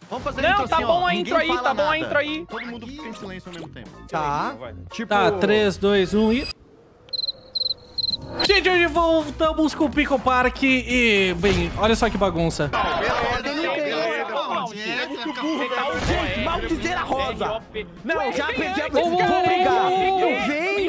Vamos fazer Não, intro tá assim, bom ó, a intro ninguém aí, fala tá bom a nada. intro aí. Todo mundo fica em silêncio ao mesmo tempo. Tá. Tipo... Tá, 3, 2, 1 e... Gente, hoje voltamos com o Pico Park e... Bem, olha só que bagunça. Maldizeira rosa. Não, já perdi a Vou brigar. brigar. Vem,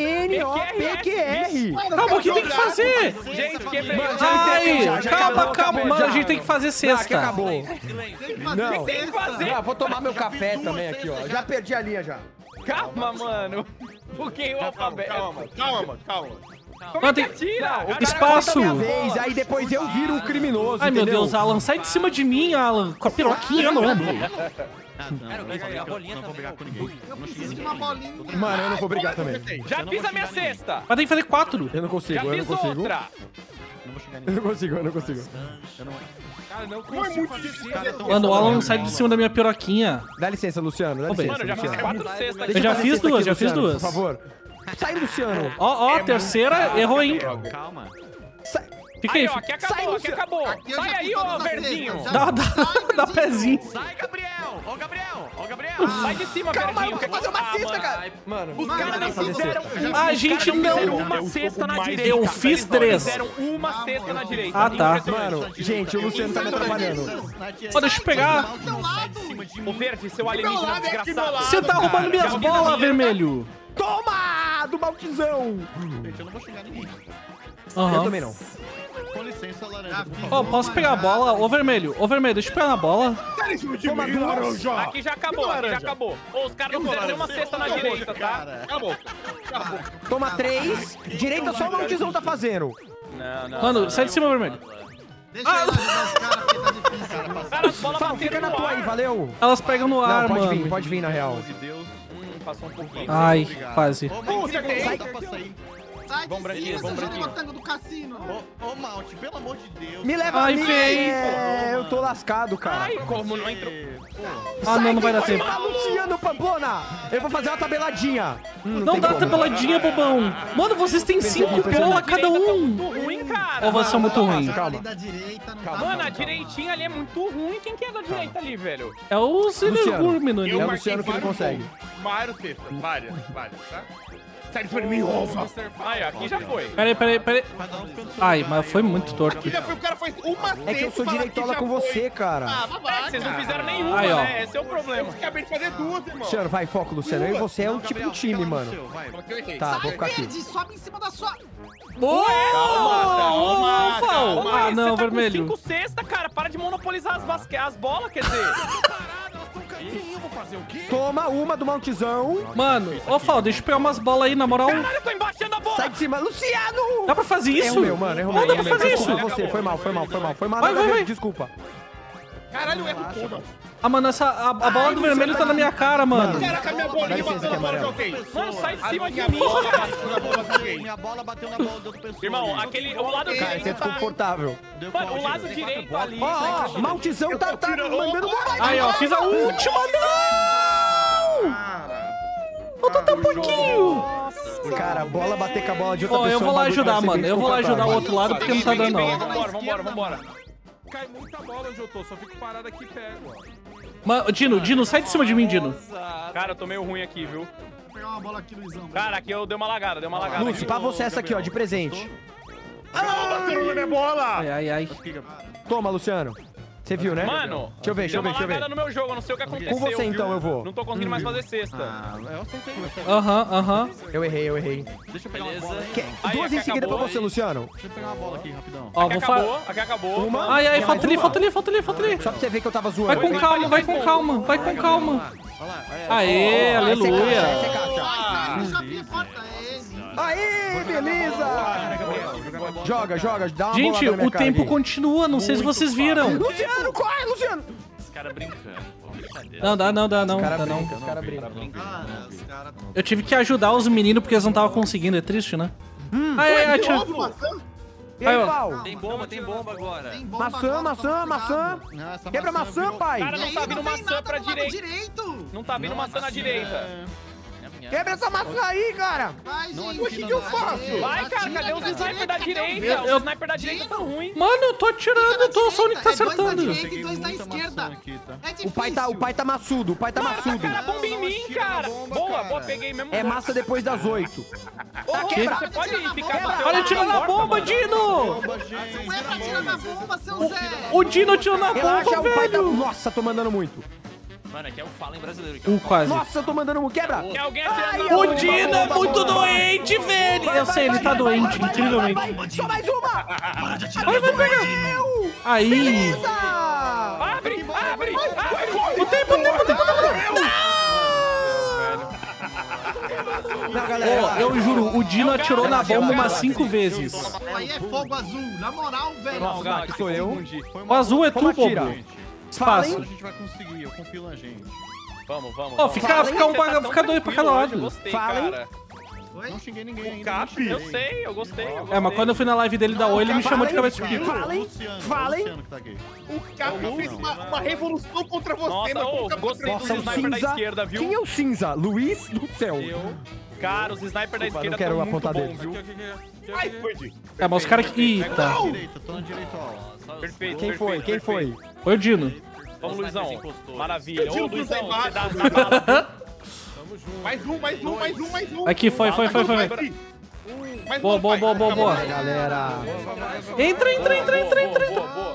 MNOPQR. Calma, o que tem que fazer? Gente, quebrei. Ai, já calma, acabou, calma. Mano, a gente tem que fazer Não, que cesta. acabou. Não, Tem que fazer. não, vou tomar meu café também aqui, ó. Já perdi a linha já. Calma, mano. Buguei o alfabeto. Calma. Como é que atira? Espaço. Minha vez, aí depois eu viro o criminoso, Ai, meu entendeu? Deus, Alan, sai de cima de mim, Alan. Com a piroquinha no ombro. Não vou brigar com ninguém. Eu preciso de uma bolinha. Mano, eu não vou brigar também. Já fiz a minha cesta. Mas tem que fazer 4. Eu não consigo, Já eu não fiz consigo. outra. Não vou chegar Eu ninguém. não consigo, eu não consigo. Cara, não consigo fazer isso. Mano, o Alan sai de cima da minha piroquinha. Dá licença, Luciano, dá Ô, bem. licença, Mano, já fiz Luciano. 4 cestas Deixa aqui. Eu já fazer fiz licença duas, aqui, já fiz Luciano, duas. Por favor. Sai, Luciano. Ó, terceira, errou, hein? Calma. Sai. Fica aí, Aí, ó, aqui acabou, Sai, aqui Luciano. acabou. Aqui eu já Sai fiz aí, todas ô as verdinho. cestas, Dá pezinho. Sai, Gabriel! Ó, Gabriel! Sai de cima, Calma, eu verdinho. vou fazer uma cesta, cara. Mano, Os caras não fizeram Ah, gente, não. uma cesta na direita. Eu fiz 3. Fizeram uma cesta na direita. Ah, tá. Mano, gente, o Luciano tá me atrapalhando. Ó, deixa eu pegar. O verde, seu alienígena desgraçado. Você tá roubando minhas bolas, vermelho. Toma! Do maltizão! Gente, eu não vou chegar a ninguém. Eu Aham. também não. Com licença, laranja. por fiz. favor. Ó, posso pegar a bola? Ô, vermelho, deixa eu pegar na bola. Toma duas. Aqui já acabou, aqui já acabou. Ô, os caras não fizeram nenhuma cesta na direita, tá? Cara. Toma 3. Direita só o maltizão tá fazendo. Não. Mano, sai de cima, vermelho. Deixa eu ajudar os caras, porque tá difícil. Cara, as bolas Fala, fica bateram na no tua ar. aí, valeu. Elas pegam no ar, Não, mano. pode vir na real. De Deus. Passou um pouquinho. Ai, Obrigado. quase. Ô, Mount, Sai. dá pra sair. Sai Vamos, de branquinho, cima, vamos, seu branquinho. Jogotango do cassino. Ô, Mount, pelo amor de Deus. Me leva Ai, a mim. feio. Eu tô lascado, cara. Ai, como não entrou? Ah, não vai dar tempo. Ah, Luciano Pamplona. Eu vou fazer uma tabeladinha. Não tem dá como. tabeladinha, bobão. Mano, vocês têm 5 percebi. bolas cada um. Muito ruim, cara. Ou vocês são muito ruins? Ali calma. da direita, não Calma. dá. Mano, a direitinha ali é muito ruim. Quem que é da direita ali, velho? É o Silvergur, menino. É o Luciano que ele consegue. Várias cestas, várias, tá? Sai de cima de mim, Rosa. Aí, aqui já foi. Peraí. Cada um ficando Ai, mas foi muito torto. O cara faz uma cesta. É que eu sou e fala direitola que com já foi. você, cara. Vai, Vocês não fizeram nenhuma, Aí, ó. né? Esse é o problema. Eu acabei de fazer duas, irmão. Luciano, vai, foco, Luciano. Eu e você é um tipo de time, mano. Eu errei. Tá, vou ficar aqui. Verde, sobe em cima da sua... Calma. Ah, não, Você tá vermelho. com 5 cestas, cara. Para de monopolizar as bolas, quer dizer. Eu vou fazer o quê? Toma uma do maltizão. Mano, ô, Fal, deixa eu pegar umas bolas aí, na moral. Caralho, eu tô embaixando a bola. Sai de cima. Luciano! Dá pra fazer isso? Erro meu, mano. Erro meu. Não dá pra fazer isso. Desculpa você. Foi mal. Foi mal. Vai, Nada, vai. Desculpa. Caralho, eu erro tudo. Ah, mano, a bola do vermelho tá na minha cara, mano. Caraca, minha bolinha licença, bateu que na é bola, amarelo. joguei. Mano, sai de cima de Minha mim, bola cara. bateu na bola, joguei. Minha bola bateu na bola de outra pessoa. Irmão, o lado Cara, isso é direito tá... desconfortável. Mano, o lado direito ali... Ó, maltizão tá mandando bola. Aí, ó, fiz a última, não! Falta tão pouquinho. Cara, bola bater com a bola de outra Ó, pessoa. eu vou lá é um bagulho que ajudar, vai ser mano. bem Eu vou lá ajudar o desconfortável. outro lado porque não tá dando, não. Vambora. Cai muita bola onde eu tô, só fico parado aqui e pego, ó. Mano, Dino, sai de cima de mim, Dino. Cara, eu tô meio ruim aqui, viu? Vou pegar uma bola aqui, Luizão. Cara, aqui eu dei uma lagada, Lúcio, pra você essa aqui, ó, de presente. Bateu na minha bola! Ai. Toma, Luciano. Você viu, né? Mano, Deixa eu ver. deu uma lagada no meu jogo, eu não sei o que aconteceu, Com você, então, viu? eu vou. Não tô conseguindo mais fazer cesta. Ah, eu acertei. Aham. Eu errei. Deixa eu pegar uma bola aí. Aí, Duas aqui em seguida pra acabou. você, Luciano. Deixa eu pegar uma bola aqui, rapidão. Ó, Aqui vou fazer. acabou, aqui acabou. Uma. Ai, Mais falta ali. Só pra você ver que eu tava zoando. Vai com calma. Vai com calma. Olha lá. Aê, aleluia. Essa é caixa. Sai, já vi a porta. Aê, beleza! Joga, dá uma Gente, bolada na minha o cara tempo aqui. continua, não sei se vocês viram. Luciano, corre, Luciano! Cara brincando. Não, dá não. Os cara Dá não. brinca, os cara brinca. Cara, os caras... Eu tive que ajudar os meninos porque eles não estavam conseguindo, é triste, né? Ai, tio. E aí, Aí, ó. Pau? Tem bomba agora. Tem bomba Maçã. Não, essa Quebra maçã, virou- pai. Cara, não tá vindo maçã pra direita. direito. Não tá vindo maçã na direita. Quebra essa maçã aí, cara. Vai, Não, gente. o que que eu faço? Vai, cara, cadê os sniper da direita? Os sniper da direita tão ruim. Mano, eu tô atirando, só o Sonic tá É dois na acertando. direita. Peguei Dois na muita maçã esquerda. aqui, tá? É difícil. O pai tá maçudo, o pai tá maçudo. Cara, bomba em mim, cara. bomba, Boa, cara. boa, peguei mesmo. É massa depois das 8. Quebra. Você pode ficar... Olha, tirando a bomba, Dino! Bomba, gente. Não é pra tirar na bomba, seu Zé. O Dino tirou na Relaxa, bomba, o pai tá... velho. Nossa, tô mandando muito. Mano, aqui é o Fallen brasileiro. Cara. Quase. Nossa, eu tô mandando muito. Quebra. Tem alguém atirando Ai, na O bomba. Dino é muito doente, velho. Eu sei, ele tá doente, incrivelmente. Só mais uma. Vai pegar. Aí. Beleza. Abre. O tempo. Não, galera. Ô, eu juro, o Dino atirou na bomba umas 5 vezes. Aí é fogo azul. Na moral, velho. Não, Galo, que sou eu. O azul é tu, Como atira? bobo. Gente, Espaço. a gente vai conseguir, eu confio na gente. Vamos. Ó, fica dois pra cada Eu lado. gostei, Falem. cara. Oi? Não xinguei ninguém ainda. Cap. Eu sei, eu gostei. É, mas quando eu fui na live dele da Oi, ele me chamou de cabeça de pico. Falem. Falem. Luciano que tá aqui. O Cap fez uma revolução contra você. Nossa, mas ô, nunca gostei dos Nossa, o sniper da cinza. esquerda, viu? Quem é o cinza? Luiz do céu. Cara, os sniper da esquerda não quero tão muito apontar bom, deles. viu? Ai, perdi. É, mas os caras que... Tô na Eita. direita, tô na direita, ó. Perfeito, Quem foi? perfeito, Quem foi? perfeito. Foi o Dino. Vamos, Luizão. Impostores. Maravilha. Ô, Tio, Luizão, cruza você dá embaixo. na bala. Mais um. Aqui, foi. Boa. Galera. Entra. Boa.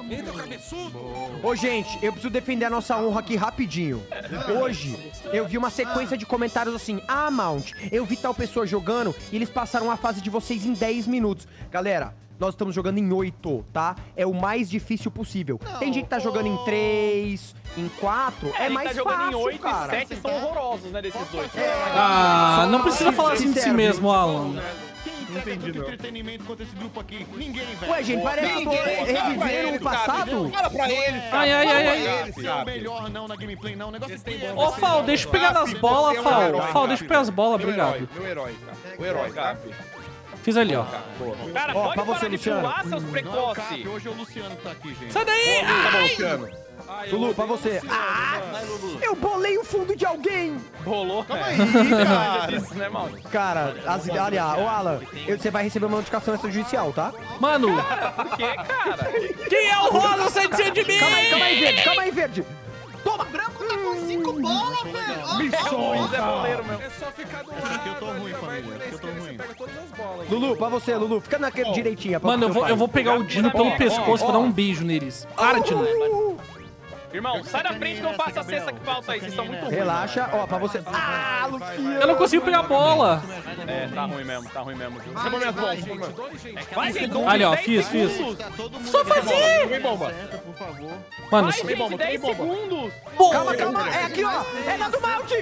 Ô, gente, eu preciso defender a nossa honra aqui rapidinho. Hoje, eu vi uma sequência de comentários assim: ah, Mount, eu vi tal pessoa jogando e eles passaram a fase de vocês em 10 minutos. Galera, nós estamos jogando em 8, tá? É o mais difícil possível. Tem gente que tá jogando em 3, em 4. É Ele mais tá jogando fácil, em 8 cara. e 7 são horrorosos, né, desses dois. Ah, não precisa falar assim de si mesmo, Alan. Quem entrega tanto entretenimento quanto esse grupo aqui? Ninguém, velho. Ué, gente, parece que eu tô revivendo o passado. Fala pra eles, Ai. Esse é o melhor não na gameplay, não. O negócio é Ô, Fal, deixa eu pegar nas bolas, Fal. Fal, deixa eu pegar as bolas, obrigado. Meu herói, cara. O herói, Cap. Fiz ali, ó. Cara, Ó, pode pra você, parar de Luciano. pular, seus Não é o precoces. Cap, hoje é o Luciano que tá aqui, gente. Sai daí! Tá bom, Luciano. Lulu, pra você. Ah, eu bolei o fundo de alguém. Rolou. Calma aí, Já cara. disse, né, mal? Cara, aliás, ô Alan, você vai receber uma notificação extrajudicial, tá? Mano, Por quê, cara? quem é o Rosa 700 de mim? Calma aí, verde. Toma, branco tá com 5 bolas, velho. O Luiz é boleiro, meu. Esse aqui eu tô ruim, família. Esse aqui eu tô ruim. Lulu, pra você, Lulu, fica naquele direitinho. Mano, eu vou pegar o Dino pelo pescoço e vou dar um beijo neles. Para, Dino. Irmão, sai da frente que eu faço a cesta que falta aí. Vocês estão muito ruins. Relaxa, ó, pra você. Ah, Luciano. Eu não consigo pegar a bola. É, tá ruim mesmo, viu? Chama minhas bolas. Vai, gente, Ali, ó, 10 fiz. segundos. Tá todo mundo Só fazer! Vem bomba. Senta, por favor. Mano, Vai, gente, 10 segundos. Calma, é aqui, ó. É na do Malte.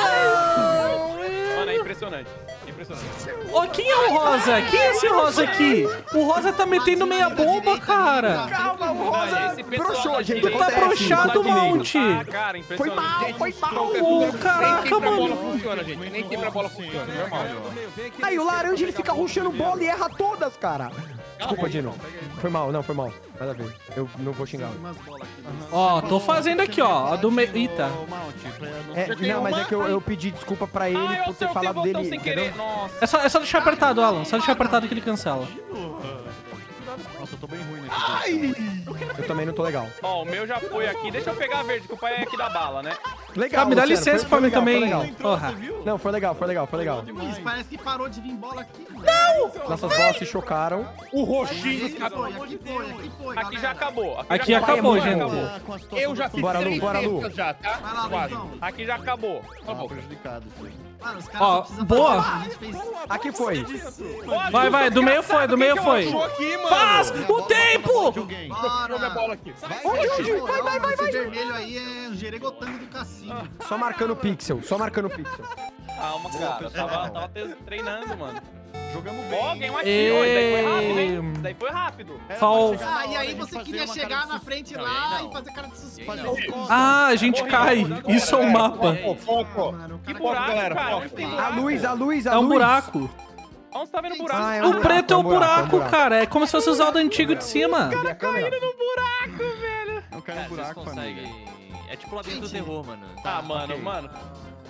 Mano, é impressionante. Ô, quem é o Rosa? Quem é esse Rosa aqui? O Rosa tá metendo meia bomba, cara. Calma, o Rosa broxou, gente. Tu tá broxado, Monte. Ah, cara, Foi impressionante. mal. Ô, caraca, Nem quebra a bola mano. funciona, gente. Nem quebra a bola funciona. Normal. Aí o laranja, ele fica rushando bola e erra todas, cara. Desculpa, Dino. Foi mal, nada a ver. Eu não vou xingar. Ó, tô fazendo aqui, ó. A do meio. Eita. Ô, Mount, pra não Não, mas é que eu pedi desculpa pra ele Ah, eu por ter acertei o falado botão dele, sem entendeu? querer. Nossa. É só deixar apertado, Alan. Só deixar apertado que ele cancela. Nossa, eu tô bem ruim nesse Eu também não tô legal. Ó, o meu já foi aqui. Deixa eu pegar a verde, que o pai é aqui da bala, né? Legal, Ah, me dá Luciano, licença foi pra mim legal, foi também. legal. Porra. Não, foi legal. Luiz, parece que parou de vir bola aqui. Nossas bolas se chocaram. O roxinho. Aqui foi. Aqui já acabou. Aqui acabou, gente. Eu já fiz Bora, Lu, 3 bora, Lu. cestas já, tá? Vai lá, Quase. Luizão. Aqui já acabou. Tá prejudicado isso aí. Mano, os caras Ó, só precisam boa. fazer. A gente fez... Aqui foi. Vai, do meio foi, do meio foi. Aqui, mano. Faz o tempo! De alguém. Tirou minha bola aqui. Vai. Esse vermelho aí é o Jeregotango do cassino. Só marcando pixel. Calma, cara. Eu tava treinando, mano. Jogamos Ó, bem. ganhei um atiro. Isso daí foi rápido, hein? Isso daí foi rápido. Fal. Ah, e aí você queria chegar na frente lá e fazer cara de suspeito. Ah, a gente cai. Isso é um mapa. Foco. Mano, o Que cara buraco, galera, cara. foco. Onde tem A buraco? luz. É um buraco. Onde você tá vendo buraco? Ah, é O preto é o buraco, buraco. cara. É como se fosse o Zelda antigo de cima. Caindo no buraco, velho. Eu caí Cara, no vocês buraco, família. conseguem... É tipo o labirinto do terror, mano. Ah, mano.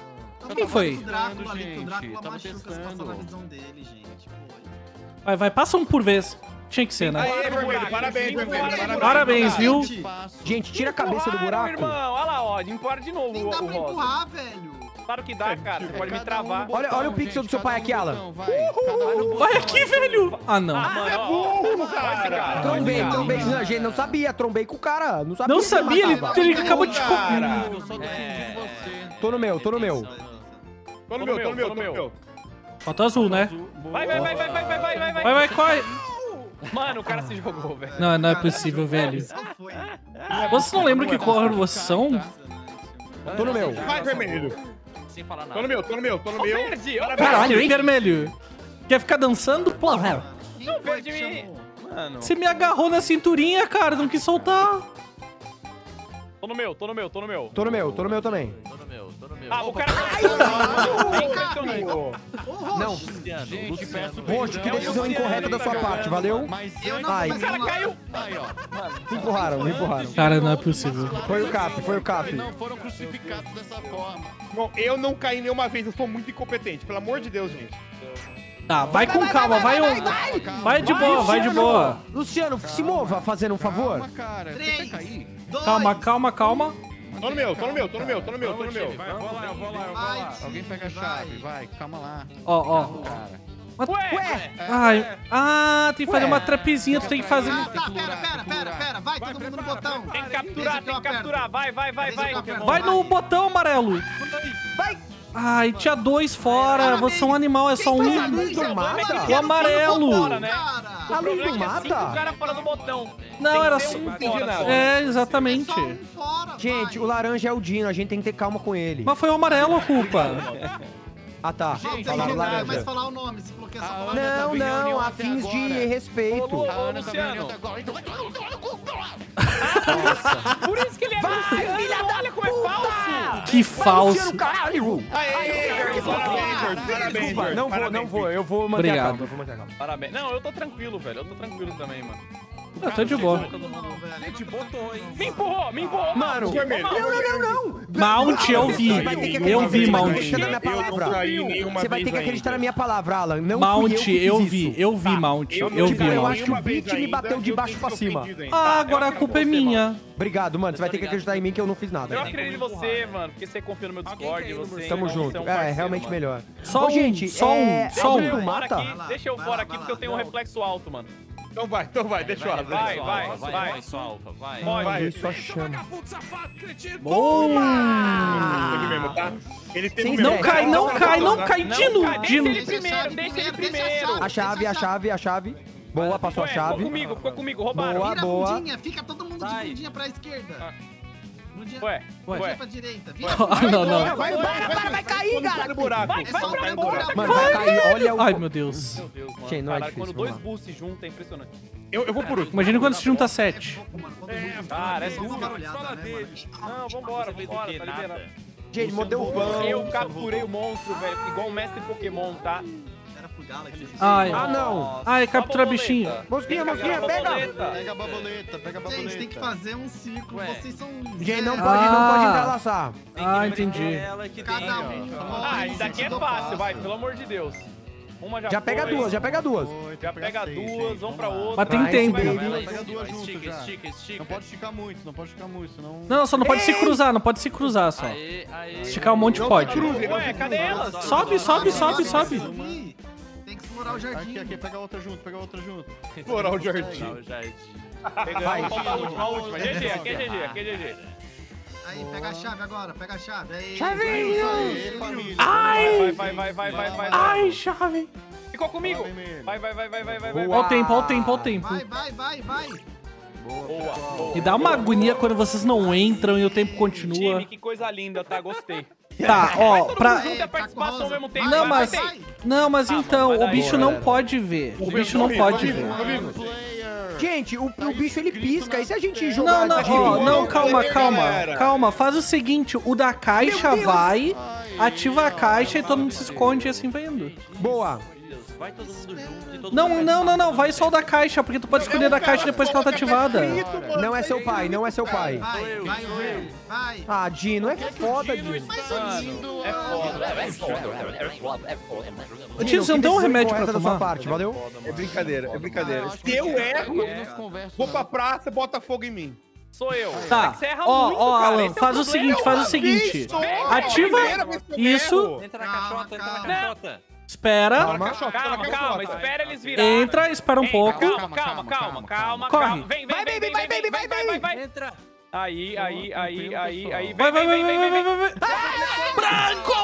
Quem foi? O Drácula ali, que o Gente, Drácula tava machuca se passar testando. na visão dele, gente. Pô. Vai, passa um por vez. Tinha que ser, né? Aê, vermelho, parabéns, vermelho. Parabéns, viu? Gente, tira a cabeça do buraco. Irmão, olha lá, ó. Empurra de novo Nem o dá pra rosa. empurrar, velho. Claro que dá, cara. Você pode me travar. Olha o pixel do seu pai aqui, Alan. Vai aqui, velho! Ah, não. Mano, cara. Trombei. Não, gente, não sabia. Trombei com o cara. Não sabia. Não que sabia, matava. ele acabou de... Cara. Eu só defendi você. Tô no meu. Tô no meu. Falta azul, né? Vai. Vai, corre! Mano, o cara se jogou, velho. Não é possível, velho. Só foi. Vocês não lembram que cor vocês são? Tô no meu. Vai, vermelho. Sem falar nada. Tô no meu. Verde, ó. Caralho, hein, vermelho? Quer ficar dançando? Porra! Quem foi que Verde me... chamou? Mano. Você me agarrou na cinturinha, cara, não quis soltar. Tô no meu. Tô no meu também. Tô no meu. Ah, o cara... Não, Gente, peço Poxa, que decisão incorreta da sua parte, valeu? Mas Eu não, Ai. mas O cara caiu. Aí, ó. Me empurraram. Cara, não é possível. Foi o Cap. Não foram crucificados dessa forma. Bom, eu não caí nenhuma vez, eu sou muito incompetente, pelo amor de Deus, gente. Tá, vai com calma, vai de boa, vai de boa. Luciano, se mova, fazendo um favor. Calma, cara. Você 3, quer cair? 2, Calma. Tô no meu. Vai, eu vou lá. Alguém pega a chave, vai, calma lá. Ó. Cara. Ué. Ai, tem que fazer uma trapezinha, tu tem que fazer... Ah, tá, pera. Vai, todo mundo no botão. Tem que capturar. Vai. Vai no botão amarelo. Vai. Ai, tinha 2 fora, você é um animal, é só um. A luz não mata? O amarelo. Fora, né? A luz não O mata? cara fora do botão. Não, era Tem que só... ser um fora, só. É, exatamente. Só um fora, Gente, vai. o laranja é o Dino, a gente tem que ter calma com ele. Mas foi o amarelo a culpa. Ah, tá. Gente, Falaram não vai mais laranja. falar o nome, se falou que é só falar Não, a fins de respeito. Ô, A Ana tá Luciano. vendo até agora. Por isso que ele é Luciano. Olha como é falso. Que falso. Caralho! Parabéns, Não vou, eu vou manter Obrigado. a calma. Parabéns. Não, eu tô tranquilo, velho. Eu tô tranquilo também, mano. Eu tô de boa. Gente, botou, hein? Me empurrou. Mano, Vermelho. não. Mount, eu vi. Eu vi, Mount. Você vai ter que acreditar na minha palavra, Alan. Não Mount, fui eu que vi. fiz isso. Eu vi, Mount. Eu vi, Eu Mount. acho que o beat me bateu de baixo pra cima. Ah, agora a culpa é minha. Obrigado, mano. Você vai ter que acreditar em mim que eu não fiz nada. Eu acredito em você, mano, porque você confia no meu Discord. Você, Tamo você junto. um É parceiro, realmente mano. melhor. Só Ô, gente, só um. Deixa eu fora mata? aqui, deixa eu fora aqui porque eu tenho um reflexo alto, mano. Então vai, deixa eu abrir. Vai. Só alfa, vai. Pode. Isso só chama. Bom. Aqui mesmo, tá? Ele tem Sem o meu. Não cai, não cai. Dino. Deixa ele primeiro. A chave. Boa, passou a Ué, chave. ficou comigo, roubaram. Boa. Vira a bundinha, fica todo mundo de bundinha pra esquerda. Ué. Pra direita. Vira Não. Vai cair, cara. Vai É só pra pra fora. buraco. Mano, vai cair. Olha o... Ai, meu Deus. Meu Deus, mano. Gente, não é Caralho, difícil, quando dois vamos lá. boosts juntos é impressionante. Eu vou por último. Imagina quando se junta 7. Cara, é Dá uma duro. barulhada, né, mano? Não, vambora, tá liberado. Gente, mordeu o pão. Eu capturei o monstro, velho, igual o mestre Pokémon, tá? Era pro Galaxy. Ai. Ah, não. Ai, captura bichinho. Mosquinha, pega. Pega a borboleta, Gente, tem que fazer um ciclo. Ué. Vocês são... Gente, não zero. pode entrelaçar. Ah, entendi. Ela que Cada tem, um. ó. Ah, isso daqui é fácil, vai, pelo amor de Deus. Uma já Já pega foi. duas. Já pega duas, vamos pra outra. Mas tem Vai, tempo. vai, Ela Vai, pega duas juntas estica, já. estica. Não pode esticar muito, senão... Não, só não pode se cruzar, só. Aê. Esticar um monte pode. Ué, cadê elas? Sobe. Subir. Tem que explorar o jardim. Aqui, pega outra junto. Explorar o jardim. Pegamos, falta a última. GG, aqui é GG. Aí, pega a chave agora, pega a chave. Aí, Aê, família. Ai. Vai. Ai, chave. Ficou comigo. Vai. Ó o tempo. Vai. Boa. Me dá uma agonia quando vocês não entram e o tempo continua. Time, que coisa linda, tá? Gostei. Tá, ó, pra... Junto é participação ao mesmo tempo. Não, vai, mas... vai. Não, mas então, vai o daí, bicho não pode ver. O bicho não pode ver. Gente, o bicho ele pisca. E se a gente jogar Não, direito? ó, não, calma. Faz o seguinte, o da caixa vai, ativa a caixa e todo mundo se esconde e assim vai indo. Boa. Vai todo mundo junto e todo Não, mundo... não, não, não. Vai só o da caixa, porque tu pode escolher da caixa depois que ela tá ativada. Não é seu pai, não é seu pai. Vai. Ah, Dino, é foda, Dino. É foda. Ô, Tio, você não tem um remédio pra da sua tomar? parte, valeu? É brincadeira, é brincadeira. Se eu erro, vou pra praça, bota fogo em mim. Sou eu. Tá, Você erra ó, muito, ó, cara. Alan, Esse é o faz o problema. seguinte, faz o seguinte. Ativa isso, Entra na caixota, entra na caixota. espera, Calma, espera eles virarem. entra, espera um pouco. Calma. Corre. Vem. Entra. Aí. Vai. Branco!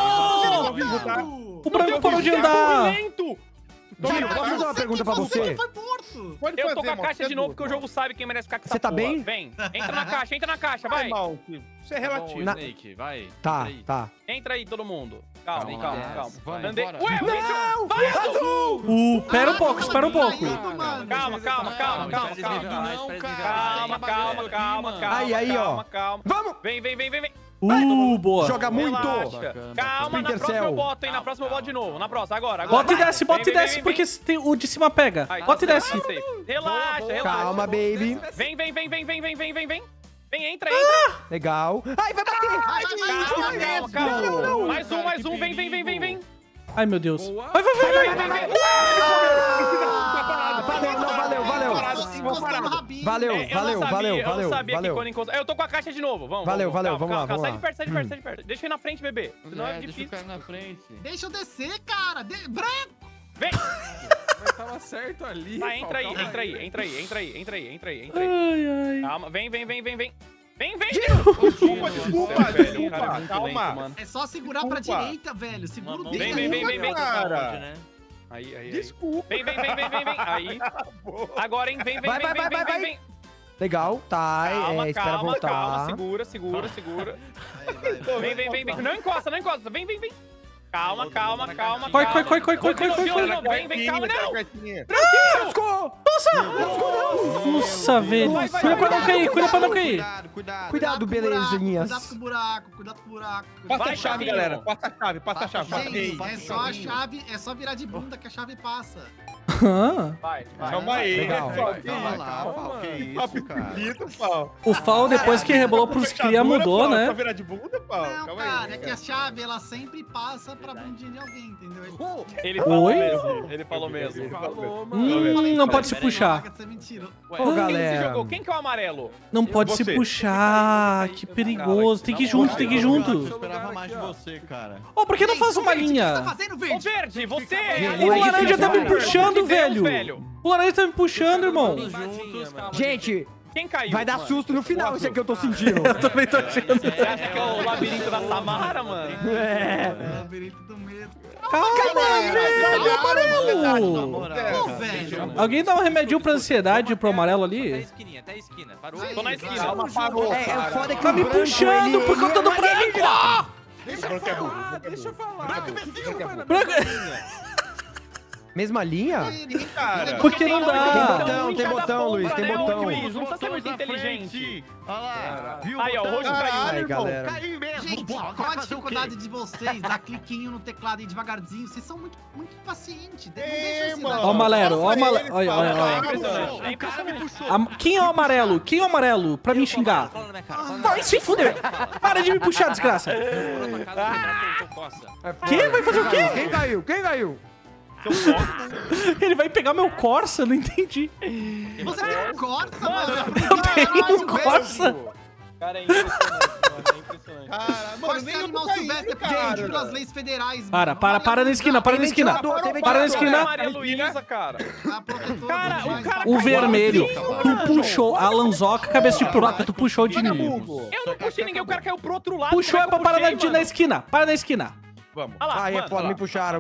O branco parou de andar. Dino, posso fazer uma pergunta pra você? Foi morto. Pode Eu tô fazer, com a mano, caixa você de é novo, burro, porque o jogo sabe quem merece ficar com essa Você tá porra. bem? Vem, entra na caixa, Vai, mal, filho. Isso é relativo. Bom, Snake, vai. Tá, Entra aí. tá. Entra aí, todo mundo. Calma. Vai, Andei. bora. Ué, vai, Azul! Espera um pouco, espera um pouco. Calma. Calma. Aí, ó. Calma. Vamos! Vem. Boa. Joga muito! Relaxa. Calma, na Splinter próxima eu Cell. boto, hein? Na próxima eu boto de novo. Na próxima, agora. Bota e desce, Vem, porque o de cima pega. Aí, Bota e tá desce. safe. Relaxa. Calma, baby. Vem. Vem, entra. Legal. Ai, vai bater! Calma. Mais um. Vem. Ai, meu Deus. Vai. Valeu. Eu não sabia que quando encostar... Eu tô com a caixa de novo. Vamos. Valeu, Calma, vamos lá. Sai de perto. Deixa eu ir na frente, bebê. Senão é difícil. Deixa eu cair na frente. Deixa eu descer, cara. Branco. Vem. Mas tava certo ali. Tá, entra aí. Ai. Calma, vem. Desculpa. Calma. É só segurar pra direita, velho. Segura o dedo. Vem. Cara. Aí. Desculpa. Vem. Aí. Agora, hein? Vem. Vai. Legal, tá. Espera voltar. Calma. Segura. Vem. Não encosta. Vem. Calma. Corre. Não, vem, calma, não. Nossa, velho. Cuida pra não cair. Cuidado, belezinhas. Cuidado com o buraco. Passa a chave, galera. Passa a chave. Gente, é só a chave, é só virar de bunda que a chave passa. Vai. Calma aí. Legal. Calma, que isso, cara. O Fal, depois que rebolou pros cria, mudou, Só né? virar de bunda, pau. Não, Calma cara, aí. é que a chave, ela sempre passa pra bundinha de alguém, entendeu? Ele falou Oi? mesmo. Ele falou mesmo. Falou, mano. Não pode se puxar. Larga de ser mentira. Ô, Quem se galera. jogou? Quem que é o amarelo? Não pode se Você. puxar. Que perigoso. Tem que ir junto. Eu esperava mais de você, cara. Ô, por que não faz uma O que você tá linha? fazendo, Ô, verde? Verde, você Gente, O é laranja difícil, tá me vai. puxando, Deus, velho. O laranja tá me puxando, irmão. Gente, Quem caiu? vai dar susto no final, isso aqui eu tô sentindo. Eu também tô achando. Você acha que é o labirinto da Samara, mano? Labirinto do medo. Amarelo. Pô, velho. Alguém dá um remedinho pra ansiedade pro amarelo ali? Até a esquina. Parou? Tô na esquina. Calma, parou. É foda que Tá o me branco, puxando ele- por conta do branco. Deixa eu falar, deixa eu falar. Branco. Mesma linha? Cara. Por que não dá? Tem botão, Luiz, tem né, botão. Luiz? Não precisa ser muito inteligente. Olha lá. Viu? Aí, ó, o roxo caiu. Aí, galera. Caiu mesmo. Gente, Pô, qual a vai fazer o dificuldade quê? de vocês? Dar cliquinho no teclado aí devagarzinho. Vocês são muito pacientes. Não deixa assim, mano. Ó o amarelo, ó o amarelo. Olha, É olha. impressionante. É O cara me impressionante. puxou. Quem é o amarelo? Quem é o amarelo? Pra me xingar. Fala na minha cara. Fala na Vai se fuder. Para de me puxar, desgraça. minha cara. Coça. Quem vai fazer o quê? Quem caiu? Ele vai pegar meu Corsa? Não entendi. Você tem um Corsa, mano. Eu tenho um Corsa. Cara, é impressionante, mano. É impressionante. Cara, mano, Corsa nem é eu animal tô caindo, silvestre, é proibido cara. pelas leis federais. Para na esquina, para na esquina. Para na esquina. Maria Luísa, cara. Cara, o cara O caiu vermelho. sozinho, Tu mano. puxou a Lanzoca, cabeça de piroca, tu puxou de mim. Eu não puxei ninguém, o cara caiu pro outro lado. Puxou é como pra que eu parar puxei, na mano? esquina. Para na esquina. Vamos. Olha lá, Aí, é mano, foda, olha me lá. puxaram.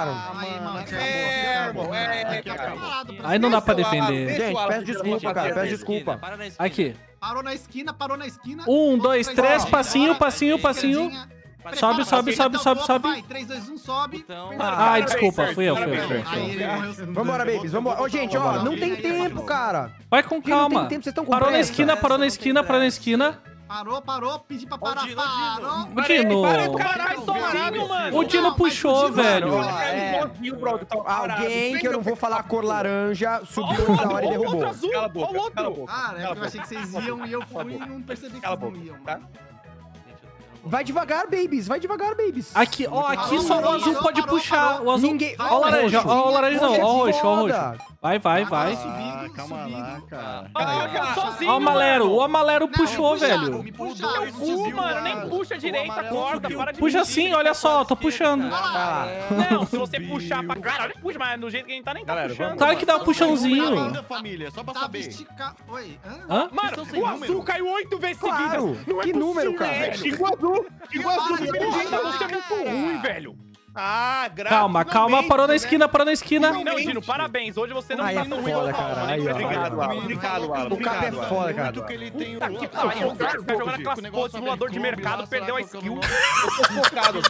Aí não dá pra defender. Gente, peço desculpa, cara, peço desculpa. Para na esquina. Aqui. Parou na esquina. 1, 2, 3, passinho. Sobe. Vai, 3, 2, 1, sobe. Então, Ai, desculpa, fui eu. Aí ele morreu. Vambora, babies, vambora. Ô, gente, ó, não tem tempo, cara. Vai com Porque não calma. tem tempo, vocês estão com Parou na pressa. esquina. Parou, pedi pra parar, Dino, parou. O Dino. Caralho, sozinho, mano. O Dino Não, mas puxou, o Dino- velho. Alguém que eu não vou falar a cor laranja subiu antes da hora e derrubou. Cala a boca, Ó o outro. cala a boca. Cara, é porque eu achei que vocês iam e eu fui e não percebi que Cala a vocês boca, não iam. tá? Vai devagar, babies. Vai devagar, babies. Aqui, ó, aqui só o azul pode Parou, puxar. parou. O azul. Ninguém... Ó o laranja, ó o laranja não, ó o roxo, ó o roxo. Foda. Vai. Calma lá, cara. Sozinho, Ó o amalero, mano. o amalero puxou, velho. Me puxaram, Mano, nem puxa direita a corda, para de Puxa mentir. assim, olha só, tô puxando. Não, se você puxar pra caralho, puxa, mas do jeito que a gente tá, nem tá Galera, puxando. Claro que dá um puxãozinho. Ainda, família, só pra Tá saber. esticado. Oi, hã? Hã? Mano, o azul caiu 8 vezes Claro. seguidas. Não é Que número, possível, cara? velho. Igual azul. Você é muito ruim, velho. Ah, graças Calma, parou na esquina, parou na esquina. Não, Dino, parabéns. Hoje você não Aí tá é indo ruim. foda, não, cara. mano. Aí, ó. Obrigado, Alan. Obrigado, Alan. O cara é Obrigado, foda, cara. Muito que ele tem Puta que pariu, o cara fica jogando aquelas porra de simulador de mercado, perdeu a skill. Tô focado.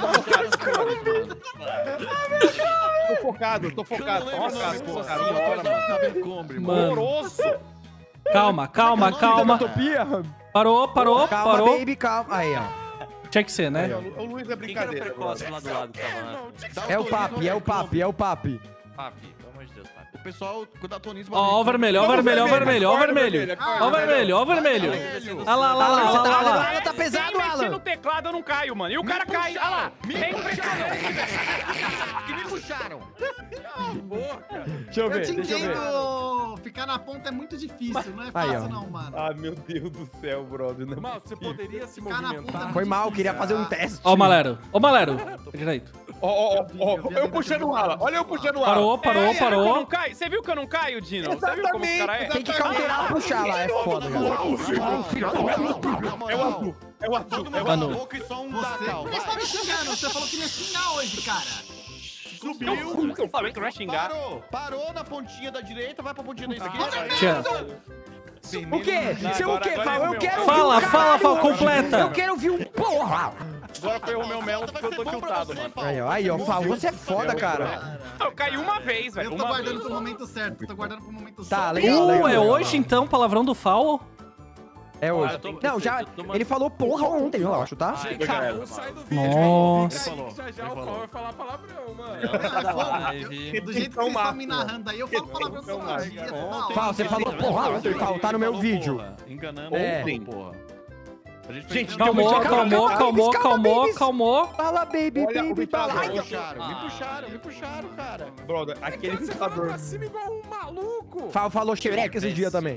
Tô focado. Mano, Horroroso. calma. Utopia? Parou. Calma, Parou. baby, calma. Aí, ó. Tinha que ser, né? O Luiz é Quem que era o brincadeira. precoce lá do lado que tava lá? É o papi, é o papi, é o papi. Papi, pelo amor de Deus, papi. O pessoal, quando a Tonismo... Ó o vermelho, ó o vermelho. Olha lá. Tá pesado, Sem mexer Alan. no teclado eu não caio, mano. E o cara cai. Olha lá. É impressionante, velho. Que me puxaram. Deixa eu Eu ver, te deixa eu ver. entendo. Ficar na ponta é muito difícil, não é Aí, fácil ó. não, mano. Ah, meu Deus do céu, brother. Não é Mal, você possível. poderia se Ficar na ponta é movimentar. muito Foi mal, difícil. queria fazer um teste. Ó o malero. Direito. Ó, eu puxando o Alan. Olha eu puxando o Alan. Parou. Eu não caio. Você viu que eu não caio, Dino? Você viu como os cara é? Tem que counterar pra puxar lá, é foda, cara. É o azul. É o azul. Todo mundo É o cala a azul. boca e só um Você dá cal. que tá me xingando, você falou que ia xingar hoje, cara. Eu falei que não vai xingar. Parou na pontinha da direita, vai pra pontinha da esquerda. Tchau. O quê? Você o quê, Fal? Eu quero Fala, ouvir um caralho. Fal, completa. Eu quero ouvir um porra. Agora foi o meu mel porque eu tô tiltado, mano. Aí, ó, Fal, você é foda, cara. Eu caí uma vez, velho. Eu tô Uma guardando vez. pro momento certo, tô guardando pro momento Tá, certo. legal. É hoje então, palavrão do Foul? É hoje. eu tô- Não, já. eu tô- Ele falou porra ontem, eu acho, tá? Cara, não sai do vídeo. Nossa. Aí, já o Paulo vai falar palavrão, mano. Do jeito que vocês estão me narrando aí, eu falo palavrão Então, só. Dia, tá da hora. Fal, você falou porra ontem, Fal, tá no meu vídeo. Enganamos É. ontem, porra. A gente Gente, Calmou. Fala, baby, Olha o baby, ditador. fala. Me puxaram, cara. Brother, aquele Você tá ditador. pra cima igual um maluco. Fal falou xereca esse dia também.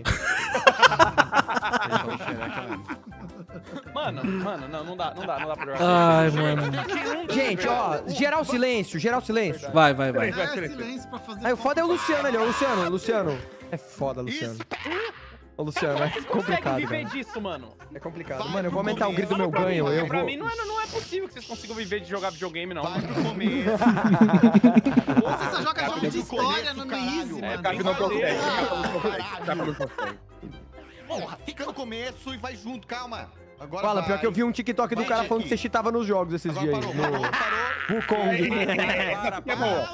Mano, não dá pra jogar. Ai, mano. Gente, ó, geral silêncio. Vai. É, silêncio pra fazer. Aí o foda é o Luciano ali, ó. Luciano. É foda, Luciano. Ô, Luciano, é Consegue complicado, viver cara. disso, mano? É complicado. Mano, eu vou aumentar o grito do meu ganho. Eu Pra vou. mim não é possível que vocês consigam viver de jogar videogame, não. Vai pro começo. Você só joga jogo de história no Easy, É, mano. Capi não consegue. Caralho. Capi não consegue. Porra, fica no começo e vai junto, calma. Agora Fala, vai. pior que eu vi um TikTok do Vai, cara Jack. falando que você cheatava nos jogos esses Agora dias aí. parou. No Wukong. É boa.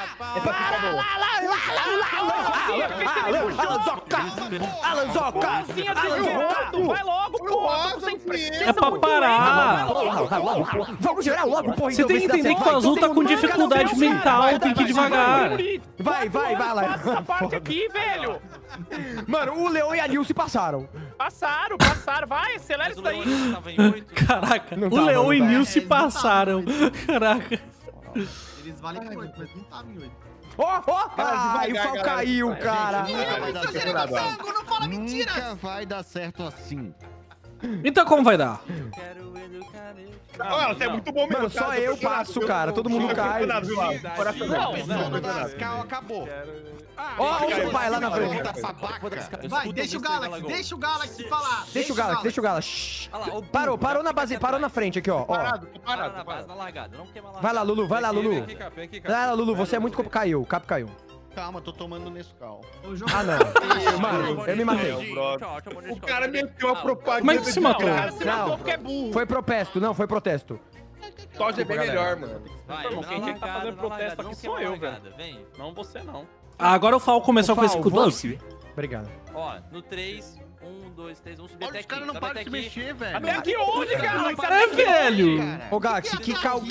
Alan Zoca! Porrazinha desviado! Vai logo, porra! Tô sem É pra parar. Vamos gerar logo, porra. Você então, tem que vê se dá entender que o certo. azul tá com dificuldade mental, tem que ir devagar. Vai lá. Passa essa parte aqui, velho! Mano, o Leão e a Nil se passaram. Passaram. Vai, acelera Mas o isso aí. Leone tava em 8. Caraca, Não o tava, Leão e não Nil tava. se passaram. Caraca. Eles valem por 8, mas não estavam em 8. Ó, Cara, ai, o Fal devagar, caiu, galera. cara. Nunca vai dar certo. Tango, não fala mentira! Nunca vai dar certo assim. Então como vai dar? Olha, você é muito bom mesmo. Mano, só cara. eu passo, cara. Todo mundo cai. Não, Não, Pascal acabou. Ó, o pai lá na frente. Vai, deixa o Galaxy falar. Deixa o Galaxy. Shhh. Parou na base, parou na frente aqui, ó. Parado, Para na base, na largada. Não queima a largada. Vai lá, Lulu, vai lá, Lulu. Vem aqui, Capi, vem aqui, Capi. Vai lá, Lulu, você é muito... Caiu, o Cap caiu. Calma, tô tomando Nescau. Ah, não. Mano, eu me matei. O cara meteu a propaganda. Como é que se matou? Cara, você Não. matou porque é burro. Foi protesto. Todd é bem melhor, mano. Vai, Irmão, na quem tá largada, fazendo na protesto largada, aqui não sou queima a eu, largada, Vem. Não você, não. Agora o Foul começou com esse Fal, cu doce. Obrigado. Ó, no 3, 1, 1, 2, 3, vamos subir Olha, até os aqui. caras não sobe param até de se aqui. mexer, velho. Até aqui onde, cara? É, velho. Ô, Gax, que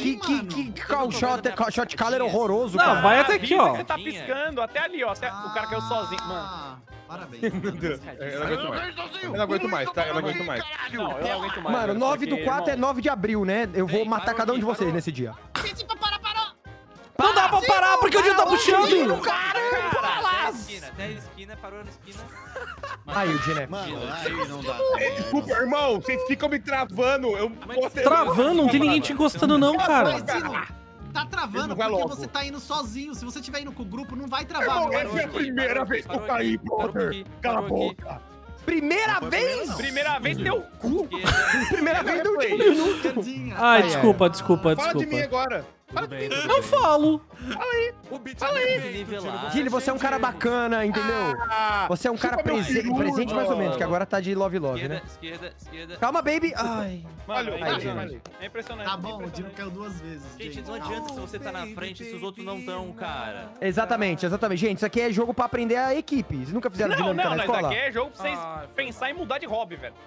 shot caller horroroso, Não, cara. vai até aqui, ó. Você tá piscando, até ali, ó. O cara caiu sozinho, mano. Parabéns. Meu Deus, eu não aguento mais. Eu não aguento mais, tá? Eu não aguento mais. Não, eu não aguento mais. Mano, velho, 9 do porque, 4 é irmão, 9 de abril, né? Eu vou Ei, matar parou cada um aqui, de vocês parou. nesse dia. Não dá pra parar porque o Dinho tá puxando. Até a esquina, parou na esquina. Aí, o Dinho. Mano, aí não dá. Desculpa, irmão, vocês ficam me travando. Eu Travando, não tem ninguém te encostando não, cara. Mas, Dino, tá travando Vai porque logo. você tá indo sozinho. Se você estiver indo com o grupo, não vai travar. Irmão, meu essa amigo. é a primeira vez que eu caí, brother. Cala a boca. Primeira vez? Primeira vez deu cu. Primeira vez deu Play. um minuto. Esquerdinha. Ai, desculpa. Fala de mim agora. Tudo bem, tudo Eu falo. O beat é nivelado. Gili, você é um cara bacana, entendeu? Você é um cara chupa meu peru, presente mais ou menos, mano. que agora tá de love, né? Esquerda. Calma, baby. Ai. Mano, Olha, é impressionante. É impressionante. Tá bom, o Dino caiu 2 vezes. Gente, não adianta se você tá na frente se os outros não estão, cara. Exatamente. Gente, isso aqui é jogo pra aprender a equipe. Vocês nunca fizeram Não, dinâmica não, na mas escola? aqui é jogo pra vocês pensar em mudar de hobby, velho.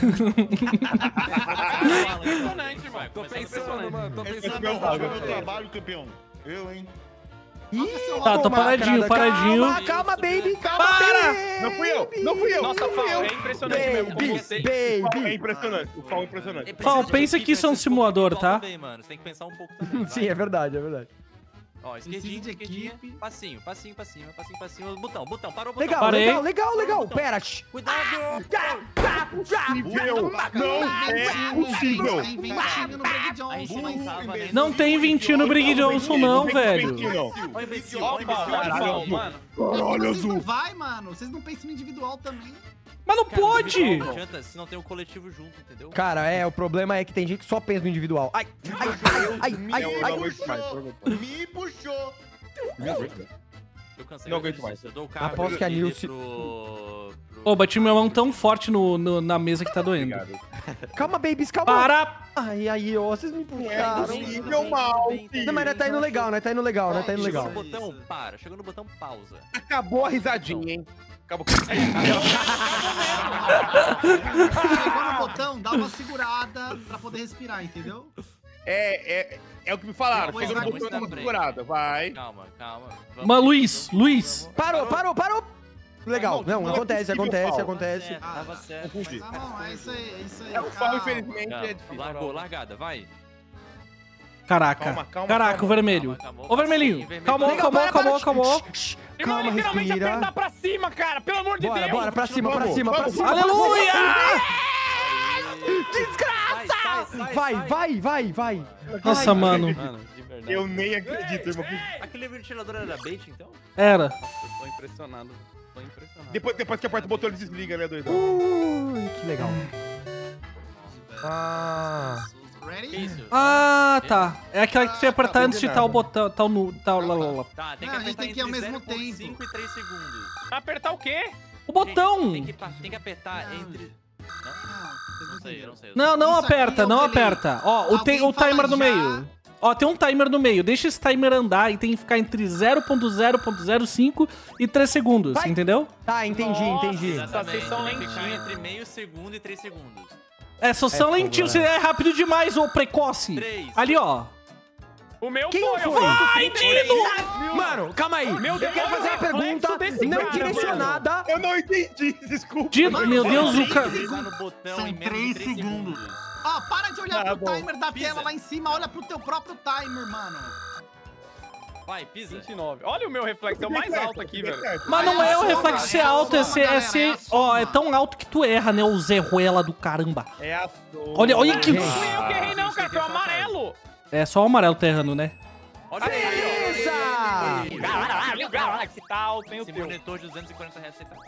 É impressionante, mano. Tô pensando, mano. Esse é meu hobby, meu trabalho, campeão. Eu, hein? Ih, Tá, tô toma, paradinho, cara. paradinho. Calma, baby. Calma, Para! baby. Não fui eu, não fui eu. Nossa, Fal, é impressionante mesmo. Como você... É Baby. impressionante, o Fal é impressionante. Fal, pensa que isso é um simulador, tá? Também, mano. Você tem que pensar um pouco também. Sim, é verdade, é verdade. Ó, esquerdinha, de esquerdinha. equipe. Passinho pra cima. Botão, parou, botão. Legal, Parei. legal. Pera. shh. Cuidado! Possível, não é possível. Tem ventinho no Big Johnson, A gente não mas... tava nem... Não tem 20 no Brig Johnson não, velho. Ó, imbecil, Ó, Fal, mano. Olha Vocês não azul. vai, mano. Vocês não pensam no individual também. Mas não Cara, pode! Não adianta se não tem um coletivo junto, entendeu? Cara, o problema é que tem gente que só pensa no individual. Ai. Me puxou. Eu cansei. Não aguento mais. Eu dou o carro Aposto que a dele Nilce- Ô, bati minha mão tão forte na mesa que tá doendo. Calma, babies, calma. Para! Ai, ó, vocês me puxaram. possível, mal. Não, mas tá indo legal, né? Tá indo legal. Chegou no botão, para. Chegou no botão, pausa. Acabou a risadinha, hein? Acabou. Chegou no botão, dá uma segurada pra poder respirar, entendeu? É o que me falaram. Depois Chegou no vai botão pra uma frente. segurada. Vai. Calma. Mas Luiz. Parou. Legal. Não, acontece. Tava certo. Confundi. Tá bom, é isso aí. É o Fal, infelizmente, é difícil. Largou, largada, vai. Caraca. Calma, Caraca, o vermelho. Calma, Ô, vermelhinho. vermelho. Calma. Irmão, Calma, literalmente respira. apertar pra cima, cara. Pelo amor de Deus. Bora, pra cima. Aleluia! Vai. Nossa, mano. Mano, de verdade. Eu nem acredito, irmão. Aquele ventilador era bait, então? Era. Eu tô impressionado. Depois que aperta o botão, ele desliga, né, doidão? Ui, que legal. Ready? Que isso? Ah, tá. É aquela que você apertar antes de tal nada. botão, tal no, tal lá. Tá, tem Não, que a gente apertar tem que ir ao entre mesmo 0,5 tempo. e 3 segundos. Apertar o quê? O botão. Gente, tem que apertar entre... Não, vocês Não sei. Não Isso aqui aperta, é o não delay. aperta. Ó, Alguém o timer fala no já. meio. Ó, tem um timer no meio. Deixa esse timer andar e tem que ficar entre 0.0.05 e 3 segundos, Vai. entendeu? Tá, entendi. Vocês são Tem que ficar lentinhos. entre meio segundo e 3 segundos. É, só são lentinhos. Você é rápido demais, ô precoce. 3. Ali, ó. O meu Quem foi, foi? Vai, Dino! Mano, calma aí. Meu Eu Deus, quero fazer uma reflexo pergunta desse não cara, direcionada. Eu não entendi, desculpa. Dino, meu Deus, o cara... Pisar no botão São em menos de 3 3 segundos. segundos. Ó, para de olhar Tá pro bom. timer da Pisa. tela lá em cima, olha pro teu próprio timer, mano. Vai, pisa. 29. Olha o meu reflexo, é o mais alto aqui, velho. Mas não é o reflexo ser alto, é ser... a Ó, soma. é tão alto que tu erra, né, o Zé Ruela do caramba. É a soma. Olha que... Não fui eu que errei, não, cara. Foi o amarelo. É só o amarelo tá errando, né? Olha aí, Beleza! Caralho, Galaxy tá alto, hein, o esse teu. monitor de 240 Hz, você tá...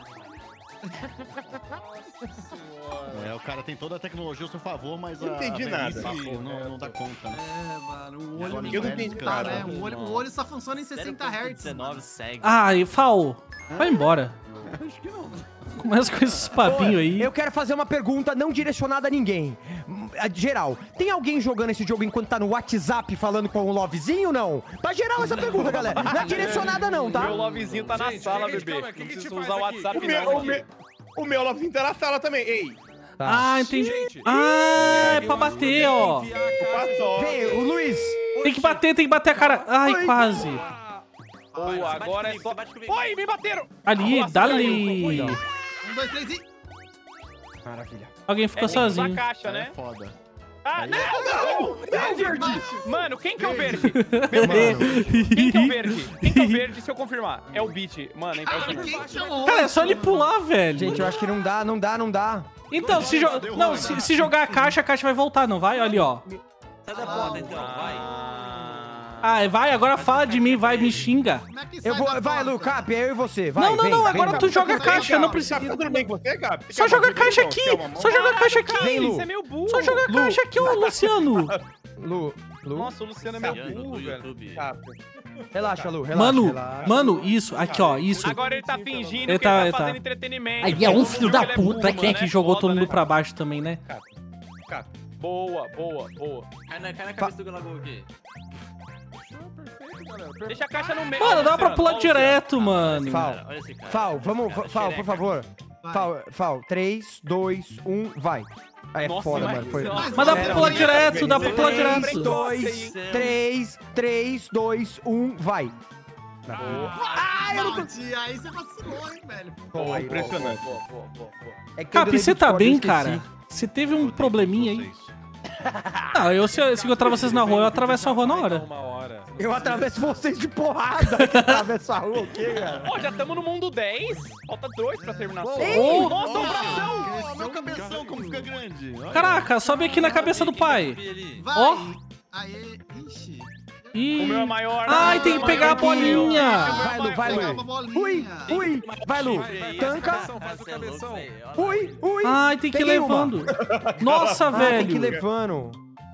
É, o cara tem toda a tecnologia ao seu favor, mas Não entendi nada. Não dá conta, né? É, mano, o olho Eu não não vai entendi ficar, nada. né? O olho só funciona em 60 Hz. 19 segue. Ah, e Fal, vai embora. Acho que não. Começa com esses papinhos aí. Eu quero fazer uma pergunta não direcionada a ninguém. Geral, tem alguém jogando esse jogo enquanto tá no WhatsApp falando com um lovezinho ou não? Pra geral essa pergunta, galera. Não é direcionada não, tá? Meu lovezinho tá na sala, bebê. Não precisa usar o WhatsApp, O meu, não. o meu, O meu Lovezinho tá na sala também. Ei. Tá. Ah, entendi. Ah, é pra bater, ó. Vem, o Luiz. Tem que bater a cara. Ai, quase. Boa, agora é só... Oi, me bateram! Ali, Nossa, dali. 1, 2, 3 e... Maravilha. Alguém ficou sozinho. caixa, né? Foda. Ah, não! Verde! Mano, quem que é o verde? Quem que é o verde? Quem que é o verde, se eu confirmar? É o Beat. Mano, é impressionante. Quem chamou? Cara, é só ele pular, velho. Gente, eu acho que não dá. Então, se jogar a caixa vai voltar, não vai? Olha ali, ó. Sai da porta, então, vai. Ah, vai, agora fala de mim, vai, me xinga. Como é que Eu sai vou, da vai, porta? Lu, Cap, é eu e você. Vai, Não, vem, agora vem, tu joga a caixa, não precisa. Tá tudo bem com você, Gabi? Só joga a caixa aqui, só joga a caixa aqui. Vem, Lu. Isso é meio burro. Só joga a caixa aqui, ô, Luciano. Lu. Nossa, o Luciano é meio Luciano burro, do velho. YouTube. Relaxa, Lu, relaxa. Mano, isso, aqui, ó, isso. Agora ele tá fingindo Ele que ele tá- tá fazendo entretenimento. Aí é um Todo filho mundo da ele é puta, burro, quem é mano, que né? jogou Foda, todo mundo né? pra baixo também, né? Boa. Cai na cabeça do Galagol aqui. Deixa a caixa no meio. Mano, dá pra Luciano. pular Ó, direto, mano. Fal. Cara, olha esse cara. Fal, vamos, Cara, Fal, por xereca. favor. Vai. Fal, 3, 2, 1, vai. Aí é Nossa, foda, mas- mano. Foi. nossa. Mas dá pra pular direto, dá pra pular 3, direto. 2, 1, vai. Maldinho, aí você vacilou, hein, velho. Boa, impressionante. Boa. É que eu Cap, delay você do tá Discord, eu bem, esqueci. cara? Você teve um probleminha aí? Não, se encontrar vocês na rua, eu atravesso a rua na hora. Eu atravesso vocês de porrada. Que atravesso a rua, o quê, cara? Ó, já estamos no mundo 10. Falta 2 pra terminar só. Ô, Nossa, um bração. Ó, meu cabeção como fica grande. Olha. caraca, sobe aqui na cabeça do pai. Vai. Ó. Aê, ixi. Ih. O meu é maior. Ai, tem que pegar a bolinha. Vai, Lu, vai, Pegar Lu. uma bolinha. Ui, vai, Lu. Tanca. Faz o cabeção. Ui. Ai, tem que ir Peguei uma. levando. Nossa, Ah, tem que ir velho. levando.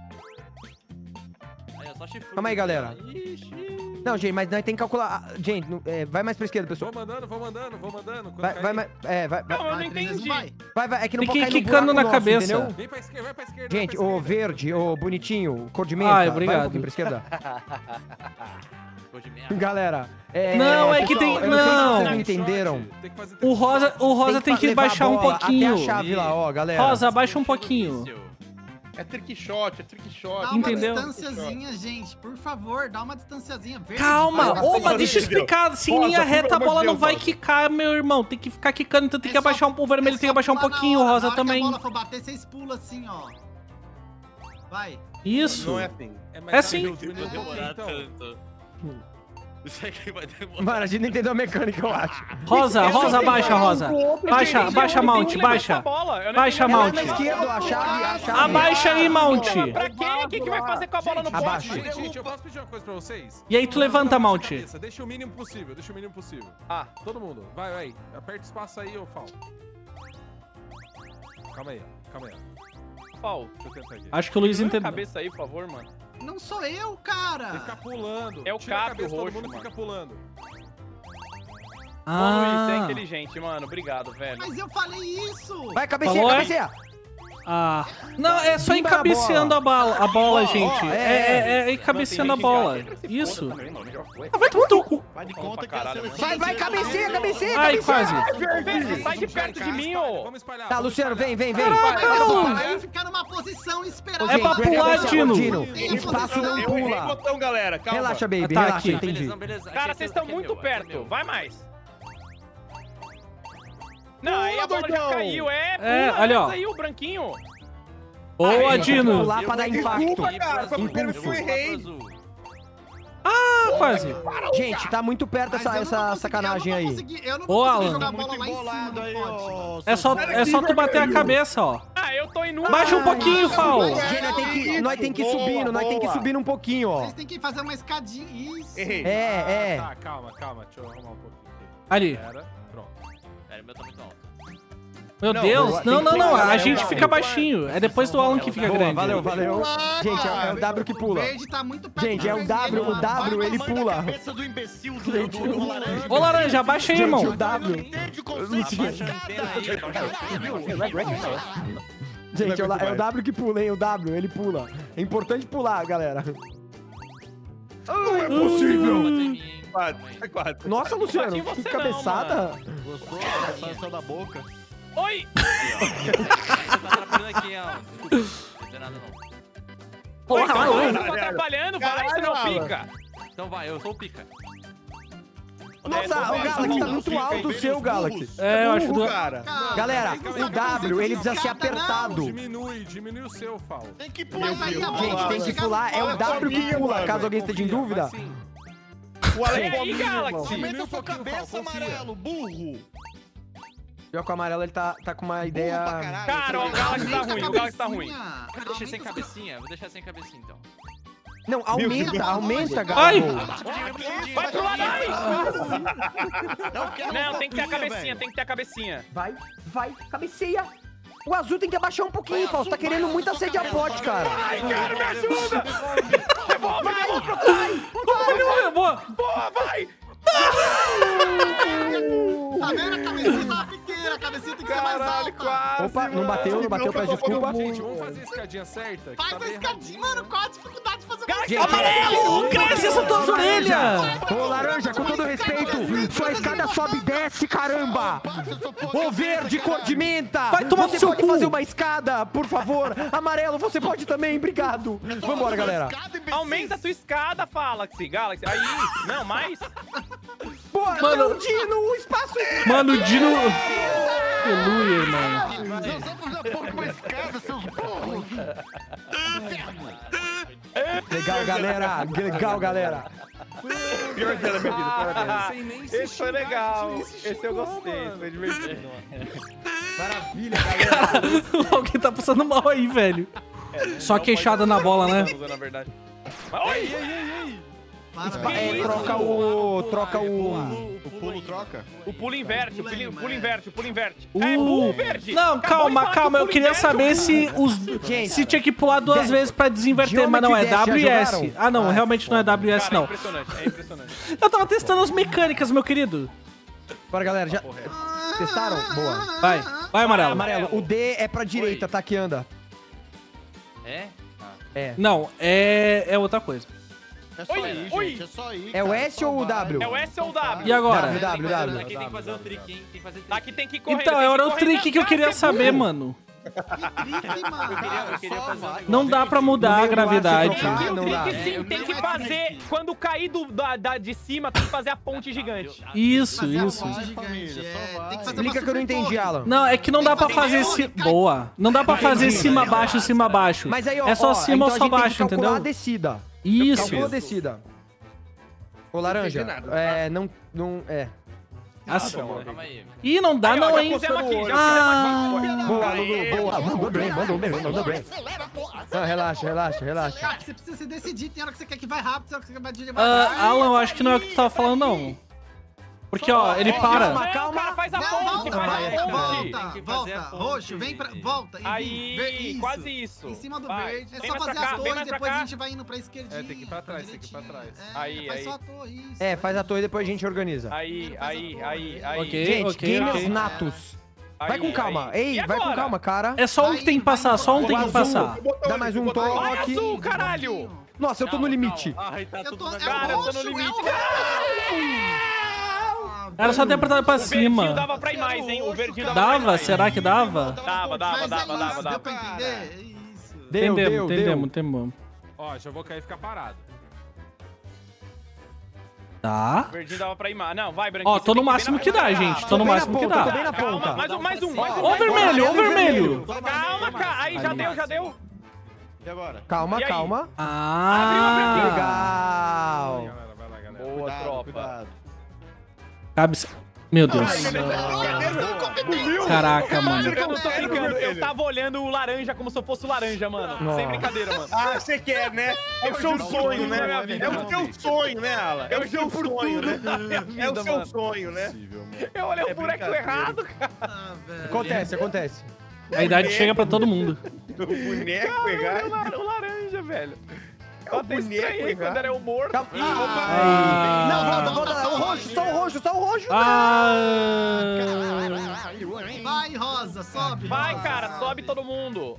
Aí, ó, só chifrudo. Calma aí, galera. Não, gente, mas nós tem que calcular. Gente, vai mais pra esquerda, pessoal. Vou mandando. Quando Vai cair. mais. Vai. Não, eu não Vai, 3 vezes entendi. vai. É que não Tem pode que ir cair no quicando buraco na nosso, cabeça. entendeu? Vem pra esquerda, vai pra esquerda. Gente, vai pra ô esquerda. verde, ô bonitinho, cor de menta. Ai, Vai um obrigado. pouquinho pra esquerda. Cor de merda. Galera, Não, é que tem- eu não sei se não. vocês não entenderam. Tem que fazer O rosa tem que levar a baixar um bola pouquinho. Até a chave lá, ó, galera. Rosa, abaixa um pouquinho. É trick shot. Dá uma Entendeu? distanciazinha, gente. Por favor, dá uma distanciazinha. Verde, Calma, vai. ô, mas deixa eu explicar. Se em Rosa, linha pelo reta a amor bola de não Deus, vai Rosa. quicar, meu irmão. Tem que ficar quicando, então tem que É só- abaixar o vermelho, é tem que só abaixar um pular na pouquinho, o hora. rosa Na hora que também. a bola for bater, vocês pulam assim, ó. Vai. Isso. Não é assim. É sim. Diminuiu um pouquinho, então. Isso aqui vai demorar. Mano, a gente não entendeu a mecânica, eu acho. Rosa, abaixa, Rosa. Baixa, Gente, baixa, eu não Mount, entendi onde baixa. essa bola. Eu não Baixa, entendi. É lá Mount. na esquerda, a chave. Abaixa aí, Mount. Pra quê? O que vai fazer com a bola no pote? Abaixa. Gente, eu posso pedir uma coisa pra vocês? E aí tu levanta, Mount. Deixa o mínimo possível, Ah, Todo mundo, vai. Aperta o espaço aí, ô Fal. Calma aí. Paulo. Deixa eu tentar aqui. Acho que o Luiz Diminui a entendeu. cabeça aí, por favor, mano. Não sou eu, Tem que cara. ficar pulando. É o Tira a Cap, cabeça, o todo roxo, mundo mano. fica pulando. Ô, Luiz, você é Ah. inteligente, mano. Obrigado, velho. Mas eu falei isso. Vai, cabeceia, Falou, é? cabeceia. Ah. Não, é só ir Bimba na cabeceando a bola, gente. ó, É ir cabeceando a bola. Isso. Ah, vai tomar teu cu. Vai de Vamos conta pra que caralho, essa Vai, cabeceia. Ai, quase. Verde, sai de perto de mim, ô. Vamos espalhar. Tá, Luciano, vem. Mas é só Não. parar e ficar numa posição e esperar. É pra pular, Dino. Espaço não Eu errei o pula. botão, galera. Calma. Relaxa, baby, Tá relaxa, aqui. entendi. Beleza. Cara, vocês estão muito perto. Vai mais. Não, aí a bola já doidão. caiu. É, Pula, olha, ó. antes aí o branquinho. Boa, Aí, Dino. pular pra dar impacto. Desculpa, cara. Foi a primeira vez que eu errei. Ah, quase. Gente, tá muito perto Mas eu não essa consegui, sacanagem eu aí. não consegui, eu não Ô, consegui Alan. jogar a muito bola lá em cima embolado no aí, pote. ó. É só tu bater a cabeça, ó. Ah, eu tô indo. Baixa um pouquinho, Fal. Gente, nós tem que ir subindo, nós tem que ir subindo um pouquinho, ó. Vocês têm que fazer uma escadinha. Isso. Errei. É. Tá, calma. Deixa eu arrumar um pouquinho aqui. Ali. Pera, pronto. Pera, o meu tá muito alto. Meu Não, Deus. tem Não. que- A gente fica baixinho. É depois do Alan que fica Boa, grande. valeu. Gente, é o W que pula. O verde tá muito perto. Gente, é do o vermelho, W, mano. ele Tamanho da pula. cabeça do imbecil do laranja. Ô, Laranja, abaixa aí, Gente, irmão. o W. Entende o conceito de Gente, é o W que pula, hein? O W, ele pula. É importante pular, galera. Não é possível. Bate em mim, hein? É quatro. Nossa, Luciano, Não bati em que você não, cabeçada. Gostou? Só da boca. Oi! Você tá atrapalhando aqui, ó. Desculpa. Não tem nada, não. Oi, você tá atrapalhando, vai, você não pica. Então vai, eu sou o pica. Nossa, o Galaxy tá muito alto o seu, Galaxy. É, eu acho que... Cara. Galera, o W, ele precisa ser apertado. Diminui o seu, Fal. Tem que pular. Gente, tem que pular. É o W que pula, caso alguém esteja em dúvida. O Alex E aí, Galaxy? Aumenta a sua cabeça, amarelo, burro. Pior que o amarelo, ele tá com uma Burro pra ideia... caralho. Cara, o Galaxy tá ruim, o Galaxy tá ruim. Vou deixar sem cabecinha, então. Não, aumenta, Ai! Galaxy. Vai pro lado aí! Eu quero Não, tem que ter a fofinha, cabecinha, velho. tem que ter a cabecinha. Vai, cabeceia. O azul tem que abaixar um pouquinho, Fausto. Tá querendo muito assediar pote, cara. Ai, cara, me ajuda! Devolve, Boa! Boa, vai! Tá vendo? A cabecinha tava pequena, a cabecinha tem que ser mais Caralho, alta. quase. Opa, não bateu, peço desculpa. Gente, vamos fazer a escadinha certa? que Faz tá a bem escadinha, mano. Qual a dificuldade de fazer uma Galaxy, escada? Amarelo! Cresce essa tua orelha! Ô, laranja, com todo respeito, sua escada sobe e desce, caramba! Ô, verde, cor de menta! Vai tomar no Você seu pode cu. fazer uma escada, por favor? Amarelo, você pode também, obrigado. Vambora, galera. Aumenta a tua escada, Galaxy. Aí, não, mais. Pô, Mano. não, Dino, o espaço... Mano, o Dino... Aleluia, mano. Nós vamos a pouco uma escada, seus burros. Legal, galera. Legal, galera. Pior dia da minha vida, parabéns. Sem nem se Esse foi xingar, legal. nem se Esse eu xingou, gostei. mano. Foi divertido, mano. Maravilha, galera. Alguém tá passando mal aí, velho. Só queixada na bola, né? Na verdade. Troca o... O pulo troca? O pulo inverte, o pulo inverte, o pulo inverte. Uh. É, pulo verde. Não, Acabou de calma, falar calma. que o Eu pulo queria inverte, saber o se pulo- os... Gente, Se tinha que pular duas vezes pra desinverter, mas não, é Geometry Dash, já WS. jogaram? Ah, não, realmente não é WS, Cara, é não. impressionante, é impressionante. Eu tava testando as mecânicas, meu querido. Bora, galera. Já testaram? Boa. Vai, amarelo. Amarelo, o D é pra direita, tá? Que anda. É? É. Não, é outra coisa. É só Oi, ir, oi. gente. É só ir. É o cara, S só ou o vai. W? É o S ou o W? E agora? W. Aqui tem que fazer um trick, hein? Tem que fazer trick. Aqui tem que correr. Então, tem era que o correr trick que eu na queria graça, saber, burro. mano. Trick, mano. Eu queria fazer um negócio. Não dá pra mudar a gravidade. trocar. Tem não um dá. trick sim, tem que fazer. Quando cair de cima, tem que fazer a ponte gigante. Isso, Fazer a isso. ponte gigante, Tem que fazer Explica que eu não entendi, Alan. Não, é que não dá pra fazer boa. Não dá pra fazer cima baixo, cima baixo. Mas aí, ó, é só ó, cima então ou a só gente tem que baixo, calcular entendeu? a descida. Isso. Calcula a descida. Ô, laranja, entendi nada. é. Assim. Calma aí. Ih, não dá Aí, ó, não, já hein? pusemos aqui, já Ah, Boa, Lulu, boa. Mandou bem. Não, relaxa. Cara, você precisa se decidir. Tem hora que você quer que vai rápido, tem hora que você quer que vai devagar. Alan, eu acho que não é o que tu tava falando, não. Porque, ó, ele para. Não, cara, faz a ponte, faz a ponte. Tem que fazer Volta. a ponte. Roxo, vem pra... Volta. e Aí, isso. quase isso. Em cima do Vai. verde. É Vem só mais fazer pra cá, a vem torre, mais pra depois cá. a gente vai indo pra esquerdinha. É, tem que ir pra trás, tem que ir pra direitinho. trás. É, Aí, faz aí. só a torre, isso. É, faz a torre e depois a gente organiza. Aí. Ok. Gente, gamers ok. natos. Vai Aí, com calma. aí. Ei, E vai com agora? calma, cara. É só um que tem que passar, só um tem que passar. Dá mais um Vai, toque. azul, caralho! Nossa, eu tô no limite. Ai, tá Eu tudo tô... na Cara, eu tô no roxo, limite. Era só ter apertado pra O verdinho cima. dava pra ir mais, hein? O verdinho dava pra ir Dava? mais. Será que dava? Dava. Deu pra entender? Isso. Deu. Entendemos. Ó, já vou cair e ficar parado. Tá. O verdinho dava pra ir mais. Não, vai, branquinho. Ó, tô no máximo que dá, gente. Tô no máximo que Tô dá. bem na Calma, ponta. mais um. Ó, vermelho. Calma, cara. Aí, já deu. E agora? Calma, E aí? calma. Ah. Legal. Vai lá, galera. Boa, Cuidado, tropa. cuidado. Cabe... Meu Deus. Caraca, mano. Eu não tô brincando. Eu tava olhando o laranja como se eu fosse o laranja, mano. Nossa. Sem brincadeira, mano. Ah, você quer, né? É o seu sonho, né? É o seu sonho, né, Alan? É o seu sonho, né? É o seu sonho, né? Eu olhei o boneco brincadeira. errado, cara. Ah, velho. Acontece. A idade chega pra todo mundo. O boneco pegar. O laranja, velho. Eu o até boneco estranhei errado. quando era eu morto. Calma. Ah. Não, volta. O roxo, só o roxo. Ah. Vai, Rosa, sobe. Vai, Rosa. cara, sobe todo mundo.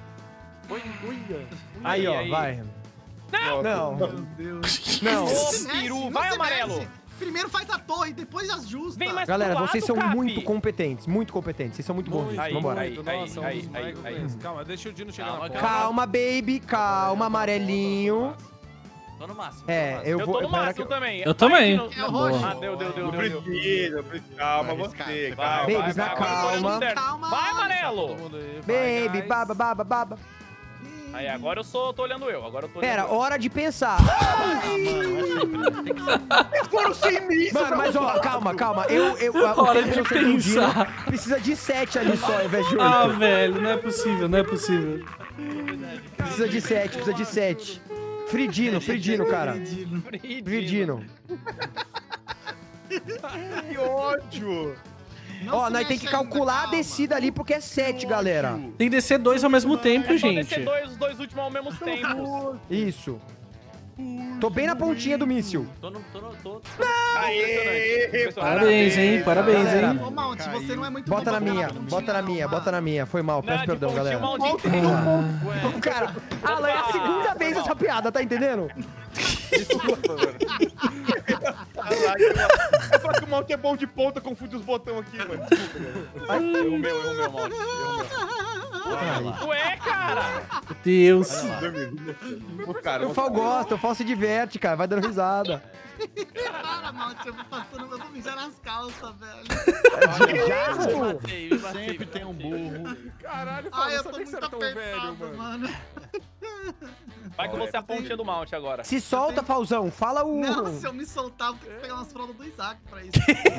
Aí, ó, aí. vai. Não. Meu Deus. Não. Ô, peru, vai, amarelo. Primeiro faz a torre, depois ajusta. Vem mais Galera, pro lado, vocês são Capi. muito competentes. Muito competentes. Vocês são muito bons nisso. Aí, Vambora. aí. Nossa, um dos aí. mais que eu conheço. Calma, deixa o Dino chegar na porta. Calma, baby. Calma, amarelinho. Tô no máximo. É, eu Eu vou... tô no pera máximo que também. Eu também. Vai, Dino. É o roxo. Ah, deu. Não precisa, calma você, calma. Babies, na calma. Calma. Vai, Todo amarelo. mundo aí, vai, Baby, guys. baba. Aí, agora tô olhando eu. Agora eu tô olhando Pera, eu. hora de pensar. Foram sem mim, Mano, mas ó, calma. Hora de pensar. Precisa de 7 ali só, ao invés de 8. Ah, velho, não é possível, não é possível. Precisa de 7. Fridino, cara. Fridino. Que ódio. Não Ó, se nós tem mexe que ainda, calcular a calma. descida ali porque é 7, galera. Tem que descer 2 ao mesmo tempo, É só gente. descer os dois últimos ao mesmo tempo. Isso. Tô bem na pontinha do míssil. Tô. Aê, Parabéns, hein? Parabéns, Galera. hein? Ô, Mount, você não é muito Bota bom na pra minha, ficar na bota na pontinha, minha, não, bota na minha. Foi mal, peço Não, perdão, de pontinho, galera. maldito. Cara, Alan, é a segunda vez essa piada, tá entendendo? Desculpa, mano. É só que o Mount é bom de ponta, confunde os botões aqui, mano. Desculpa, mano. Erro meu, Mauro. Ué, cara. Meu Deus. O cara, O Fal gosta, o Fal se diverte, cara, vai dando risada. Para, Mount, eu vou passando, eu vou mijar nas calças, velho. Me matei. Sempre tem um burro. Caralho, Fal, Ai, eu eu tô sabia que você muito era tão velho, apertado, mano. mano. Vai que você é a pontinha do Mount agora. Se solta, Falzão, fala o... Não, se eu me soltar, eu vou ter que pegar umas fraldas do Isaac pra isso.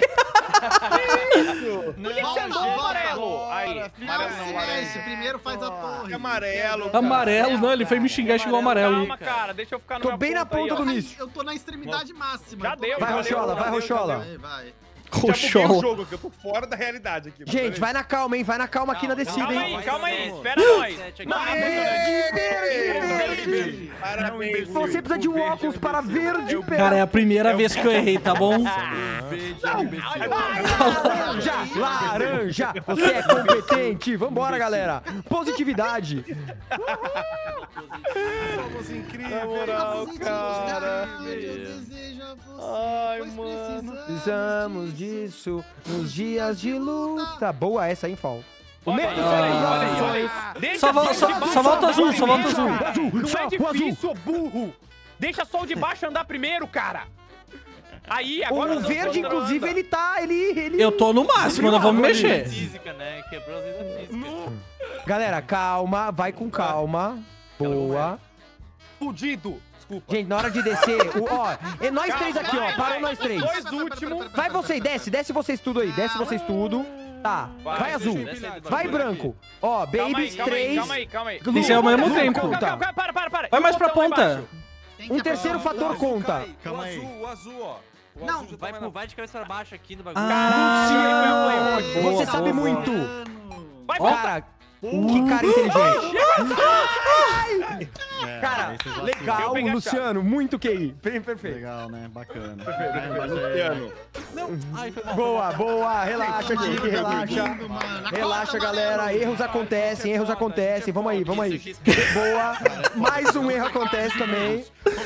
Por que você andou amarelo? Aí, Não, amarelo se não, amarelo. mexe, primeiro faz a torre. amarelo. cara. Amarelo, não, ele foi me xingar e chegou amarelo. Calma, cara, deixa eu ficar no Tô minha bem na ponta aí, ponta ó. do Ai, míssil. eu tô na extremidade máxima. Já eu tô- deu, Vai, já Rochola, deu, vai, já deu, Rochola. Vai. Já buguei o Rochola. jogo aqui, eu tô fora da realidade aqui. mano. Gente, vai na calma, hein? Vai na calma aqui na descida, hein? Calma aí, espera nós. Não, Parabéns. Você precisa de um óculos para ver de perto. Cara, é a primeira vez que eu errei, tá bom? Laranja, você é competente. Vambora, galera. Positividade. Somos incríveis. Na moral, cara. Eu desejo a você. Ai, pois mano. Precisamos disso nos dias de luta. Boa essa, hein, Fal? O Olha medo aí, olha aí. Deixa Só o sol de baixo volta andar azul, só volta azul. primeiro, cara. Não é Só o difícil, burro. Deixa só o de baixo andar primeiro, cara. Aí, agora... O verde, inclusive, ele tá... Ele... Eu tô no máximo, não vamos mexer. Física, né? Quebrou as leis da física. Galera, calma. Vai com calma. Boa. Fudido. Desculpa. Gente, na hora de descer... Ó, é nós três aqui, ó. Parou nós três. Dois últimos. Vai vocês, desce vocês tudo aí. Desce vocês tudo. Tá, vai azul. Vai branco. Ó, babies, 3. Calma aí. Tem que ser ao mesmo Lu, tempo. conta. Para. Vai mais E o pra botão lá ponta. embaixo? Tem que Um terceiro apertar. fator conta. Calma aí. O azul, ó. O Não, azul já tá Vai, mais na- vai de cabeça pra baixo aqui no bagulho. Ah, Boa, você boa, sabe boa. muito. Vai, Cara, que cara inteligente. Cara, legal, Eu peguei a Luciano. Muito QI. Perfeito. Legal, né? Bacana. Luciano. Boa. Relaxa, Mano, Kiki, relaxa. lindo, mano. Relaxa, Acorda, galera. amarelo. Erros acontecem. Vamos aí. Boa. Mais um erro acontece também.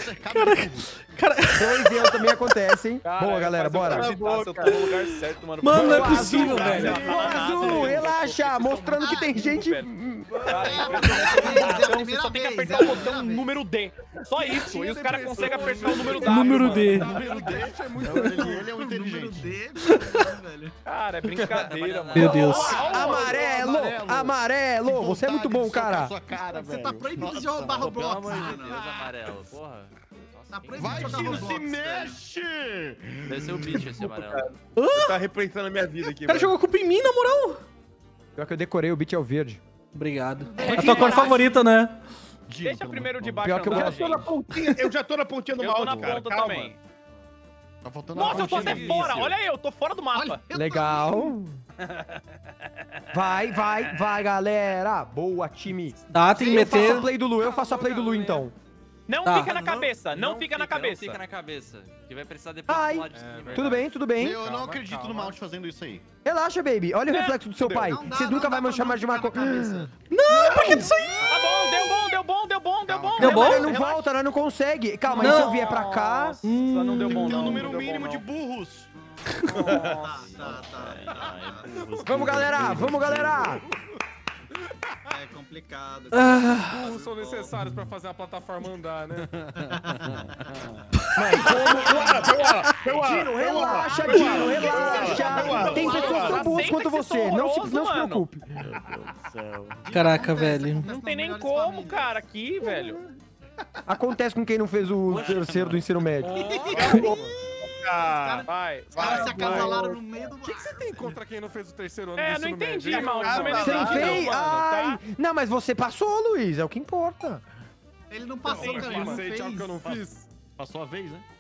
Dois erros também acontecem. Cara, Boa, galera, faz eu bora. acreditar se eu tô no lugar certo, mano. Mano, não é Boa, possível, azul, velho. Azul, relaxa. Mostrando que tem gente... Cara, É a primeira você só tem que vez, apertar é a o botão primeira número D. Só isso. E os caras conseguem apertar o número W. Número mano. D. Ele é um Número inteligente. D, velho. Cara, é brincadeira, mano. Meu Deus. Amarelo. Você é muito bom, cara. Sua cara, Você tá proibido de roubar Pelo Roblox, amor de mano. Deus, amarelo. Porra. Tá Nossa, proibido Vai de que jogar não Roblox, se velho. mexe! deve ser o bicho esse amarelo. Tá representando a minha vida aqui, O cara mano. jogou culpa em mim, na moral. Pior que eu decorei, o beat é o verde. Obrigado. A tua cor favorita, né? Deixa primeiro de baixo Pior que eu andar, gosto. gente. Eu já tô na pontinha do Eu tô mouse, na cara. ponta Calma. também. Tá faltando Nossa, eu tô pontinha até de fora. início. Olha aí, eu tô fora do mapa. Olha, eu tô- Legal. Vai, galera. Boa, time. Tá, tem que Eu faço meter... a play do Lu, então. Não Tá. fica na cabeça, não fica na cabeça. Não fica na cabeça. Que vai precisar depois Ai, pular de cima. tudo bem. Eu não acredito no Mount fazendo isso aí. Relaxa, baby. Olha o reflexo do seu pai. Não dá, Vocês não nunca dá vão me pra chamar não de uma ficar na coisa. cabeça. Tá bom, deu deu bom. Deu bom? Nós não volta, nós não consegue. Calma, e se eu vier pra cá? Só não deu bom, Tem um não. número Não deu bom, mínimo não. de burros. Tá. Vamos, galera, vamos, galera. É complicado. Burros são necessários pra fazer a plataforma andar, né? Dino, relaxa, Dino, relaxa. Tem pessoas tão boas Aceita quanto que você, vocês não se são horrorosos, preocupe. Caraca, velho. Não tem nem como, cara, aqui, velho. Acontece com quem não fez o terceiro do ensino médio. Vai. Os caras se acasalaram no meio do... O que você tem contra quem não fez o terceiro ano do É, ensino não entendi, médio? irmão. Você não fez? Ai, não, mas você passou, Luiz, é o que importa. Ele não passou, cara, ele não Passei, Thiago, que eu não fez. fiz. Passou a vez, né?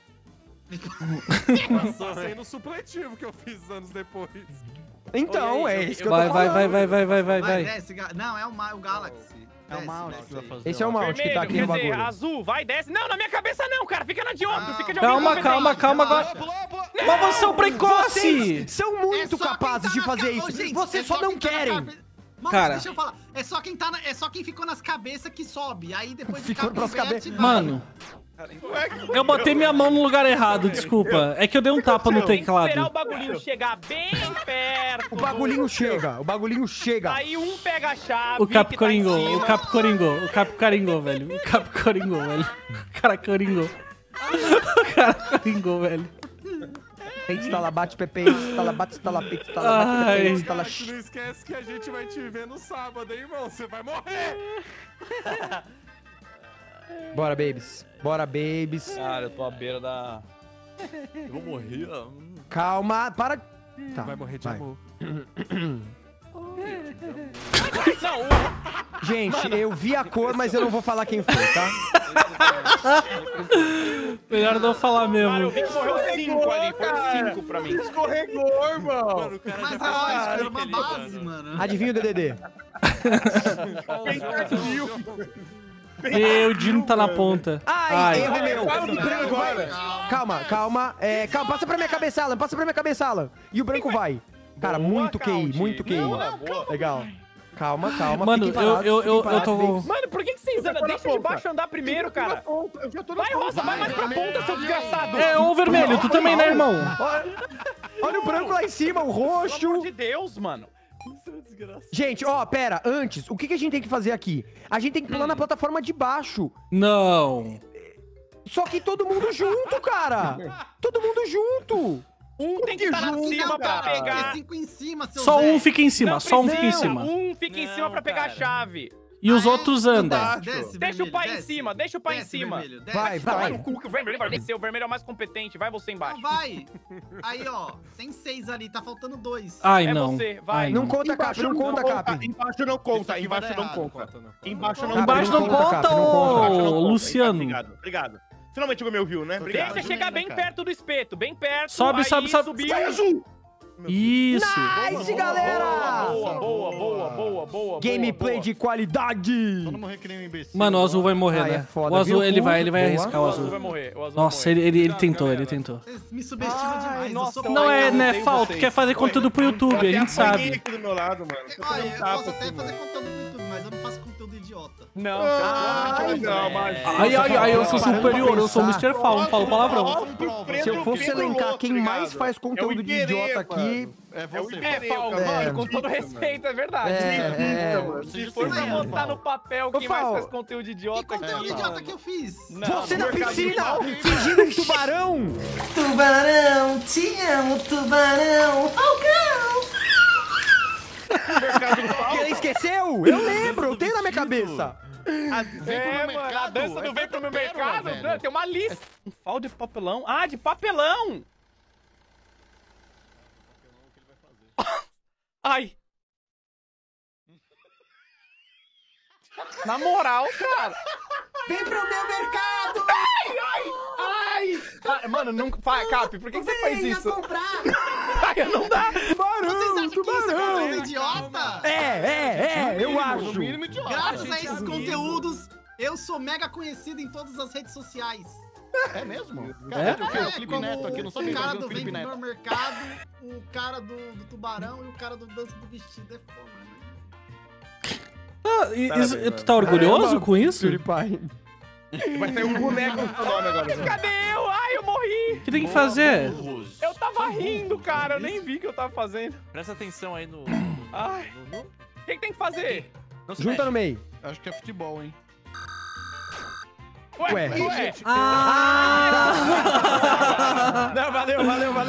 Passei no supletivo que eu fiz anos depois. Então, é isso que eu tô Vai, falando. vai. Desce, não, é o Galaxy. É o Desce, Mount desce que vai aí. fazer. Esse é o Mount que tá Vermelho, aqui quer no dizer, bagulho. azul, vai, desce. Não, na minha cabeça não, cara. Fica na de óbvio, fica de óbvio. Calma agora. Mas vocês são precoce! Vocês são muito É só quem capazes tá de na fazer ca- isso. Ô, gente, Vocês é só não quem tá na querem. cabe- Mano, Cara. deixa eu falar. É só quem ficou nas cabeças que sobe. Aí depois Ficou pras cabeças. Mano, eu botei minha mão no lugar errado, desculpa. É que eu dei um tapa no Tem que esperar o teclado. bagulhinho chegar bem perto. O bagulhinho chega. Aí um pega a chave. O Cap que tá em coringou, cima. o Cap coringou, velho. O Cap coringou, velho. O cara coringou. O cara coringou, velho. Peito, estala, bate, pepe, estala, bate, estala, peito, estala, bate, Ai. pepe, estala, Mas não esquece que a gente vai te ver no sábado, hein, irmão? Você vai morrer! Bora, babies. Bora, babies. Cara, eu tô à beira da... Eu vou morrer. Calma, para. Tá, Vai morrer de amor. Não, Gente, eu vi a cor, mas eu não vou falar quem foi, tá? Melhor não falar cara, eu mesmo. vi que morreu 5 ali. Foi 5 pra mim. Escorregou, irmão. Mano, o cara Mas já é tá lógico, era uma ali, base, mano. mano. Adivinha o DDD? Meu, o Dino tá na ponta. Ai, erro meu. Fala do branco agora. Calma. Calma, passa pra minha cabeça, Alan. E o branco vai. Cara, muito QI, muito QI. Legal. Calma. Mano, fiquem parados, eu fiquem parados, tô... babies. Mano, por que vocês andam? Deixa de baixo andar primeiro, cara. Eu já tô na Vai, Rosa, vai mais pra ponta, seu desgraçado. É, ô vermelho, tu também, né, irmão? Olha o branco lá em cima, o Pelo amor roxo. de Deus, mano. Gente, ó, pera, antes, o que a gente tem que fazer aqui? A gente tem que pular na plataforma de baixo. Não. Só que todo mundo junto, cara. Todo mundo junto. Um tem que estar lá em cima pra pegar. 5 em cima, seu Só Zé. um fica em cima, Não só um fica em precisa, cima. Um fica em cima pra pegar a cara. chave. E os outros andam. Desce, Deixa o vermelho, pai em desce. cima, deixa o pai em Desce, cima. vermelho, desce. Vai. Vai no cu que o vermelho vai descer. O vermelho é o mais competente. Vai você embaixo. Não, vai. Aí, ó, tem 6 ali, tá faltando 2. Ai, É não. você, vai. Ai, Não conta, Cap, não conta, Cap. Embaixo não conta, embaixo não errado. conta. Não. Embaixo não Cap, Embaixo não não conta, conta, Cap, não conta. ô Luciano. Obrigado. Finalmente alguém me ouviu, né? Obrigado. Deixa chegar bem perto do espeto, bem perto. Sobe, aí sobe, sobe. Subiu. Vai, azul! Isso. Nice, galera! Boa. Gameplay de qualidade. Só não morrer que nem um imbecil. Mano, o azul vai morrer, Ai, né? é foda, O azul, viu? ele vai Boa. arriscar o O azul azul. vai morrer. O azul Nossa, vai morrer. ele Cuidado, tentou, galera. ele tentou. Vocês me subestimam demais. nossa, eu sou Não é, eu né, odeio falta, vocês. quer fazer conteúdo pro YouTube, a gente Apanhei sabe. aqui do meu lado, mano. Tô Olha, dando eu tapa posso até aqui, fazer mano. conteúdo no YouTube, mas eu não faço conteúdo idiota. Não, Não, mas... Ai, eu sou Parando pra superior, eu sou o pensar. Mr. Fall, não falo palavrão. Se eu fosse elencar quem mais faz conteúdo de idiota aqui... É você. É, Fal, mano, com todo respeito, é verdade. Se for pra botar no papel quem mais Fal, faz conteúdo Que idiota conteúdo aqui, idiota mano. que eu fiz? Não, Você na mercado piscina, de pau. fingindo um tubarão. Tubarão, te amo, tubarão. Falcão! Esqueceu? Eu lembro, eu tenho na minha cabeça. É, mano, a dança do vem pro meu mercado, tem uma lista. Um Fal de papelão? Ah, de papelão! Ai! Na moral, cara! Vem pro meu mercado. Ai! Ah, mano, nunca. Cap, por que você faz Venha isso? comprar! Ai, não dá! Vocês acham que isso é conteúdo idiota? Eu acho. Graças a esses conteúdos, eu sou mega conhecido em todas as redes sociais. É mesmo? Cara, o que? O Felipe como Neto aqui, não sabia o cara que do o Vem Felipe pro Meu Neto. Mercado, o cara do Tubarão e o cara do Dança do Vestido. É foda, né? Tu tá orgulhoso com isso? PewDiePie. Vai sair um boneco no seu nome agora. Cadê eu? Ai, eu morri. O que tem que fazer? Eu tava rindo, cara. Eu nem vi o que eu tava fazendo. Presta atenção aí no... Ai. O que tem que fazer? Não se Junta mexe. no meio. Acho que é futebol, hein? Ué. Não, valeu.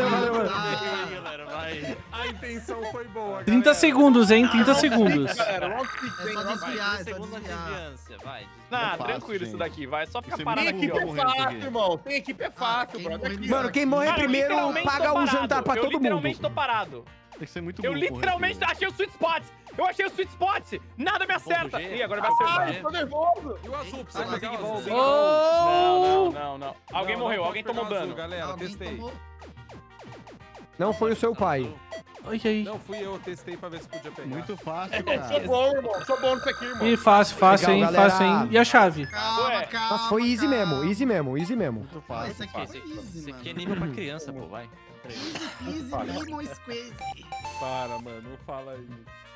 Galera, vai. A intenção foi boa, 30 segundos, hein? 30 segundos. Galera, logo que É tem. só desviar, é só Segundo na desviar. desviança, vai. Não, fácil, tranquilo gente. isso daqui, vai. Só ficar Isso é parado Tem aqui, equipe ó. é fácil, irmão. Tem equipe é fácil, quem brother. morre Aqui, Mano, quem morrer Cara, eu primeiro literalmente paga tô um parado. jantar pra Eu todo mundo. literalmente tô parado. Tem que ser muito Eu bom. literalmente achei o sweet spot. Eu achei o sweet spot. Nada me acerta. G. Ih, agora vai acertar. Ai, tô nervoso. E o azul, pra Ah, você pegar o azul? Não. Alguém morreu, alguém tomou dano. Galera, Alguém testei. tomou- Não foi o seu pai. Olha aí. Não, fui eu, testei pra ver se podia pegar. Muito fácil, Sou cara. bom, irmão. Sou bom nisso aqui, irmão. Ih, fácil, Legal, hein? galera. Fácil, hein? E a chave? Calma, Ué. calma. Nossa, foi easy calma. mesmo, easy mesmo. Muito Ah, fácil. isso aqui foi Isso easy, aqui é mano. nível pra criança, pô, vai. Easy lemon squeeze. Para, mano, não fala aí.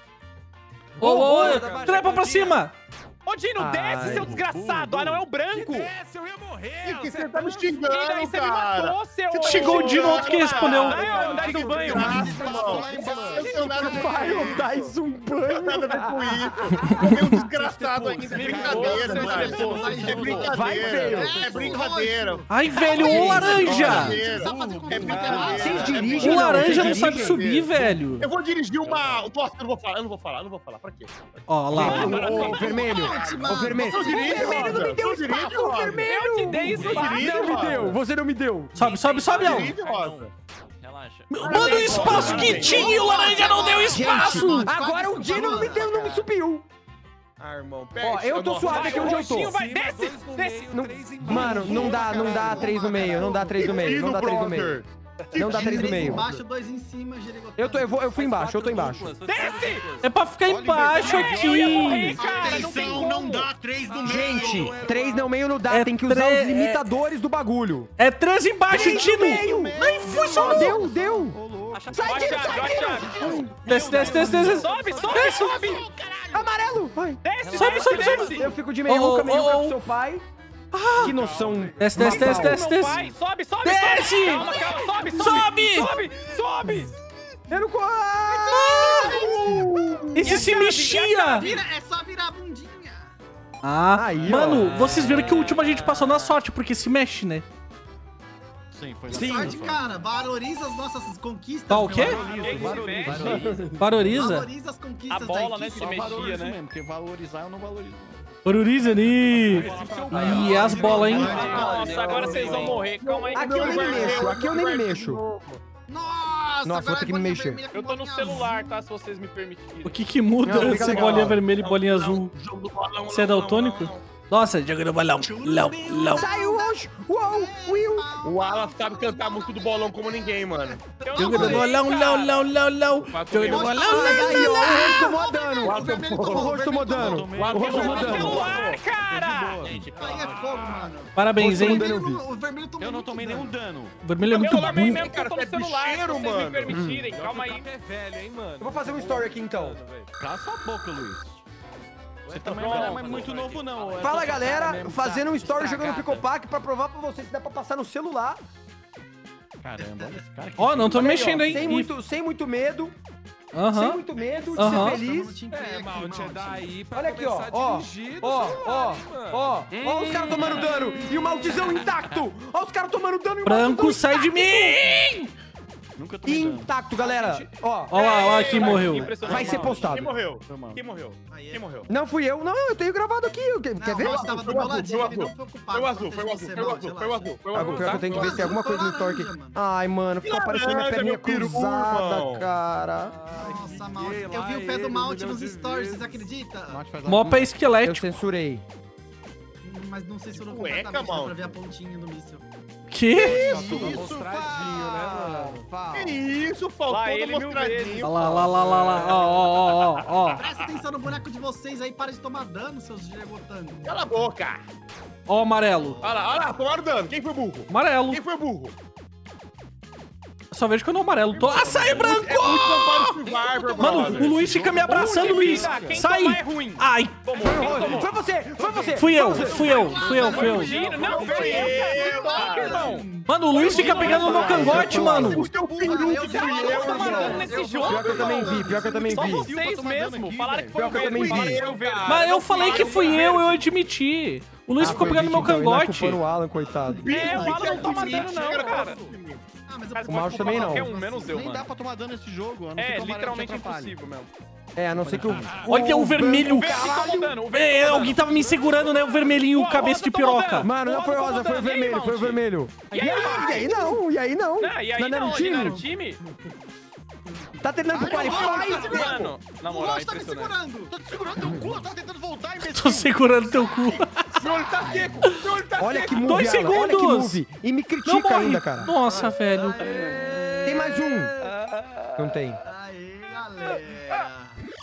Ô, trepa pra cima! Ô, Dino, desce, seu desgraçado. Ah, não, é o branco. Desce, eu ia morrer. Que você você tá me E daí xingando, você me cara. matou, seu... Xingou o Dino, outro que respondeu. Vai, andar do banho. Eu tenho nada a ver com Vai, isso. dá isso um banho. Nada a ver com isso. Meu desgraçado ainda. É brincadeira, Você cara. levou, É brincadeira. Vai, feio. É brincadeira. Ai, velho, o laranja! Sabe fazer com É brincadeira. Vocês dirigem, O não, laranja vocês não sabe dirigem? subir, velho. Eu vou dirigir uma... Nossa, eu não vou falar. Pra quê? Ó, lá. Ô, vermelho. Ô, vermelho. Eu dirijo, O vermelho não me deu Rosa. espaço, Eu o dirijo, vermelho. Eu te dei espaço. Não me deu, você não me deu. Sobe, Léo. Dirige, Rosa. Relaxa. Mano, o espaço que tinha e o laranja não deu espaço! Agora o Dino não me deu, não me subiu. Ah, irmão, Ó, eu tô suave aqui onde eu tô. Roxinho, vai, desce. Mano, não dá 3 no meio, não dá 3 no meio, não dá 3 no meio. Não dá 3 no meio. Embaixo, 2 em cima, girigotando. Eu fui embaixo, eu tô embaixo. Desce. É pra ficar embaixo Eu ia morrer, aqui. cara. Não tem como. 3 no meio. Gente, 3 no meio não dá, É tem que usar tre- os limitadores do bagulho. É 3 embaixo, 3 no Dino. meio. Ai, foi só. Deu. Sai, Ó a Dino, chave, ó a sai, chave. Dino. Desce. Sobe. Amarelo. Vai. Desce, Sobe. desce. Eu fico de meiuca, meiuca com seu pai. Que noção. Desce. Meu pai, sobe. Desce. Calma, sobe. Eu não corro. Esse se mexia. É só virar a bundinha. Ah, Aí, ó. mano, vocês viram que o último a gente passou na sorte, porque se mexe, né? Sim, foi Sorte, cara. Valoriza as nossas conquistas. Tá o quê? Valoriza? Valoriza as conquistas A bola, da né, equipe. se mexia, né? mesmo, porque valorizar eu não valorizo. Valoriza ali. Ih, as bolas, hein? Nossa, agora vocês vão morrer. Calma aí. Aqui eu nem me mexo. Nossa, Nossa, vou ter que me mexer. Eu tô no celular, tá? Se vocês me permitirem. O que muda Não, fica ser legal. bolinha vermelha e bolinha azul? Você é daltônico? Nossa, jogando balão. Lão. Saiu hoje. Uou, Will. O Alan sabe cantar a música do bolão como ninguém, mano. Jogando balão, lão. Jogando balão, Aí, ó, o rosto tomou O dano. vermelho O tomou, rosto tomou dano. O rosto tomou dano. Celular, cara! Gente, Aí é fogo, mano. Parabéns, hein? O vermelho tomou Eu não muito tomei dano. nenhum dano. O vermelho é Eu muito também burro. mesmo que eu tô no Cara, você é celular, se bicheiro, vocês me mano. permitirem. Calma aí. É velho, hein, mano. Eu vou fazer um story aqui, então. Cala sua boca, Luiz. Você também pronto, não é muito novo, não. É Fala, só galera, mesmo, fazendo um story jogando estragada. Picopack pra provar pra vocês que dá pra passar no celular. Caramba, olha esse cara aqui. Ó, não tô Olha aí, mexendo, ó, hein? sem muito medo. Sem Aham. muito medo de Aham. ser feliz. É, Mount, é daí pra Olha aqui, ó. começar a Ó, dirigir no ó, celular, ó, hein, mano. ó. Ó os caras tomando dano. E o maldizão intacto. Ó os caras tomando dano e o Branco, maldizão sai de mim! Nunca tomei dano. intacto, galera. Ó, Ó lá, quem morreu. vai ser postado. Quem morreu? Foi mal. Quem morreu? Aí é. Quem morreu? Não fui eu. Não, eu tenho gravado aqui. Quer ver? Não, tava do meu ladinho, ele não foi ocupado. Foi o azul, foi o azul, foi o azul, foi o azul, foi o Ah, azul. pior que eu tenho que ver se tem alguma coisa no story aqui. Laranja, mano. Ai, mano, ficou aparecendo minha Laranja, perninha meu peru, cruzada, irmão. cara. Nossa, Malte. Eu vi o pé do Malte nos stories, vocês acreditam? Mate faz a Mó pé Eu esquelético. censurei. Mas não censurou Cueca, completamente, dá Malte. pra ver a pontinha do míssil. Que? Tudo mostradinho, né, mano? Que isso, faltou Lá todo ele mil mostradinho. Olha lá. Ó. Presta atenção no boneco de vocês aí, para de tomar dano, seus giregotangos. Cala a boca. Ó, amarelo. Olha lá, tomaram dano. Quem foi burro? Amarelo. Quem foi burro? Só vejo quando o amarelo. Açaí branco! Mano, o Luiz fica me abraçando, Luiz. Sai! Ai! Foi você! Foi você! Fui eu. Não, foi eu. Mano, o Luiz fica pegando no meu cangote, mano. Você tá mandando nesse jogo, Pior que eu também vi, pior que eu também Só vi. vocês mesmo. Falaram que foi Pior que eu também vi. Mas eu falei que fui eu admiti. O Luiz ficou pegando no meu cangote. O Alan, coitado. É, o Alan não tá matando não, cara. O Mauro também não. Qualquer um, menos eu, Nem mano. dá pra tomar dano nesse jogo. a não ser É, que o amarelo literalmente te atrapalhe. impossível mesmo. É, a não ser que o... Olha o vermelho. Caralho. Alguém tava me segurando, né? O vermelhinho, cabeça de piroca. Mano, não foi rosa, foi o vermelho, foi o vermelho. E aí não? E aí não? E aí Não era não, o ele não era o time? time? Tá treinando pro Qualify? Mano, na O moral, Rocha tá me impressionante. segurando. Tô te segurando teu cu, tá tentando voltar, imbecil. Tô segurando teu cu. Olha que move, 2 Alan, olha que segundos. move. E me Não critica morre. ainda, cara. Nossa, velho. Tem mais um. Não tem. Aê, galera.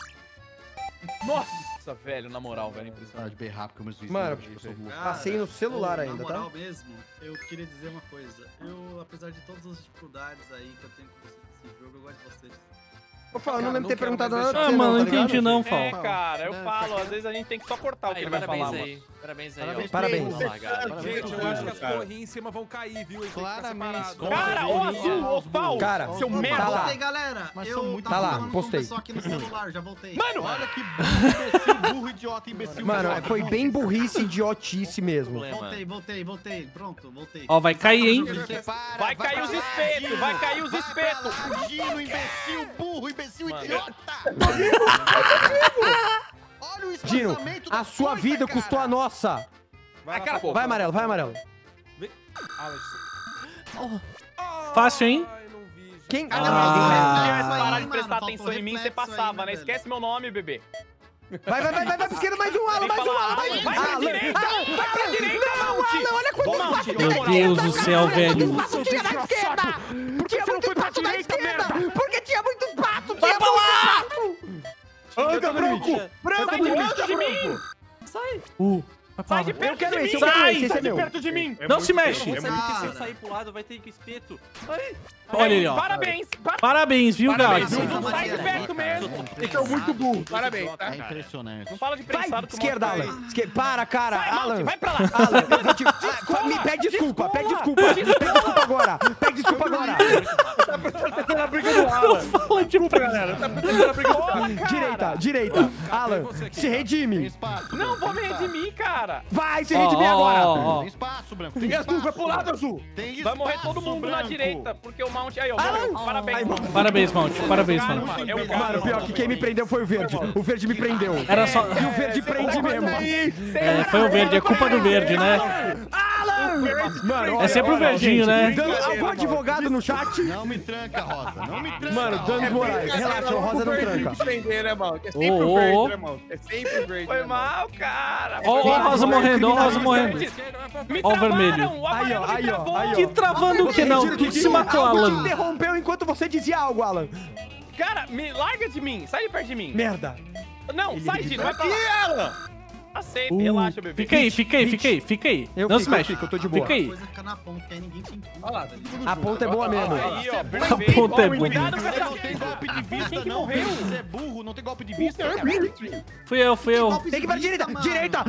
Nossa, velho, na moral, velho, Para impressionante. de berrar, porque eu me suicido. Mano, eu sou burro. passei no celular Na ainda, tá? moral mesmo, eu queria dizer uma coisa. Eu, apesar de todas as dificuldades aí que eu tenho com vocês nesse jogo, eu gosto de vocês. Ô, Fal, eu não lembro de ter perguntado nada pra Ah, você, mano, não, não tá ligado? entendi não, É, Fal. cara, eu falo, às vezes a gente tem que só cortar o que ele vai falar, mano. Parabéns aí, ó. Parabéns. Gente, eu acho que as torrinhas em cima vão cair, viu? Claramente. Cara, ô azul, ô pau, Cara, seu merda. tá lá. Voltei, galera. Mas eu são muito- tava Tá lá, falando com postei. um pessoal aqui no celular, já voltei. Mano, Olha que burro, imbecil, burro, idiota, imbecil. Mano, idiota. foi bem burrice e idiotice mesmo. Voltei. Pronto, voltei. Ó, vai cair, hein? Você para, vai cair os espetos, vai cair os espetos. Gino, imbecil, burro, imbecil, Mano. idiota. Olha o Dino, espaçamento da a sua coisa, vida cara. custou a nossa. Vai, cara, pô. Vai, amarelo, vai, amarelo. Fácil, hein? Quem? Cadê Ah. Se Isso aí, parar de mano, prestar faltou atenção em mim, você reflexo passava, aí, né? velho. Esquece meu nome, bebê. Vai pra esquerda, mais um, Alan, Vem mais um, falar, Alan. vai pra Alan, direita, vai pra direita, Mount. olha quanto Mount, espaço na Meu moral. Deus do céu, velho. tinha na esquerda. Tinha muito espaço na esquerda. Porque tinha muito espaço. Vai pra lá! Anda, branco. Sai de perto de mim! Vai pra Sai lá. de perto de quero mim! esse, eu quero Sai! esse é Sai de meu. perto de mim! Não se mexe. Sabe que se Cara. eu sair pro lado vai ter que espeto. Olha ele, ó. Parabéns! Parabéns, viu, Parabéns! Gads? Não sai de perto mesmo! Esse é muito burro. Parabéns, tá? É impressionante. Não fala de Vai, prensado que o esquerda, Mount Alan. Para, cara. Sai, Mount, Alan. vai pra lá! Alan, eu vou te... Me pede desculpa, pede desculpa. Pede desculpa agora. Pede desculpa agora. Não fala de Galera, tá pensando na briga do Alan. Direita. Alan, se redime. Espaço. Não vou me redimir, cara! Vai, se redimir agora. Tem espaço, branco. Tem E azul, vai espaço. pro lado, azul. Tem Vai morrer espaço, todo mundo na branco. direita, porque o Mount... Aí, ó, morreu. Parabéns. Parabéns, Mount. Parabéns, mano. É o cara. Mano, pior que quem me prendeu foi o verde. O verde me prendeu. Era só... E o verde prende mesmo. É, foi o verde. É culpa do verde, né? Mano, É sempre o verdinho, né? Algum advogado no chat? Não me tranca, Rosa. Não me tranca. Mano, danos morais. Relaxa, o Rosa não tranca. Defender, né, mano? É sempre Ô, o ô, verde, ó. né, mano? É sempre o verde. Foi né, mano? mal, cara! Ó o Rosa morrendo, ó o Rosa morrendo. Me Ó o vermelho. travaram, o Aí, ó, amarelo me aí, ó, travou. aí, ó. Que travando o que não? Tu se matou, Algo te Alan. interrompeu enquanto você dizia algo, Alan. Cara, me larga de mim, sai de perto de mim. Merda. Não, sai de vai pra Aqui, lá. Alan! Tá safe, relaxa, bebê. Fica aí. Eu Não se fico, mexe. eu fico, eu tô de boa. Fica aí. Coisa fica na ponta, que aí ninguém te empurra. Olha lá, velho. A ponta é boa mesmo. Aí, ó, A perfeito. ponta é Ó, boa. Cuidado com essa... Não tem golpe de vista, Quem que não. morreu? Você é burro, não tem golpe de vista, cara. Fui eu. Tem que ir pra direita. mano. Direita.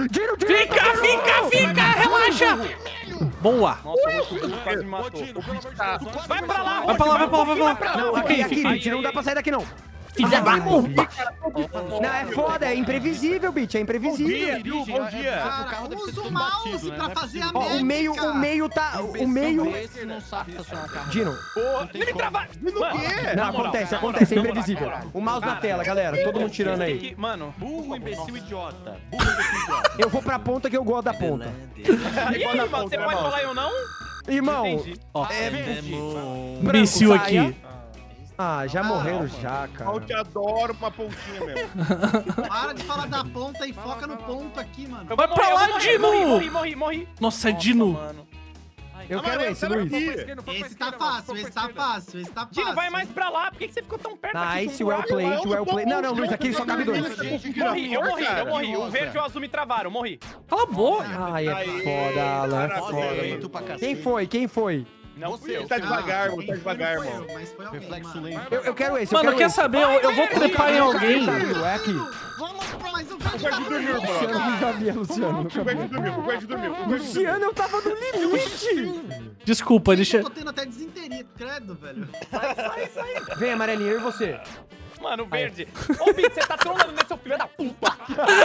Fica, relaxa. Boa. Nossa, o quase me matou. Vai pra lá, Vai pra lá. Não, aqui, Bitch, não dá pra sair daqui não. Filha da puta. Não, é foda, é imprevisível, Bitch, é imprevisível. Bom dia. Cara, usa o mouse pra fazer a Ó, o meio tá... O meio... Esse não sabe estacionar o carro. Dino. Porra, ele me trava. Mano, Não, acontece, é imprevisível. O mouse na tela, galera, todo mundo tirando aí. Mano, Burro, imbecil, idiota. Burro, imbecil, idiota. Eu vou pra ponta que eu gosto da ponta. e aí, mano, você pode falar eu não? Irmão, Entendi. Ó, branco, imbecil saia. aqui. Ah, já morreram já, cara. Eu te adoro uma pontinha mesmo. Para de falar da ponta e foca no ponto aqui, mano. Vai pra lá, Dino. Morri. Nossa, Dino. Mano. Eu quero esse, Luiz. Esse tá fácil, esse tá fácil. Dino, vai mais pra lá. Por que você ficou tão perto aqui? Nice, well played, well played. Não, Luiz, aqui só cabe dois. Eu morri. O verde e o azul me travaram, morri. Cala a boca. Ai, é foda, Alan, é foda. Respeito pra Mano. cacete. Quem foi? Não fui eu. Tá devagar, mano, tá devagar, Foi mano. eu, mas foi alguém, Reflexo mano. lento. Eu quero esse, Mano, quer saber? Eu vou trepar em alguém. É aqui. Vamos, mas o O Verde Verde dormiu, bro. Luciano não sabia, Luciano. O Verde dormiu, o Verde dormiu. Luciano, eu tava no limite. Desculpa, deixa... Eu tô tendo até desinteria, credo, velho. Vem, amarelinho, eu e você. Mano, verde. Ô, Bit, você tá trollando nesse seu filho da puta.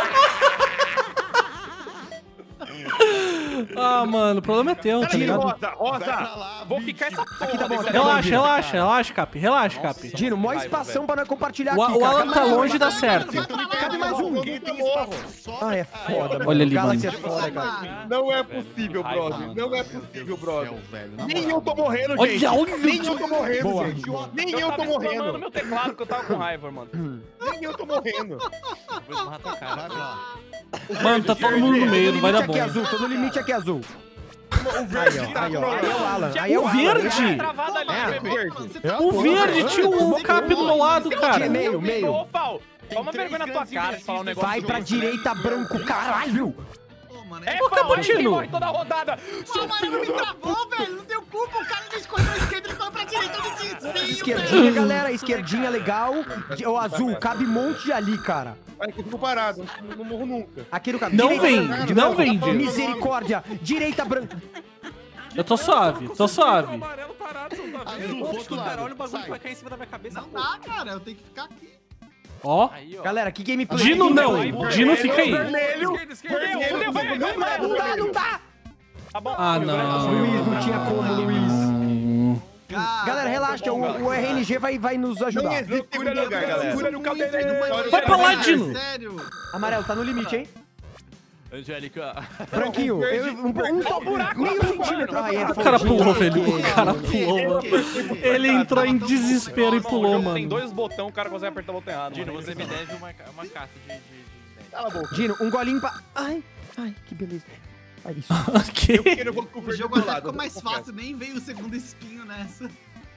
Ah, mano, o problema é teu, tá Peraí, ligado? Rosa. Vou ficar essa porra. tá bom, desse- Relaxa, Cap. Relaxa, Cap. Dino, mó espação pra nós compartilhar O, aqui, o cara. Alan tá longe da certo. Cabe mais um. Ah, é foda, mano. Olha ali, Galaxy mano. é foda, cara. Não é possível, brother. Não é possível, brother. velho. Nem eu tô morrendo, Olha, gente. olha. Nem eu tô morrendo, Boa. gente. Nem Eu eu tô tava exclamando no morrendo. meu teclado que eu tava com raiva, mano. Nem eu tô morrendo. Depois mata a cara. Vai pra lá. Mano, tá todo mundo no meio, não vai dar bom. Aqui azul, tô no limite aqui azul. O verde tá Aí, ó. Aí é o Alan. Tinha Aí é o O Alan. verde? Travada ali, É, bebê. O verde tinha o Cap do meu lado, cara. Meio, meio. Ô, Fal, toma vergonha na tua cara de falar um negócio Vai pra desse. direita, branco, caralho. Pô, mano, É, Ô, Fal, ele Cappuccino. morre toda rodada. O amarelo me travou, velho. Não deu culpa. O cara me escolheu pra esquerda, ele foi pra direita. Eu me desvio, Esquerdinha, galera. Esquerdinha legal. O azul, cabe um monte ali, cara. Aí eu fico parado. Não morro nunca. Aqui no cabe. Não Direita, vem, branco. não vem, Dino. Misericórdia. Direita, branco. Eu tô suave, tô suave. Amarelo parado, você não tá vendo? Azul, do outro Cara, lado. olha o bagulho que Sai. vai cair em cima da minha cabeça. Não dá, cara. Eu tenho que ficar aqui. Ó, Aí, ó. Galera, que gameplay. Dino que não, gameplay. Dino fica aí. Vermelho. Esquerda, esquerda. Fudeu, vai, Não dá, não dá. Tá bom. Ah, não. Luiz, não tinha como, Luiz. Cara, Galera, relaxa. O RNG vai nos Não ajudar. existe segundo lugar, galera. Segura no cabeleireiro. Vai pra lá, Dino. Sério. Amarelo, tá no limite, hein? Angélica. Branquinho. Meio centímetro. Ai, é O cara fofinho. pulou, velho. O cara pulou, mano. Ele entrou em desespero e pulou, Tem mano. dois botões, o cara consegue apertar o botão errado. Dino, mano. você me deve uma carta de... Cala a boca. Dino, um golinho pra... Ai, que beleza. Ai, isso. Ok. Eu vou com o O verde jogo do até lado. ficou mais fácil, nem veio o segundo espinho nessa.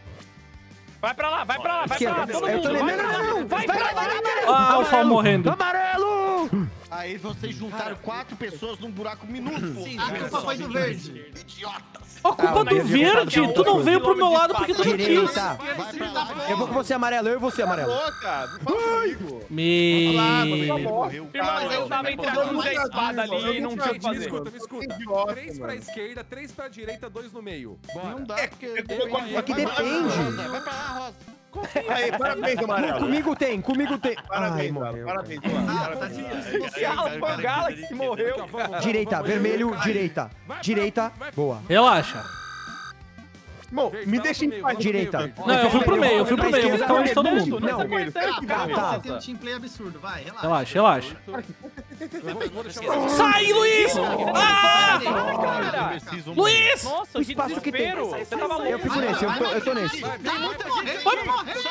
Vai pra lá, vai pra lá, vai pra lá. Esquerda. Todo Eu tô mundo, vai lembrando. pra lá. Não, vai, vai. Ah, o Fal morrendo. Amarelo! Aí vocês juntaram 4 pessoas num buraco minúsculo. A culpa foi do verde. Idiotas. A culpa do verde. Tu não veio pro meu lado porque tu não quis. Direita. Vai pra lá. Eu vou com você, amarelo. Eu e você, amarelo. Boca, não fala comigo. Me... Ele morreu. Irmão, mas eu tava entre a cruz e a espada ali e não tinha o que Me fazer. escuta, me escuta. Idiota, 3 pra mano. esquerda, 3 pra direita, 2 no meio. Não dá, porque... É que depende. Vai pra lá, Rosa. Aí, parabéns, amarelo. Comigo tem. Ai, Parabéns, mano. morreu. Parabéns, Ah, mano. tá difícil. Foi o Galaxy que morreu, cara. Direita, vermelho, direita. Direita, boa. Relaxa. Irmão, me deixa em paz. Direita. Não, eu fui pro meio, eu vou ficar longe de todo mundo. Não, Ah, tá. você tem um team play absurdo, vai, relaxa. Relaxa, relaxa. Vou deixar Sai, Luiz! Ah! Cara, Luiz! nossa, O que espaço que tem. desespero. Você tava Eu louco. fico nesse, eu tô nesse. Tem muita gente, vai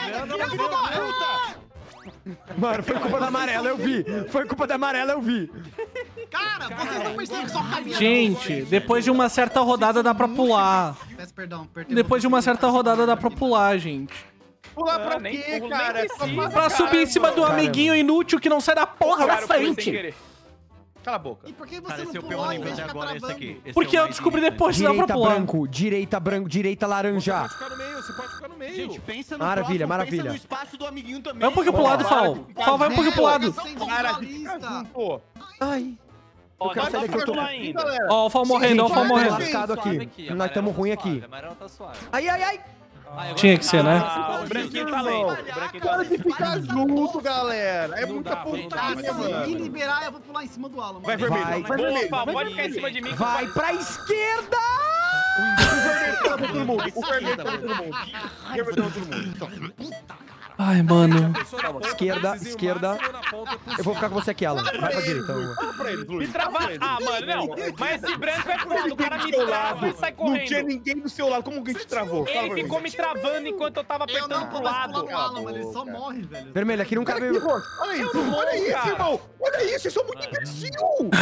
morrer. Mano, foi culpa da amarela, eu vi. Foi culpa da amarela, eu vi. Cara, vocês não percebem que só caminha. Gente, depois de uma certa rodada dá pra pular. Peço perdão, apertei Depois de uma certa rodada dá pra pular, gente. Pular pra Nem quê, pulo, cara? nem precisa. Pra subir em cima do amiguinho inútil que não sai da porra da Cara, eu fui sem frente. querer. Cala a boca. E por que Cara, você esse é não o pior pulou em nível vez de até ficar agora, esse travando? aqui. Esse Porque é o eu descobri depois que dá pra Direita pular. branco, direita laranja. Pode ficar no meio, você pode ficar no meio. Gente, pensa no Maravilha, próximo, maravilha. pensa no espaço do amiguinho também. Vai um pouquinho pro lado, Fal. Fal, vai um pouquinho pro lado. Para de ficar junto. Ai. Ó, quero não sair daqui, eu tô- pular ainda. Galera. Ó, o Fal morrendo, ó, o Fal Gente, morrendo. lascado aqui. Nós estamos ruim aqui. Amarelo tá suave. Ai. Tinha que ser, né? Ah, o branquinho tá lento. O branquinho tá Para de lento. ficar junto, galera. É Não muita dá, pontaria, Se me mano. liberar, eu vou pular em cima do Alan. Vai mano. vermelho, vai Boa, vermelho. Fal, vai pode ficar em cima de mim. que Vai eu pra esquerda! O vermelho tá pra todo mundo. O vermelho tá pra todo mundo. O vermelho tá pra todo mundo. Ai, mano. Esquerda, esquerda. Eu vou ficar com você aqui, Alan. Vai pra direita. Vamos. Fala pra eles, Luiz. Me travar. Ah, mano, não. Mas esse branco é foda. O cara me Do seu trava e sai Não tinha correndo. ninguém do seu lado. Como alguém te travou? Fala pra Ele mim. ficou me travando enquanto eu tava Eu apertando não pro vou mais lado. pular no Alan, mano. Ele só morre, velho. Vermelho, aqui não cabe. Olha isso, olha isso, cara. irmão. Olha isso, eu sou muito imbecil.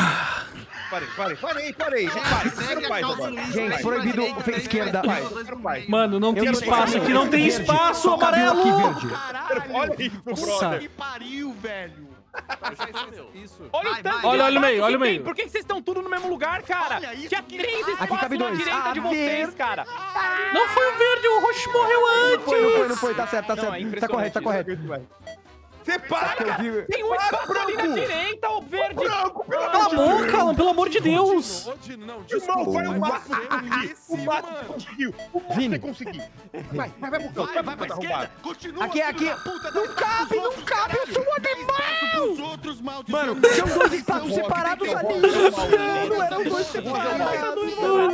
Parei. Segue a causa Luiz. Gente, proibido esquerda. Mano, não tem Eu- espaço aqui, não tem Verde. espaço, Só cabelo amarelo! aqui, verde. Olha isso, Nossa. brother. Que pariu, velho. Isso. Olha o Vai, tanto vai. de Olha o meio, espaço olha o que tem. meio. Por que vocês estão tudo no mesmo lugar, cara? Olha isso, Tinha 3 Aqui espaços cabe na dois. direita de vocês, cara. Não foi o verde, o roxo morreu antes. Não foi, tá certo, tá Não, certo. é Tá impressionante correto, tá correto. Separa, Eu vi- Tem um espaço ali na direita, ô verde. branco, pelo Cala a amor de Deus. boca, Alan, pelo amor de Deus. Ô, Dino, não, Irmão, desculpa. vai o mas máximo você que conseguir. O esse, máximo mano. que conseguiu. O máximo Vini. que conseguir. Vai pro campo. Vai pra puta esquerda. arrombado. Continua. Aqui, filho aqui. da puta, Não dá cabe, espaço não pros cabe, eu outros, sou um caralho. Dá espaço pros outros, maldição. Mano, tinham dois espaços separados ali. Luciano, eram dois separados.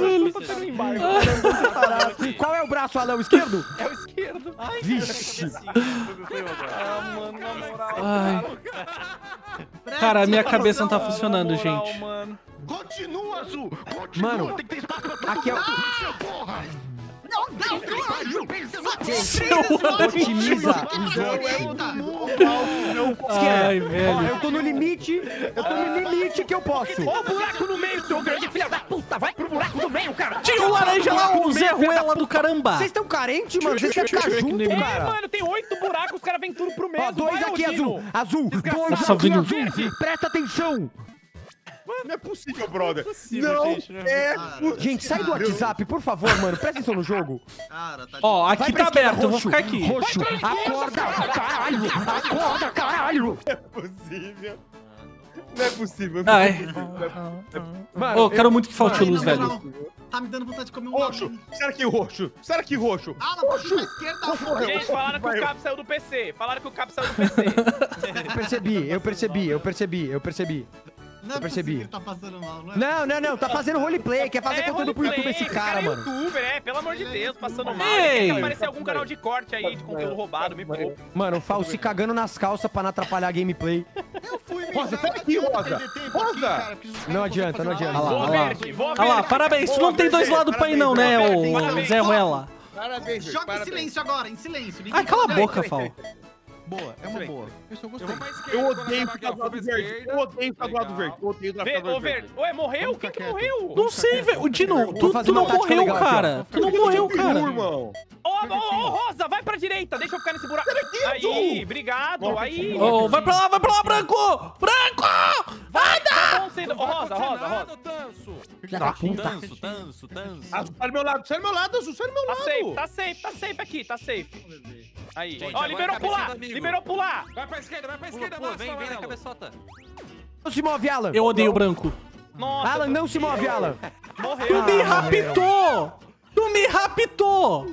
Qual é o braço, Alan? O esquerdo? É o esquerdo. Ai, Vixe. mano, na moral. Ai. Cara, a minha cabeça não tá funcionando, Na moral, gente. mano. Continua, Azul. Continua. Mano, tem que ter espaço pra todo aqui é o... mundo, seu porra. Não, Otimiza o jogo. Ai, Ó, velho. eu tô no limite que eu posso. Ó o buraco no meio, seu grande filho da puta. Vai pro buraco do meio, cara. Tinha o laranja lá, o Zé Ruela do caramba. Vocês estão carentes, mano? Vocês querem ficar junto, cara? Mano, tem 8 buracos, os caras vêm tudo pro mesmo. Ó, dois Vai, aqui, ô, azul. Dino. Azul. Dois Nossa, aqui, Vini. azul. Presta atenção. Não é possível, brother. Não é possível. Gente, sai do WhatsApp, por favor, mano. Presta atenção no jogo. Cara, tá Ó, Vai aqui pra tá esquerda, aberto, eu vou roxo. ficar aqui. Roxo, acorda, caralho. Acorda, caralho. Não é possível. Não é possível. Ai. Mano, Ô, quero muito que falte Ai, luz, na velho. moral, Tá me dando vontade de comer um Roxo. ladinho. Será que roxo? Será que roxo? Ah, não, puxa pra esquerda. Gente, falaram que o Cap saiu do PC. Falaram que o Cap saiu do PC. eu percebi. Não é percebi. possível que ele tá passando mal, não é? Não, tá fazendo roleplay, quer fazer conteúdo pro YouTube esse cara, mano. youtuber, pelo amor de Deus, passando mal. Ei! Quer aparecer algum canal de corte aí, de conteúdo roubado, me poupa. Mano, o Fal se cagando nas calças pra não atrapalhar a gameplay. Eu fui Rosa, sai daqui, Rosa. Rosa. Não adianta, não adianta. Olha lá, Boa, olha lá. Verde, boa, Olha lá, Verde. parabéns. Tu não tem dois lados pra ir não, né, ô Zé Ruela? Parabéns, Joga em parabéns. silêncio agora, em silêncio. Ai, cala a boca, Fal. Boa, é uma boa. Eu só Eu gostei. vou pra esquerda. Eu quando odeio acabar ficar aqui, do lado ó, verde. esquerda. Eu odeio ficar do lado Legal. verde. Eu odeio Ô, ficar do lado Verde. verde. Ué, morreu? Quem que morreu? Não sei, velho. Dino, tu fazer não uma tática morreu, legal aqui, ó. cara. Tu não morreu, cara. Irmão. Ô, Rosa, vai pra direita. Deixa eu ficar nesse buraco. Aí, obrigado. Aí. Ô, vai pra lá, Branco! Branco! Vai, tá bom, sendo. Ô, Não Rosa, pode Rosa, nada, Rosa. Tanso. Tanso. Azul, sai do meu lado, sai do meu lado, Azul, sai do meu Tá lado. safe aqui, tá safe. Aí. Gente, Ó, agora liberou cabecinha pular. do amigo. Liberou pular. Vai pra esquerda, Pula, vem na amarelo. cabeçota. Não se move, Alan. Eu odeio o branco. Nossa. Alan, não se move, Alan. Morreu. Tu me raptou! Tu me raptou!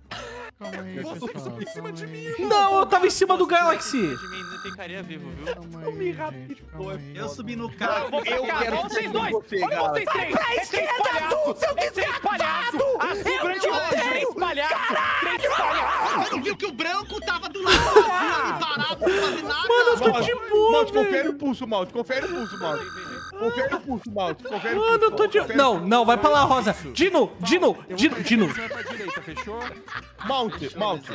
Em cima de mim. Não, eu tava em cima do Galaxy. De mim não ficaria vivo, viu? Eu subi no carro. Vou Eu pra cá, quero olha vocês ser dois. você, Olha Gala. vocês três. É três palhaços. É três palhaços. Azul, grande roxo. Três palhaços. Três palhaços. Você não viu que o branco tava do lado do azul ali parado, sem fazer nada? Mano, eu tô de boa, Malte, confere velho. o pulso, Malte. Confere o pulso, Malte. Confere o pulso, Malte. Confere o pulso. Mano, eu tô de... Não, vai pra lá, Rosa. Dino. Você vai pra direita, fechou? Malte.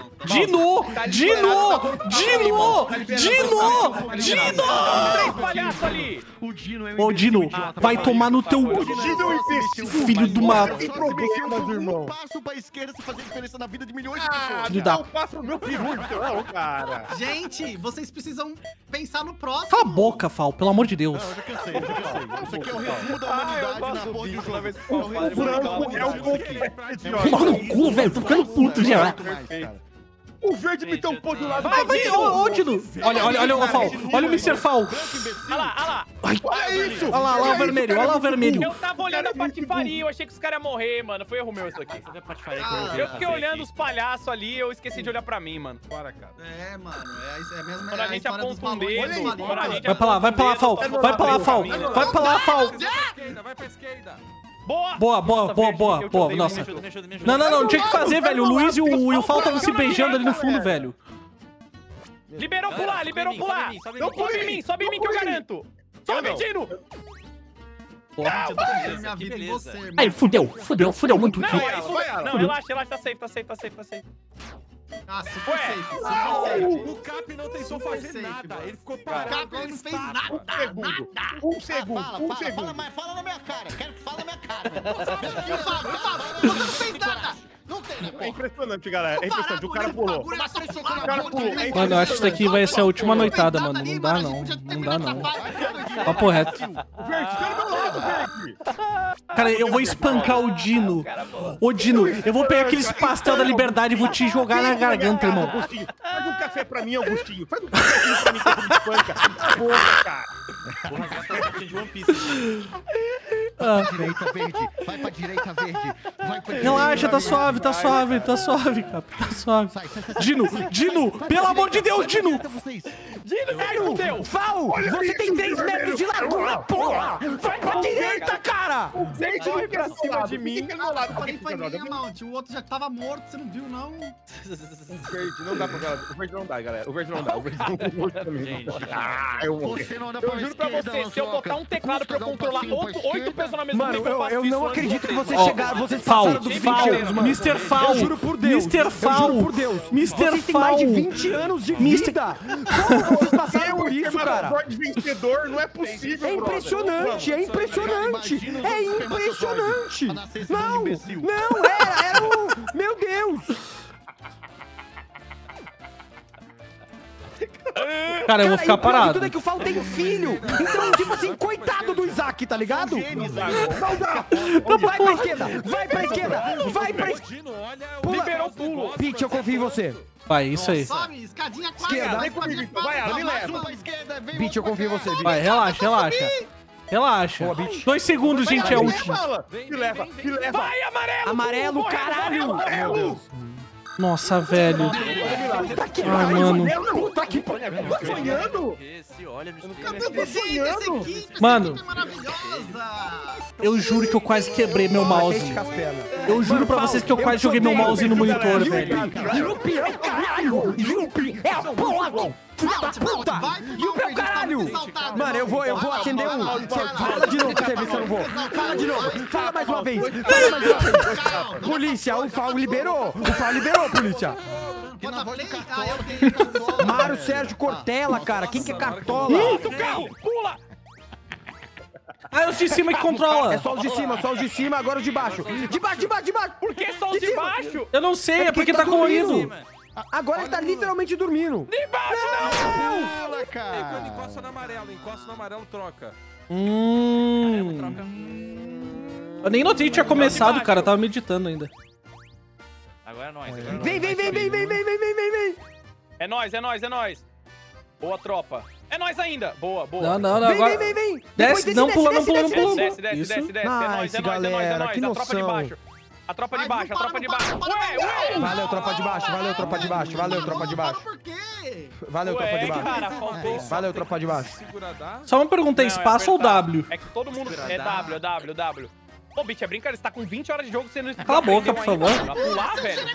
Três palhaços ali. Ô, Dino, vai tomar no teu... Filho de uma... Problemas, irmão. Um passo pra esquerda se fazer diferença na vida de milhões de pessoas. Filho da... Não passa o meu peru, não, cara. Gente, vocês precisam pensar no próximo. Cala a boca, Fal, pelo amor de Deus. Não, eu já cansei. Isso aqui é o resumo da humanidade na porra de um jogo. O branco é o confete, Toma no cu, velho, tô ficando puto já. O verde me tampou do lado. Vai, ô, Dino. Olha o Fal. Olha o Mr. Fal. Olha lá. Olha isso. Olha lá o vermelho, olha lá o vermelho. Eu tava olhando a patifaria, eu achei que os caras iam morrer, mano. Foi erro meu isso aqui. Eu fiquei olhando os palhaços ali, eu esqueci de olhar pra mim, mano. Bora, cara. É, mano, é a mesma Quando a gente história dos aponta um balões dedo, ali, quando a mano. gente Vai pra lá, Fal. Vai pra lá, Fal. Vai pra lá, Fal. Vai pra esquerda. Boa! Boa. Nossa. Não tinha que fazer, velho. O Luiz e o Fal estavam se beijando ali no fundo, velho. Liberou pular! Sobe em mim que eu garanto! Sobe, Dino! Eu tô confiando minha vida em você, irmão. Aí, fudeu muito. Não, relaxa, tá safe. Ah, super safe. O Cap não tentou fazer safe, nada. mano. Ele ficou O parado. Cap ele não fez nada. Um segundo. Fala na minha cara. Quero que fala na minha cara. Fala, você não fez nada. Não tem. É impressionante, galera. É impressionante. O cara pulou. O cara pulou. Mano, eu acho que isso aqui vai ser a última noitada, mano. Não dá, não. Não dá, não. Papo reto. Verde, fica do meu lado, Verde. Cara, eu vou espancar o Dino. Ô, Dino, eu vou pegar aqueles pastel da liberdade e vou te jogar na garganta, irmão. Augustinho, faz um café pra mim, Augustinho. Faz um café pra mim que eu me espanca. Porra, cara. Porra, essa de One Piece. Direita, Verde. Vai pra direita, Verde. Vai pra Relaxa, tá suave, tá suave, tá suave, cara. Tá suave. Dino, pelo amor de Deus, Dino. Dino, velho! Fal, você tem 3 metros de largura, porra! Vai pra direita, cara! Verde vai pra cima de mim. Eu falei pra mim, Mount. O outro já tava morto, você não viu, não? O Verde não dá pra galera. O Verde não dá, galera. O Verde não dá. O Verde não dá. Eu vou. Eu juro pra você, se eu botar um teclado pra eu controlar 8 pessoas na mesma Mano, eu não acredito que vocês Ó, chegaram, vocês Fal, passaram dos 20 anos, mano. Mr. Fal, Eu juro por Deus. Mr. Fal, Eu juro por Deus. Mr. Vocês têm mais de Fal. 20 anos de vida. Como vocês passaram por isso, cara? Vencedor, não é possível, É impressionante, é impressionante. É impressionante. Não, não, era o... Meu Deus. Cara, eu vou ficar e o pior de parado. tudo é que o Fal tem filho. Então, tipo assim, coitado do Isaac, tá ligado? Não dá. Vai pra esquerda, vai pra esquerda, vai pra esquerda. Liberou o pulo. Pete, eu confio em você. Vai, isso aí. Sobe, escadinha Esquerda. Vem comigo, então. Vai, ela me leva. Pete, eu confio em você. Pete. Vai, relaxa, relaxa. Relaxa. 2 segundos, gente, é último. Me leva, me leva. Vai, amarelo! Amarelo, caralho. Meu Deus. Nossa, velho. Puta que Ai, mano. Puta que pariu. Tá sonhando? Esse, olha no espelho. Cadê você? Essa equipe, Mano. essa equipe é maravilhosa. Eu juro que eu quase quebrei meu mouse. Eu juro pra vocês que eu quase joguei meu mouse no monitor, velho. Yupi é o caralho. Yupi é a porra. Filha da puta. Yupi é o caralho. Mano, eu vou acender um. Fala de novo pra você ver se eu não vou. Fala de novo. Fala mais uma vez. Fala mais uma vez. Polícia, o Fal liberou. O Fal liberou, polícia. Mário Sérgio Cortella, cara. Quem que é Cartola? Isso, carro! Pula! Ah, é os de cima que controla. É só os de cima, só os de cima, agora os de baixo. De baixo, de baixo, de baixo. Por que só os de baixo? Eu não sei, é porque tá colorido. Agora ele tá literalmente dormindo. De baixo, não! Pula, Ei, quando cara. encosta no amarelo, troca. Eu nem notei que tinha começado, cara. Eu tava meditando ainda. Agora é nóis. Vem. É nóis, é nóis, é nóis. Boa, tropa. É nóis ainda. Boa, boa. Não, agora... Vem. Desce, não pula, não pula, não pula. Desce. Isso. É nóis, é nóis, é galera, nóis. que A tropa de noção. baixo. A tropa de baixo, a tropa de baixo. Ué! Valeu, tropa de baixo, valeu, tropa de baixo, valeu, tropa de baixo. Por quê? Valeu, tropa de Ué, baixo. cara, faltou. Valeu, tropa de baixo. Só uma pergunta, é Não, espaço ou apertar. W? É que todo mundo... É W. Ô, Bitch, é brincadeira, você tá com 20 horas de jogo, você não... Cala a boca, por favor. Vai pular, velho.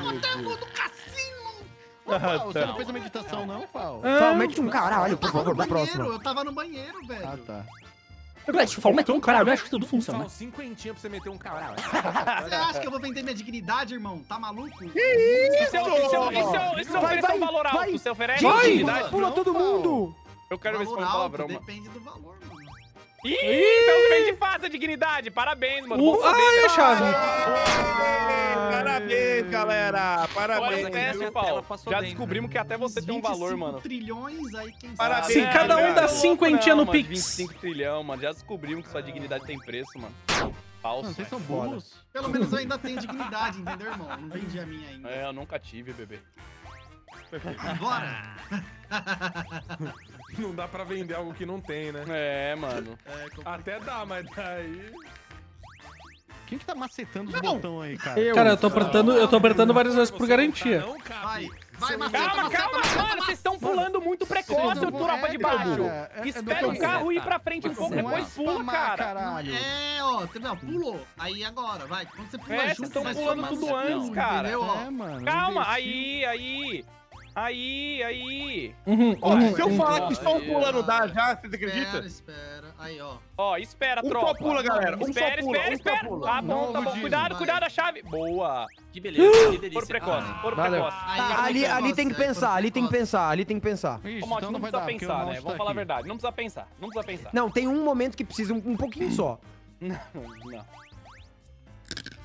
Você não fez a meditação, não, Fal? Fal, mete um caralho, por favor, da Eu próxima. tava no banheiro, velho. Ah, tá. Fala, meteu um caralho, eu acho que tudo funciona. Só 5 pra você meter um caralho. Você acha que eu vou vender minha dignidade, irmão? Tá maluco? E se eu oferecer um valor alto, você oferece dignidade? Pula todo mundo. Eu quero ver se foi um Valor alto, palavrão, mano. depende do valor, mano. Ih, então vem de fácil a dignidade. Parabéns, mano. Bom saber, Ai, a velho. chave. Parabéns, galera. Olha Parabéns. essa teste, Paulo. Já descobrimos que até você tem um valor, 25 mano. trilhões aí, quem Parabéns. sabe? Sim, cada um dá Não, 50 no mano, Pix. 25 trilhão, mano. Já descobrimos que sua dignidade tem preço, mano. Falso. Vocês são burros. Pelo menos eu ainda tenho dignidade, entendeu, irmão? Não vendi a minha ainda. É, eu nunca tive, bebê. Bora! Não dá pra vender algo que não tem, né? É, mano. Até dá, mas daí... Quem que tá macetando os botões aí, cara? Cara, eu tô apertando várias vezes por garantia. Não, cara. Vai, maceta, Calma, mano. Vocês estão pulando muito precoce, o tropa de baixo. Espera o carro ir pra frente um pouco, depois pula, cara. Caralho. É, ó, entendeu? Pulou. Aí agora, vai. Quando você pula É, junto, vocês tão vai pulando somando tudo skill, antes, cara. Entendeu, ó? É, mano. Calma, imbecil. aí. Ó, se eu falar que só um pulando dá já, vocês acreditam? Espera. Aí, ó. Ó, espera, Um tropa. só pula, galera. Um só Espera. pula. Tá bom. Novo Cuidado, Dino, cuidado a chave. Boa. Que beleza, que delícia. Foro precoce, foro Valeu. precoce. Ali tem que pensar, ali tem que pensar, ali tem que pensar. Ixi, Ô, Monte, então não vai precisa dar, porque o pensar, Monte né? tá Vamos falar a aqui. verdade. Não precisa pensar. Não, tem um momento que precisa um pouquinho só. Não.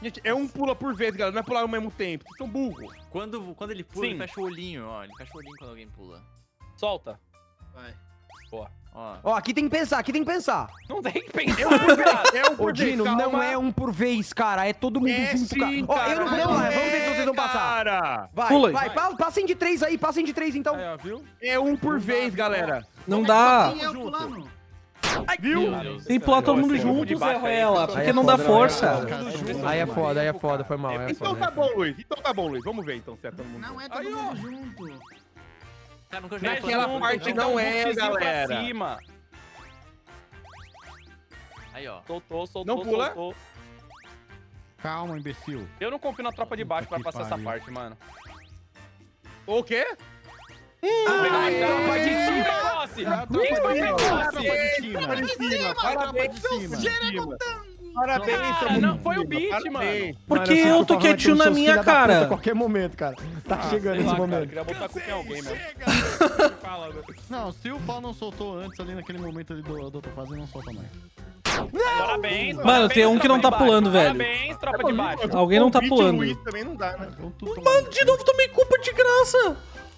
Gente, é um pula por vez, galera. Não é pular ao mesmo tempo. Vocês são burros. Quando ele pula, Sim. ele fecha o olhinho, ó. Ele fecha o olhinho quando alguém pula. Solta. Vai. Boa. Ó. Ó, aqui tem que pensar, aqui tem que pensar. Não tem que pensar. É um por vez. É um Ô, por vez. Dino, calma. não é um por vez, cara. É todo mundo É junto, cara. sim, Ó, eu não vou cara. pular. Vamos ver se vocês vão passar. Cara. Vai, Pula aí. vai. Passem de 3 aí, passem de 3 então. Aí, ó, viu? É um por vez, galera. Não dá. Quem é o pulando? Viu? Tem que pular todo mundo junto, Zé Ruela, porque não dá força. Aí é foda, foi mal. Aí é Então foda. tá bom, Luiz. Então tá bom, Luiz. Vamos ver então se é todo mundo. Não é todo mundo junto. Cara, nunca Mexe joguei Aquela junto, parte tem que dar não um é, boostzinho pra galera. cima. Aí, ó. Soltou, Não pula? soltou. Calma, imbecil. Eu não confio na tropa de baixo pra Que passar essa pariu. parte, mano. O quê? Tropa de cima, Rossi! Quem foi Tropa de cima. Parabéns, Parabéns, Cara, todo não, mundo. foi o beat, Parabéns. mano. Porque eu tô quietinho na minha, A cara. qualquer momento, cara. Tá chegando Sei esse lá, cara, eu momento. queria botar culpa em alguém mesmo. Fala, né? Não, se o pau não soltou antes ali naquele momento ali do outra fase, não solta mais. Parabéns, Mano, tem um que não tá tropa de pulando, baixo. velho. Parabéns, tropa de baixo. Alguém não tá O Beat e o pulando. Luiz também não dá, né? Mano, de novo tomei culpa de graça.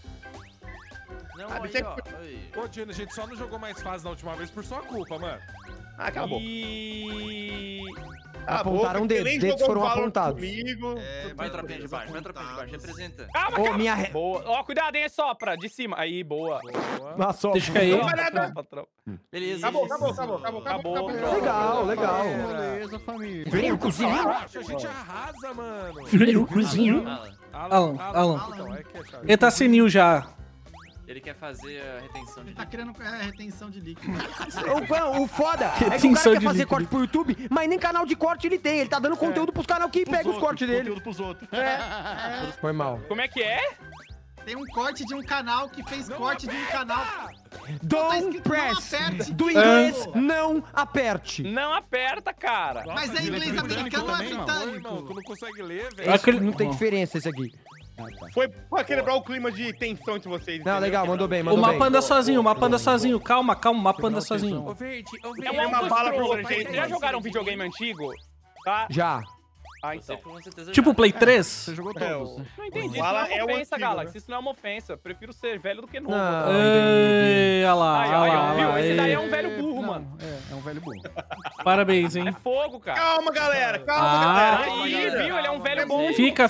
Não, Ah, aí, deixa ó. Aí. Ô, Dino, a gente só não jogou mais fase na última vez por sua culpa, mano. Ah, acabou. E... Apontaram dedos, dedos foram apontados. Comigo. Vai, tropinha de baixo, vai, tropinha de baixo. Representa. Calma, Ô, calma. minha... Boa. Ó, cuidado, hein, sopra. De cima. Aí, boa. Nossa, Deixa cair. Tropa. Beleza. Acabou. Acabou. Legal. Beleza, família. Vem o cozinho. A gente arrasa, mano. Vem o cozinho. Alan, Alan. Então, é que é chave. Ele tá senil já. ele quer fazer a retenção de Ele tá querendo retenção de líquido. O foda é que o Retenção cara quer de fazer líquido. corte pro YouTube, mas nem canal de corte ele tem. Ele tá dando conteúdo pros canal que pega os cortes dele. Conteúdo pros outros. Foi mal. Como é que é? Tem um corte de um canal que fez corte de um canal. Don't escrito, press. não aperte. Do inglês, não aperte. Não aperta, cara. Mas é inglês americano ou é Ô, irmão, tu britânico? não consegue ler, velho. Esse não tem diferença esse aqui. Foi pra quebrar o clima de tensão entre vocês. Não, entendeu? legal, mandou bem, O mandou mapa bem. anda sozinho, o mapa anda sozinho. Calma, o mapa anda sozinho. Ô, Verde, É um uma bala pra autoscroller, vocês, gente. Vocês já jogaram um videogame antigo? Tá? Já. Ah, Você então. com certeza Tipo já. Play 3? Você jogou É, todos. Não entendi. Isso Bala não é é uma o ofensa, antigo, Galaxy. né? Isso não é uma ofensa. Prefiro ser velho do que novo. Não. Ei, olha lá, Aí, olha ó, lá, viu? olha Esse daí é lá. um velho burro, mano. É um velho burro. Parabéns, hein? É fogo, cara. Calma, galera. Calma, Ah. galera. Aí, viu? Ele é um velho bom. Fica,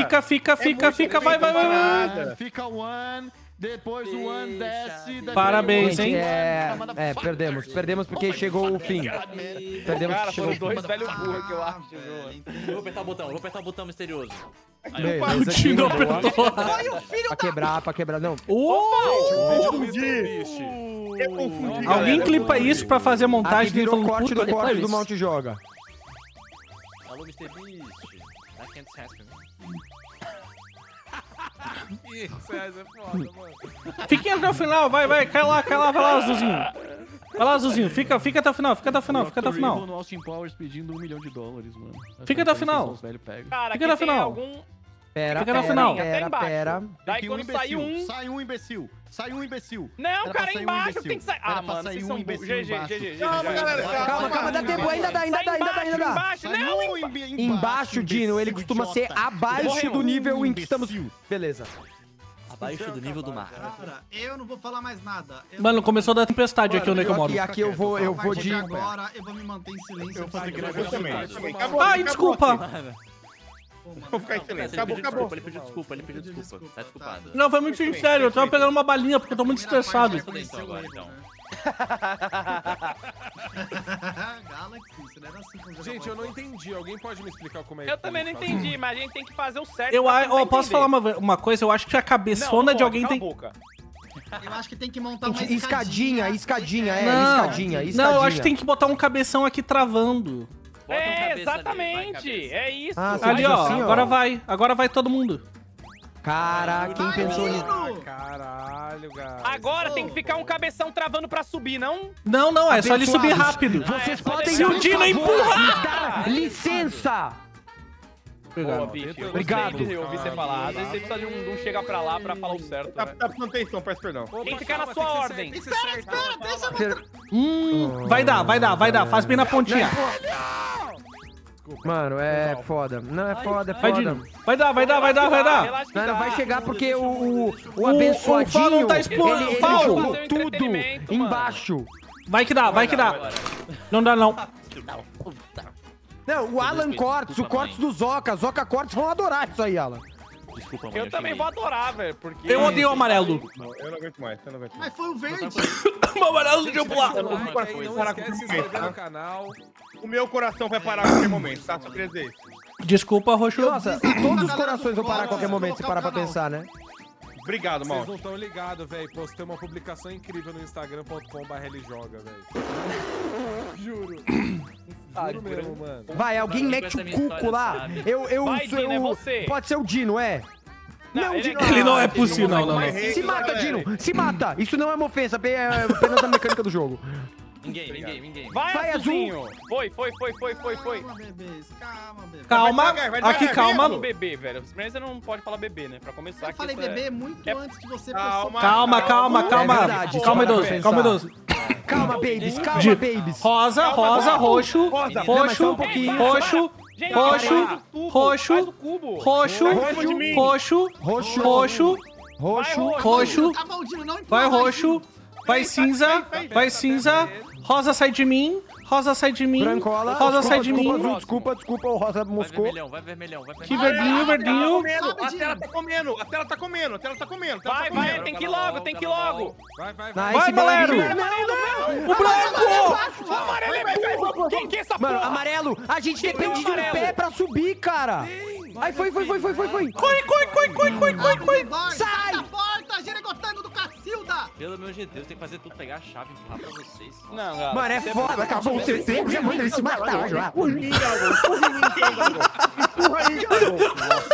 vai. Fica o one, depois o one desce. daí Parabéns, o one- hein? Perdemos porque chegou o fim. Perdemos Cara, porque chegou foram o fim. dois velhos burros que eu acho, viu? Eu vou apertar o botão misterioso. Beleza, aqui, Tino boa. apertou. Pra quebrar, não. Eu confundi, Alguém galera. clipa isso pra fazer a Aqui montagem dele virou falando corte puta do corte do depois. Mount Joga. Alô, Mr. Beast. I can't happen. Isso é foda, mano. Fiquem até o final, vai, cai lá, vai lá, Azulzinho. Vai lá, Azulzinho, fica até o final. Dr. Evil no Austin Powers pedindo $1 milhão, mano. Fica até o final. Os velhos pegam. Cara, Fica aqui na tem final. algum... Pera, Fica no final. pera. Daí Tem quando sai um... Sai um imbecil. Sai um imbecil. Não, Era pra cara, sair um embaixo imbecil. tem que sair... Ah, Era pra mano, sair vocês um são imbecil burros. GG, embaixo. GG. Calma, galera. Calma, dá tempo, ainda dá. Embaixo, Sai não, um Embaixo, Dino, ele costuma ser abaixo do nível em que estamos... Beleza. Abaixo do nível do mar. Cara, eu não vou falar mais nada. Mano, começou a dar tempestade aqui onde é que eu moro. Aqui eu vou A partir de... agora, eu vou me manter em silêncio. Eu vou fazer Eu também. Acabou, Ai, acabou desculpa. aqui. Vou ficar em silêncio. Acabou. Ele pediu desculpa. Tá desculpado. Não, foi muito sincero, eu tava pegando uma balinha porque eu tô muito estressado. Então, agora, então. Galaxy, isso não era assim com Gente, eu não entendi. Alguém pode me explicar como é que Eu também não entendi, mas a gente tem que fazer o certo. Eu pra tentar posso entender. falar uma coisa? Eu acho que a cabeçona de alguém tem... Eu acho que tem que montar uma Escadinha, Não, não, eu acho que tem que botar um cabeção aqui travando. Bota um É, cabeça ali, vai, exatamente. cabeça. É isso. Ah, Ali, ó, assim, ó. agora vai todo mundo. Cara, quem pensou nisso? Caralho, cara. Agora tem que ficar um cabeção travando pra subir, não? Não, é só ele subir Abençoados. rápido. Vocês só podem deixar me o Dino empurrar! dar licença! Boa, bicho. Eu Obrigado. gostei de ouvir você falar. Às vezes você precisa de um chegar pra lá pra falar o certo, Tá né? prestando atenção, peço perdão. Tem que ficar na sua ordem. Vai dar. Faz bem na pontinha. Desculpa. Mano, é foda. Não, é foda, é Vai, foda. Dino. Vai dar, vai dar, vai dar, vai dar. Relaxa que Não, não dá. vai chegar porque o o abençoadinho, Fal não tá explorando. ele Fal. jogou Seu tudo entretenimento, mano. embaixo. Vai que dá, vai que dá. Não dá, não. Não, o Alan Cortes, o Cortes do Zoca Cortes vão adorar isso aí, Alan. Desculpa, mãe. Eu também vou adorar, velho, porque... Eu odeio o amarelo. Eu não aguento mais, eu não aguento mais. Mas foi o verde. O amarelo deixa eu pular. Like aí, não esquece de se inscrever no canal. O meu coração vai parar a qualquer momento, tá? Só queria dizer isso. Desculpa, Roxo. Nossa, todos os corações vão parar a qualquer momento, se parar pra pensar, né? Obrigado, Vocês mal. não estão ligados, velho. Postei uma publicação incrível no instagram.com/ljoga, velho. Juro. Juro mesmo, mano. Vai, alguém mete o cuco lá. Vai, Dino, é você. Pode ser o Dino, é? Não, ele Dino. Ele não é possível, não, não. Se mata, Dino. Se mata. Isso não é uma ofensa, é apenas a mecânica do jogo. Ninguém. Vai, Azul. Azulzinho. Foi. Calma, bebês. Calma, bebê. Calma, Vai devagar, aqui, vai calma. Fala bebê, velho. Primeiro você não pode falar bebê, né? Pra começar Eu aqui. falei isso é- bebê muito antes de você Calma. Calma, calma, calma. É verdade, Calma, só pra idoso, pensar. calma, idoso. Calma, babies. Calma, De- babies. Rosa, rosa, roxo, Rosa. Não, mas só roxo, um pouquinho. roxo, Gente, roxo, faz o tubo, roxo, faz o cubo. roxo, Vai, de mim. roxo, Roxo. roxo, Roxo. roxo, Tá maldito, não vai empurra, roxo, vai cinza, vai cinza, rosa sai de mim, rosa sai de mim, Brancola. rosa sai de Desculpa, mim. azul, desculpa, o rosa Vai moscou. vermelhão, vai vermelhão, vai Que vermelhão. verdinho, verdinho. A tela tá comendo, a tela tá comendo, a tela tá comendo. Vai, tem que ir logo, tem que ir logo. Vai, vai, Vai, Vai, esse Valério. Valério. O branco! O amarelo é burro. Quem que é essa Mano, porra? amarelo, a gente Quem depende é o de um amarelo? pé pra subir, cara. Aí foi. Corre, corre. Sai! Da porta, Geregotango do Cacilda! Pelo amor de Deus, tem que fazer tudo, pegar a chave e empurrar pra vocês. Não, galera. Mano, é foda, acabou o seu tempo, já manda ele se matar já. Empurra aí, garoto.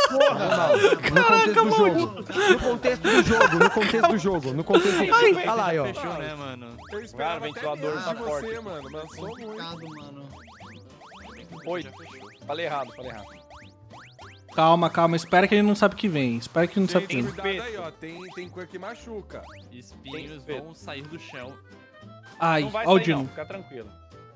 No contexto do jogo. Olha lá aí, ó. Fechou, né, mano? Eu esperava Cara, o até ventilador menos tá de forte. você, mano. Lançou muito. Complicado, mano. Oi. Falei errado. Calma, calma, espera que ele não sabe o que vem. Espera que ele não sabe o que Tem vem. cuidado aí, ó. Tem coisa que machuca. Espinhos vão sair do chão. Ai, Não vai ó o sair não, Dino. fica tranquilo.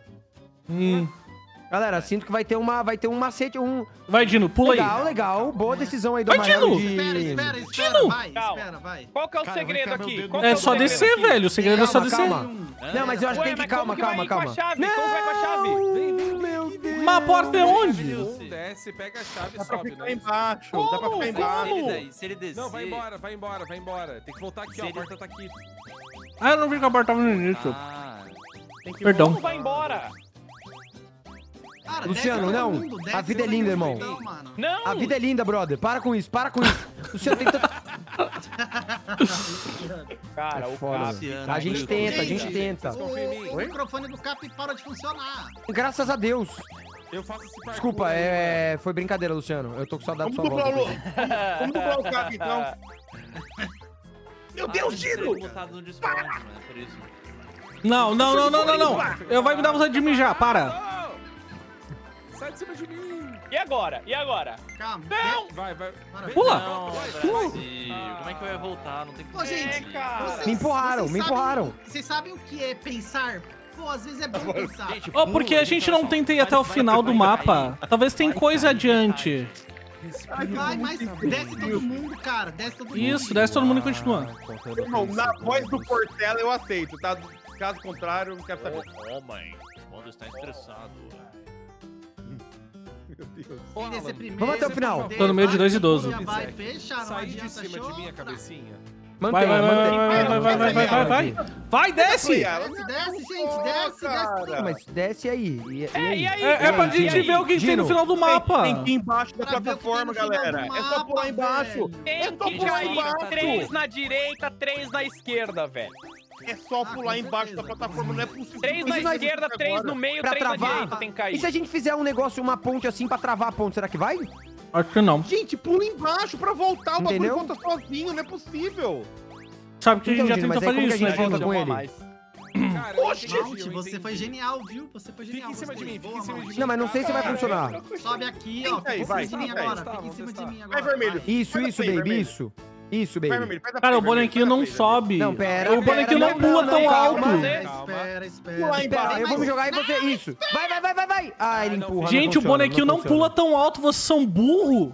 Galera, sinto que vai ter um macete, Vai, Dino, pula aí. Legal. Boa decisão aí do Vai, amarelo Dino. Espera, Dino! vai, Calma. espera, vai. Qual que é o Cara, segredo vai ficar aqui? meu Qual dedo. que É o só segredo descer, aqui? velho. O segredo é só descer. Calma. Não, mas eu acho que tem que... Mas como Calma. vai com a chave? Como vai com a chave? Meu Deus. Mas a porta é onde? Desce, pega a chave e Dá pra sobe, ficar né? embaixo, dá pra ficar embaixo. Se ele descer... Não, vai embora. Tem que voltar aqui, ó. A porta tá aqui. Ah, eu não vi que a porta tava no início. Ah, Perdão. Como vai embora? Cara, Luciano, desce não. todo mundo, desce A vida é todo linda, mundo, irmão. então, mano. Não! A vida é linda, brother. Para com isso. Luciano, tem tanta... Cara, o Foda. Cap... A gente tenta. O microfone do Cap parou de funcionar. Graças a Deus. Eu faço esse parkour. Desculpa, foi brincadeira, Luciano. Eu tô com saudade da Vamos sua dublar voz. Vamos dublar o Cap, então. Meu Deus, Dino! mutado no Discord, mano, é por isso. Não. Eu vai me dar vontade de mijar, para. Sai de cima de mim. E agora? Calma. Não! Vai. Pula. Não, Brasil, como é que eu ia voltar? Não tem como... Ô, gente, cara. vocês- Me empurraram, vocês me sabem- empurraram. Vocês sabem o que é pensar? Pô, às vezes é bom pensar. Ó, porque a gente não tenta ir até o final do mapa. Talvez tem coisa adiante. Vai, mas desce todo mundo, cara. Desce todo mundo. Isso, desce todo mundo e continua. Irmão, na voz do Portela eu aceito, tá? Caso contrário, eu não quero saber. Homem, quando está estressado. Quem descer primeiro, Vamos até o final. desce, Tô no meio de dois vai, idoso. já vai, fecha, não Sair de adianta, cima show. de mim a cabecinha. Vai. Vai, desce. Desce, gente, desce. Não, mas desce aí. E aí? É pra gente ver o que tem no final do mapa. Tem que ir embaixo da Pra ver o que plataforma, tem no final galera. do É só pular mapa, embaixo. velho. Tem só que pular cair embaixo. 3 na direita, 3 na esquerda, velho. É só com pular embaixo da certeza. plataforma, não é possível. 3 na Isso nós- esquerda, 3 no meio, Pra 3 na travar? direita tem que cair. E se a gente fizer um negócio, uma ponte assim pra travar a ponte, será que vai? Acho que não. Gente, pula embaixo pra voltar. O bagulho Entendeu? volta sozinho, não é possível. Sabe que a gente já Então, tentou mas aí fazer como que a isso, né? gente volta com ele? Cara, eu Oxi, entendi, Mount, eu você entendi. foi genial, viu? Você foi genial. Fica em cima de gostei. mim, fica Boa, em cima de Mount. mim. Não, mas não sei se vai funcionar. Sobe aqui, ó. Tenta aí, Fica em vai, cima de mim tenta aí. agora. Testar, Fica em vamos cima de testar. mim agora. Vai, vermelho. Isso, Vai, baby, vermelho. isso. Isso, baby. Vai, vermelho, faz a Cara, o play, bonequinho vermelho, não faz a play, sobe. Não, pera. O bonequinho não pula tão alto. Espera. Espera, eu vou me jogar e você... Isso. Vai. Ah, ele empurra. Gente, o bonequinho não pula tão alto, vocês são burro.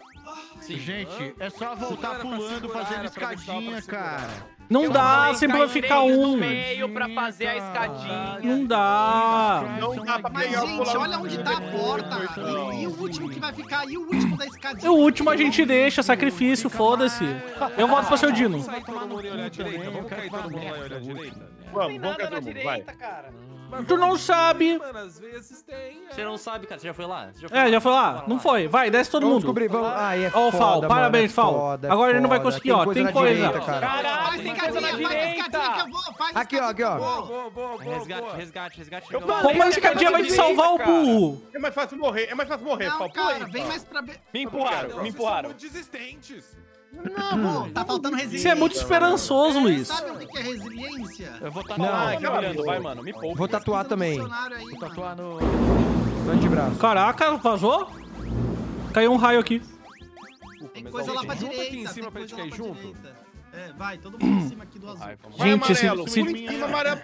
Gente, é só voltar pulando, fazendo escadinha, cara. Não dá, sempre vai ficar um. meio pra fazer a escadinha. Não dá. Não dá pra Mas, pegar o gente, pular olha no onde meio, tá a né? porta. E o último que vai ficar? E o último da escadinha? E o último a gente deixa, sacrifício, foda-se. Eu volto pra seu Dino. Vamos todo mundo e olhar a direita. Vamos cair todo mundo lá e olhar a direita. Vamos cair todo mundo, vai. cara. Tu não sabe. Mano, às vezes tem. Você não sabe, cara. Você já foi lá? Já foi lá? Não foi. Vai, desce todo Vamos mundo. descobrir, vamos... Ai, é Ó, o Fal, foda, parabéns, mano, é Fal. foda, é Agora ele não vai foda. conseguir, ó. Tem na coisa. direita, cara. Caralho, Faz tem coisa na escadinha, faz escadinha que direita. eu vou. Faz Aqui, ó. Boa. Resgate. Como a escadinha vai te salvar o burro? É mais fácil morrer, Não, Fal. Pula cara, aí, vem Fal. mais pra... Me empurraram. Vocês são muito desistentes. Não, pô, tá faltando resiliência. Você é muito esperançoso, Luiz. Sabe o que é resiliência? Eu vou Não. Ai, Gabriel, vai, mano. Me poupa. Vou tatuar também. Vou tatuar no... Antebraço. Caraca, vazou? Caiu um raio aqui. Tem coisa lá pra Junta direita. aqui em cima tem pra gente coisa lá cair pra junto. direita. Vai, todo mundo em cima aqui do azul. Vai, Gente, amarelo, se- muito em cima, amarelo.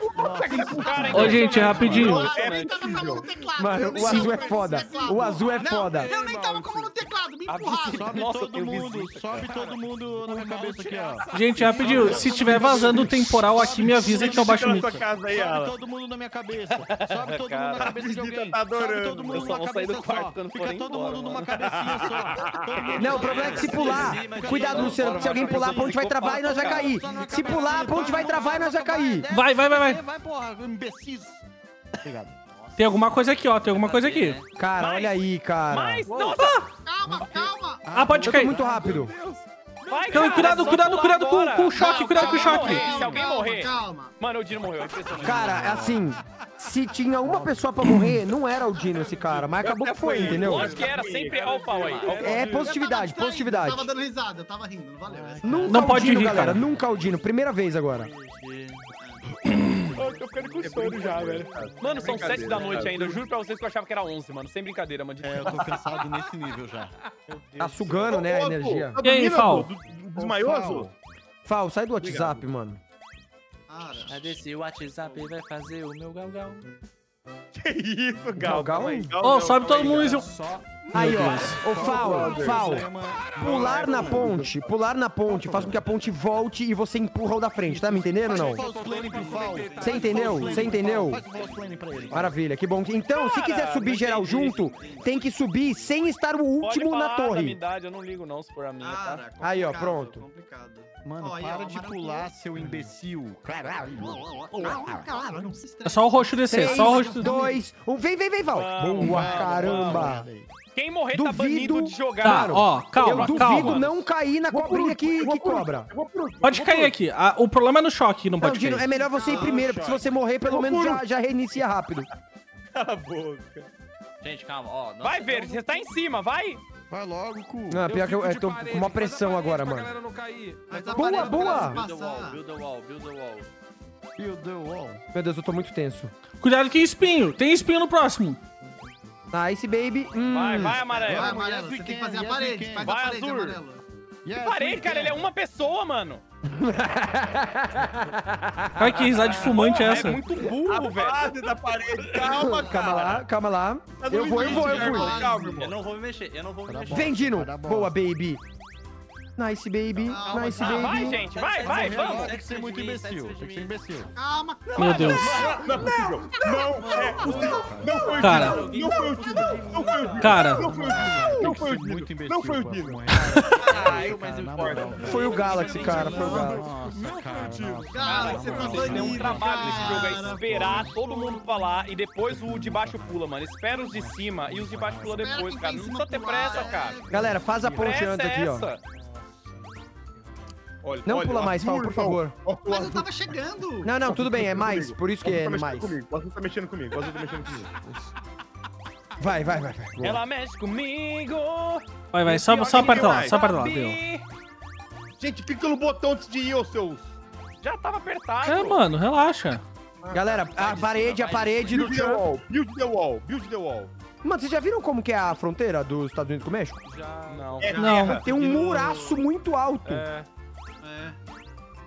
Ô, gente, rapidinho. Eu nem tava com a mão no teclado. Mano, eu nem o azul tava é com foda. teclado. O azul é Não, foda. Eu nem tava com a mão no teclado, me empurraram. Sobe Nossa, todo eu vi mundo, isso, sobe todo mundo na minha cabeça aqui, ó. Gente, rapidinho. Se tiver vazando o temporal aqui, me avisa que eu baixo o na mito. sua casa aí, Sobe Alan. todo mundo na minha cabeça. Sobe todo mundo na cabeça de alguém. Tá adorando. Sobe todo mundo Eu só numa vou sair do cabeça quarto só. quando Fica forem todo embora, mundo numa mano. cabecinha só. Todo mundo Não, o problema é que se pular... Cuidado, Luciano, se alguém pular, a ponte vai travar e nós vai cair. Se pular, a ponte vai travar e nós vai cair. Vai. Vai, porra, imbecis. Obrigado. Tem alguma coisa aqui, ó. Tem alguma coisa aqui. Cara, olha aí, cara. Mas, nossa. Calma. Ah, pode Eu tô cair. muito rápido. Vai, Então, cara, cuidado é só com pular o choque, agora. cuidado com o choque. Se alguém morrer... Calma. Mano, o Dino morreu, é impressionante. Cara, assim, se tinha uma pessoa pra morrer, não era o Dino esse cara, mas acabou que foi, entendeu? Lógico que era, sempre alfa aí. É positividade, Eu tava positividade. tava dando risada, eu tava rindo, não valeu. Nunca Não o pode Dino, rir, galera, cara. nunca o Dino. Primeira vez agora. Eu tô ficando com sono já, velho. Mano, são 7 da noite ainda. Eu juro pra vocês que eu achava que era 11, mano. Sem brincadeira, mano. Eu tô cansado nesse nível já. Tá sugando, né, a energia. E aí, Fal? Desmaiou, Azul? Fal, sai do WhatsApp, mano. Cadê esse WhatsApp vai fazer o meu galgão? Que isso, Gal? Gal? Ô, sobe todo mundo em Aí, ó. Ô, Fal, pular na ponte, faz com que a ponte volte e você empurra o da frente, tá me entendendo ou não? Você entendeu? Você entendeu? Maravilha, que bom. Então, se quiser subir geral junto, tem que subir sem estar o último na torre. Eu não ligo não, se for a minha, tá? Aí, ó, pronto. Complicado. Mano, Ó, aí, para ó, de amarelinho. pular, seu imbecil. Caralho. Calma, não se estresse. É só o roxo descer, 3, só o roxo 2, 1, vem, Val. Boa, caramba. Quem morrer tá Duvido- banido de jogar. Tá, ó, Eu calma, duvido calma. não cair na cobrinha que cobra. Pode cair aqui. O problema é no choque, não Não, pode Dino, cair. é melhor você ir primeiro, porque se você morrer, pelo menos já reinicia rápido. Cala a boca. Gente, calma, ó. Vai, Verde, você tá em cima, vai. Vai logo, cu. Não, pior que eu tô com uma pressão agora, mano. Galera não cair. Mas a Boa, amarela boa. pra Build the passar. wall, build the wall, build the wall. Build the wall. Meu Deus, eu tô muito tenso. Cuidado que espinho. Tem espinho no próximo. Nice, baby. Vai, Vai, amarelo. amarelo, você tem que fazer a parede. Faz a Vai, parede, azul. amarelo. Parede, cara, ele é uma pessoa, mano. Ai, que risada de fumante é essa? É muito burro, velho. Base da parede. Calma, Calma lá. Eu fui. Eu não vou me mexer, eu não vou me mexer. Vem, Dino. Boa, baby. Nice, baby. Nice, Vai, baby. gente, vai, vamos. Tem que ser muito imbecil. Tem que ser imbecil. Calma. Meu Deus. Não é possível. Não foi o Cara. Dino. Não foi o Dino. Não foi o Dino. Cara. Não foi o Dino. Não foi o Dino. Muito imbecil. Não foi o pra Dino. morrer. Ai, mas importa. Foi o Galaxy, cara. Foi o Galaxy. Nossa, cara. nossa. Cara, você tá Vocês têm um banido, trabalho nesse jogo, é cara. esperar todo mundo falar e depois o de baixo pula, mano. Espera os de cima e os de baixo pula Espera depois, quem tá cara. em Não cima precisa ter pular, pressa, cara. Galera, faz a ponte Pressa antes é aqui, ó. essa? Olha, Não olha, pula mais, Fal, azul, por favor. ó, o Mas eu azul tava chegando. Não, tudo bem, é mais. Por isso que tá é mexendo mais. comigo. O azul tá mexendo comigo. O azul tá mexendo comigo. Vai. Boa. Ela mexe comigo. Vai, só aperta lá, só aperta lá. Deu. Gente, clica no botão antes de ir, ô seus. Já tava apertado. É, mano, relaxa. Galera, a parede do Build the Trump. wall. Build the wall. Build the wall. Mano, vocês já viram como que é a fronteira dos Estados Unidos com o México? Não. É Não. terra. Tem um muraço muito alto. É.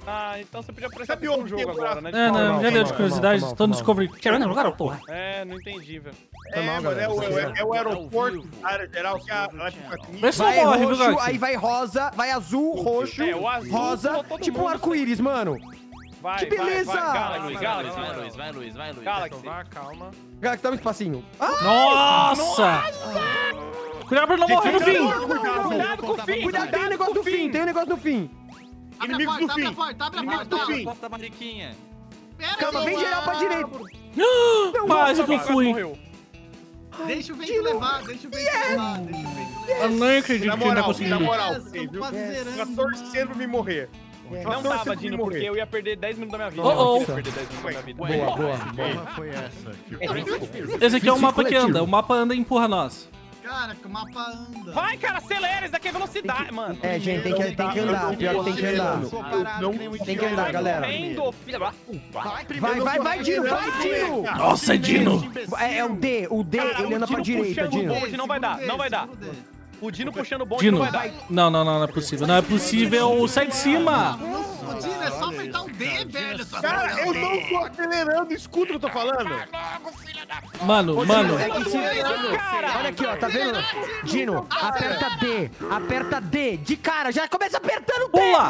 Ah, então você podia prestar Sabe atenção no onde jogo tem agora, né? É, não, já deu de curiosidade. calma, Tô no calma. Discovery. Tirando o lugar, porra. É, não entendi, velho. Mano, é o aeroporto da área geral que ela fica aqui. Pessoal Vai morre, viu, roxo, Galaxy? aí vai rosa, vai azul, roxo, É, o azul rosa, pulou todo tipo um mundo. arco-íris, mano. Vai, Que beleza! Vai, Vai, Galaxy, Luiz, Galaxy. vai, Luiz, vai, Luiz, vai, Luiz. Galaxy. Calma. Galaxy, dá um espacinho. Ah, Nossa! Cuidado pra não morrer no fim. Cuidado com o fim, cuidado, tem um negócio no fim, tem um negócio no fim. Inimigos do fim. Abre a porta, Inimigos do fim. Corta a mariquinha. Calma, vem geral pra direita. Quase que eu fui. Morreu. Deixa o vento levar, deixa o vento levar, deixa o vento levar. Eu nem acredito Na que ele tá moral, conseguindo. na moral, Estamos viu? quase zerando. Tá torcendo pra me morrer. Não tava, Dino, porque eu ia perder 10 minutos da minha vida. Oh, Eu não oh. queria perder 10 minutos da minha vida. Boa, boa. Porra, foi essa? Esse aqui é o mapa que anda. O mapa anda e empurra nós. Cara, que o mapa anda. Vai, cara, acelera, isso daqui é velocidade, mano. É, gente, tem que andar, pior que tem que andar. Tem que andar, galera. Correndo, filha da Vai, Dino, vai, Dino. Nossa, Dino! É o D, Cara, ele o anda pra Dino direita, puxando o Dino. bonde não vai dar, não vai dar. O Dino puxando o bonde Dino. não vai dar. Não, não é possível. Não é possível. Sai de cima! Ô, Dino, é só apertar o D, velho. Cara, eu não tô acelerando, escuta o que eu tô falando. Mano. É que se... Olha aqui, ó, tá vendo? Dino, aperta D, de cara, já começa apertando D. Pula!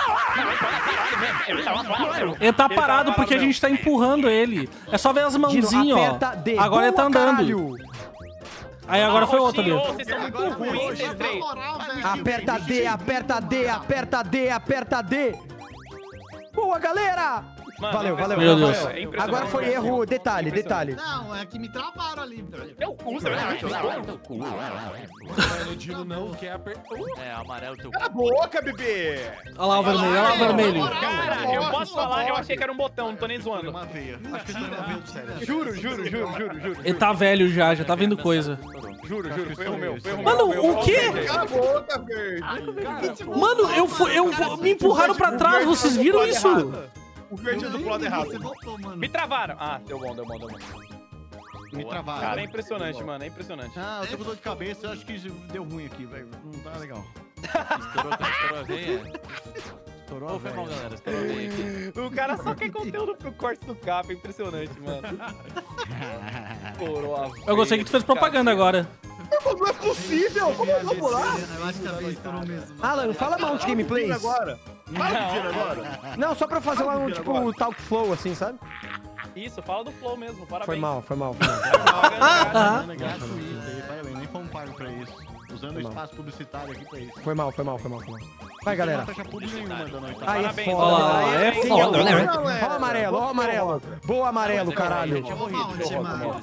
Ele tá parado porque a gente tá empurrando ele. É só ver as mãozinhas, Dino, ó. aperta D. Agora ele tá Boa, andando. caralho. Aí agora foi outro ali. Ô, vocês são muito ruins, vocês três. Aperta D, aperta D, aperta D, aperta D. Boa, galera. Mano, Valeu. Meu Deus. É impressionante. Agora foi erro, detalhe. Não, é que me travaram ali, velho. O Dino não quer apertar. É, amarelo teu. Cala a boca, bebê. Olha lá o vermelho, olha lá o vermelho. Cara, eu posso falar, eu achei que era um botão, não tô nem zoando. Uma veia. Acho que ele tá vendo sério. Juro. Ele tá velho já tá vendo coisa. Juro, foi erro meu. Mano, o quê? Cala a boca, verde. Mano, me empurraram pra trás, vocês viram isso? O verde é do lado errado. Você voltou, mano. Me travaram. Ah, deu bom. Me travaram. Cara, é impressionante, mano, é impressionante. Ah, eu tô com dor de cabeça, eu acho que deu ruim aqui, velho. Não tá legal. Estourou a veia. Estourou Ô, foi mal, velho. galera. Estourou a veia aqui. O cara só quer conteúdo pro corte do capa, é impressionante, mano. Estourou a Eu gostei que tu fez propaganda agora. Não é possível. Vamos lá. Eu acho que a veia estourou mesmo. Alan, fala Mount Gameplays. Agora. Fala do Dino agora. Não, só pra fazer um, tipo, talk flow, assim, sabe? Isso, fala do flow mesmo, parabéns. Foi mal. Propaganda é gratuita aí, parabéns, nem fomos pagos pra isso. Usando o espaço publicitário aqui pra isso. Foi mal. Vai, galera. Não fecha público nenhuma da noite. Aí é Parabéns, foda. Olha lá, Aí é foda, né? Ó o amarelo. Boa, amarelo, caralho. Eu vou mal, mano.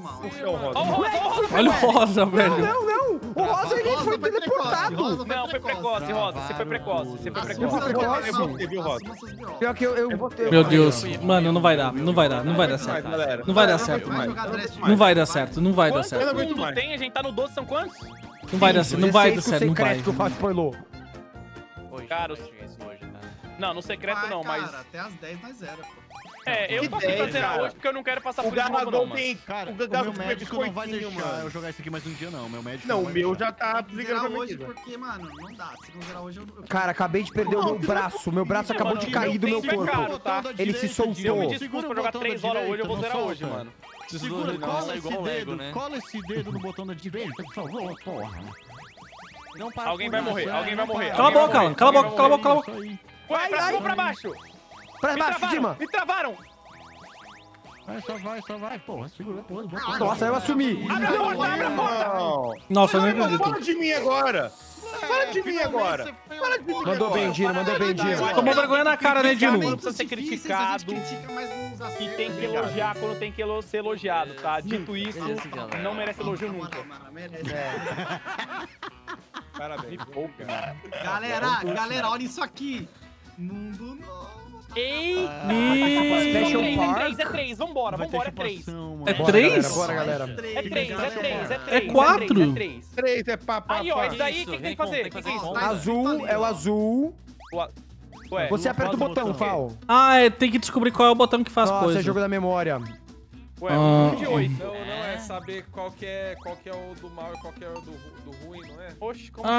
Olha o rosa, velho. Não. O Rosa, ele foi teleportado. Não, foi precoce, Rosa. Você foi precoce. Eu fui precoce. Pior que eu... Meu Deus. Mano, não vai dar certo. Não vai dar certo. Não vai dar certo. Quantos mundo tem? A gente tá no 12, são quantos? Não vai dar certo, não vai. secreto que o Fábio spoilou. Cara, Hoje, tá? não, no secreto não, mas... Cara, até as 10 nós zera, pô. É, eu tô aqui pra zerar hoje porque eu não quero passar por isso de novo, não, mano. Cara, O o meu Gago médico não vai biscoitinho, deixar mano. eu jogar isso aqui mais um dia, não. Meu médico Não, o vai meu deixar. já tá Zerar ligando pra hoje mim. porque, mano, não dá. Se não zerar hoje, eu... Cara, acabei de perder o meu braço. Meu braço acabou de cair do meu tempo é corpo. caro, tá? Ele se Se eu me soltou. dispus pra jogar 3 horas hoje, eu vou zerar hoje, mano. Segura, Não, cola sai esse igual Lego, dedo, né? cola esse dedo no botão da direita, por favor, porra. Não para. Alguém vai morrer. Cala a boca, Alan. Cala a boca. Vai, pra cima ou pra baixo? Pra baixo, de cima. Me travaram! Só vai, porra, segura, porra. Nossa, eu assumi. Abre a porta, abre a porta! Não. Nossa, eu não Fala acredito. de mim agora. Fala de mim agora. Fala de mim Mandou bem, Dino, mandou bem, Dino. Tomou vergonha na cara, né, Dino? Não precisa ser criticado e tem que elogiar quando tem que ser elogiado, tá? Dito isso, não merece elogio nunca. Parabéns. Galera, olha isso aqui. Mundo novo. Ei! Special É 3, vambora, é 3. É 3? Bora, galera. É 3. É 4? 3 é papá. Aí, ó, isso daí, o que tem que fazer? O que é isso? Azul é o azul. Ué, Você aperta o botão, Fal. Ah, tem que descobrir qual é o botão que faz Nossa, coisa. é jogo da memória. Ué, 1 de 8. Não é saber qual que é o do mal e qual que é o do ruim, não é? Oxe, como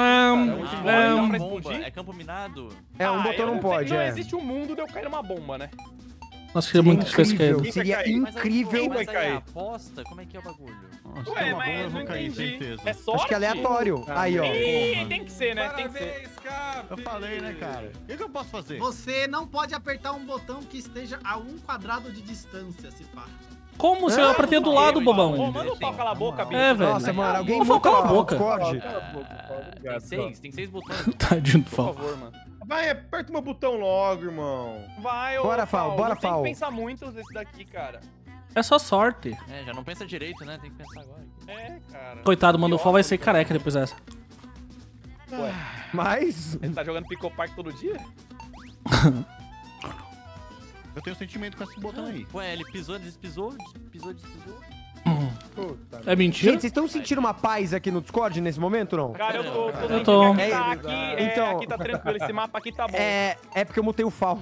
É campo minado? É, um botão não pode, Não existe um mundo de eu cair numa bomba, né? Nossa, seria muito difícil cair. Seria incrível. Mas aí, aposta, como é que é o bagulho? Nossa, Ué, tem uma mas bola, eu não vou cair, entendi. certeza. É sorte? Acho que é aleatório. Aí, ó. Ih, tem que ser, né? Tem que ser. Eu falei, né, cara? O que eu posso fazer? Você não pode apertar um botão que esteja a 1 quadrado de distância, se pá. Como? Você apertei do lado, Ô, bobão. manda o pau calar a boca, bicho. É, velho. Nossa, mano, alguém Por favor, muta cala a boca. Discord. Tem 6 botões. Tadinho do Por Fal. favor, mano. Vai, aperta o meu botão logo, irmão. Vai, ô, Bora, Fal, bora, Não tem Fal. que pensar muito desse daqui, cara. É só sorte. É, já não pensa direito, né? Tem que pensar agora. É, cara. Coitado, mano, o Fal vai ser careca depois dessa. Mas... Ele tá jogando Pico Park todo dia? Eu tenho sentimento com esse botão aí. Ué, ele pisou, despisou, pisou, despisou. É mentira? Gente, vocês estão sentindo uma paz aqui no Discord nesse momento, não? Cara, eu tô Eu tô. sentindo que aqui, Então- aqui tá tranquilo, esse mapa aqui tá bom. É porque eu mutei o Fal.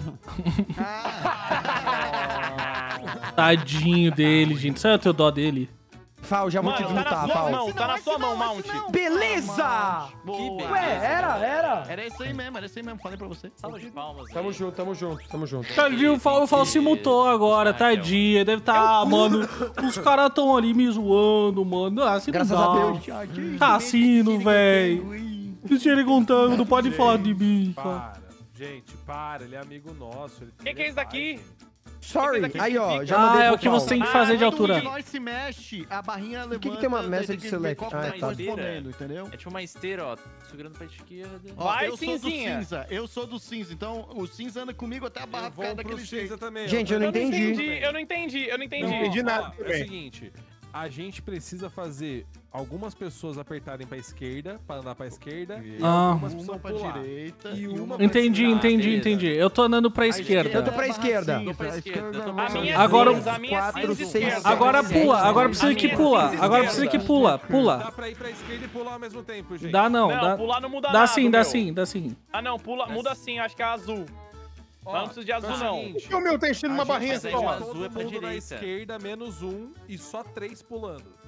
Tadinho dele, gente. Sabe o teu dó dele? Fal, já vou te Mano, tá desmutar, na sua Fal. mão, tá na sua mão, Mount. Beleza! Boa. Ué, era. Era isso aí mesmo, falei pra você. Salva de palmas. Tamo junto, tamo junto, tamo junto. Tadinho, o Fal se mutou agora, tadinho. Deve tá, mano. Os caras tão ali me zoando, mano. Ah, assim Graças não a dá. Deus. Tá assino, velho. Deixa ele contando, não pode falar de mim, cara. Para, gente, para. Ele é amigo nosso. O que é isso daqui? Sorry. Aí, ó, já Ah, mandei é pro o que Fal. você tem que fazer de altura. Quando nós se mexe, a barrinha levanta. que tem uma daí message que ver select? qual Ah, que tá. tá respondendo, entendeu? É tipo uma esteira, ó. Segurando pra esquerda. Ó, Vai, eu cinzinha. sou do cinza, eu sou do cinza, então o cinza anda comigo até a barra Eu ficar vou pro daquele cinza jeito. também. Gente, eu não entendi. Eu não entendi. Não entendi nada É o também. seguinte, a gente precisa fazer algumas pessoas apertarem pra esquerda, pra andar pra esquerda, e Ah. algumas Uma precisam pra pular. direita E e uma uma pra Entendi, cima. entendi, beleza. entendi. Eu tô andando pra Eu esquerda. tô pra esquerda. Eu tô pra esquerda. Eu tô A pra minha é Agora- cinza, a minha é 4, cinza 6, esquerda. Agora pula, agora precisa A que minha pula. cinza Agora esquerda. precisa que pula, Dá pula. pra ir pra esquerda e pular ao mesmo tempo, gente. Dá não, Não, dá. pular não muda Dá nada, sim, meu. dá sim, dá sim. Ah, não, muda sim, acho que é azul. Ó, Mas não precisa de azul, é o não. seguinte, O meu tá enchendo uma barrinha mas aí só. o ó. azul todo é pra mundo na direita. esquerda, menos um, e só 3 pulando.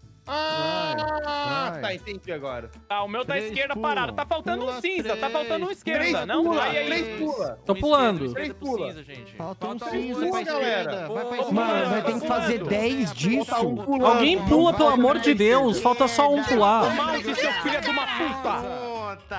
Ah, tá, entendi agora. Tá, o meu tá à 3 esquerda pula. parado. Tá faltando um Pula cinza, tá 3. faltando um esquerda. 3 Não, pula, aí, 3 pula. Tô pulando. Esquerda pro Pula. cinza, gente. Falta um Falta um, cinza vai pra pra esquerda. esquerda. Vai pra Ô, esquerda. Mano, vai ter que fazer 10 disso. Alguém pula, pelo amor de Deus. Falta só um pular. Mount, seu filho de uma puta.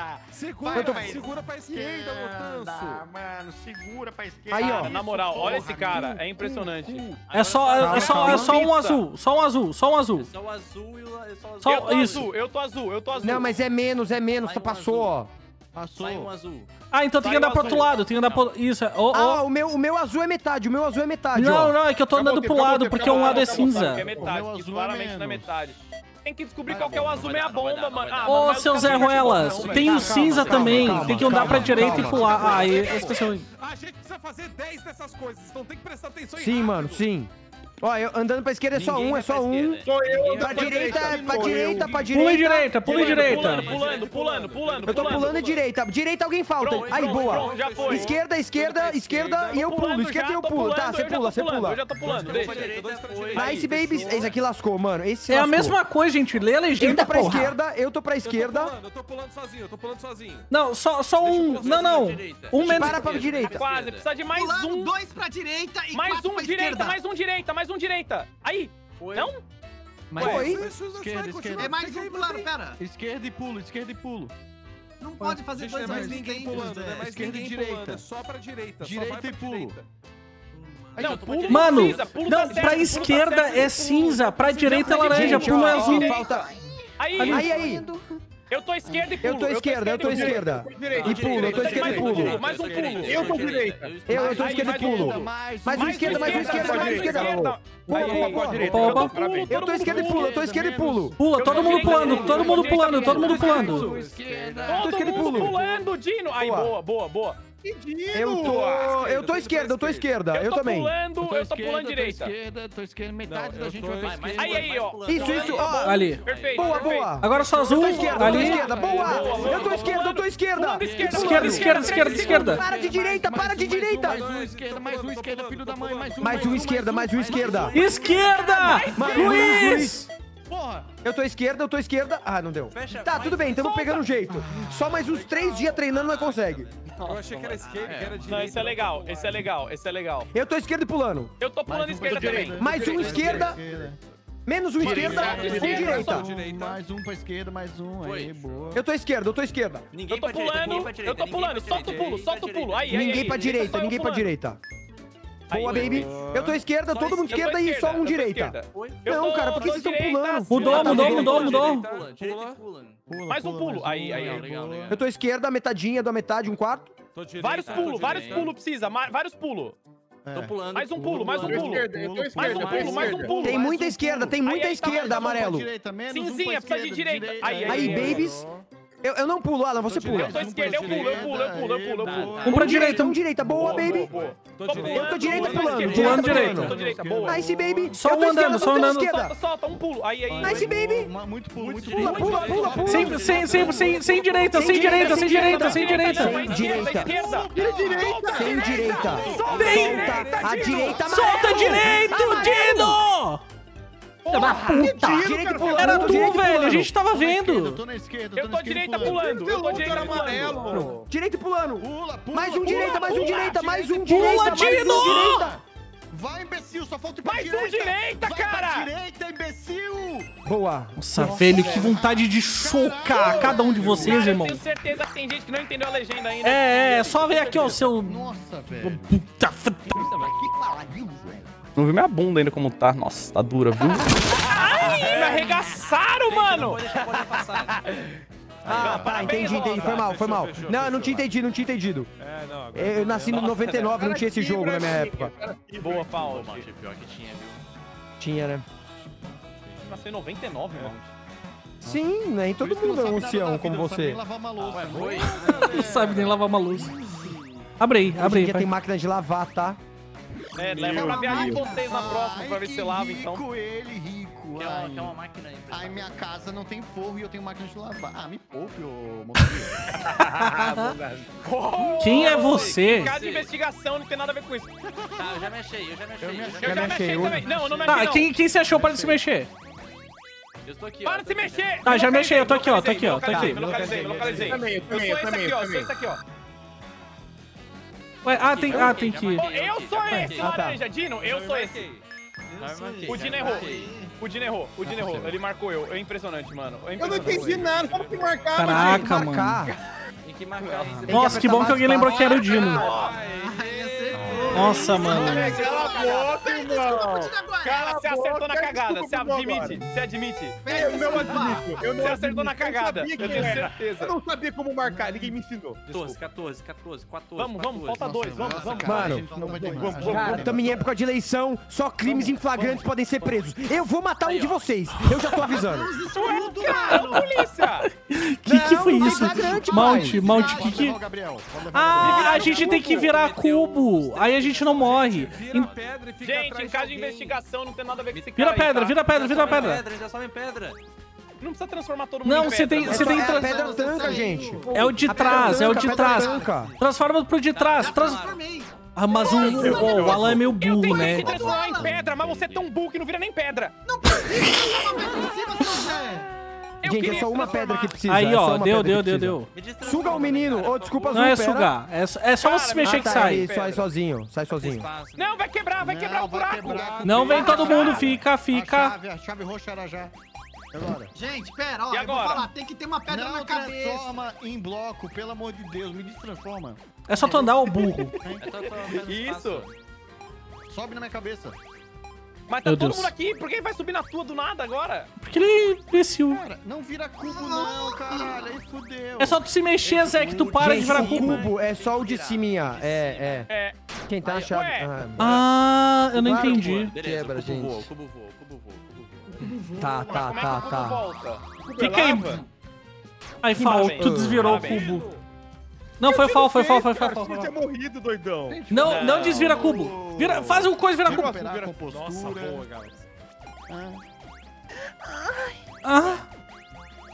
Segura pra esquerda, meu tanso. Mano, segura pra esquerda. Aí, ó. Cara, na moral, olha esse cara. É impressionante. É só um azul, só um azul, só um azul. Só o azul e o Só- Eu tô isso. azul, eu tô azul, eu tô azul. Não, mas é menos, tá passou, ó. Passou. Sai um azul. Ah, então tem que Saiu andar pro outro azul. lado, tem que andar pro... Isso, é... Ó, Ah, ó. o meu azul é metade, ó. Não, não, é que eu tô andando pro lado, porque um lado é cinza. Que é metade, O meu que azul é claramente menos. não é metade. Tem que descobrir qual que é o azul vai meia dar, não vai bomba, dar, não mano. vai dar. Ah, Ô, mas seu vai Zé ficar Ruelas, botão, tem velho. o cinza também, tem que andar pra direita e calma, pular. calma. Ah, esse pessoal aí. A gente precisa fazer 10 dessas coisas, então tem que prestar atenção em Sim, rápido. mano, sim. Ó, eu andando pra esquerda é só Ninguém um, vai é só pra um. esquerda. Sou eu, Ninguém Pra vai direita, pra Sou direita, eu. pra Pula em direita. direita, pula em direita. Eu tô pulando em direita. Direita alguém falta. Pronto, Aí, pronto, boa. pronto, já foi. Esquerda e eu pulo. Esquerda e eu pulo. Tá, você pula, você pula. Eu já tô pulando, deixa. Nice, babies. Esse aqui lascou, mano. Esse É a lascou. mesma coisa, gente. Lê a Eu legenda, tô pra porra. esquerda, eu tô pra esquerda. Eu tô pulando sozinho, eu tô pulando sozinho. Não, só um. Não. Um menos. Para pra direita. Quase, precisa de mais Pulando um. 2 pra direita e Mais 4 um pra direita, esquerda. mais um direita, mais um direita. Aí, não? Foi. Esquerda. É mais um pulando, pera. Esquerda e pulo. Não pode fazer Gente, não é dois ao mais mesmo ninguém tempo, pulando, não é Zé. mais Esquerda e ninguém direita. pulando, é só pra direita. Direita só vai pra e pulo. direita. Não, pulo Mano, cinza, pulo tá não, certo, pra pulo tá esquerda certo, é pulo. cinza, pra direita é laranja, Gente, pulo é ó, azul. falta... Aí, Aí. Eu tô esquerda e pulo. Eu tô esquerda. E pulo, eu tô esquerda e pulo. Mais um pulo. Eu tô direita. Eu tô Aí, esquerda e mais um pulo. pulo. Mais um Mais esquerda, mais um esquerda, mais um esquerda. Boa, boa, boa. Opa. Eu tô esquerda e pulo, eu tô esquerda e pulo. Pula, todo mundo pulando, todo mundo pulando, todo mundo pulando. Todo esquerda e mundo pulo. pulando, Dino. Aí, Boa. boa. Eu tô esquerda, eu tô também. pulando, eu tô pulando direita. Tô esquerda, metade Não, da eu gente tô- vai pra Vai, esquerda. Aí, ó. Isso, ó. Ali. Perfeito, Boa, perfeito. boa. Agora só azul, Eu tô esquerda, ali. boa. Eu tô esquerda, esquerda. Esquerda. Para de direita, para de direita. Mais um esquerda, filho da mãe, Mais um esquerda. Esquerda! Luiz! Porra! Eu tô esquerda. Ah, não deu. Tá, tudo bem, tamo pegando jeito. Só mais uns 3 dias treinando nós consegue. Eu achei que era esquerda, que era direita. Não, esse é legal. Eu tô esquerda e pulando. Eu tô pulando esquerda também. Mais um esquerda. Menos um esquerda, um direita. Mais um pra esquerda, mais um. Aí, boa. Eu tô esquerda. Eu tô pulando. Solta o pulo. Aí. Ninguém pra direita. Boa, baby. Eu tô esquerda, todo mundo esquerda e só um direita. Não, cara, por que vocês estão pulando? Mudou. Mais um pulo. Aí. Eu tô esquerda, metadinha da metade, um quarto. Vários pulos precisa. Vários pulos. Tô pulando. Mais um pulo. Mais um pulo. Tem muita esquerda, amarelo. Sim, precisa de direita. Aí, babies. Eu não pulo, Alan, você pula. Eu tô esquerda, eu pulo. Um pra direita, boa, baby. Eu tô direita pulando. Pulando direita. Boa. Nice, baby. Só andando. Solta um pulo. Aí. Nice, baby. Muito pulo. Pula. Sem direita. Sem direita. Sem direita. Solta a direita, Solta direito, Dino! Da puta! Era tu, velho, a gente tava vendo. Eu tô na esquerda, Eu tô direita pulando. amarelo. Direita pulando. Pula. Mais um direita. Pula, Dino! Vai, imbecil, só falta ir pra Mais direita. um direita, cara! Vai pra direita, imbecil! Boa. Nossa, velho, que vontade de chocar cada um de vocês, irmão. Eu tenho certeza que tem gente que não entendeu a legenda ainda. Só ver aqui, ó, o seu... Nossa, velho. Puta... Não viu minha bunda ainda como tá. Nossa, tá dura, viu? Ai, me arregaçaram, mano! Entendi. Foi mal. Não, eu não tinha entendido. Eu nasci no 99, não tinha esse jogo na minha época. Boa, Faust. Pior que tinha, viu? Tinha, né? Nasceu em 99, mano. Sim, nem todo mundo é um ancião como você. Não sabe nem lavar uma louça. Abre aí, Hoje em dia tem máquina de lavar, tá? Leva pra viagem com vocês na próxima pra ver se lava, então. Rico. Quer uma máquina aí. Ai, minha casa não tem forro e eu tenho máquina de lavar. Ah, me poupe, ô motorista. Quem é você? Caso de investigação, não tem nada a ver com isso. Tá, eu já me achei. Eu já me achei também. Não, eu não me Tá, achei, não. quem se achou para de se mexer? Eu estou aqui, Para de se mexer! Tá, já mexi, eu tô aqui, ó, tô aqui. Me localizei. Eu sou esse aqui, ó. Ué, tem que... Eu sou esse, laranja, Dino, eu sou esse. O Dino errou. Ele marcou eu. É impressionante, mano. Eu não entendi nada. Como que marcar? Caraca, mano. Tem que marcar ainda. Nossa, que bom que alguém lembrou que era o Dino. Nossa, mano. Cala a boca, irmão. Cara, você acertou na cagada. Você admite. Eu não admito. Você acertou na cagada. Eu tenho certeza. Eu não sabia como marcar. Ninguém me ensinou. 14. Vamos, falta 2. Vamos. Mano, cara, estamos em época de eleição, só crimes em flagrantes podem ser presos. Eu vou matar um de vocês, eu já tô avisando. Cara, polícia! Que foi isso? Mount, que... Ah, a gente tem que virar cubo, aí a gente não morre. Gente, em caso de investigação, não tem nada a ver com esse Vira cara pedra, aí, tá? vira pedra. Ainda sobe em pedra. Não precisa transformar todo mundo Não, em você tem... A pedra tanca, gente. É o de trás. Transforma pro de trás. Ah, mas o Alan é meio burro, né? Se transformar em pedra, mas você é tão burro que não vira nem pedra. Não Gente, é só uma pedra que precisa. Aí, ó, deu. Suga o menino. Ô, desculpa, Não é sugar, é só você se mexer que sai. Sai sozinho. Não, vai quebrar o buraco. Não vem todo mundo, fica. A chave roxa era já. Agora. Gente, pera, ó, E eu vou agora? falar, tem que ter uma pedra na cabeça. Transforma em bloco, pelo amor de Deus, me destransforma. É só tu andar, ô burro. Isso. Sobe na minha cabeça. Mas tá Meu todo Deus. mundo aqui, por que vai subir na tua do nada agora? Porque ele é imbecil. Cara, não vira cubo não, caralho, aí fudeu. É só tu se mexer, Zé, que tu para de Gente, virar o cubo. cubo é só o de cima. É. Quem tá achando? Ué. Ah, eu não Claro que entendi. Beleza, Quebra, o cubo voa, gente. o cubo voa. Tá. Como é que o cubo volta? Fica aí. Aí, Fal, Parabéns. tu desvirou o Parabéns. cubo. Não, foi Fal. Você tinha morrido, doidão. Não desvira cubo. Faz uma coisa, vira cubo. Recuperar a compostura. Nossa, boa, galera. Ah,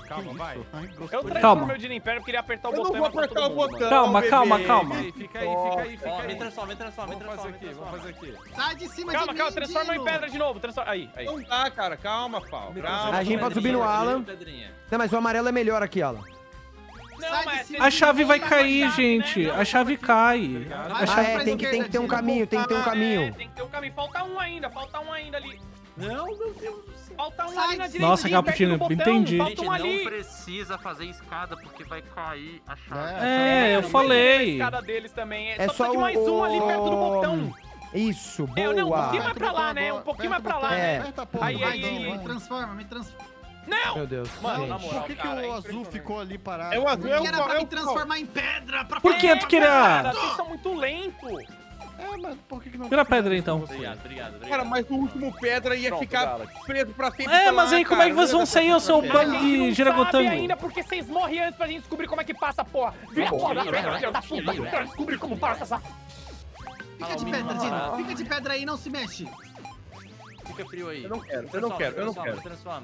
Calma, vai. Eu transformo meu Dino em pedra, eu queria apertar o botão. Eu não vou apertar o botão. Calma, bebê. calma, calma. Fica aí. Ó, me transforma. Vamos fazer aqui. Sai de cima Calma, de calma, mim, transforma em Dino. pedra de novo. Aí. Não dá, cara. Calma, Fal. A gente pode subir no Alan. Não, mas o amarelo é melhor aqui, Alan. Não, mas A chave vai cair, gente. A chave cai. Tem que ter um caminho, tem que ter um caminho. Tem que ter um caminho. Falta um ainda ali. Não, meu Deus do céu. Falta um ali na direita. Nossa, Caputino, entendi. Falta um ali. Não precisa fazer escada porque vai cair a chave. É, eu A falei. escada deles também. É Só só precisa de mais um ali perto do botão. Isso, Não, um pouquinho boa. mais pra lá, né? Um pouquinho mais pra lá, É. né? Vai, Aí. Dino, me transforma. Não! Meu Deus. Mano, na gente. moral, Por que, cara, o é azul impressionante. ficou ali parado? É o azul, Que era pra me transformar em pedra. Por que tu Cara, queria... vocês são muito lentos. É, mas por que não... Vira pedra, então. Obrigado. Cara, mas o último pedra ia Pronto, ficar Galaxy. preso pra sempre. É, pra mas lá, aí como é que cara. vocês vão sair, o seu A bando gente de não sabe giragotango? ainda porque vocês morrem antes pra gente descobrir como é que passa, porra. Vira a porra da pedra, filha da puta. Pra descobrir como passa essa... Fica de pedra, Dino. Fica de pedra aí, não se mexe. Fica frio aí. Eu não quero. Transforma.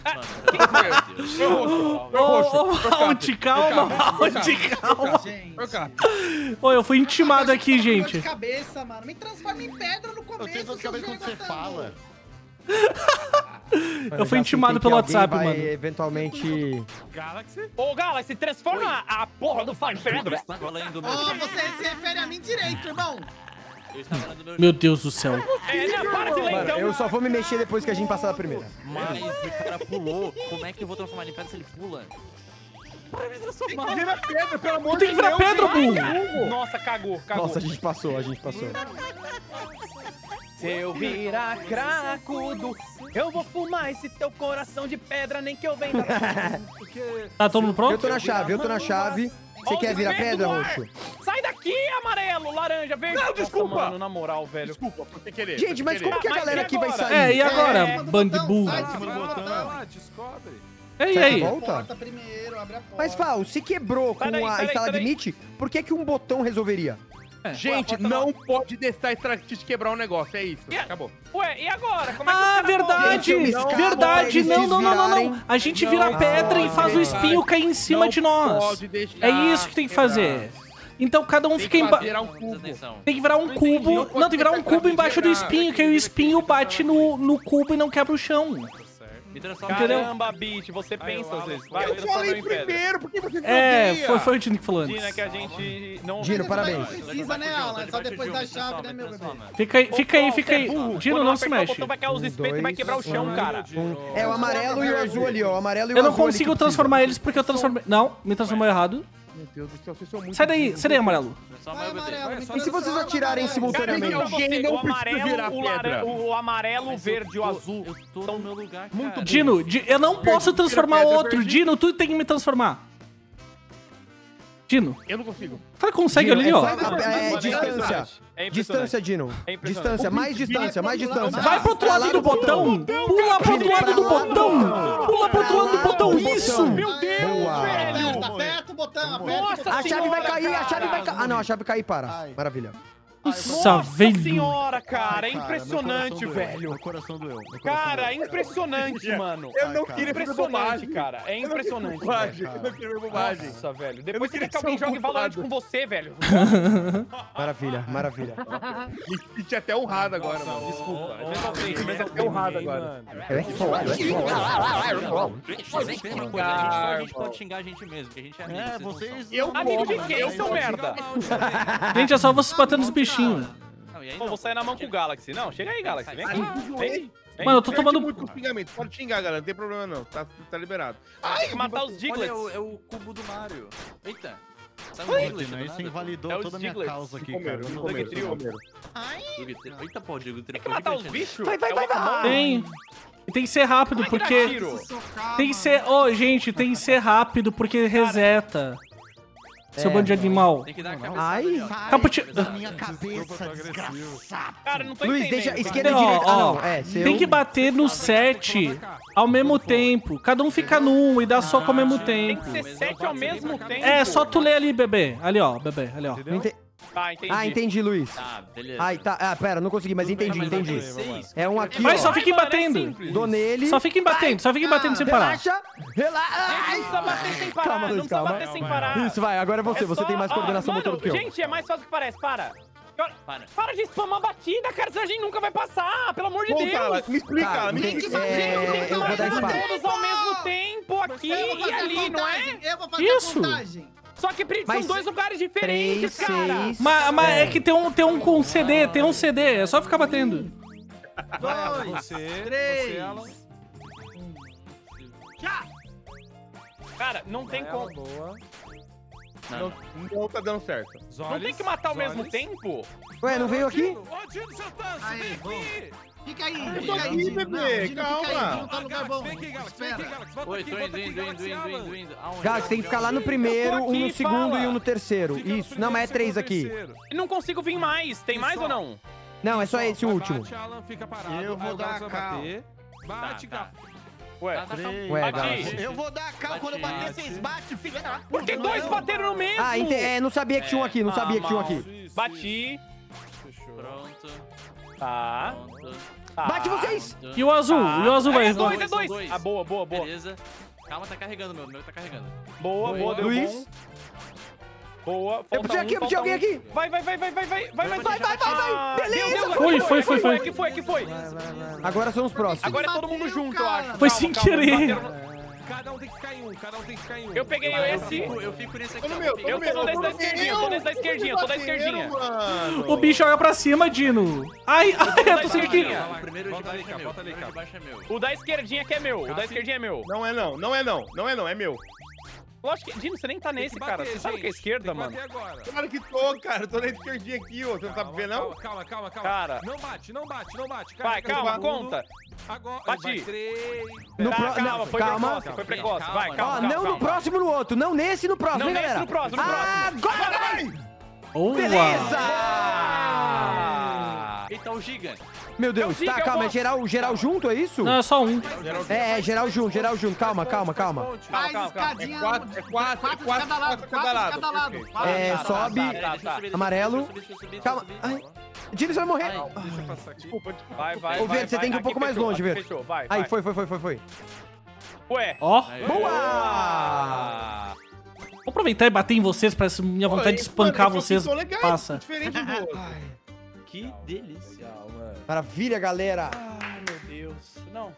Ô, Mount, calma, Mount, calma. Gente. Ô, eu fui intimado aqui, Dor gente. de cabeça, mano. Me transforma em pedra no começo. Eu tenho dor de cabeça quando você fala. Eu fui já intimado senti pelo que alguém WhatsApp, vai, mano. Eventualmente... Galaxy? Ô, Galaxy, transforma a porra do Fire Pedra. Ô, você se refere a mim direito, irmão. Eu estava falando do meu Meu Deus do céu. É, não, para de ler, Mano, então. eu só vou me mexer depois que a gente passar da primeira. Mas o cara pulou. Como é que eu vou transformar ele em pedra se ele pula? Tem que virar pedra, pelo amor de Tem que virar Deus. pedra, burro. Nossa, cagou. Nossa, a gente passou. Se eu virar cracudo, eu vou fumar esse teu coração de pedra, nem que eu venha. Tá todo mundo Eu tô pronto? na chave. Você Ó, quer virar desespero pedra, do ar. roxo? Sai daqui, amarelo, laranja, verde. Não, desculpa. Nossa, mano, na moral, velho. Desculpa, por ter querer. Gente, mas como que a Mas galera e aqui vai agora? sair? É, e agora, É, bando de burro? sai. Vai lá, descobre. E Será que aí? volta? Porta primeiro, abre a porta. Mas, Fal, se quebrou com Sai daí, a sai daí, instala sai daí. limite, por que que um botão resolveria? Gente, não pode deixar extrativos quebrar um negócio, é isso. Acabou. Ué, e agora? Como é que os Ah, caras verdade! Gente, eu me escapo pra Verdade! eles Não. desvirarem. A gente vira pedra e faz o espinho cair em cima de nós. Pode deixar É isso que tem que fazer. Então cada um fica Tem que embaixo. virar um cubo. Tem que virar um cubo. Não, tem que virar um cubo embaixo do espinho, que aí o espinho bate no cubo e não quebra o chão. Me transforma Entendeu? Caramba, Beat, você pensa às vezes. Vai, Eu transforma falei em pedra. primeiro, por que você não É, odeia? foi o Dino que falou Dino, é antes. que a gente não... Dino, parabéns. Precisa, né, Alan? Só depois da chave, né, meu bebê? Fica aí. Você é burro. Dino, Quando não eu se apertar o mexe. botão, vai cair os espetos e vai quebrar o chão, cara. É o amarelo e o azul ali, ó. O amarelo e o Eu não azul ali consigo que precisa. transformar eles porque eu transformei... Não, me transformou errado. Meu Deus do céu, vocês são muito... Sai daí, amarelo. Vai, amarelo. E se vocês atirarem Cara, simultaneamente? então você, Alguém não o amarelo, precisa virar pedra. o amarelo, o verde e o azul. Eu tô no meu lugar, cara. muito Dino, eu não posso transformar pedra, outro. verde. Dino, tu tem que me transformar. Dino, Eu não consigo. o cara consegue Dino, ali, é ó. só- É distância. É impressionante. Distância, Dino. É impressionante. Distância, mais distância, mais distância. Vai pro outro lado do botão. Pula pro outro lado do botão. Pula pro outro lado do botão. Isso. Meu Deus, Boa. velho. Aperta o botão, aperta o Nossa botão. A chave vai cair, a cara. chave vai cair. Ah, não, a chave cai e para. Ai. Maravilha. Nossa, velho. senhora, cara. É Ai, cara, impressionante, meu coração doeu, velho. Meu coração doeu. meu coração Cara, é doeu. impressionante, mano. Eu não cara. queria fazer Impressionante, bobagem. cara. É impressionante. Bobagem. velho. Eu não queria fazer bobagem. Nossa, velho. Eu Depois não você quer queria que alguém ser um jogue Valorant culpado. com você, velho. Maravilha, maravilha. Me senti até honrado agora, mano. Desculpa. Eu não sei, mas até honrado agora. A gente pode xingar a gente mesmo, que a gente é amigo. É, vocês não vocês... Eu Amigo de como, quem, seu merda? Gente, é só vocês batendo nos bichinhos. Não, e aí Pô, não. vou sair na mão com o Galaxy. Não, chega aí, Galaxy. Vem aqui. Vem. Mano, eu tô Perde tomando... muito xingamento. Pode xingar, galera. Não tem problema, não. Tá liberado. Tem que matar os Olha, Diglets. é o cubo do Mario. Eita. Sai um Pô, Diglett Dino, do isso nada. invalidou É os toda a minha Diglets. causa aqui, Comeram, cara. Eu não comeram, acredito. comeram. Eita, pô, Digo, Tem que matar os bichos? Vai, vai, É o vai, vai. Guacamole. Tem. E tem que ser rápido, porque... Tiro. Tem que ser... Ô, gente, tem que ser rápido, porque reseta. Seu bando de animal. Tem que dar a Não, cabeçada Ai. ali, ó. Caputi... Da minha cabeça, desgraçado. Cara, não tô Luiz, entendendo. deixa cara. esquerda e Ó, direita. Ah, ó, não. É, seu. Tem que bater no 7 ao mesmo tempo. Cada um fica num e dá soco ao mesmo Tem tempo. que ser 7 ao mesmo tempo. É, só tu ler ali, bebê. Ali, ó, bebê. Ali, ó. Não ente- Tá, entendi. Ah, entendi, Luiz. Tá, beleza. Ai, tá. Ah, pera, não consegui, mas entendi, entendi. É um aqui, Mas ó. só fiquem batendo. Dou nele. Só fiquem batendo sem parar. Relaxa. Relaxa. Não precisa bater sem parar, Calma, Luiz, não precisa calma. bater sem parar. Isso, vai, agora é você. Você tem mais coordenação motora do que eu. Gente, é mais fácil que parece, para. Para de spamar a batida, cara, senão a gente nunca vai passar, pelo amor de Deus. Me explica, me explica. Eu vou dar espaço. Todos ao mesmo tempo, aqui e ali, não é? Eu vou fazer Isso. a contagem. Só que são dois lugares diferentes, 3, cara. 6... Mas é que tem um com CD, tem um CD, é só ficar batendo. 2, Você, 3. ela. Já! Cara, não tem como. Boa. Não tá dando certo. Não tem que matar ao mesmo tempo? Ué, não veio aqui? Ô, Dino Santos, Aí, vem bom. aqui. Fica aí, tô fica aí, aqui, Dino. bebê, Não, Dino, calma. fica aí, Dino tá no lugar Galaxy, bom. vem aqui, Galaxy, vem aqui, Espera. Galaxy. Volta Oi, aqui, tô volta aqui, indo. Galaxy, Alan. Aonde? Galaxy, tem que ficar lá no primeiro, Eu tô um no aqui, segundo fala. e um no terceiro. Fica no Isso. Não, mas é primeiro, 3 segundo, aqui. terceiro. Não consigo vir mais. Tem mais ou não? Não, é só esse o Vai, último. Bate, Alan, fica parado. Eu vou Aí o Galaxy dar vai cal. bater. Bate, Tá, Galaxy. Ué, Tá, Ué, Bati. Galaxy. Eu vou dar cal quando eu bater, vocês batem, filha da puta. Porque dois bateram no mesmo. Ah, não sabia que tinha um aqui, não sabia que tinha um aqui. Isso, Bati. Fechou. Pronto, Tá. pronto. Tá. Bate vocês! pronto. E o azul? Tá. E o azul vai. É dois, é São dois. dois. Ah, boa, boa, boa. Beleza. Calma, tá carregando, meu tá carregando. Boa, boa, deu Luiz. bom. Boa, Eu falta preciso aqui, eu preciso de alguém aqui. Vai. Vai. Vai. Beleza. Aqui foi. Agora são os próximos. Agora é todo mundo junto, eu acho. Foi Calma, sem calma, querer. bateram- Cada um tem que ficar em um, Eu peguei esse. Eu fico nesse aqui. Tô no ó, meu, peguei. Eu tô nesse da esquerdinha, tô nesse da esquerdinha, tô da esquerdinha. O bicho joga pra cima, Dino. Ai, eu tô sem aqui. O primeiro de Volta ali, baixo é cara, meu. volta ali, O primeiro de cara. baixo é meu. O da esquerdinha que é meu, o da esquerdinha é meu. Não é não, é meu. Lógico que, Dino, você nem tá nesse, cara. Você sabe que é esquerda, mano. Claro que tô, cara. Tô na esquerdinha aqui, ó. Você não sabe ver, não? Calma. Cara. Não bate. Vai, calma, conta. Agora, Bati. No Tá, pro- calma, não, foi calma. precoce, foi precoce. Calma, Vai, calma. calma, Ó, calma, não no calma. próximo no outro, não nesse no próximo, Não, hein, nesse galera? no próximo, no próximo. Agora vai! Boa. Beleza! Eita, o Giga. Meu Deus, Giga, tá, eu calma, é gosto. geral junto, é isso? Não, é só um. É, geral junto, calma. Faz calma. escadinha. É quatro de cada lado. cada lado. Perfeito. É, Tá, sobe, amarelo. Calma, Calma. ai. Dino, você vai morrer. Deixa eu passar aqui. Desculpa. Vai. Ô, Verde, você tem que ir um Aqui pouco mais fechou, longe, aqui Verde. Fechou, vai. Aí, vai. foi. Ué. Ó. Boa! Vou aproveitar e bater em vocês pra essa minha vontade de espancar vocês. Passa. Diferente do outro. Que delícia. Maravilha, galera. Ai, meu Deus. Não.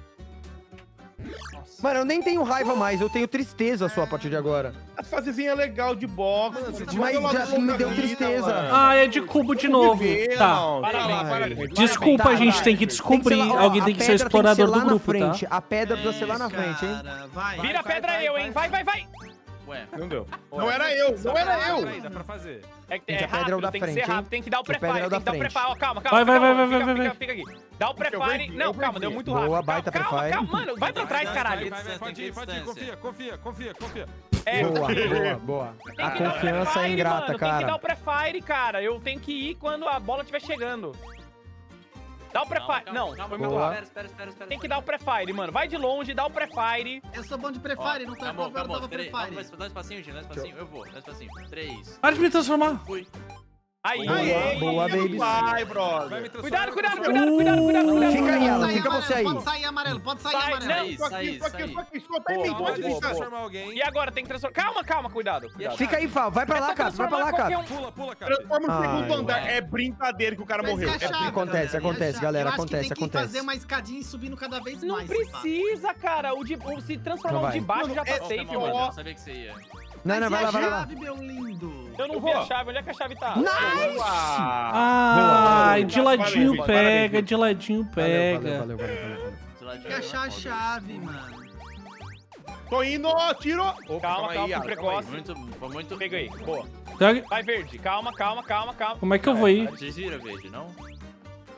Nossa. Mano, eu nem tenho raiva mais, eu tenho tristeza só a partir de agora. As fasezinhas legal de boxe. Mas já me deu tristeza. Ah, é de cubo de novo. Tá. Desculpa, a gente tem que descobrir. Alguém tem que ser o explorador do grupo, tá? A pedra precisa ser lá na frente, hein? Cara, vai. Vira a pedra eu, hein? Vai. Ué, Não deu. Não era eu. Dá pra fazer. É que Gente, a pedra é o da rápido, tem que ser frente, hein? rápido, tem que dar o Que a pedra é pré-fire, o tem da que dar o frente. pré-fire. Ó, calma. Vai. Fica aqui. Dá o pré-fire. Não, calma, deu muito rápido. Boa, baita Calma, pré-fire. mano, vai pra trás, caralho. Vai, pode ir. Confia. É, Boa. tem A que dar o confiança é pré-fire, ingrata, mano, Tem que dar cara. o pré-fire, cara. Eu tenho que ir quando a bola estiver chegando. Dá o pré-fire. Não, foi muito Boa. rápido. Espera. Tem que dar o pré-fire, mano. Vai de longe, dá o pré-fire. Eu sou bom de prefire, não tá Acabou. problema, tava Peraí, prefire. dá um espacinho, gente. Dá um espacinho. Eu vou. Dá um espacinho. 3. Para de me transformar. Fui. Aí. Boa, baby. Vai, brother. Vai me Cuidado. Fica aí, Alan, Pode sair, fica você aí. Pode sair amarelo, pode sair Sai, amarelo. não. Tô aqui. Só tá em mim. Boa, Pode boa, deixar. transformar alguém. E agora, tem que transformar. Calma, cuidado. Fica aí, Fábio. Vai pra lá, cara. Vai pra lá, cara. Pula, cara. Transforma no segundo Ai, andar. É brincadeira que o cara Mas morreu. e a chave, acontece, galera? acontece, E a chave? galera, Eu acho que acontece, tem que acontece. fazer uma escadinha e subindo cada vez Não mais. precisa, cara. O se transformar Não o de vai. baixo já tá safe, Não, mano. eu sabia que você ia. Não, vai lá. chave, meu lindo. Eu não vi a chave. Onde é que a chave tá? Nice! Ai, de ladinho Parabéns, pega, parabéns. de ladinho pega. Valeu. Tem que achar a chave, mano. Tô indo, tiro. Opa, Calma, aí, fui Alan, precoce. Muito. Pega aí. Boa. Pega- Vai, verde. Calma. Como é que eu vou ir? Desvira, verde, não?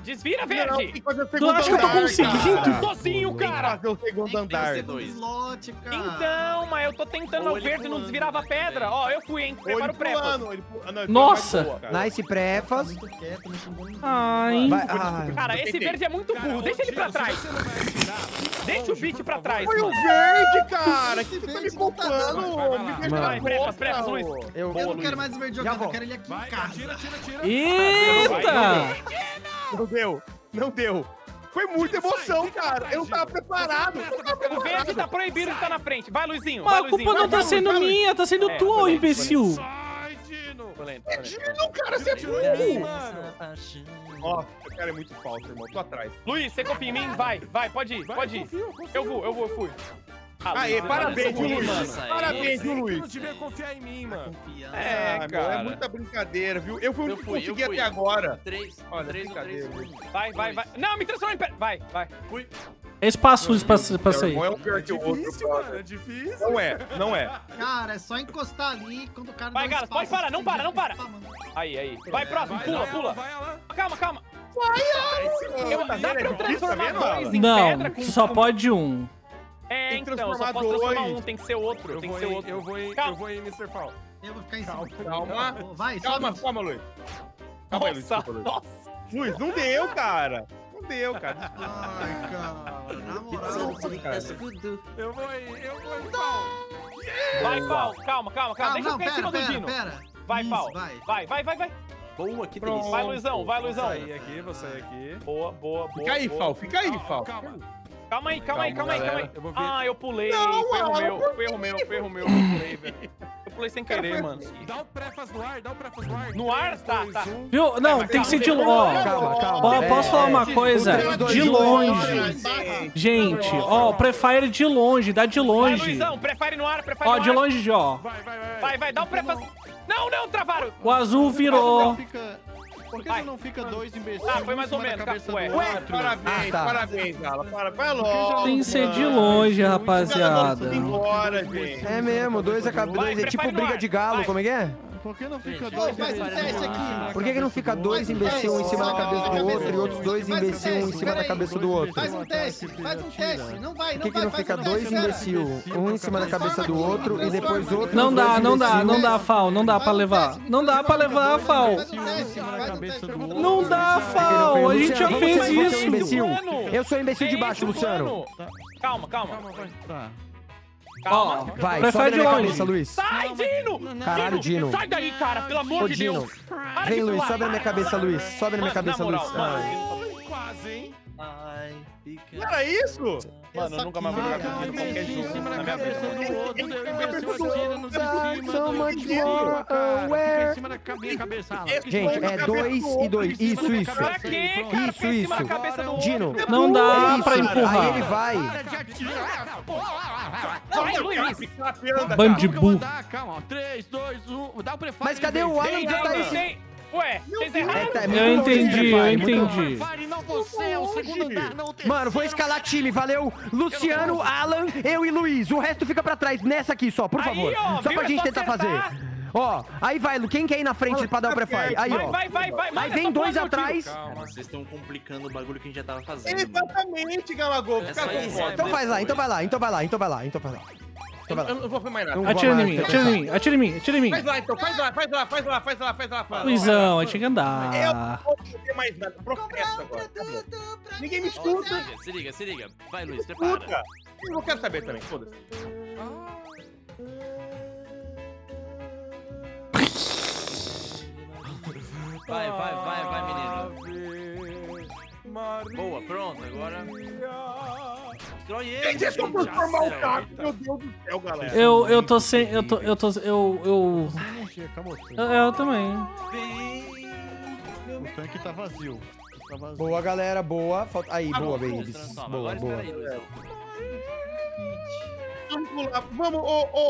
Desvira, Não, verde. tem que fazer o Tu segundo acha que eu tô andar, conseguindo? cara. Sozinho, Tem que cara. fazer o segundo andar. Tem um slot, cara. Então, mas eu tô tentando, o verde não desvirava pedra. Ó, eu fui, hein. Prepara o prefas. Nossa. Nice prefas. Muito quieto, não xingou ninguém. Ai. Vai, ai. Cara, esse verde é muito burro. Deixa ele pra trás. Deixa o beat pra trás, Foi o mano. verde, cara. Esse Que tá me verde não tá culpando? dando. Me deixa Mano. na Vai, boca, prefas, Luiz. Eu Eu não quero mais o verde jogando, eu quero ele aqui em casa. Eita! Não deu. Não deu. Foi muita emoção, cara. Eu não tava preparado. O verde tá proibido de estar na frente. Vai, Luizinho. Mas Vai, a culpa Luizinho. não tá Vai, sendo vai, minha, tá sendo É, tua, ô foi imbecil. Sai, Dino. Tô lento. Dino, cara, você é burro. Nossa, esse cara é muito falso, irmão. Tô atrás. Luiz, você confia em mim? Vai, pode ir, pode ir. Confio. Eu fui. Ah, Aê, Luiz, parabéns, mano, Luiz. mano. Parabéns, viu, Tu Luiz. não devia confiar em mim, mano. É, meu, cara. é muita brincadeira, viu? Eu fui o Eu único que fui, consegui eu fui. até agora. 3, Olha, 3, brincadeira, 3, viu? Vai. Não, me transforma em pedra. Vai. É espaço pra sair. Não é um pior que o outro, Difícil, mano. brother. É difícil. Não é. Cara, é só encostar ali quando o cara Vai, dá Galo, espaço, pode parar, não você para, já não para. tá, mano. Aí. Vai, próximo, pula. Vai lá. Calma. Tá Dá pra eu vendo? transformar Tá vendo, dois em Não, pedra com... só pode um. É, Tem que então, eu só transformar posso transformar dois. um, tem que ser outro, Eu tem que vou ser em- outro. eu vou em Calma. Mr. Fall. Eu vou ficar em cima. Calma. Vai, Calma, sobe. Luiz. Calma aí, Luiz. Desculpa, Luiz. Luiz, não deu, cara. Não deu, cara. Ai, cara, na moral. Eu vou em Vai, Pau, calma. Deixa eu ficar em cima do Dino. Pera. Vai, Isso, Pau. vai. Vai. Boa, que Pronto. delícia. Vai, Luizão. Vou sair aqui. Boa. Fica aí, boa. Fal. Fica aí, Fal. Calma. Calma aí. galera. Eu vou ver. Ah, eu pulei. Não, Foi erro Alan, meu. por Foi erro meu. Eu pulei, velho. Eu pulei sem querer, mano. Dá o prefas no ar. No ar? 3, Tá, 2, tá. 1. Viu? Não, tem que ser de longe. Ó, Calma. posso falar uma coisa? De longe. Gente, ó, prefire de longe, dá de Vai, longe. Luizão. Prefere no ar, prefere Ó, no de ar. longe, ó. Vai, dá o prefaz. Não, travaram. O azul virou. Por que Vai. não fica dois imbecis? Ah, foi mais um ou em cima menos, da cabeça ué. do outro? Parabéns, tá. parabéns, Gala. Vai logo. Tem que ser de mano. longe, Tudo rapaziada. embora, gente. É mesmo, dois a cabeça. Vai, É tipo prefere no briga ar. de galo, Vai. como é que é? Por que não fica Gente, dois faz um imbecis teste em aqui. cima da Por que não fica cabeça dois do outro? imbecil um em cima da cabeça do outro e outros dois imbecil um em cima da cabeça do outro? Faz um teste. Não vai, Por que não fica dois imbecil um em cima da cabeça do outro e depois outro? Não dá, dois não imbecil? dá, Fal, não dá pra levar. Não dá pra levar, Fal. Não dá, Fal, a gente já Luciano, fez você é um isso. imbecil. Mano. Eu sou imbecil de É baixo, isso, Luciano. mano. Calma. Tá. Ó, Vai, prefere sobe de na minha longe. cabeça, Luiz. Sai, Dino! Caralho, Dino. Sai daí, cara, pelo amor Ô, de Dino. Deus. Para Vem, de Luiz, pular. sobe na minha cabeça, Luiz. Sobe na minha cabeça, Na Luiz. moral, mano. Quase, hein? Ai, fica. Não era isso? Mano, eu nunca mais vou jogar com Ah, Dino qualquer imbecil em jogo cima na da minha cabeça vida. do outro, deu imbecil atira no de cima, So do much imbecil, more cara. Fica aware. em cima da minha cabeça, Alan. Gente, é 2 e 2. Isso. Pra quê, cara? Isso, Fica em cima isso. da cabeça do Dino. outro. Não dá Isso, pra Aí empurrar. ele vai. Vai, Luiz. Bando de burro. Calma, ó. 3, 2, 1. Dá o prefire. Mas cadê o Alan? Já tá aí. Tem. Ué, vocês erraram? É Eu muito longe esse entendi, eu prefire, muito longe. entendi. Prefire, não você, é o segundo andar, não o terceiro. Mano, vou escalar time, valeu? Luciano, Alan, eu e Luiz. O resto fica pra trás, nessa aqui só, por Aí, favor. ó, Só viu? pra É gente só tentar acertar. fazer. Ó, aí vai, Lu. Quem quer ir na frente pra dar o prefire? Aí, ó. Vai. Aí Manda vem essa dois porra no atrás. Cara, vocês estão complicando o bagulho que a gente já tava fazendo. mano. Exatamente, Galagol. É Fica só isso, com é. Então faz lá, então vai lá, então vai lá, então vai lá, então vai lá. Então vai lá. Eu não vou fazer mais nada. Não vou Atira em mais, mim, tá atira em cansado. mim, atira em mim, atira em mim. Faz lá, então. Faz lá. Luizão, a gente tem que Eu andar. não vou fazer mais nada. Protesto agora. Tá bom. Ninguém me escuta. Se liga. Vai, Luiz, prepara. Escuta. Eu não quero saber também, foda-se. Vai, menino. Boa, pronto, agora. Destrói ele. Quem disse que eu vou gente. transformar o Sério. carro? Meu Deus do céu, galera. Eu tô sem. Eu também. O tanque tá vazio. Tá vazio. Boa, galera, boa. Falta... Aí, Ah, boa, bom, babies. transforma. Boa, Agora boa. espera aí, Luizão. Vamos pular. Vamos,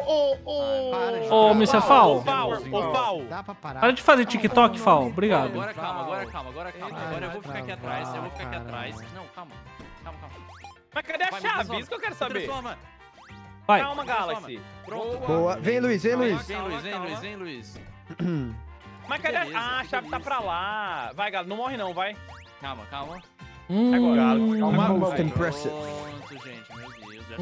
Ô, Mr. Fal, Ô, Val. Dá pra parar. para de fazer TikTok, Fal. Obrigado. Agora calma. Agora eu vou ficar aqui atrás. Não, calma. Mas cadê a Vai, me chave? transforma. Isso que eu quero saber. Transforma. Vai. Calma, Galaxy. Pronto. Boa. Vem, Luiz, vem, Luiz. Vem, Luiz. Mas cadê Beleza, a chave? Tá pra lá. Vai, Galo, não morre não, vai. Calma, calma. Agora. Most impressive. Pronto, gente, meu Deus. Já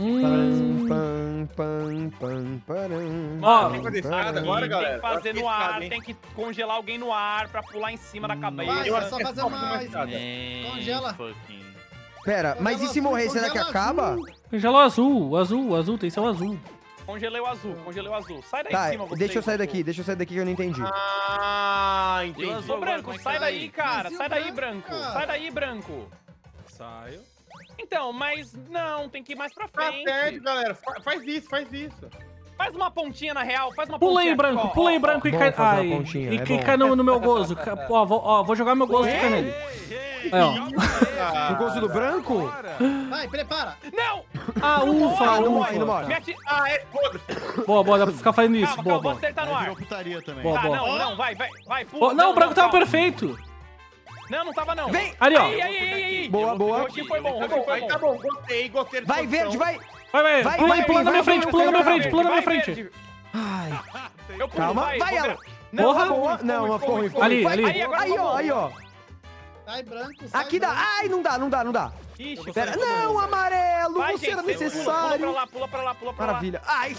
Ó, Tem que fazer escada agora, galera. Tem que fazer no ar, Escada, hein? tem que congelar alguém no ar pra pular em cima da cabeça. Vai, Eu é acho só que é fazer só uma... escada. Congela. fucking... Pera, mas e se morrer, será que acaba? Congela o azul, o azul, tem que ser o azul. Congelei o azul, congelei o azul. Sai daí Tá, de cima, você. deixa eu sair daqui que eu não entendi. Ah, E o entendi. azul Ô, Branco, como é que sai tá daí, aí? cara. Mas e o Sai daí, branco, Branco. cara? Sai daí, Branco. Saio. Então, mas não, tem que ir mais pra Tá frente. certo, galera. Faz isso, faz isso. Faz uma pontinha na real, faz uma Pula aí, pontinha. branco, Ó, pula aí, ó, branco, e Bom cai. fazer uma Ai, pontinha, e é que bom. cai no meu gozo. Ó, vou jogar meu gozo e cai nele. Aí, ó. O gosto do branco? Vai, prepara. Não! Ah, ufa, Não morre, não ufa. morre. Me ati... Ah, é, foda-se. Boa, dá pra ficar fazendo isso. Calma, Boa, calma, vou boa. acertar no Aí ar. virou putaria também. Boa, Tá, boa. não, vai, pula. Ó, não, o branco tava calma. perfeito. Não tava não. Vem! Ali, ó. Aí. Boa, boa. O roxinho foi bom, o roxinho foi Aí tá bom. bom, gostei da Vai, posição. verde, vai! Vai. Vai, Pula aí, vai, pula na minha vai, frente, vai, pula na minha vai, frente, pula na minha Vai, frente. verde. Ai, Eu pulo, calma, vai ela! Porra. Boa. Não, ficou ruim. Ali, Vai, ali. Aí, ó. Sai, branco. Sai, Aqui dá. branco. Ai, não dá. Ixi, Pera, não, amarelo, vai, você era gente, necessário. Pula pra lá. Maravilha. Ai,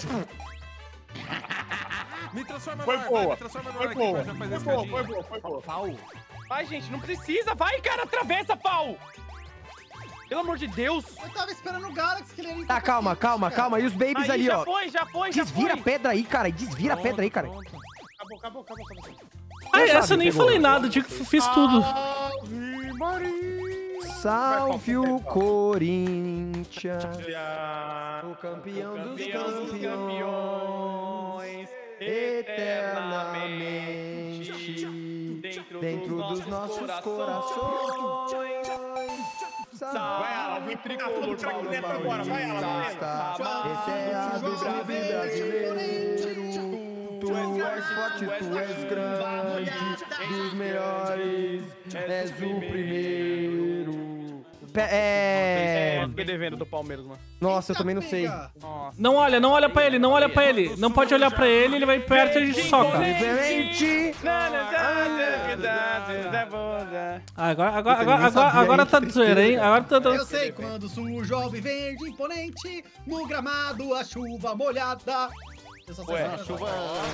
Me transforma Foi no ar, boa. vai, me transforma no ar Foi aqui boa. pra já fazer a escadinha. Foi boa. Vai, gente, não precisa. Vai, cara, atravessa, pau. Pelo amor de Deus. Eu tava esperando o Galaxy que ele ia tá, calma. E os babies Aí, ali, ó. já foi. Desvira a pedra aí, cara. Acabou. Ai, Já essa eu sabe, nem pegou. falei nada, digo que fiz tudo. Ave Maria. Salve o Corinthians, o campeão dos campeões, eternamente, dentro dos nossos corações. Vai, Alan, vem tricar tudo pra aqui dentro agora. Vai, Alan. Esse é a do brasileiro. Tu és forte, tu és grande, dos melhores, és o primeiro. Fiquei devendo do Palmeiras, mano. Nossa, eu também não sei. Nossa. Não olha pra ele. Não pode olhar pra ele, ele vai perto e a gente soca. Diferente. Agora tá de zoeira, hein? Agora tá... Eu sei quando sujo, jovem, verde, imponente, no gramado a chuva molhada. Eu só sei Ué, essa Chuva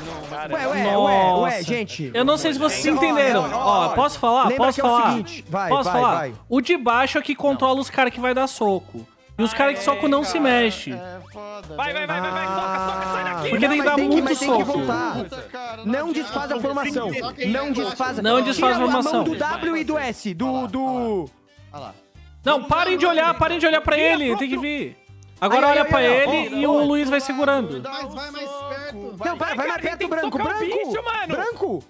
frase. Ué, gente. Eu não sei se vocês entenderam. Ó, posso falar? Lembra Posso que é o falar? seguinte, Posso falar? O de baixo é que controla os caras que vai dar soco. E os caras que socam não se mexem. É foda. Vai, soca, sai daqui. Porque tem que dar muito mas tem que soco. voltar. Não desfaz a formação. Não desfaz Não desfaz a Tira formação. mão do W e do S. Olha lá. Não, parem de olhar pra ele, tem que vir. Agora Aí, olha aí, pra aí, ele e o Luiz vai segurando. Mas vai mais perto. Não, vai mais perto, tem que branco. socar o bicho, mano. Branco.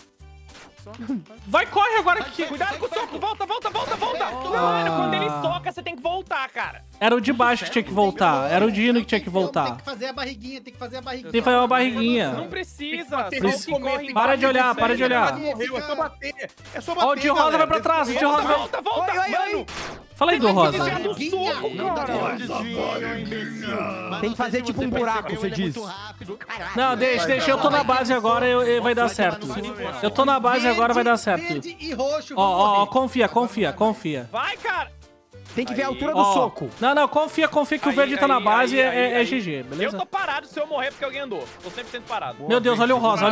Vai, corre agora que... Cuidado com o soco, volta. Mano, quando ele soca, você tem que voltar, cara. Era o de baixo que tinha que voltar. Era o Dino que tinha que Tem voltar. que fazer a barriguinha, tem que fazer a barriguinha. Tem que fazer uma barriguinha. Não precisa. Luiz, Só que corre para de olhar, para de olhar. Morreu, é só bater. É só bater. Ó, o de rosa vai pra trás, o de rosa vai... Volta, mano. Fala aí do rosa. Desviar do soco, cara. Tem que fazer tipo um buraco, você diz. Não, deixa, eu tô na base agora e vai dar certo. Eu tô na base agora, vai dar certo. Verde e roxo. Ó, confia. Vai, cara. Tem que ver a altura do Ó, soco. Não, confia que o verde tá na base é GG, Eu beleza? tô parado se eu morrer porque alguém andou. Tô 100% parado. Meu Deus, olha o rosa.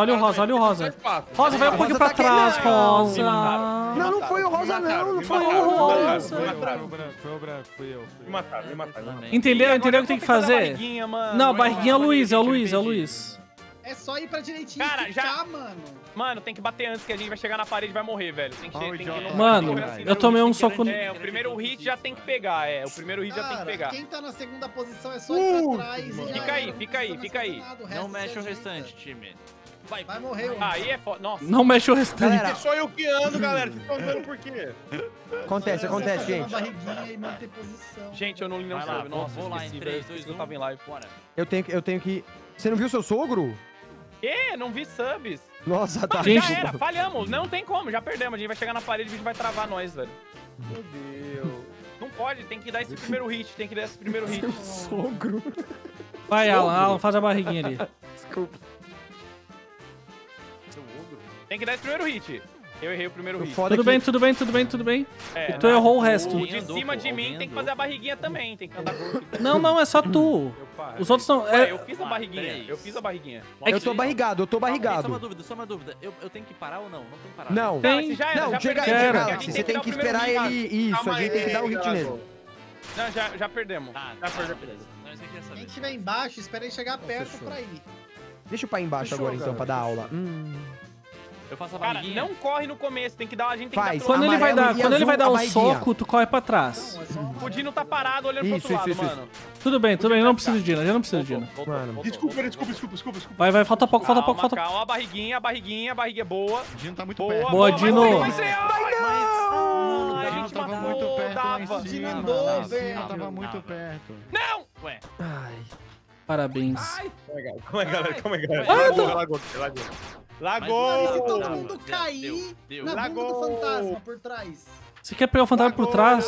Rosa, vai um pouquinho pra tá aqui, trás, não. rosa. Não foi o rosa, não. Não foi o rosa. Foi o branco, fui eu. Me mataram. Entendeu o que tem que fazer? Barriguinha, mano. Não, barriguinha é o Luiz. É só ir pra direitinho Cara, e já- ficar, mano. Mano, tem que bater antes que a gente vai chegar na parede e vai morrer, velho. Tem que Mano, correr assim, eu tomei um soco... É, o primeiro hit já tem que pegar, O primeiro hit já tem que Cara, pegar. quem tá na segunda posição é só ir pra trás. e já Fica era, aí, não fica aí, precisa fica mais aí. fazer nada, o Não resto mexe você o ajeita. restante, time. Vai morrer, mano. Aí é foda. Nossa. Não mexe o restante. Galera, É só eu que ando, galera. Vocês estão andando por quê? acontece, Fazer gente. uma barriguinha e manter posição. Gente, eu não Vai lá, soube. Nossa, vou lá em esqueci, 3, velho. 2, Esqueci que eu 1. tava em live. Bora. Eu tenho que... Você não viu seu sogro? Quê? Não vi subs. Nossa, tá. Gente, Já era, falhamos. Não tem como, já perdemos. A gente vai chegar na parede e o vídeo vai travar nós, velho. Meu Deus. Não pode, tem que dar esse primeiro hit. Sogro. Vai, Alan, faz a barriguinha ali. Desculpa. Tem que dar esse primeiro hit. Eu errei o primeiro hit. Foda Tudo que- bem, tudo bem, tudo bem, tudo bem. É, E tu errou o resto. O de cima de mim tem que fazer a barriguinha também, tem que andar com... Não, não, é só tu. Os outros não... Ué, É... eu fiz a barriguinha, eu fiz a barriguinha. Eu tô barrigado, eu tô Só barrigado. uma dúvida. Eu tenho que parar ou não? Não tem que parar. Não. Tem. Já era, Não, já chega aí, perdemos. Quero. A gente Galaxy. Você tem dar que o primeiro esperar hit. ele... Isso, a gente tem que dar o hit nele. Não, já perdemos. Tá, Já tá, perdemos. beleza. Não, isso aqui é Quem saber. estiver embaixo, espera ele chegar perto pra ir. Deixa o pai embaixo Fechou, agora, então, cara, pra dar aula. Eu faço a Cara, barriguinha. não corre no começo, tem que dar, a gente tem Faz. que Quando dar ele vai Amarelo dar, e quando ele azul, vai dar a o barriguinha. soco, tu corre pra trás. O Dino tá parado olhando pro Isso, outro lado, isso, mano. Tudo bem, não precisa de Dina, já não precisa de Dina. Mano. Desculpa. Vai, falta pouco, falta pouco, falta pouco. Calma, a barriguinha é boa. O Dino tá muito Boa, perto. Boa, Dino. Vai ser, Não, a o gente Dino tava matou, muito perto lá em dava. cima. Dino andou, Lá em cima velho. tava muito perto. Não! Ué, Ai. Parabéns. Calma aí, galera. Mano, e se todo Tá, mundo deu, cair deu. na bunda do Lagou. fantasma por trás? Você quer pegar o fantasma por trás?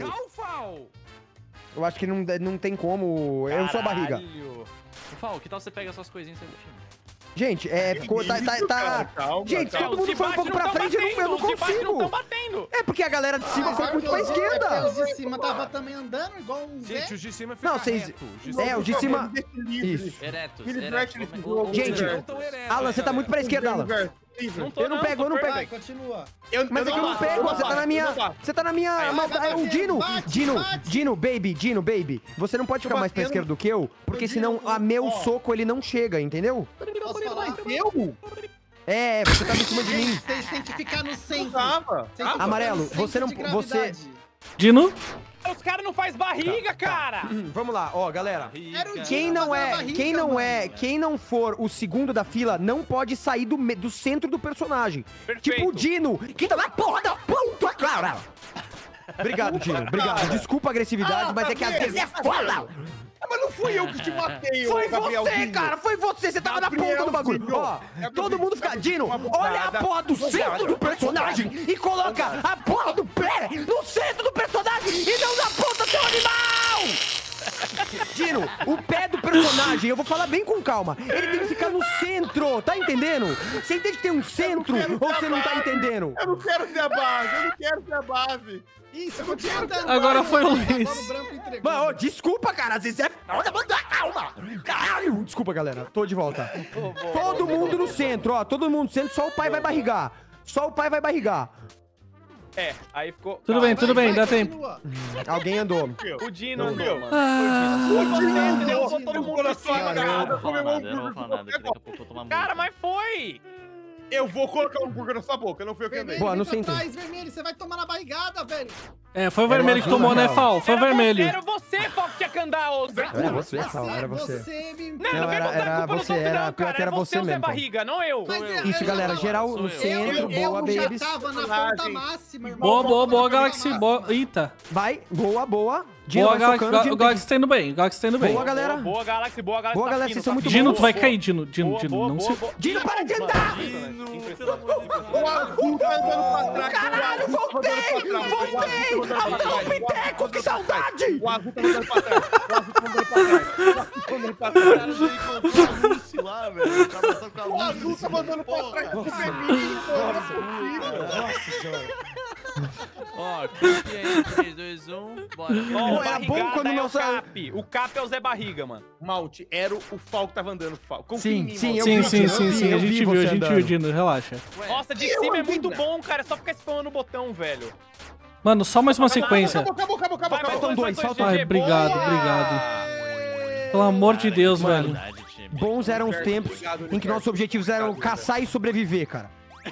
Eu acho que não tem como... Eu sou a barriga. Caralho. Fal, que tal você pega suas coisinhas e sai do time? Gente, ficou... Tá... Calma, Gente, calma. todo mundo foi um pouco pra frente, eu não Os de baixo não consigo. tão batendo. É porque a galera de cima foi muito pra Os esquerda. de cima tava também andando igual um Zé. Gente, os de cima fica Não, vocês... reto. Os de O de cima... Isso. Eretos, Ele eretos. verte nesse jogo. Gente, Alan, você tá muito pra esquerda, Alan. Não tô, Eu não pego, eu não pego. Vai, continua. Mas é que eu não pego, você tá na minha... Você tá na minha... O Dino, Dino, baby. Você não pode ficar mais pra esquerda do que eu, porque senão a meu soco ele não chega, entendeu? Posso falar? É, você tá em cima de mim. Vocês têm que ficar no centro. Tava. Vocês têm que ficar Amarelo, no centro você não- de você- gravidade. Dino? Os caras não faz barriga, cara. Vamos lá, ó, galera. Era o Dino Quem não fazendo a é, barriga, quem não for o segundo da fila, não pode sair do centro do personagem. Perfeito. Tipo o Dino, que tá na porra da puta, cara. Obrigado, Dino, obrigado. Desculpa a agressividade, mas é que às vezes é foda. Mas não fui eu que te matei, Foi ô Gabriel. você, cara, foi você. Você tava na ponta do bagulho. Ó, todo mundo fica... Dino, Uma olha a porrada. porra do centro do personagem e coloca a porra do pé no centro do personagem e não na ponta, seu animal! Dino, o pé do personagem, eu vou falar bem com calma, ele tem que ficar no centro, tá entendendo? Você entende que tem um centro ou você não tá entendendo? Eu não quero ser a base. Isso, continua andando. Agora foi o Agora Luiz. o branco entregou. Mano, ô, desculpa, cara, às vezes é... Calma! Caralho! Desculpa, galera, tô de volta. Todo mundo no centro, ó, todo mundo no centro, só o pai vai barrigar. Só o pai vai barrigar. É, aí ficou... Tudo bem, tudo bem, dá continua. tempo. Alguém andou. O Dino andou, mano. Todo mundo na sua cara. Eu não vou falar nada, eu não vou falar nada, que daqui a pouco eu vou tomar muito. Cara, mas foi. Eu vou colocar um hambúrguer na sua boca, não fui eu que andei. Vermelho, Boa, não vem pra senti. trás, vermelho, você vai tomar na barrigada, velho. É, foi o vermelho que tomou, né, Fal? Foi o vermelho. Era você, Fal, que tinha que andar, ô Zé. Era você, Sal, era você. Você me... Não, Não, vem era- botar a era culpa nos você, outros, era- não, pior cara. que era Era você você, o Zé mesmo, pô. Barriga, não eu. Isso, galera, geral no centro, boa, babies. Eu já tava na ponta máxima, irmão. Boa, boa, boa, Na ponta Galaxy. máxima. Boa. Eita. Vai, boa. Dino Boa, vai Galaxy. socando, Dino O Galaxy tá indo bem. O Galaxy tá indo bem. Boa, galera. Boa, Galaxy, boa, Galaxy. Boa, tá galera, fino, vocês são tá muito fino. Dino, tu vai Boa, cair, Dino. Dino, boa, Dino. boa, Não boa, se... boa. Dino, para de andar! O azul tá andando pra trás. Caralho, voltei! Altão Pitecos, que saudade! O azul tá andando pra trás. Lá, velho. Tava só com a O luz azul em tá cima. mandando pra trás com o vermelho. Ó, clique aí, 3, 2, 1, bora. Ó, era bom barrigada quando é nossa- o Cap. O Cap é o Zé Barriga, mano. Malte, era o Fal que tava andando. Confia em mim, Sim, Malte. eu Sim, vi, sim, eu sim, vi, sim. eu A vi gente você viu, andando. Dino. Relaxa. Nossa, de cima é muito bom, cara. É só ficar spamando o botão, velho. Mano, só mais uma sequência. Acabou. Vai, Faltam dois, faltam Ai, GG, obrigado, boa! obrigado. Pelo amor de Deus, velho. Verdade, time. Bons eram os tempos em que nossos objetivos eram caçar e sobreviver, cara.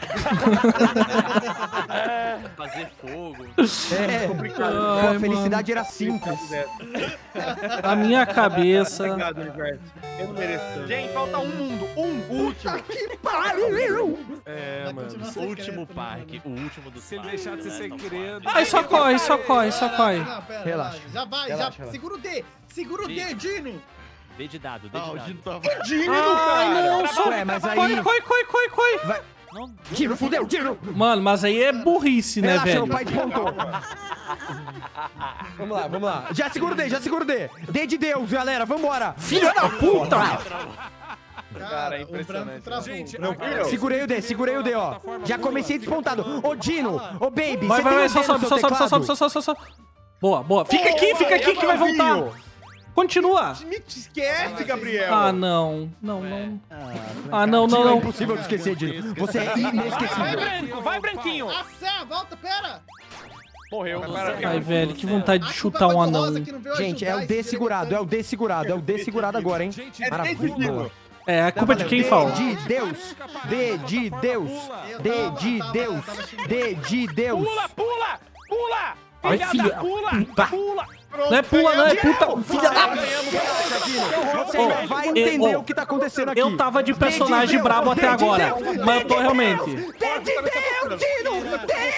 Fazer fogo. É, pô, a felicidade era simples. A minha cabeça... Obrigado, universo. Eu não mereço tanto. Gente, falta um mundo. O último. Que pariu! É, mano. O último parque, o último do Se parque, deixar de ser né? Então, segredo. Ai, só corre, só corre, só corre. Não, pera, Relaxa. Já vai, Relaxa, já. relaxa. Segura o D. Segura o D, Dino. D de dado, D Ah, de o dado. Dino tava... Ai, não, só... Ué, mas aí... Corre. Não, Dino, fudeu, Dino! Mano, mas aí é burrice, né, Relaxa, velho? o pai despontou. Vamos lá. Já segura o D, já segura o D. D de Deus, galera, vambora. Filha da puta! Cara, é impressionante. Gente, Segurei o D, ó. Já comecei despontado. Ô, Dino, ô, Baby, Vai, você tem vai, o só D no sobe, seu só teclado? sobe. Boa, boa. Fica aqui que vai voltar. Continua. Me esquece, Gabriel. Ah, não. Não. Ah, Dino, é não. impossível de esquecer, Dino. Você é inesquecível. Vai, Branquinho. Nossa, volta, pera. Morreu. Ai, velho, que vontade de chutar um anão. Gente, é o D segurado, é o D segurado agora, hein? Maravilha. É a culpa de quem, Fal? D de Deus. D de Deus. D de Deus. D de Deus. Pula! Vai, filha. Pula! Não é pula, não, é puta. Filha da... Você não vai entender o que tá acontecendo aqui. Eu tava de personagem brabo até agora. Mas eu tô realmente. D de Deus, Dino!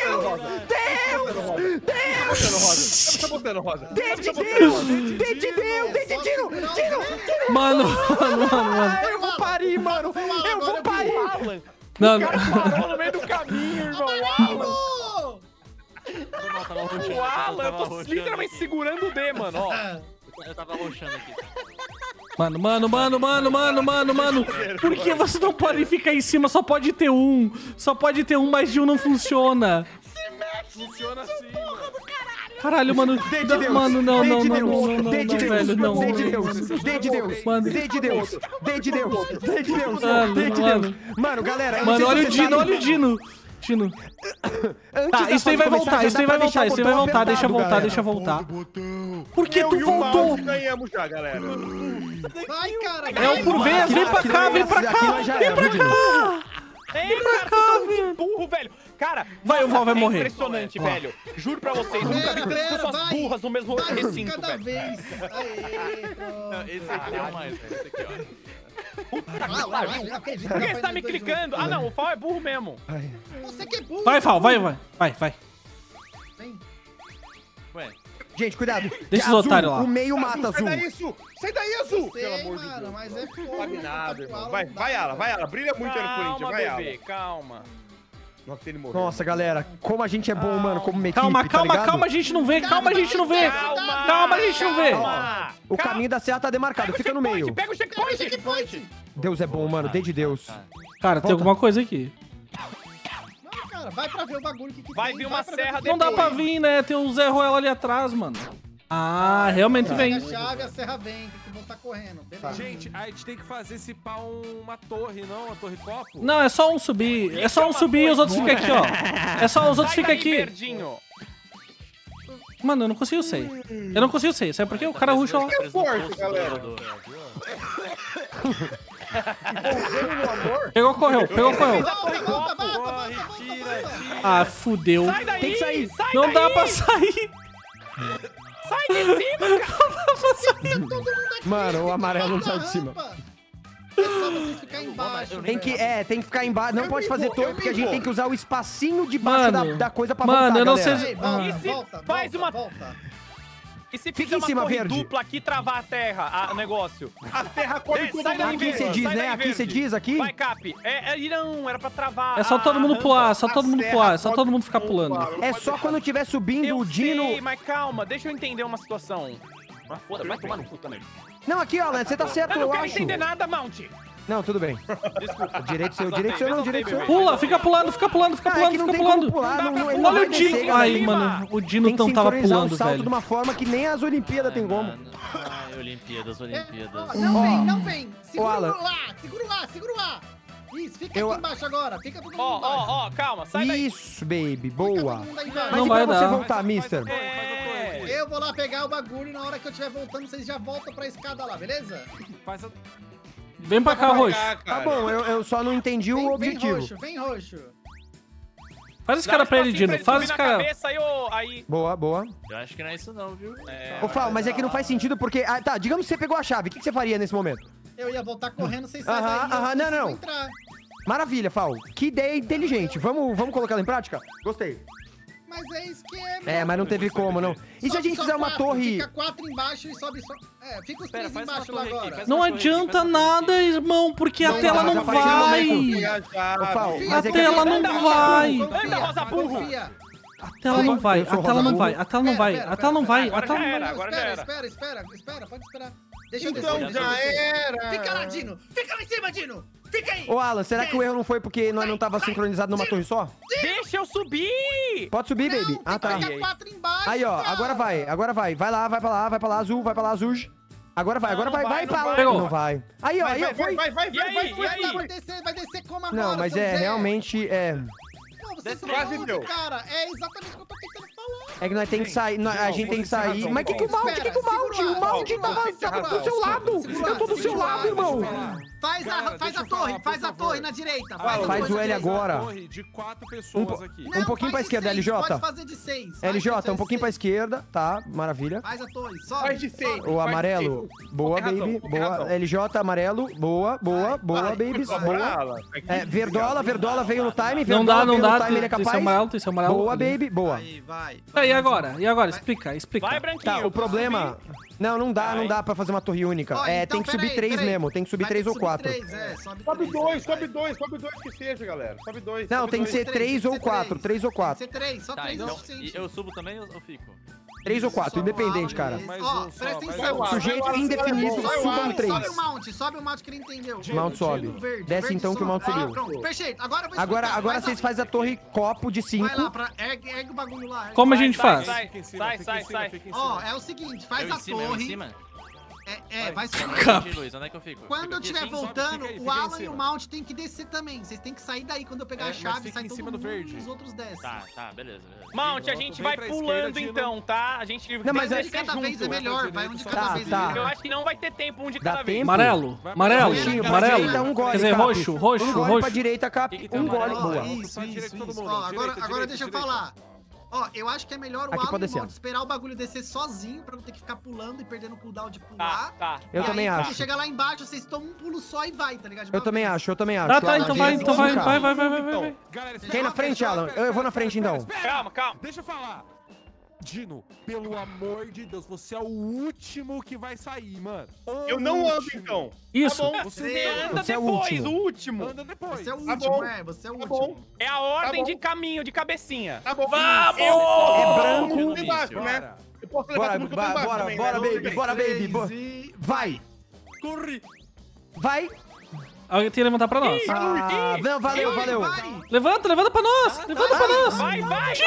Deus! Tá botando rosa. D de Deus! D de Deus! D de Dino! Mano. Eu vou parir, mano! Eu vou parir! Não. Parou no meio do caminho, irmão. O Alan, eu tô literalmente segurando o D, mano, ó. Eu tava roxando aqui. Mano. Por que você não pode ficar em cima? Só pode ter um. Mais de um não funciona. Funciona assim, mano. Caralho, mano. D de Deus! Mano, não, D de Deus! velho, não. D de Deus! D de Deus! Mano. D de Deus! D de Deus! D de Deus! Mano, D de Deus! Mano, galera, eu não Mano, sei olha se o você Dino, sabe- olha o Dino. Antes Tá, da isso aí fase vai começar, voltar, já isso aí dá vai pra voltar, isso aí vai deixar o voltar, deixa botão voltar. apertado, Por que tu E o mouse voltou? ganhamos já, galera. Vai, cara. É o por vez, vem pra cá, vem pra cá. Vem pra cá. Vem pra cá, velho. Burro, velho. Cara, Vai, o Val vai morrer. Impressionante, velho. Juro pra vocês, eu nunca vi três pessoas burras no mesmo recinto, Cada velho. vez. Aê, Esse aqui é o mais, velho. Esse aqui, ó. Por que você tá me clicando? Ah, não, o Fal é burro mesmo. Você que é burro. Vai, Fal, vai. Ué, Gente, cuidado. Deixa Azul, os otários lá. O meio mata azul. Sai daí, Azul! Sei, Pelo amor de mano, Deus. mas é Não fogo. sabe nada, tá irmão. com Vai, Ala. Brilha muito aí no Corinthians. Calma, Vai, Ala. bebê, calma. Nossa, ele morreu. Nossa, galera, como a gente é bom, mano, como uma equipe, Calma, tá ligado? a gente não vê. Calma, a gente não vê. Calma. O caminho da serra tá demarcado, fica no meio. Pega o checkpoint. Deus é bom, mano, D de Deus. Cara, tem alguma coisa aqui. Não, cara, vai pra ver o bagulho que Vai tem, vir uma pra ver serra o que Não dá tem. pra vir, né? Tem o Zé Ruela ali atrás, mano. Ah, realmente Pega vem. a chave, a serra vem, tem que voltar correndo. Beleza. Gente, a gente tem que fazer esse pá uma torre, não? Uma torre copo? Não, é só um subir. É só um subir e os outros ficam aqui, ó. É só os outros ficam aqui. Verdinho. Mano, eu não consigo sair. Sabe por quê? O cara ruxa lá. É forte, galera. Pegou, correu. Volta. Ah, fudeu. Sai daí. Tem que sair. Sai Não daí. dá pra sair. Sai de cima, cara. Mano, o amarelo não sai de cima. É só vocês ficarem embaixo. Tem que ficar embaixo. Não pode fazer torre, porque a gente tem que usar o espacinho de baixo Mano, da coisa pra mano, voltar, eu não galera. sei- Ei, E se faz uma- volta. E se Fica fizer em uma cima, torre verde. dupla aqui e travar a terra, o negócio? A terra corre todo Sai daí, mundo. Aqui verde. você diz, Sai né? daí, Aqui verde. você diz, aqui. Vai, Cap. Não, era pra travar. É só todo mundo pular, só todo mundo serra pular, é só pode todo mundo ficar pulando. É só quando tiver subindo Eu o Dino. sei, mas calma, deixa eu entender uma situação. Mas foda, vai tomar no cu também. Não, aqui, ó, você tá certo, Eu eu não quero acho. entender nada, Mount. Não, tudo bem. Desculpa. Direito seu, não, direito seu. Pula, fica pulando. Ah, é que não tem como pular, não, ele não Olha vai o descer, Dino. galera. Ai, mano, o Dino Tem que não tava sincronizar pulando, o salto velho. de uma forma que nem as Olimpíadas tem como. Ai, Olimpíadas. Não vem. Alan. Segura o A. Isso, fica Eu- aqui embaixo agora. Fica todo mundo embaixo. Ó, calma, sai daí. Isso, baby, Fica boa. todo mundo aí Mas embaixo. Não e vai pra você dar. voltar, mister? Eu vou lá pegar o bagulho e na hora que eu estiver voltando, vocês já voltam pra escada lá, beleza? Faz a... Vem pra cá, Roxo. Tá bom, eu só não entendi o objetivo. Vem roxo. Faz esse cara pra ele, Dino. Faz esse cara. Aí. Boa, boa. Eu acho que não é isso não, viu? Ô, Fal, mas é que não faz sentido porque... Ah, tá, digamos que você pegou a chave, o que você faria nesse momento? Eu ia voltar correndo, vocês saem Aham, daí. aham, eu não, consigo não. entrar. Maravilha, Fal. Que ideia inteligente. Vamos colocar ela em prática? Gostei. Mas é esquema. É, mas não teve como, não. E se a gente fizer uma torre... Fica 4 embaixo e sobe só... fica os 3 faz uma embaixo lá torre aqui, agora. faz Não uma torre aqui, adianta faz uma torre nada, aqui. irmão, porque a Não, tela mas não apareceu no vai. Ô, Fal, Confia, mas é A que... tela não vai. Anda, Rosa Burro. Confia. A tela não vai, Eu sou a tela não Rosa vai, a tela não vai, Pera, a tela não vai, a agora tela já não era, vai. agora já era. Espera, pode esperar. Deixa eu Então descer. já era. Fica lá, Dino. Fica lá em cima, Dino. Fica aí. Ô, Alan, será que o erro não foi porque nós não tava sincronizado numa torre só? Deixa eu subir! Pode subir, baby. Ah, tá. Fica 4 embaixo, Aí, ó, cara. agora vai. Vai lá, vai pra lá, azul, vai pra lá, azul. Agora vai, Não, vai não pra lá. vai. Não vai. Aí, ó, aí, ó, foi. Vai. E aí? Vai descer como agora, Não, mas seu é Zé? realmente, Não, vocês são Quase loucos, deu. cara. É exatamente o que eu tô tentando falar. É que nós tem que sair, a gente tem que sair. Mas que o Mount? Espera, Que o Mount? segura, O Mount segura, tava segura, do seu lado. segura, Eu tô do seu segura, lado, irmão. Faz a torre, faz a torre na direita. Faz o L agora. Torre de 4 pessoas aqui. Um pouquinho pra esquerda, LJ. Pode fazer de 6. LJ, um pouquinho pra esquerda, tá? Maravilha. Faz a torre, sobe. Faz de 6. O amarelo, boa, baby. Boa. LJ, amarelo, boa, babies. Boa. Verdola veio no time. Não dá, Veio no time, ele é tem seu capaz. amarelo, tem seu amarelo. Boa, baby, boa. Vai. Tá, e agora? E agora? Explica. Vai, Branquinho. Tá, o problema... Não dá pra fazer uma torre única. Ó, É, então, tem que subir peraí, 3 mesmo, tem que subir Vai 3 ter ou que subir 4. três, sobe Sobe três, 2 que seja, galera. Sobe 2. Não, tem que ser 3 ou 4, 3 ou 4. Tem que ser 3, só Tá, 3 é o então, suficiente. eu subo também ou eu fico? 3 ou 4, independente, cara. Mais Ó, um só, presta vai atenção. lá. Sujeito indefinido, vai lá, subam 3. Sobe o Mount que ele entendeu. Mount sobe. Verde, Desce verde então que o Mount sobe. subiu. Pronto, perfeito. Agora eu vou Agora explicar. vocês fazem a torre copo de 5. Vai lá, ergue o bagulho lá. Como a gente faz? Sai. Fica em cima, fica em Ó, cima. é o seguinte, faz Eu a em cima, eu em torre. cima? Vai subir. Cap. Luiz, onde é que eu fico? Quando Fico eu aqui estiver assim? voltando, fica aí, o fica aí em Alan e o cima. Mount tem que descer também. Vocês têm que sair daí quando eu pegar a Mas chave, fica sai em todo cima do mundo verde. e os outros descem. Tá, beleza. Mount, a gente vai pra pulando esquerda, então, tá? A gente Não, mas Um é- de descer cada vez é junto. melhor, vai um de cada Tá, vez. tá. é melhor. Eu acho que não vai ter tempo um de Dá cada vez. tempo? Amarelo. Roxinho, pra direita, Amarelo. um gole, Quer dizer, Cap. roxo. Um gole pra Roxo. direita, Cap. Um gole, boa. Isso. todo mundo. Ó, agora Direita, deixa eu direita. falar. Ó, eu acho que é melhor o Aqui Alan pode e o descer. Mount esperar o bagulho descer sozinho pra não ter que ficar pulando e perdendo o cooldown de pular. Tá. Eu E também aí, acho. Quando chegar lá embaixo, vocês tomam um pulo só e vai, tá ligado? De Eu uma também vez. acho. Tá, então vai. Vai. Galera, Quem na frente, Alan? Eu vou na frente, então. Calma. Deixa eu falar. Dino, pelo amor de Deus, você é o último que vai sair, mano. Eu não ando, então. Isso. Tá bom. Você anda Você é o depois, último. o último. Anda depois. Você é o Tá último, bom. você é o Tá último. bom. É a ordem Tá bom. de caminho, de cabecinha. Tá bom. Vamos! É branco. Eu tô embaixo, né? Eu posso levar Bora, tudo que eu tô embaixo também, né? bora, baby. Vai. Corre! Vai. Alguém tem que levantar pra nós. Ah, não, valeu. Vai! Levanta pra nós. Levanta pra nós. Vai!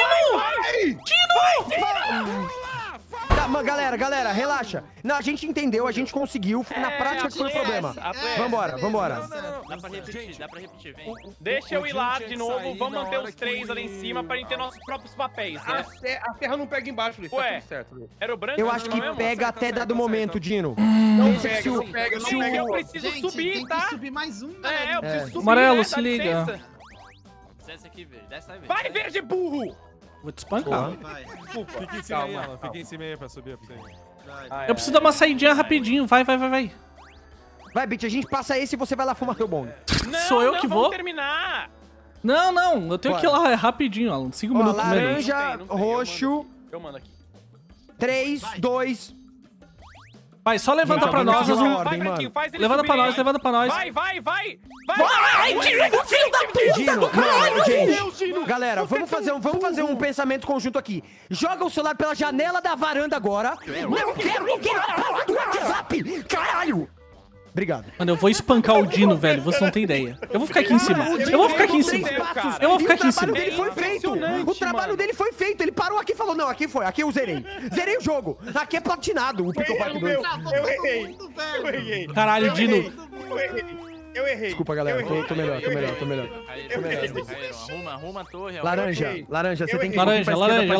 Tá, mas galera, relaxa. Não, a gente entendeu, a gente conseguiu. Na prática que foi o problema. Vambora. Dá pra repetir, vem. Deixa eu ir lá de novo, sair vamos na manter hora os 3 que- ali em cima pra gente ter nossos próprios papéis, né? A serra não pega embaixo, Luiz. Tá Ué. tudo certo, Luiz. Era o branco? Eu acho que mesmo? pega até dado momento, Dino. Não Esse pega, se o- não pega, não Sim, pega. eu preciso Gente, subir, tem tá? que subir mais um, É, eu galera. preciso subir, Amarelo, né? se Dá liga. licença. Desce aqui, verde. Desce aí, verde. Vai, verde burro! Vou te espancar. Vai. Fica em cima aí, Alan. Fica em cima aí pra subir pra você. Eu preciso dar uma saidinha rapidinho. Vai. Vai, Bit, a gente passa esse e você vai lá fumar teu bonde. Não, Sou eu não, que vamos vou? terminar! Não. Eu tenho que ir lá rapidinho, Alan. 5 Ó, minutos menos. laranja, Não tem, roxo, Eu mando aqui. 3, 2... Vai, só levanta Gente, pra alguém nós. precisa Azul. uma ordem, Branquinho, mano. faz ele Levanta pra subir, nós, levanta pra nós. Vai! Dino, não, gente, galera, vamos fazer um pensamento conjunto aqui. Joga o celular pela janela da varanda agora. Não quero ninguém na porra do WhatsApp, caralho. Obrigado. Mano, eu vou espancar o Dino, velho. Você não tem ideia. Eu vou ficar aqui em cima. Eu vou ficar aqui em cima. Eu vou ficar aqui em cima. O trabalho dele foi feito. O trabalho dele foi feito. Ele parou aqui e falou, não, aqui eu zerei. Zerei o jogo. Aqui é platinado o Pickle Park 2. Eu errei. Eu errei. Caralho, Dino. Eu errei. Desculpa, galera. Tô melhor. Arruma a torre. Laranja, você tem que ir Laranja.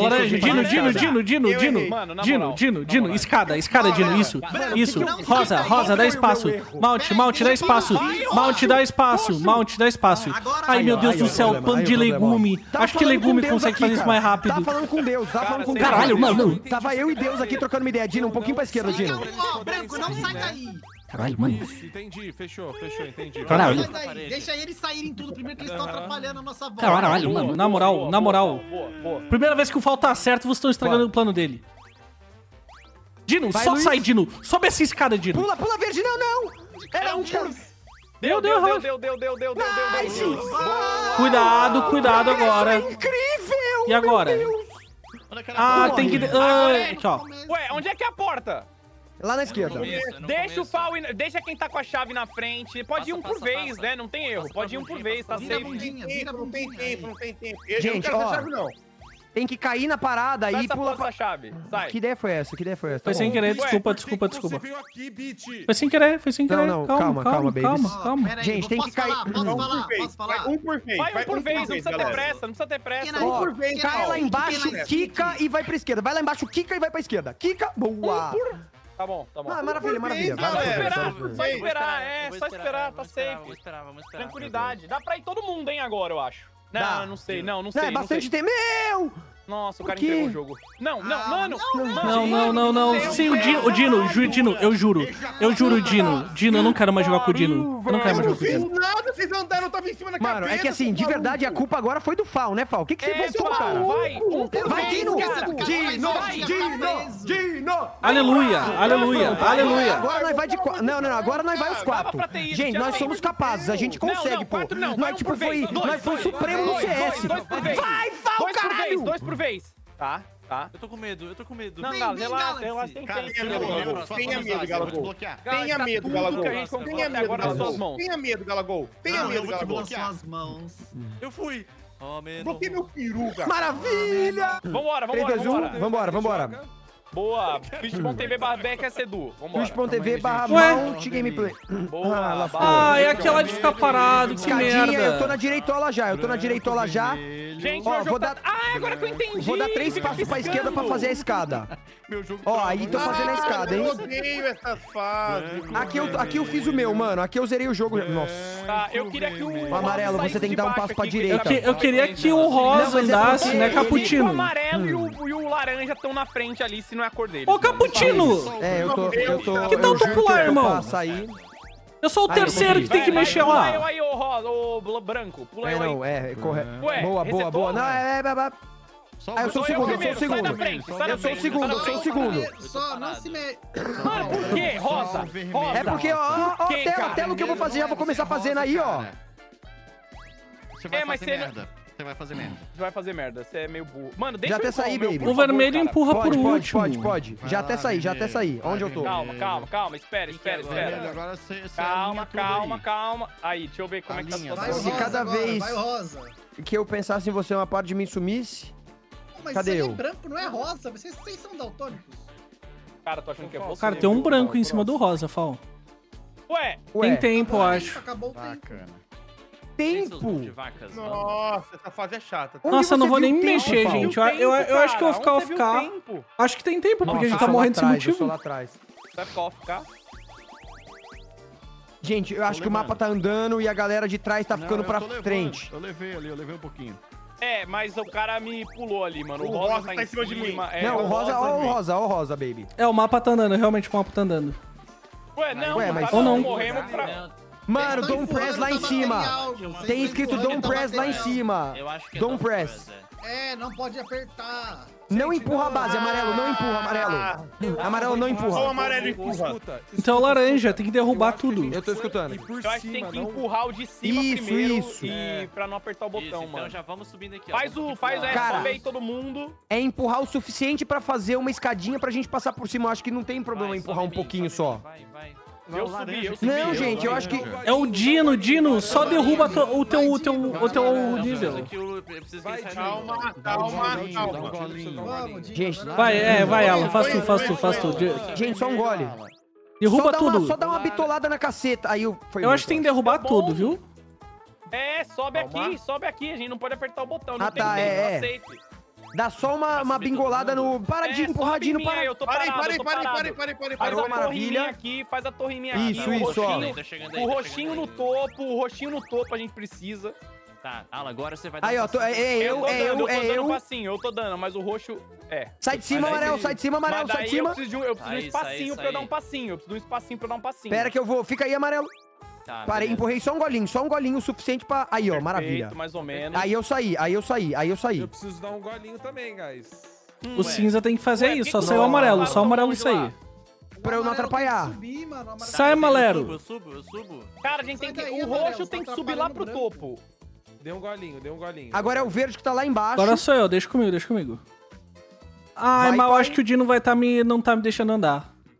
Dino. Escada, Dino. Isso. Rosa, dá espaço. Malte, dá espaço. Malte, dá espaço. Ai, meu Deus do céu, pano de legume. Acho que legume consegue fazer isso mais rápido. Tá falando com Deus, Caralho, mano. Tava eu e Deus aqui trocando uma ideia. Dino, um pouquinho pra esquerda, Dino. Ó, branco, não sai daí. Caralho, mano. Isso, entendi. Fechou, entendi. Caralho. Sai daí. Deixa eles saírem tudo primeiro que eles estão atrapalhando a nossa volta. Caralho, mano. Na moral. Boa. Primeira vez que o Fall tá certo, vocês estão estragando o plano dele. Dino, Vai, só Luiz. sai, Dino. Sobe essa escada, Dino. Pula verde, não. Era um cara. Deu. Nice. Cuidado agora. Incrível. E agora? Meu Deus. Ah, tem que... Aqui, ó. Ué, onde é que é a porta? Lá na esquerda. Deixa o Fal, deixa quem tá com a chave na frente. Pode ir um por vez, né? Não tem erro. Pode ir um por vez, tá safe. Não tem tempo. Gente, eu não quero essa ó. chave, não. Tem que cair na parada e pula essa chave. Sai. Que ideia foi essa? Foi sem querer, desculpa. Você veio aqui, bitch. Foi sem querer. Não, calma, baby. Calma. Gente, tem que cair. Posso falar? Vai um por vez. Vai um por vez, não precisa ter galera. pressa, não precisa ter pressa. Ó, por vez, cai não. lá embaixo, quica e vai pra esquerda. Vai lá embaixo, quica e vai pra esquerda. Quica, boa. Tá bom. Ah, maravilha. Por Vai vez, lá, Só galera. esperar, Vamos só esperar, só esperar, tá safe. Vamos esperar. Tranquilidade. Dá pra ir todo mundo, hein, agora, eu acho. Dá. Não, não sei. Não, é bastante tempo. Meu! Nossa, o cara quê? entregou o jogo. Não, mano. Não. Sim, o Dino, eu juro, Dino. Dino, eu não quero mais jogar com o Dino. Eu não quero mais jogar com o Dino. Nada, vocês andaram, eu tava em cima da cabeça. Mano, é que assim, de verdade, a culpa agora foi do Fal, né, Fal? O que você pensou, cara? Vai, um por Vai, vez, Dino! cara. Dino! Aleluia. Agora nós vai de quatro. Não, agora nós vai os quatro. pra ter ido, Gente, tinha nós ido. somos capazes, a gente consegue, pô. quatro não, vai Nós, um tipo, por vez. nós foi o supremo no CS. Dois por vez. Vai, Fal, caralho! Dois por vez. Tá. Eu tô com medo. Não, relaxa, tem Cara, tempo. Tenha medo, Galagol. Cara, Tenha tá medo, tudo Galagol. que a gente conquistou Tenha até medo, agora nas suas Galagol. mãos. Tenha medo, Galagol. Tenha Não, eu medo, vou te Galagol. bloquear suas mãos. Eu fui. Oh, medo. Bloqueei meu peru, cara. Maravilha! Vambora. 3, 2, 1, vambora. Boa. Twitch.tv/BKSedu. Vambora. Twitch.tv/Mount Gameplay. Boa. Ah, é aquela de ficar parado, que Escadinha, merda. eu tô na direitola já. Gente, Ó, meu jogo vou dar- tá... Ah, agora que eu entendi. Vou dar 3 Fica passos pra piscando. esquerda pra fazer a escada. Meu jogo Ó, aí tô fazendo a escada, Eu hein? odeio essa fase. Aqui eu fiz o meu, mano. Aqui eu zerei o jogo. Nossa. Tá, eu queria que o Amarelo, Rosa você tem que dar um saísse passo de pra baixo aqui, direita. que ele Eu queria que o rosa Não, mas é andasse, porque né, ele- O Cappuccino? amarelo e o laranja estão na frente ali, se não é a cor deles. Ô, Cappuccino! É, eu tô. Que eu tanto juro pular, que eu irmão? passo aí. Eu sou o Aí, terceiro que tem que mexer lá. Aí, ô Rosa, ô branco. Pula eu aí. Não, é, correto. Ué, Boa. resetou? Não, Ah, eu sou o segundo, eu sou o Sai segundo. da frente, sai da Eu sou o frente. segundo, eu sou o segundo. Só não se mexe. Mano, por quê? Rosa. É porque, ó, Por quê, cara? até o que eu vou fazer, já vou começar fazendo aí, ó. Você vai mas fazer você- merda. Você vai fazer merda. Você vai fazer merda, você é meio burro. Mano, deixa Já até eu saí, meu, baby. por O favor, vermelho cara. empurra por último. Pode. Já até saí. Onde eu tô? Calma. Espera. Agora você Calma. Aí, deixa eu ver como é que tá a Vai o situação. Se rosa cada agora, vez- vai o rosa. Que eu pensasse em você, uma parte de mim sumisse. Mas Cadê isso aí eu? é branco, não é rosa. Vocês são daltônicos. Cara, tô achando que é você. Cara, tem um branco em cima do rosa, Fal. Ué, Tem tempo, eu acho. Acabou o tempo. Bacana. Tempo. Nossa, essa fase é chata. Onde Nossa, eu não você vou nem viu me tempo, mexer, Fal? gente. Eu acho que eu vou ficar AFK. Acho que tem tempo, porque a gente tá morrendo sem Eu sou motivo. lá atrás. Vai ficar AFK? Gente, eu acho que o mapa tá andando e a galera de trás tá ficando pra frente. Eu levei um pouquinho. É, mas o cara me pulou ali, mano. O Rosa tá em cima de mim. É, Não, o rosa, ó o rosa, baby. É, o mapa tá andando, realmente o mapa tá andando. Ué, não, Ué, mas- tá ou não. Morremos pra... Mano, Vocês tão Don't Press lá em empurrando cima. material, vocês Tem tão escrito empurrando Don't Press lá em material. cima. Eu acho que é Don't Press. Não pode apertar. Não empurra a base, amarelo, não empurra, amarelo. Amarelo não Só o empurra. amarelo empurra. Escuta, Então, laranja, tem que derrubar tudo. Eu tô escutando. E por Eu acho que tem cima, que não- empurrar o de cima Isso, primeiro isso. e pra não apertar o botão, Então mano. já vamos subindo aqui, ó. Faz Cara, sobe aí todo mundo. É empurrar o suficiente pra fazer uma escadinha pra gente passar por cima. Eu acho que não tem problema empurrar um pouquinho só. Vai. Eu subi. Não, gente, eu acho que... É o Dino, só derruba o teu nível. Eu preciso que ele saia Calma. Vamos, Gente, Vai, Alan, faz tu. gente, só um gole. Derruba Só tudo. dá uma bitolada na caceta. Aí foi Eu acho que tem que derrubar Tá bom. tudo, viu? É, sobe aqui. A gente não pode apertar o botão. Não Ah, tem tá, tempo, é. safe. Dá só uma bingolada no... Para de empurrar, sobe em Dino, mim para. aí, eu tô parado, eu tô parado. Parei. Faz a Maravilha. torrinha aqui, faz a torrinha aqui. Isso, O isso, ó. roxinho- O roxinho no topo a gente precisa. Tá, Alan, agora você vai dar Aí, ó, Eu tô dando eu. passinho, eu tô dando, mas o roxo é. Sai de cima, Mas amarelo, aí- sai de cima, amarelo, Mas sai daí de cima. eu preciso de um espacinho pra eu dar um aí. passinho. Pera que eu vou. Fica aí, amarelo. Tá, Parei, beleza. empurrei só um golinho o suficiente pra... Aí, ó, maravilha. Perfeito, mais ou menos. Aí eu saí. Eu preciso dar um golinho também, guys. O cinza tem que fazer Ué, isso, que só que saiu o não? amarelo, só o Tão amarelo longe sair. lá. Pra eu não atrapalhar. Sai, Malero. Eu subo. Cara, a gente tem Sai que... daí, O amarelo, roxo tá tem que subir lá pro atrapalhando o topo. Dê um golinho. Agora é o verde que tá lá embaixo. Agora sou eu, deixa comigo. Ai, Vai, mas eu pai. acho que o Dino não tá me deixando andar. Cara,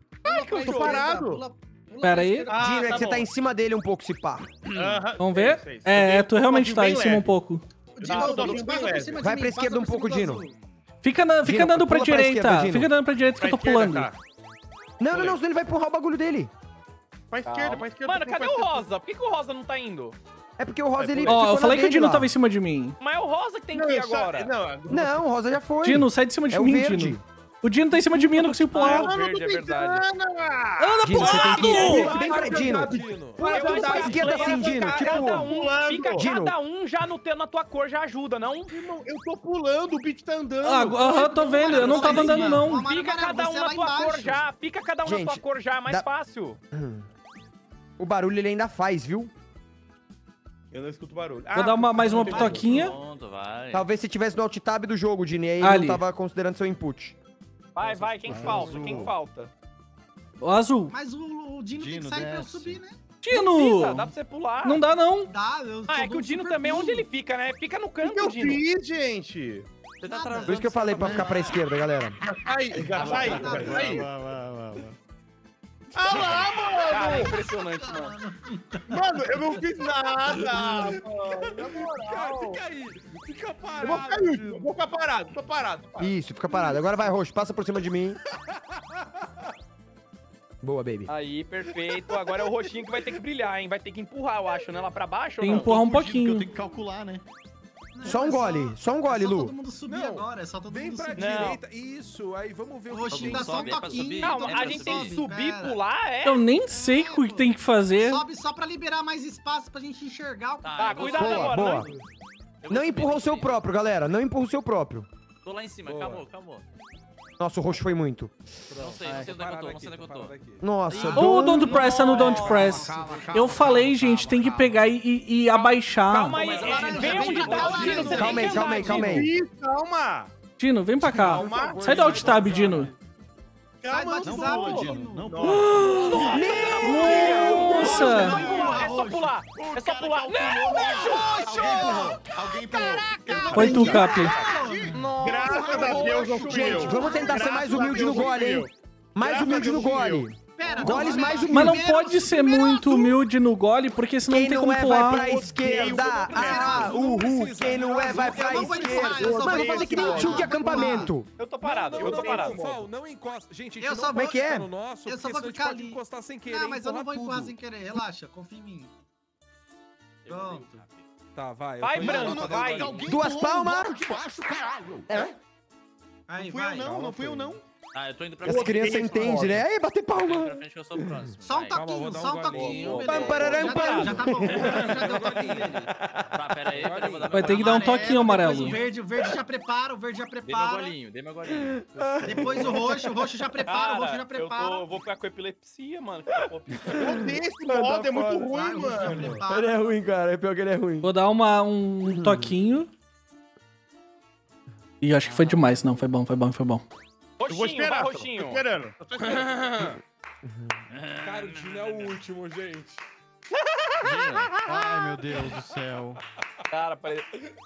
que eu tô parado. Pera aí. Dino, é que você tá em cima dele um pouco, se pá. Vamos ver? Tu realmente tá em cima um pouco. Vai pra esquerda um pouco, Dino. Fica andando pra pula pra direita. esquerda, Dino. Fica andando pra direita que eu tô pulando. Não, senão ele vai empurrar o bagulho dele. Pra esquerda. Mano, cadê o Rosa? Por que o Rosa não tá indo? É porque o Rosa, ele Ó, eu falei que o Dino lá. tava em cima de mim. Mas é o Rosa que tem que ir agora. Não, o Rosa já foi. Dino, sai de cima de É o mim, verde. Dino. O Dino tá em cima de mim, eu não consigo pular. O verde, é verdade. Anda Dino, você tem que pulado! bem pra Dino. Pula tudo pra esquerda assim, Dino. Fica Dino. cada um já na tua cor, já ajuda, não? Irmão, eu tô pulando, o beat tá andando. Tô vendo, eu não tava andando, não. Fica cada um na tua cor já. Fica cada um na tua Gente, cor já, é mais fácil. O barulho ele ainda faz, viu? Eu não escuto barulho. Vou dar mais uma pitoquinha. Pronto, vai. Talvez se tivesse no alt tab do jogo, Dino, e aí ele Ali. não tava considerando seu input. Vai, quem falta? Quem falta? O azul. Mas o Dino tem que sair pra eu subir, né? Dino! Dá pra você pular. Não dá, não. Dá, É que o Dino também, onde ele fica, né? Fica no O que canto, eu Dino. fiz, gente? Você tá travando. Por isso que eu falei pra ficar pra esquerda, galera. Já sai. Ah lá, mano! Cara, é impressionante, mano. Mano, eu não fiz nada, mano. Na Cara, moral. fica aí. Fica parado. Eu vou ficar parado, tô parado. Isso, fica parado. Agora vai, Roxo, passa por cima de mim. Boa, baby. Aí, perfeito. Agora é o roxinho que vai ter que brilhar, hein? Vai ter que empurrar, eu acho, né? Lá pra baixo Tem ou que não? empurrar um Eu pouquinho. tenho que calcular, né? Só um gole, Lu. Todo mundo subir agora, é só todo Vem mundo pra subir. direita. Isso, aí vamos ver o que Roxinho tem. dá só um Sobe, é pra toquinho. subir? Não, É a pra gente tem que subir, pera. pular, é? Eu nem sei o que tem que fazer. Sobe só pra liberar mais espaço pra gente enxergar o Tá, eu vou cuidado subir. Boa, agora, boa. né? Eu vou Não subir, empurra o vou seu subir. próprio, galera. Não empurra o seu próprio. Tô lá em cima, Boa. calmou. Nossa, o Roxo foi muito. Não sei onde eu tô, não sei onde eu tô. Nossa, O Don't Press tá no Don't Press. Eu falei, gente, tem que pegar e abaixar. Calma aí, Mas agora vem já onde vem tá o pra Dino, lá, você calma tem aí, que calma aí, andar, calma Dino. aí. Calma. Dino, vem pra cá. Calma. Sai do Alt Tab, Dino. Sai do Não WhatsApp, pula, Dino. Dino. Não Nossa. pula. Nossa! É só pular. É só pular. Não, Alguém empurrou. Foi tu, Capi. Graças a Deus não fui Gente, eu. vamos tentar ser mais humilde no gole, hein? Mais humilde no gole. Pera, Goles não, mais pera. Mas não humildes. pode ser muito humilde no gole, porque senão Quem não tem não como é, vai pular. pra esquerda. Ah, uhul. Quem não é, vai pra Eu não vou empurrar, eu esquerda. só Mano, vou vou fazer que nem empurrar. tio de acampamento. Eu tô parado, eu tô parado. Não encosta. Gente, a Eu gente só não vou- pode Como é que é? ficar no nosso, Eu porque só vou senão a gente ficar pode ali. encostar sem querer. Não, mas eu não vou empurrar empurrar tudo. sem querer. Relaxa, confia em mim. Pronto. Tá, vai. Vai, eu tô Branco, indo. vai. Duas palmas. Aí, Fui vai. eu não, não fui eu não. Ah, eu tô indo pra As frente. crianças entendem, né? Aí, bater Pra palma. frente que eu sou o próximo. Só um Vai. Calma, toquinho, vou dar só um um golinho. toquinho. Pam, pararam, Já pam. tá, já tá bom. Já deu o toquinho dele. Tá, pera aí, eu vou dar Vai ter que dar um toquinho, amarelo. Depois o verde já prepara, o verde já Dei meu prepara. golinho, dei meu golinho. Depois o roxo já prepara, o roxo já Cara, prepara. eu vou ficar com epilepsia, mano. Esse modo é muito ruim, Vai, o roxo já mano. prepara. Ele é ruim, cara. É pior que ele é ruim. Vou dar um toquinho. Ih, acho que foi demais. Não, foi bom. Eu vou Roxinho, vai, esperar, tô roxinho. esperando. Cara, o Dino é o último, gente. Ai, meu Deus do céu. Cara, parece...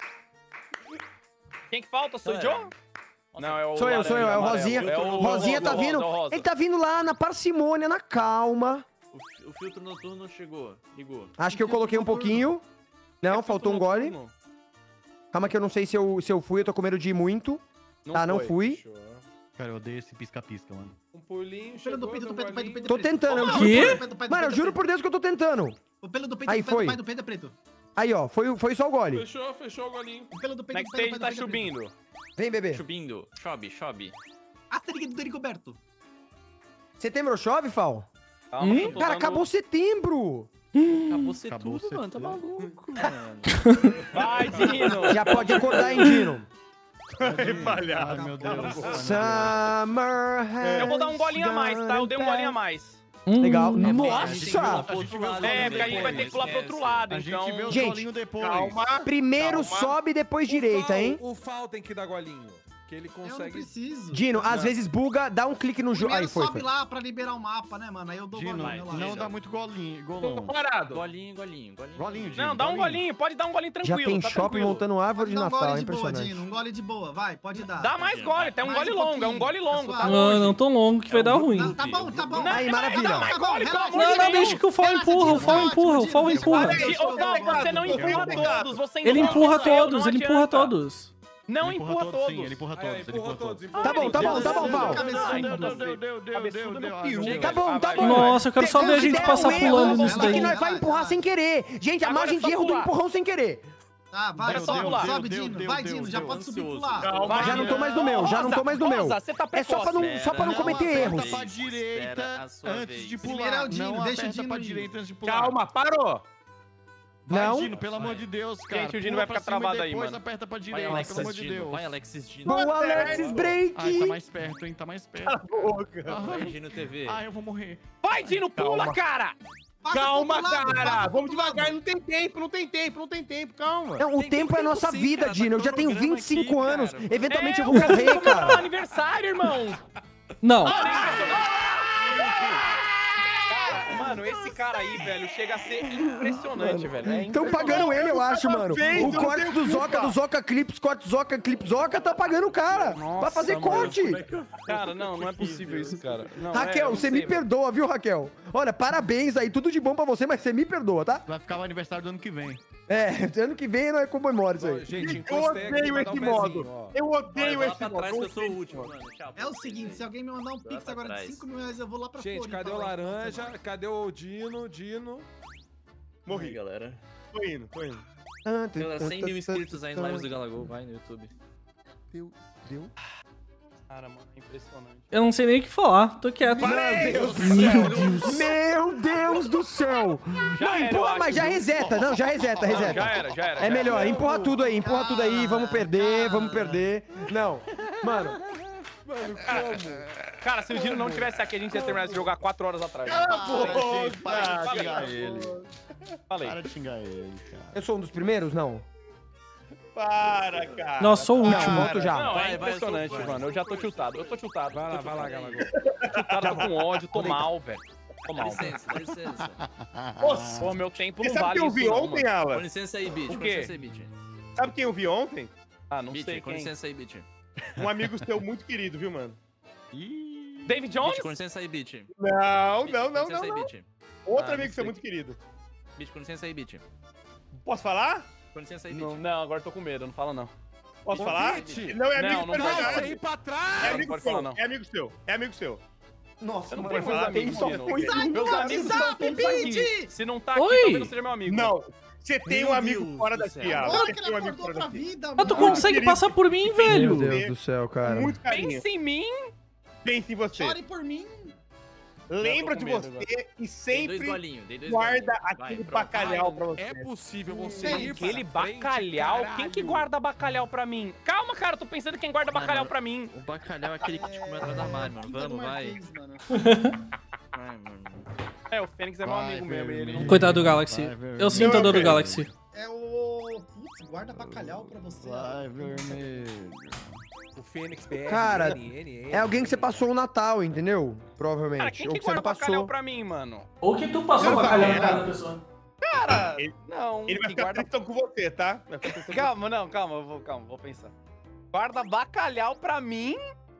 Quem que falta? Sou eu? Não, é o Sou eu, é o amarelo. Rosinha. É o Rosinha tá rosa, vindo. é o rosa. Ele tá vindo lá na parcimônia, na calma. O filtro noturno chegou, ligou. Acho que eu coloquei um pouquinho. Não, faltou um gole. Calma que eu não sei se eu fui, eu tô com medo de ir muito. Tá, não foi. fui. Fechou. Cara, eu odeio esse pisca-pisca, mano. Um pulinho, Pelo chegou, do peito, do deu peito, um do peito, do golinho. peito. Tô tentando, eu Opa, juro. Quê? do peito, do peito, do Mano, eu peito, juro do por Deus que eu tô tentando. peito. O pelo do peito, Aí do peito, foi. do peito, do peito é preto. Aí, ó, foi só o gole. Fechou o golinho. O pelo do peito, do Next peito, stage do tá peito, do peito. subindo. Vem, bebê. Subindo, chove. Asterix do Rigoberto. Setembro chove, Fal? Calma, que eu tô Cara, dando- acabou setembro. Acabou ser Acabou tudo, ser mano. Tá tudo. maluco, mano. Vai, Dino. Já pode acordar, hein, Dino? Ai, meu Deus. Summer has Eu vou dar um golinho a mais, tá? Eu dei um golinho a mais. Legal. A gente tem que Nossa! pular pro outro lado, É, né, porque a gente vai ter que pular pro outro lado, A gente então... vê o Gente, solinho depois. Calma. Primeiro Calma. sobe, depois direita, hein? O Fal tem que dar golinho. porque ele Eu não consegue... preciso. Dino, às vezes buga, dá um clique no jogo. Primeiro Aí, foi. sobe lá pra liberar o mapa, né, mano? Aí eu dou Dino, golinho lá. não dá muito golão. Parado. Golinho. Golinho, Dino. Não, dá um golinho. Pode dar um golinho Já tranquilo. tem tá shopping tranquilo. montando árvore de Dá um Natal, gole é de boa, impressionante. Dino. Um gole de boa. Vai, pode dar. Dá mais gole. Tem um Mais gole um longo. É um pouquinho. gole longo. Tá Tá longe. Não tão longo que vai dar ruim. Tá bom, tá bom. Aí, maravilha. Tá bom, Gole, pelo amor de Não, Deus. deixa que o Fall empurra, o Fall empurra, o Fall empurra. Ô, Val, você não empurra todos. Você Ele empurra todos, não ele empurra adianta. todos. Não Ele empurra todos. Sim, ele empurra todos. Ele Empurrou todos. Tá bom, Val. Deu. Tá bom, tá bom. Nossa, eu quero só ver a gente Considera passar o erro pulando nisso que daí. nós vai empurrar sem querer. Gente, a Agora margem é só de erro do pular. empurrão sem querer. Tá, vai, Deu, sobe, deu, Dino. Vai, Dino, já pode subir e pular. Já não tô mais no meu, já não tô mais no meu. Rosa, você tá É só pra não cometer erros. Pra direita antes de pular. Primeiro é o Dino, não deixa o aperta Dino pra ir. direita antes de pular. Calma, parou. Vai, Não. Dino, pelo amor de Deus, cara. Gente, o Dino Pula vai ficar pra cima e travado aí, depois mano. aperta pra Vai, direita, pelo amor Alexis de Dino. Deus. Vai, Alexis Dino. Boa, Alexis Break. Ai, tá mais perto, hein? Tá mais perto. Vai, Dino TV. Ai, eu vou morrer. Vai, Dino, pula, cara. Passa Calma, pro lado, cara. passa Vamos pro lado. devagar. Não tem tempo. Calma. Não, o tempo é a nossa vida, Dino. Eu já tenho 25 anos. Eventualmente eu vou o morrer, É o cara. aniversário, irmão. Não. Cara, mano, esse cara aí, velho, chega a ser impressionante, velho. É Estão pagando ele, eu acho, mano. feito, O não corte tem do Zoca, culpa. do Zoca Clips, corte Zoca, Clips Zoca, tá pagando o cara. Vai fazer corte. Cara, não é possível isso, cara. Não, Raquel, eu você não me sei, perdoa, viu, Raquel? Olha, parabéns aí, tudo de bom pra você, mas você me perdoa, tá? Vai ficar o aniversário do ano que vem. É, ano que vem não é comemora isso aí. Gente, Eu encostei aqui odeio pra dar esse um modo. pezinho, ó. Eu odeio Vai lá esse pra modo. trás que eu sou o último, mano. Tchau. É o seguinte, se alguém me mandar um pix pra agora de trás. 5 mil reais, eu vou lá pra Gente, Floripa cadê o lá, laranja? Cadê o Dino? Morri, galera. Tô indo. Galera, 100 mil inscritos aí no Lives do Galagol, vai no YouTube. Deu. Cara, mano, é impressionante. Eu não sei nem o que falar, tô quieto. Meu Deus do céu. Não, era, eu empurra, acho, mas já viu? reseta. Não, já reseta. Já era. É melhor, empurra tudo aí, vamos perder. Não, mano, Cara, se o Dino não tivesse aqui, a gente ia terminar esse jogo há 4 horas atrás. Gente, para de xingar ele. Falei. Para de xingar ele, cara. eu sou um dos primeiros? Não. Para, cara. Nossa, sou o Não, último. volto já. Não, Vai, é impressionante, vai, mano. Eu já tô tiltado. Vai lá, Galagol. Tô com ódio, tô mal, velho. Tô Dá mal. licença, dá licença. Pô, meu tempo Você não sabe vale quem eu isso vi não, ontem, mano. Com Alan? licença aí, Beat. O Com quê? licença aí, Beat. Sabe quem eu vi ontem? Ah, não sei Beat, com quem. licença aí, Beat. Um amigo seu muito querido, viu, mano? David Jones? Beat, com licença aí, Beat. Não. Com licença aí, Beat. Outro Ah, amigo não seu sei. muito querido. Beat, com licença aí, Beat. Posso falar? Com licença aí, Beat. Não, agora eu tô com medo, não fala não. Posso falar? Beat. Não é amigo Não de pode. verdade. Aí pra É trás! amigo pode seu. falar, não. É amigo seu. Nossa, Eu não mano, tenho meus amigos, só Dino. foi Meus amigos estão todos aqui. Se não tá aqui, Oi. talvez não seja meu amigo. Não. Você tem um Meu amigo Deus fora do daqui, céu. Alan. Olha Você que tem um ele amigo acordou fora pra daqui. vida, Mas tu mano. consegue querido. passar por mim, Meu velho? Deus do céu, cara. Muito carinho. Pensa em mim. Pensa em você. Chore por mim. Lembra de com medo você agora. e Dei dois sempre golinhos, dei dois guarda golinhos. Vai, aquele pronto. bacalhau pra você. É possível você Tem ir Aquele pra frente, bacalhau? caralho. Quem que guarda bacalhau pra mim? Calma, cara, eu tô pensando quem guarda bacalhau Mano, pra mim. O bacalhau é aquele que te comeu atrás da armário, mano. Quinta do Vamos, vai. Marquês, mano. Vai, mano. É, o Fênix é meu Vai, amigo mesmo. E ele não... vermelho. Coitado do Galaxy. Vai, vermelho. Eu sinto a dor do Não, Galaxy. É o... Putz, guarda bacalhau pra você. Vai, vermelho. O Fênix BR, Cara, NN, É alguém que você passou o Natal, entendeu? Provavelmente. Cara, quem Ou que que você guarda não bacalhau passou. pra mim, mano? Ou que tu passou Não, o bacalhau vai, na cara da pessoa. Cara, Ele- não. Ele vai que ficar guarda... tristão com você, tá? Calma, não, calma, vou pensar. Guarda bacalhau pra mim?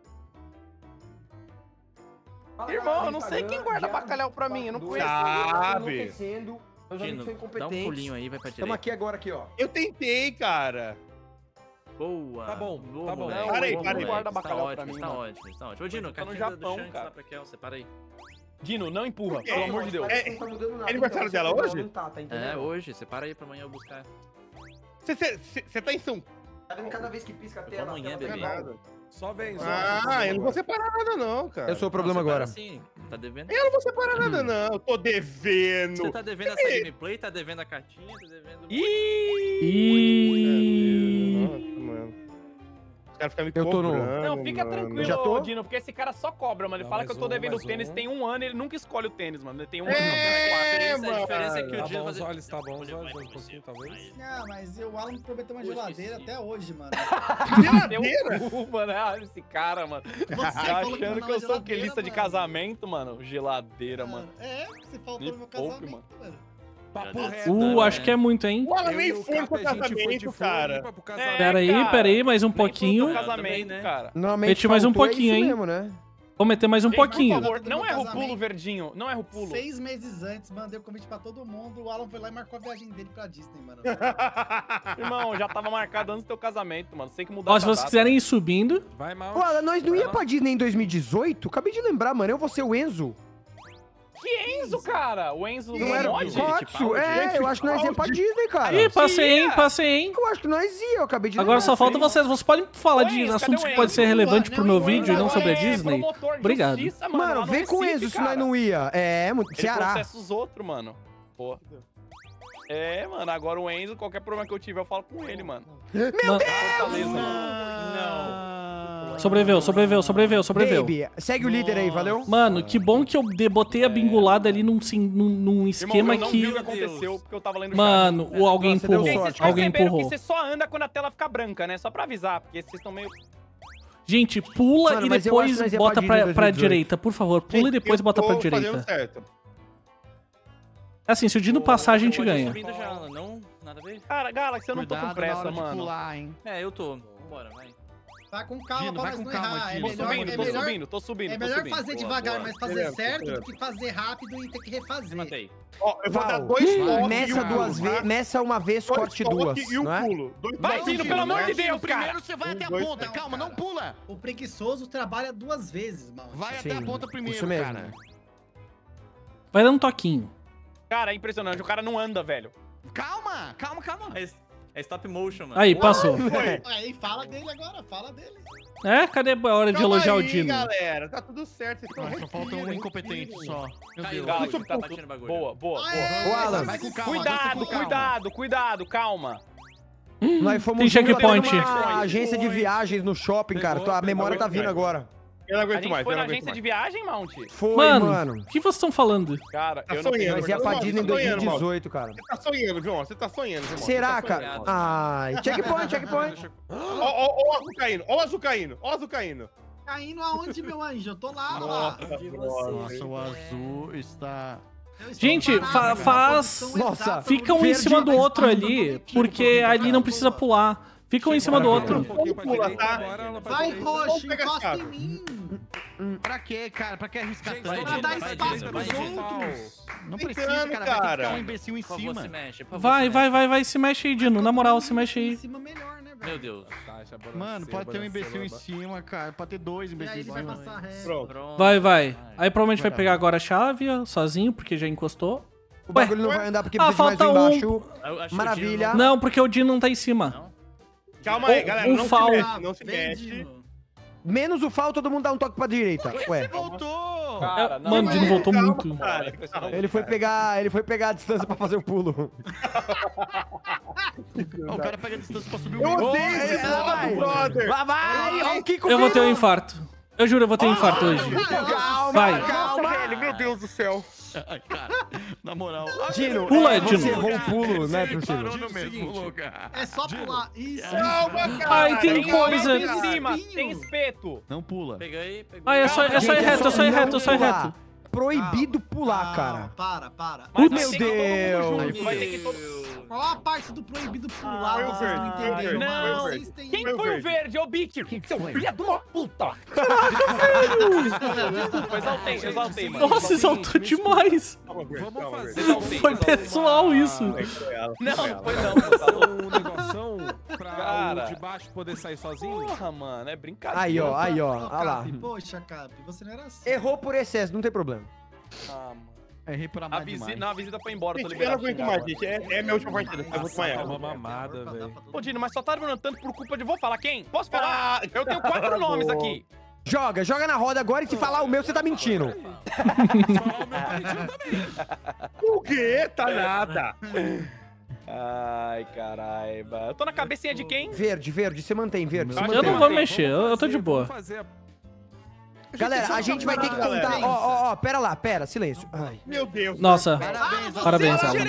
Irmão, eu não sei quem guarda bacalhau pra mim, eu não conheço. Sabe? Meus amigos são Dino, dá um incompetentes. pulinho aí, vai pra Tamo direita. aqui agora, aqui, ó. Eu tentei, cara. Boa. Tá bom, Boa, tá bom. moleque. Para aí, Boa, para aí. moleque. Guarda Está bacalhau pra ótimo, mim, Tá mano. ótimo, está ótimo. Ô, Dino, Tá no cartinha do Japão, Shanks cara. lá pra Kel, separa aí. Dino, não empurra, Por quê? pelo amor de Deus. É aniversário dela hoje? Não tá entendendo? É, hoje, separa aí pra amanhã eu buscar. Você tá em São Tá vendo cada vez que pisca a Eu tela? vou amanhã, a tela bebê. tá ligada? Só vem, só. Ah, eu não vou separar nada não, cara. Eu sou o problema Não, separa agora. Assim, tá devendo? Eu não vou separar nada não, eu tô devendo. Você tá devendo essa gameplay, tá devendo a cartinha, tá devendo... Ih! Ih. Nossa, mano. Os caras ficam me Eu tô no- cobrando, Não, fica mano. tranquilo, Já tô? Dino, porque esse cara só cobra, mano. Ele Não, fala que eu mais tô um, devendo mais tênis, um. tem um ano e ele nunca escolhe o tênis, mano. Ele tem um É, A mano. diferença é que o Tá Dino bom, fazer... os olhos, tá bom, os olhos, um pouquinho, talvez. Não, mas o Alan me prometeu uma Pô, geladeira esqueci. até hoje, mano. Deu cu, mano. Ah, esse cara, mano. Você Tá falou achando não que eu é sou o que? geladeira, Lista de mano. casamento, mano? Geladeira, mano. É, você faltou Me no meu poupe, casamento, mano. Papo reto. Acho que é muito, hein? O Alan Eu e nem o foi pro Cape, a gente foi de casamento, cara. Floripa pro casamento. Pera aí, mais um Nem foi pouquinho. pro também, casamento, né? cara. Normalmente Meti mais um faltou, é pouquinho, isso hein? mesmo, né? Vou meter mais um Gente, por pouquinho. favor, Do não meu erra o casamento. pulo, Verdinho. Não erra o pulo. 6 meses antes, mandei o convite pra todo mundo. O Alan foi lá e marcou a viagem dele pra Disney, mano. Irmão, já tava marcado antes do teu casamento, mano. Você tem que mudar Ó, essa se vocês data. quiserem ir subindo. Vai mal. Pô, nós não ia pra Disney em 2018? Acabei de lembrar, mano. Eu vou ser o Enzo. Que Enzo, cara? O Enzo Não do era o mod? Kotsu? É, eu acho que nós ia pra Disney, cara. Ih, passei, hein? Passei, hein? Eu acho que nós ia, eu acabei de Agora lembrar. só falta vocês. Vocês podem falar Ô, de Enzo, assuntos cadê que o podem Enzo? ser relevantes pro meu Não, vídeo e não sobre a É, Disney? promotor de Obrigado. justiça, Mano, lá no vem com o Recife, Enzo se nós cara. não ia. É, Ele Ceará. processa os outros, mano. Pô. É, mano, agora o Enzo, qualquer problema que eu tiver, eu falo com ele, mano. Mano, Fortaleza, mano. sobreviveu. Baby, segue o líder aí, valeu? Mano, que bom que eu botei a bingulada ali num esquema Irmão, eu não vi o que que... aconteceu, porque eu tava lendo o Mano, alguém Você deu empurrou. sorte. Vocês Alguém perceberam empurrou. que você só anda quando a tela fica branca, né? Só pra avisar, porque vocês estão meio... Gente, pula Mano, e mas eu acho depois que nós ia bota pra Disney pra 2018. direita, por favor. Pula e depois bota pra direita. Certo. Assim, se o Dino passar, a gente Pode ir ganha. subindo já, não? Nada a ver? Cara, Galaxy, eu não tô com Cuidado na pressa, hora de mano. pular, hein? É, eu tô. Vambora, vai. Vai com calma Dino, pra vai nós com não calma, errar. Dino. Tô subindo, tô subindo. É melhor subindo. fazer Boa, devagar, boa. mas fazer Beleza, certo beleza. do que fazer rápido e ter que refazer. Matei. Ó, eu vou dar Val, 2 toques. meça e um duas pulo, vezes, tá? meça uma vez, Dois corte toques duas, E um não é? pulo. Vai, Dino, pelo amor de Deus, cara. Primeiro você vai até a dois, ponta, não, calma, cara. não pula. O preguiçoso trabalha 2 vezes, mano. Vai até a Sim, ponta primeiro, isso mesmo. cara. Vai dando um toquinho. Cara, é impressionante, o cara não anda, velho. Calma. É stop motion, mano. Aí, passou. Aí, fala dele agora, fala dele. É? Cadê a hora de Calma elogiar o aí, Dino? galera, tá tudo certo. Vocês estão Só falta um incompetente só. Meu Caiu, Deus. Galaxy, tá batendo bagulho. Boa, boa, Aê, boa. Ô, Alan, Vai com calma, Cuidado, desce com calma. cuidado, calma. Nós fomos Tem checkpoint. juntos até numa agência de viagens no shopping, cara. Pegou, A memória tá pegou, vindo pegou. agora. Eu não A aguento gente mais, foi eu na não aguento agência mais. de viagem, Mount? Foi, Mano, mano. o que vocês estão falando? Cara, Tá eu não sonhando, Nós ia pra Não, Disney em tô sonhando, 2018, cara. Você tá sonhando, João. Você tá sonhando, João. Será, Você tá cara? sonhando. Ai, checkpoint. Ó o azul caindo, ó o azul caindo, ó o azul caindo. Caindo aonde, meu anjo? Eu tô lá, lá. Nossa, Nossa, o azul está... Eu estou Gente, parado, faz... na posição Nossa, exata, Fica um em Verde cima do mais outro rápido ali, porque ali não precisa pular. Fica um em cima do outro. Um pouquinho pra Pula, direita, tá? agora ela pra Vai, direita. roxo, Pega a encosta chave. em mim. Pra quê, cara? Pra que arriscar Gente, tanto? Pra dar vai espaço direita, pros vai direita. outros. Não Tentando, precisa, cara. Vai ter que cara. ficar um imbecil em Por favor, se cima. mexe. Por favor, Vai, se vai, mexe. vai, vai, se mexe aí, Dino. Na moral, se mexe Em aí. cima melhor, né, velho? Meu Deus. Mano, pode ter um imbecil em cima, cara. Pode ter 2 E aí imbecis ele em vai cima. passar ré. Pronto. Pronto. Vai. Aí provavelmente vai pegar agora a chave, ó, sozinho, porque já encostou. O bagulho não vai andar porque Ah, precisa de mais falta um um. embaixo. Eu acho que o Maravilha. Dino Não, porque o Dino não tá em cima. Não? Calma aí, galera. Um Não se foul. mexe, não se Vem, mexe. Dino. Menos o FAL, todo mundo dá um toque pra direita. Ué. Voltou! Cara, não, Mano, o Dino voltou Calma, muito. cara. Ele foi pegar a distância pra fazer o pulo. Ó, o cara pega a distância pra subir o Eu muro. odeio esse vai. modo, brother. Lá vai! Ó o Kiko Eu vou ter um vindo. infarto. Eu juro, eu vou ter um infarto hoje. Calma, Vai. calma. Velho, meu Deus do céu. Ai, cara, na moral. Dino, Pula, você Dino. errou um pulo, não é possível. Parou no mesmo lugar. É só pular. Isso. Calma, cara. Ai, tem Tem coisa. espeto em cima, tem espeto. Não pula. Peguei. Ah, é só ir Gente, reto, é só ir não reto, é só ir pular. reto. Proibido pular, cara. Para. Mas Meu vai ter que todo mundo Deus. junto, vai ter que todo... Qual a parte do proibido pular? Foi o Vocês não verde, entenderam. não. Vocês têm- Quem Foi o foi o verde. verde? Ô, Bic! Seu filho de uma puta! Desculpa, exaltei, mano. Nossa, exaltou demais. Vamos fazer. Exaltei, Foi exaltei. pessoal isso. Não, foi não, pô, tá louco. Um negoção pra Cara. o de baixo poder sair sozinho? Porra, mano, é brincadeira. Aí, ó, Ô, olha lá. Cap, poxa, Cap, você não era assim. Errou por excesso, não tem problema. Ah, mano. Errei por A amar visita, demais. não, a visita foi embora, tô Gente, eu não liberado. aguento mais, gente. É minha última partida. Eu vou desmaiar. Uma mamada, velho. Ô, Dino, mas só tá demorando tanto por culpa de... Vou falar quem? Posso falar? Eu tenho 4 nomes aqui. Joga na roda agora e se falar o meu, você tá mentindo. O quê? Tá nada. Ai, caralho. Eu tô na cabecinha de quem? Verde, você mantém, verde. Eu não vou mexer, eu tô de boa. Galera, a gente vai ter que contar. Ó, pera, silêncio. Ai. Meu Deus. Nossa, parabéns, Alan.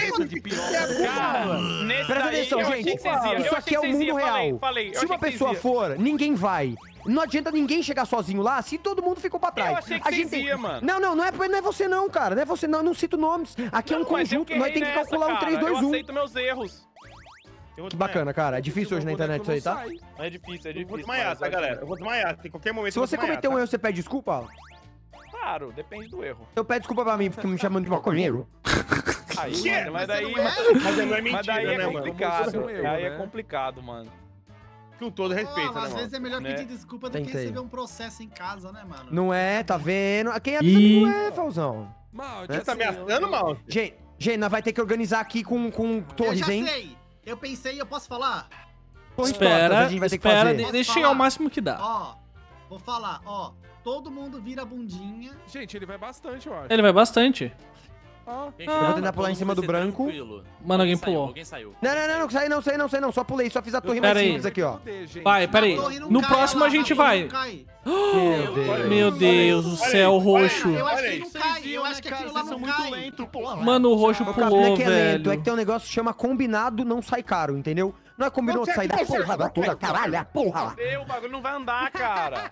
Presta atenção, gente. Isso aqui é o mundo real. Se uma pessoa for, ninguém vai. Não adianta ninguém chegar sozinho lá se todo mundo ficou pra trás. Eu achei que vocês iam, mano. Não é você não, cara. Não é você não, eu não cito nomes. Aqui é um conjunto, nós temos que calcular um 3, 2, 1. Eu aceito meus erros. Que bacana, cara. É difícil hoje na internet isso aí, tá? É difícil, Eu vou desmaiar, tá, galera? Eu vou desmaiar. Em qualquer momento Se você cometer um erro, você pede desculpa, Alan? Claro, depende do erro. Eu peço desculpa pra mim, porque me chamando de maconheiro. Aí, mas daí... Mas não é mentira, Mas daí é né, complicado. mano? Aí é complicado, mano. Com todo respeito, né, Às mano? vezes é melhor Né? pedir desculpa do que receber um processo em casa, né, mano? Não é, tá vendo? Quem avisa não é, Falzão. Você tá ameaçando, mal? Gente, nós vai ter que organizar aqui com torres, hein? Eu já sei. Eu pensei, eu posso falar? Espera, fazer. deixa chegar o máximo que dá. Ó, vou falar, ó. Todo mundo vira a bundinha. Gente, ele vai bastante, eu acho. Ele vai bastante. Eu vou tentar pular em cima do branco. Mano, alguém pulou. Alguém saiu. Não, sai não. Só pulei, só fiz a torre Pera mais aí. simples aqui, ó. Vai, pera aí. No próximo a gente vai. Meu Deus, o céu roxo. Eu acho que não cai, eu acho que aquilo lá não cai. Mano, o roxo Não é pulou, que é lento, é velho. que tem um negócio que chama combinado não sai caro, entendeu? Não é combinou de sair da porra da toda, caralho, porra lá. O bagulho não vai andar, cara.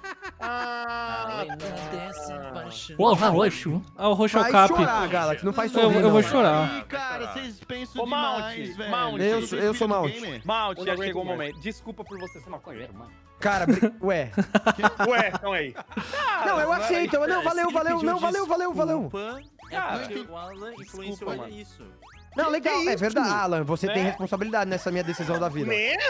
Porra, roxo. Ah, o roxo é o Vai cap. chorar, Galaxy, não faz sorrir, Eu vou não. chorar. Cara, vocês pensam Ô, demais, velho. Mount. Eu sou Mount. Mount, já chegou o momento. Desculpa por você ser maconheiro, mano. Cara, ué. Ué, então aí. Não, eu aceito. Não, valeu. Cara, O Alan influenciou mano. isso. Não, legal, é verdade. Alan, você tem responsabilidade nessa minha decisão da vida. Né?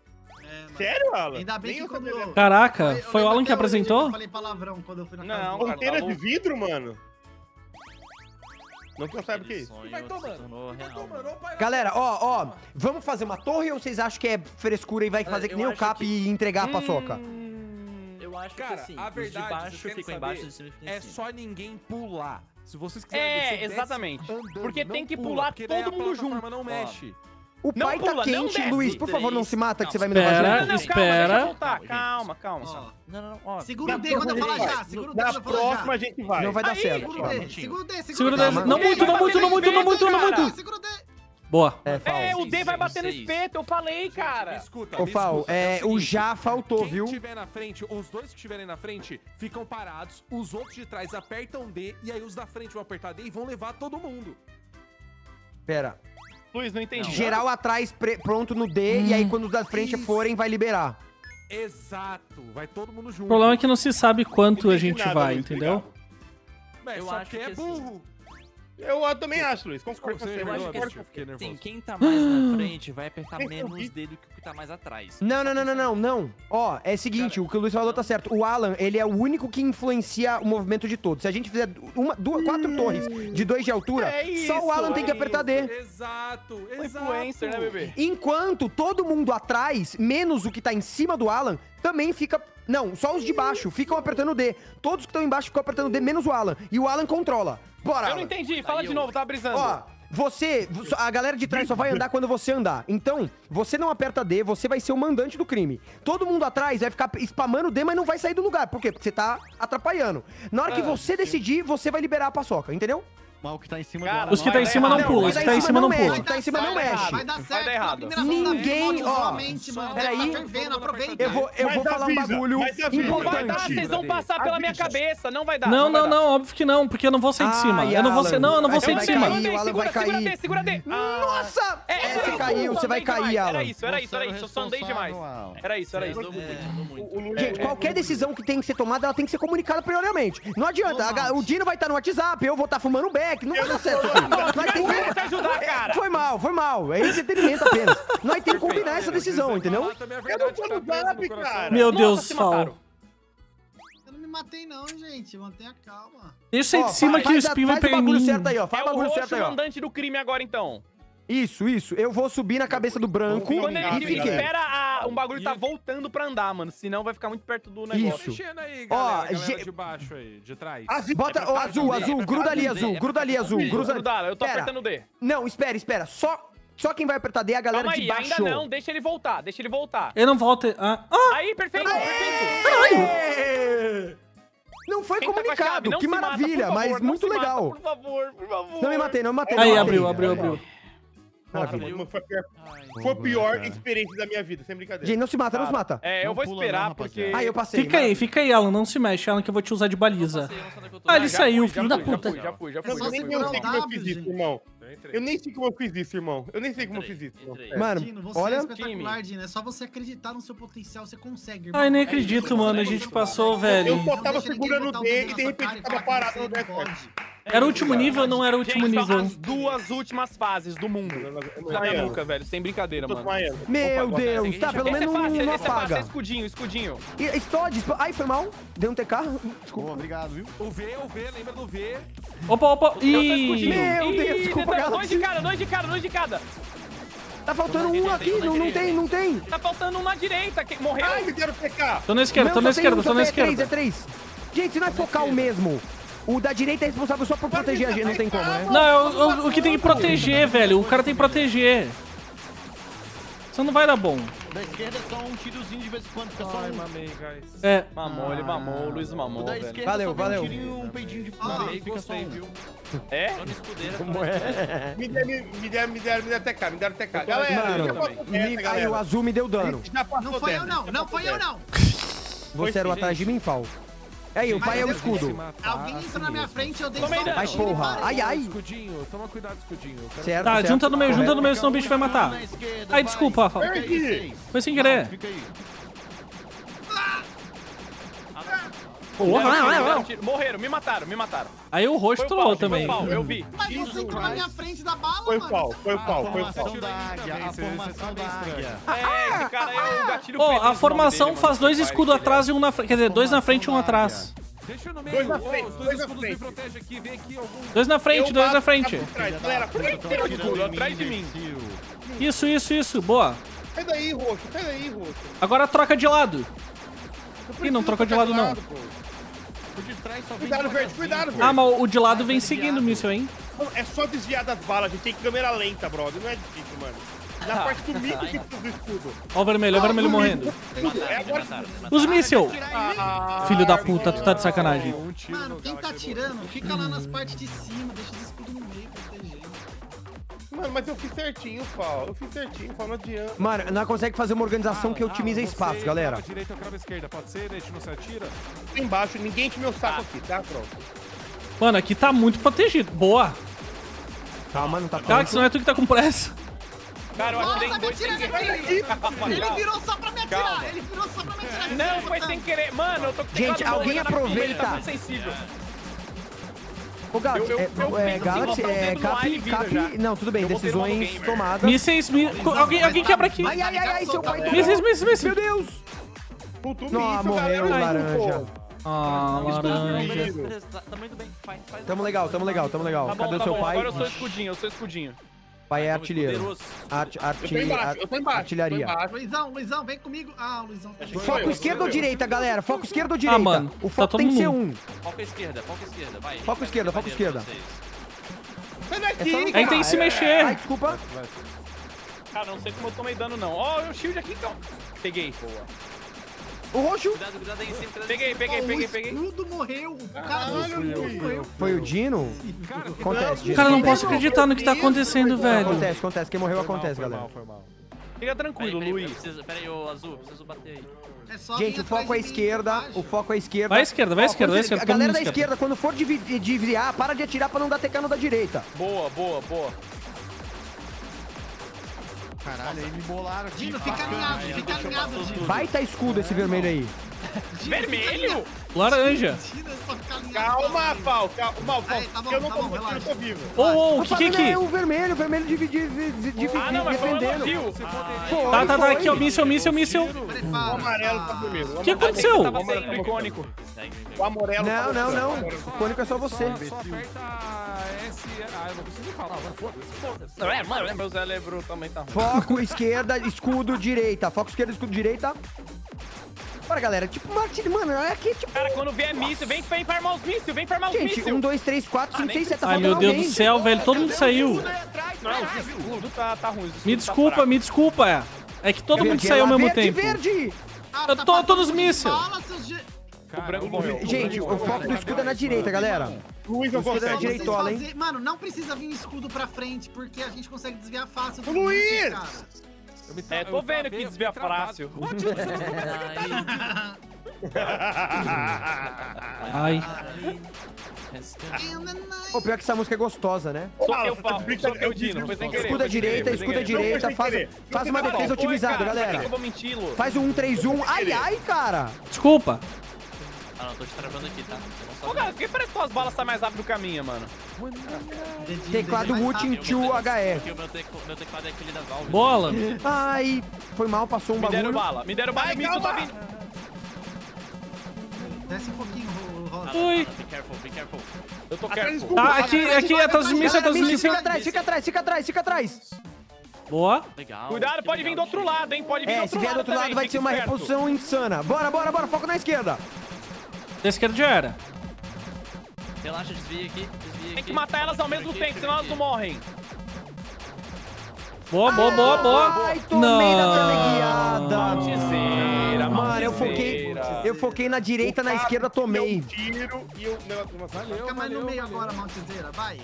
Sério, Alan? Ainda bem que quando eu... Caraca, foi o Alan que apresentou? Eu falei palavrão quando eu fui na casa Não, do... Ponteira de vidro, mano? Não que eu saiba o que é isso. Vai tomando. Galera, ó, vamos fazer uma torre ou vocês acham que é frescura e vai fazer que nem o Cap e entregar a paçoca? Eu acho que Cara, assim, a os de verdade, baixo vocês querem ficam embaixo, saber, os de cima ficam em é cima. só ninguém pular. Se vocês quiserem descer, desce exatamente. andando, Porque não tem que pula, pular porque daí todo a mundo plataforma junto. não mexe. O Não pai pula, tá não quente, desce. Luiz, por favor, não se mata que você vai me Espera. levar junto. Não, calma, Espera. deixa eu voltar. Calma, Calma. Ó, Não, ó. segura o D quando eu falar já. Segura o D Na quando eu falar próxima a já. gente vai. Não vai dar Aí, certo. Segura o D, segura o D, Segura o D. D. Não muito, não muito, não muito, não muito, não muito. Segura o D. Boa. É, Fal. O D vai bater no Seis. espeto, eu falei, cara. Escuta, Ô, Fal, o o seguinte, já faltou, quem viu? tiver na frente, os dois que estiverem na frente ficam parados, os outros de trás apertam D, e aí os da frente vão apertar D e vão levar todo mundo. Pera. Luiz, não entendi. Geral atrás pronto no D, e aí quando os da frente forem, vai liberar. Exato, vai todo mundo junto. O problema é que não se sabe quanto a Não entendi gente nada, vai, Luiz, entendeu? Mas Eu só acho que é que burro. Eu também acho, Luiz. Concordo com Você você. Eu acho nervoso, que bicho, eu fiquei assim, nervoso. quem tá mais na frente vai apertar menos dele que o que tá mais atrás. Não. Ó, é o seguinte, o que o Luiz falou tá certo. O Alan, ele é o único que influencia o movimento de todos. Se a gente fizer quatro torres de 2 de altura, só o Alan tem que apertar D. Exato. Influencer, né, bebê? Enquanto todo mundo atrás, menos o que tá em cima do Alan, também fica... Não, só os de baixo ficam apertando D. Todos que estão embaixo ficam apertando D, menos o Alan. E o Alan controla. Bora, Eu Alan. não entendi, fala de novo, tava brisando. Ó, a galera de trás só vai andar quando você andar. Então, você não aperta D, você vai ser o mandante do crime. Todo mundo atrás vai ficar spamando D, mas não vai sair do lugar. Por quê? Porque você tá atrapalhando. Na hora que você decidir, você vai liberar a paçoca, entendeu? Mas o que tá em cima Cara, do Os que tá em cima não pulam, os que tá em cima não mexe, pulam. o que tá em cima não mexe. Vai dar Vai certo. dar errado. Pela primeira vez na vida, Ninguém, Monte, ó, somente, mano. peraí. Tá fervendo, aproveita. Eu vou Mas falar um avisa, bagulho mas avisa. Não vai dar, importante. vocês vão passar pela minha cabeça, não vai dar. Não, vai não, dar. óbvio que não, porque eu não vou sair de cima. Eu não vou ser, não, eu não vou sair de cima. cair, o Alan vai cair. Segura D. Nossa! Você isso, caiu, você vai cair, Alan. Era isso, eu só andei demais. Era isso. Gente, qualquer decisão que tem que ser tomada, ela tem que ser comunicada prioriamente. Não adianta, o Dino vai estar no WhatsApp, eu vou estar fumando back, não vai dar certo. Nós tem que... te ajudar, cara. Foi mal. É entretenimento apenas. Nós temos que combinar essa decisão, entendeu? Eu não tô no zap, cara. Meu Deus, se Fal. mataram. Eu não me matei não, gente. Mantenha calma. Deixa eu sair de cima que o Spin vai Faz o pegar em bagulho mim. certo aí, ó. Faz É o o bagulho roxo certo aí, ó. mandante do crime agora, então. Isso. Eu vou subir na cabeça do branco Quando e ele fiquei. espera, um bagulho tá voltando pra andar, mano. Senão vai ficar muito perto do negócio. Isso. Mexendo aí, Ó, galera de baixo aí, de trás. Bota o azul, gruda ali, azul. Gruda, eu tô Pera. apertando o D. Não, espera. Só Só quem vai apertar D é a galera Calma de aí, baixo. ainda não. Deixa ele voltar, deixa ele voltar. Ele não volta. Aí, perfeito, perfeito. Caralho! Não foi Quem tá com a comunicado, chave? Não que se mata, maravilha, por favor, mas não muito se mata, legal. por favor, por favor. Não me matei, não me matei. Aí, não me matei. abriu. Maravilha. Foi a pior experiência da minha vida, sem brincadeira. Gente, não se mata, não se mata. É, eu vou esperar, porque... Ah, eu passei. Fica aí, Alan, não se mexe, Alan, que eu vou te usar de baliza. Ele Já saiu, fui, filho já da fui, puta. Já fui. Eu só nem segurar sei o como eu W, fiz isso, gente. irmão. Eu nem sei como eu fiz isso, irmão. Eu nem sei como eu fiz isso. irmão. Mano, Dino, você olha... é espetacular, Dino. É só você acreditar no seu potencial, você consegue, irmão. Ai, nem acredito, mano, a gente passou, velho. Eu só Não tava deixa ninguém segurando botar o o dedo D e na de sua repente cara e tava falar que parado você no não deck. pode. Era o último nível ou não era o último Gente, nível? as duas últimas fases do mundo. Na minha nuca, velho. Sem brincadeira, mano. Meu Deus, tá, pelo menos não esse é fácil, apaga. é escudinho. Explode. Ai, foi mal. Deu um TK. Desculpa, obrigado, viu? O V, lembra do V. Opa. Ih, Meu Deus, desculpa, galera. dois de cada. Tá faltando um aqui, não tem. Tá faltando um na direita, que morreu. Ai, me deram PK. Tô na esquerda, tô na esquerda. É 3. Gente, se não é focar o mesmo. O da direita é responsável só por proteger a gente, não tem como, né? Não, o que tem que proteger, velho. O cara tem que proteger. Isso não vai dar bom. Da esquerda é só um tirozinho de vez em quando, fica só Ai, um. mamei, guys. É. Mamou, ele mamou, o Luiz O mamou, da velho. esquerda Valeu, só vem valeu. um tirinho, um peidinho de fora, Mamei, fica só gostei, um. viu? É? Tô no escudeiro. Como é? Me deram TK, me deram TK. Galera, Mano, já passou dessa, aí o azul me deu dano. Já passou Não foi eu, dessa, não. já Não passou foi eu, dessa. não. Você era o atrás de mim, Fal? Aí, o pai é o escudo. Alguém entrou na minha frente, eu dei só Tomei um dano. Ai, tiro e porra. parei. Ai. Escudinho, toma cuidado, escudinho. Eu quero- Certo, Tá, certo. junta no meio, senão o bicho vai matar. Na esquerda, Ai, vai. desculpa, Rafa. Fica aí, seis. Foi sem querer. Fica aí. Morreram, me mataram. Aí o roxo trollou também. Foi o pau, eu vi. Mas você entrou na minha frente da bala, Foi o mano. pau, foi o A pau. formação da águia, a Você formação tá da meio águia. É, esse cara é o gatilho Ó, preto, a esse formação nome dele, faz mano. 2 escudos atrás e um na frente. Quer dizer, 2 na frente e um atrás. Deixa eu no meio. Dois na Ô, frente, os dois dois na escudos me frente. protegem aqui. Vem aqui algum. 2 na frente, 2 na frente. Galera, Tem um escudo atrás de mim. Isso, boa. sai daí, roxo. Agora troca de lado. Ih, não trocou de lado não. Por detrás só vem Cuidado, verde, cuidado, verde. Ah, mas o de lado vem seguindo o míssil, hein? É só desviar das balas, a gente tem câmera lenta, brother. Não é difícil, mano. Na parte do mito que precisa do escudo. Ó o vermelho morrendo. Mataram. Os míssil. Filho da puta, tu tá de sacanagem. Um tiro Mano, no quem tá Galaxy atirando, fica lá nas partes de cima, deixa os escudos no meio, protegendo. Mano, mas eu fiz certinho, Fal. Não adianta. Mano, não consegue fazer uma organização que otimiza espaço, galera. Crava direita ou crava esquerda, pode ser? Deixa não se atira. Aqui embaixo, ninguém enche meu saco aqui, tá? Pronto. Mano, aqui tá muito protegido. Boa. Calma, não tá Cara, que senão é tu que tá com pressa. Cara, eu atirei em Nossa, me dois sem atira querer. aqui! Ele virou só pra me atirar! Calma. Ele virou só pra me atirar! Não, foi sem querer. Mano, eu tô com Gente, teclado alguém morrendo na fila, aproveita. ele tá muito sensível. Ô, Galaxy, Eu penso assim, Galaxy, botar o dedo no ar e vira já. Não, tudo bem, Eu botei no modo decisões gamer. tomadas. Mísseis, alguém quebra aqui. Ai, seu pai. Mísseis. Meu Deus. Puto Não, míssil, morreu, galera. laranja. Ah, laranja. Beleza, tá muito bem. Faz. Tamo legal. Tá Cadê o seu bom, pai? agora eu sou escudinho. Pai é Vamos, artilheiro. poderoso. Eu tô embaixo. Artilharia. Luizão, vem comigo. Ah, o Luizão tá Foco esquerda ou direita, galera? Foco esquerda ou direita? mano, O tá foco todo tem que ser mundo. um. Foca a esquerda, vai. Foco esquerda, foco esquerda. Sai É só daqui, não Aí tem que se Ai, mexer. desculpa. Cara, não sei como eu tomei dano, não. Ó, o shield aqui, então. Peguei. O roxo Cuidado aí em cima. Peguei. O escudo morreu. O cara do escudo morreu. foi o Dino? Acontece, Dino. Cara, não posso acreditar no que tá acontecendo, velho. Acontece. Quem morreu acontece, galera. Foi mal. Fica tranquilo, Luiz. Pera aí, ô Azul, preciso bater aí. É só Gente, vir o foco atrás é de mim, esquerda. embaixo. O foco é esquerda. Vai à esquerda, vai à esquerda, vai à esquerda. A todo galera mundo da esquerda, quando for desviar, para de atirar pra não dar TK no da direita. Boa. Caralho, aí me bolaram aqui. Dino, fica alinhado, Dino. Baita escudo esse vermelho aí. Vermelho? Laranja. Dino, é só ficar alinhado. Calma, Fal. Calma, Fal. Aí, tá bom, Eu não tá tô bom, conseguindo, eu relaxa. tô vivo. Ô, o que é É aqui? o vermelho dividindo, Ah, não, mas foi um defendendo. elogio. Tá, aqui, ó, míssil. O amarelo tá primeiro. O que aconteceu? Tava sendo icônico. O amarelo tá Não. O cônico é só você. Só aperta S. Ah, eu não consigo falar, mas foda-se. Meu cérebro também tá ruim. Foco esquerda, escudo direita. Foco esquerda, escudo direita. Bora, galera. Tipo, mano, é aqui, tipo... Cara, quando vier míssil, vem farmar os mísseis, Gente, 1, 2, 3, 4, 5, 6, 7, tá Ai, faltando meu Deus alguém. do céu, velho. Todo mundo saiu. escudo tá ruim. Me desculpa, me desculpa. É que todo mundo saiu ao mesmo tempo. Verde! Eu tô todos mísseis. O branco morreu. Gente, o foco do escudo é na direita, galera. Luiz não O escudo é na consegue. direitola, hein? Mano, não precisa vir escudo pra frente, porque a gente consegue desviar fácil. do Luiz! míssil, cara. Tô vendo que desvia fácil. Ai. Pô, pior que essa música é gostosa, né? Soquei o Dino, foi sem querer. Escuda direita, escuda direita. Faz uma defesa otimizada, galera. Eu vou mentir, Lu. Faz o 1-3-1. Ai, ai, cara. Desculpa. Ah, não, tô te travando aqui, tá? Ô, cara, por que parece que as balas saem mais rápido do caminho, mano? Teclado Mutin 2HE. Porque o meu teclado é aquele da Valve. Bola. Ai, foi mal, passou um Me deram bagulho. bala, o míssil tá vindo. Desce um pouquinho, Rosa. Ui. Be careful. Eu tô careful. Tá, aqui, atrás do míssil, atrás do míssil. Fica atrás. Boa. Legal. Cuidado, pode vir do outro lado, hein? Pode vir do É, outro se vier do lado outro lado também, vai fica ser uma esperto. reposição insana. Bora, foco na esquerda. Da esquerda já era. Relaxa, desvia aqui. Tem que matar elas ao mesmo tempo, senão elas não morrem. Boa. Ai, tomei da teleguiada. Maltezeira, Mano, eu maltezeira. foquei na direita, na esquerda, tomei. Tiro e o negócio. Fica mais no meio agora, Maltezeira, vai.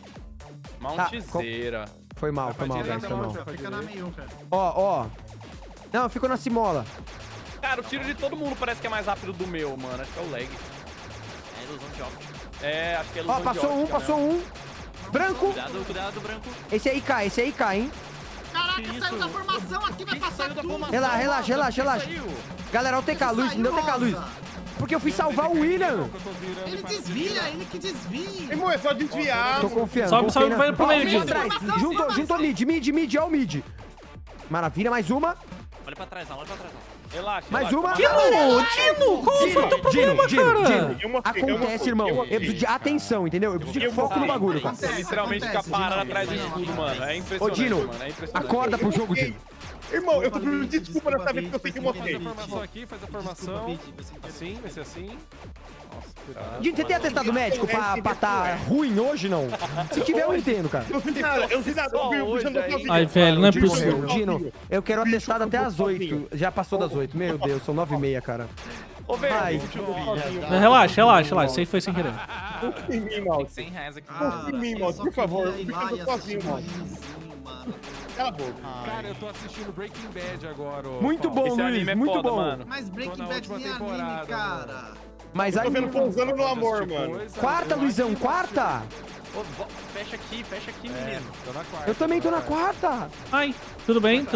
Maltezeira. Foi mal, guys, foi mal. Fica na meio, cara. Ó. Não, ficou na cimola. Cara, o tiro de todo mundo parece que é mais rápido do meu, mano. Acho que é o lag. É ilusão de óptica. É, acho que é ilusão Ó, de passou óptica, passou né? um. Branco. Cuidado, branco. Esse aí cai, hein? Caraca, saiu da formação aqui, vai passar tudo. Relaxa. Galera, olha o TK, Luiz, me deu o TK, Luiz. Porque eu fui salvar o William. Ele desvia, ele que desvia. Irmão, é só desviar. Tô confiando. Sobe, vai pro meio, Dino. Juntou mid, ó o mid. Maravilha, mais uma. Olha pra trás, não. Relaxa. Mais relaxa. uma. Dino, qual foi o teu problema, cara? Acontece, irmão. Eu preciso de atenção, entendeu? Eu preciso de foco no bagulho, cara. Você literalmente fica parado atrás do escudo, mano. É impressionante, Ô, Dino, mano. É impressionante. acorda pro jogo, Dino. Irmão, eu tô pedindo desculpa nessa vez que eu sei que eu mostrei. Faz a formação aqui, faz a formação. Assim, vai ser assim. Nossa, cuidado. Dino, você tem atestado médico pra tá ruim hoje, não? Se tiver, eu entendo, cara. Eu fiz nada, eu vi Ai, velho, não é possível. Dino, eu quero atestado até as 8. Já passou das 8. Meu Deus, são 9h30, cara. Ô, velho. Ai. Relaxa. Isso aí foi sem querer. Confia em mim, mal. 100 reais aqui. Confia em mim, mal, por favor. Eu tô sozinho, mal. Cala a boca. Cara, eu tô assistindo Breaking Bad agora. ô, Muito Paulo. bom, Esse anime é Luiz, muito foda, bom. mano. Mas Tô Breaking na Bad última nem anime, temporada, cara. Mas Tô aí... vendo Pousando no Amor, mano. Quarta, Luizão, quarta. Ô, fecha aqui, menino. Tô na quarta. Eu também tô na quarta. Ai, tudo bem.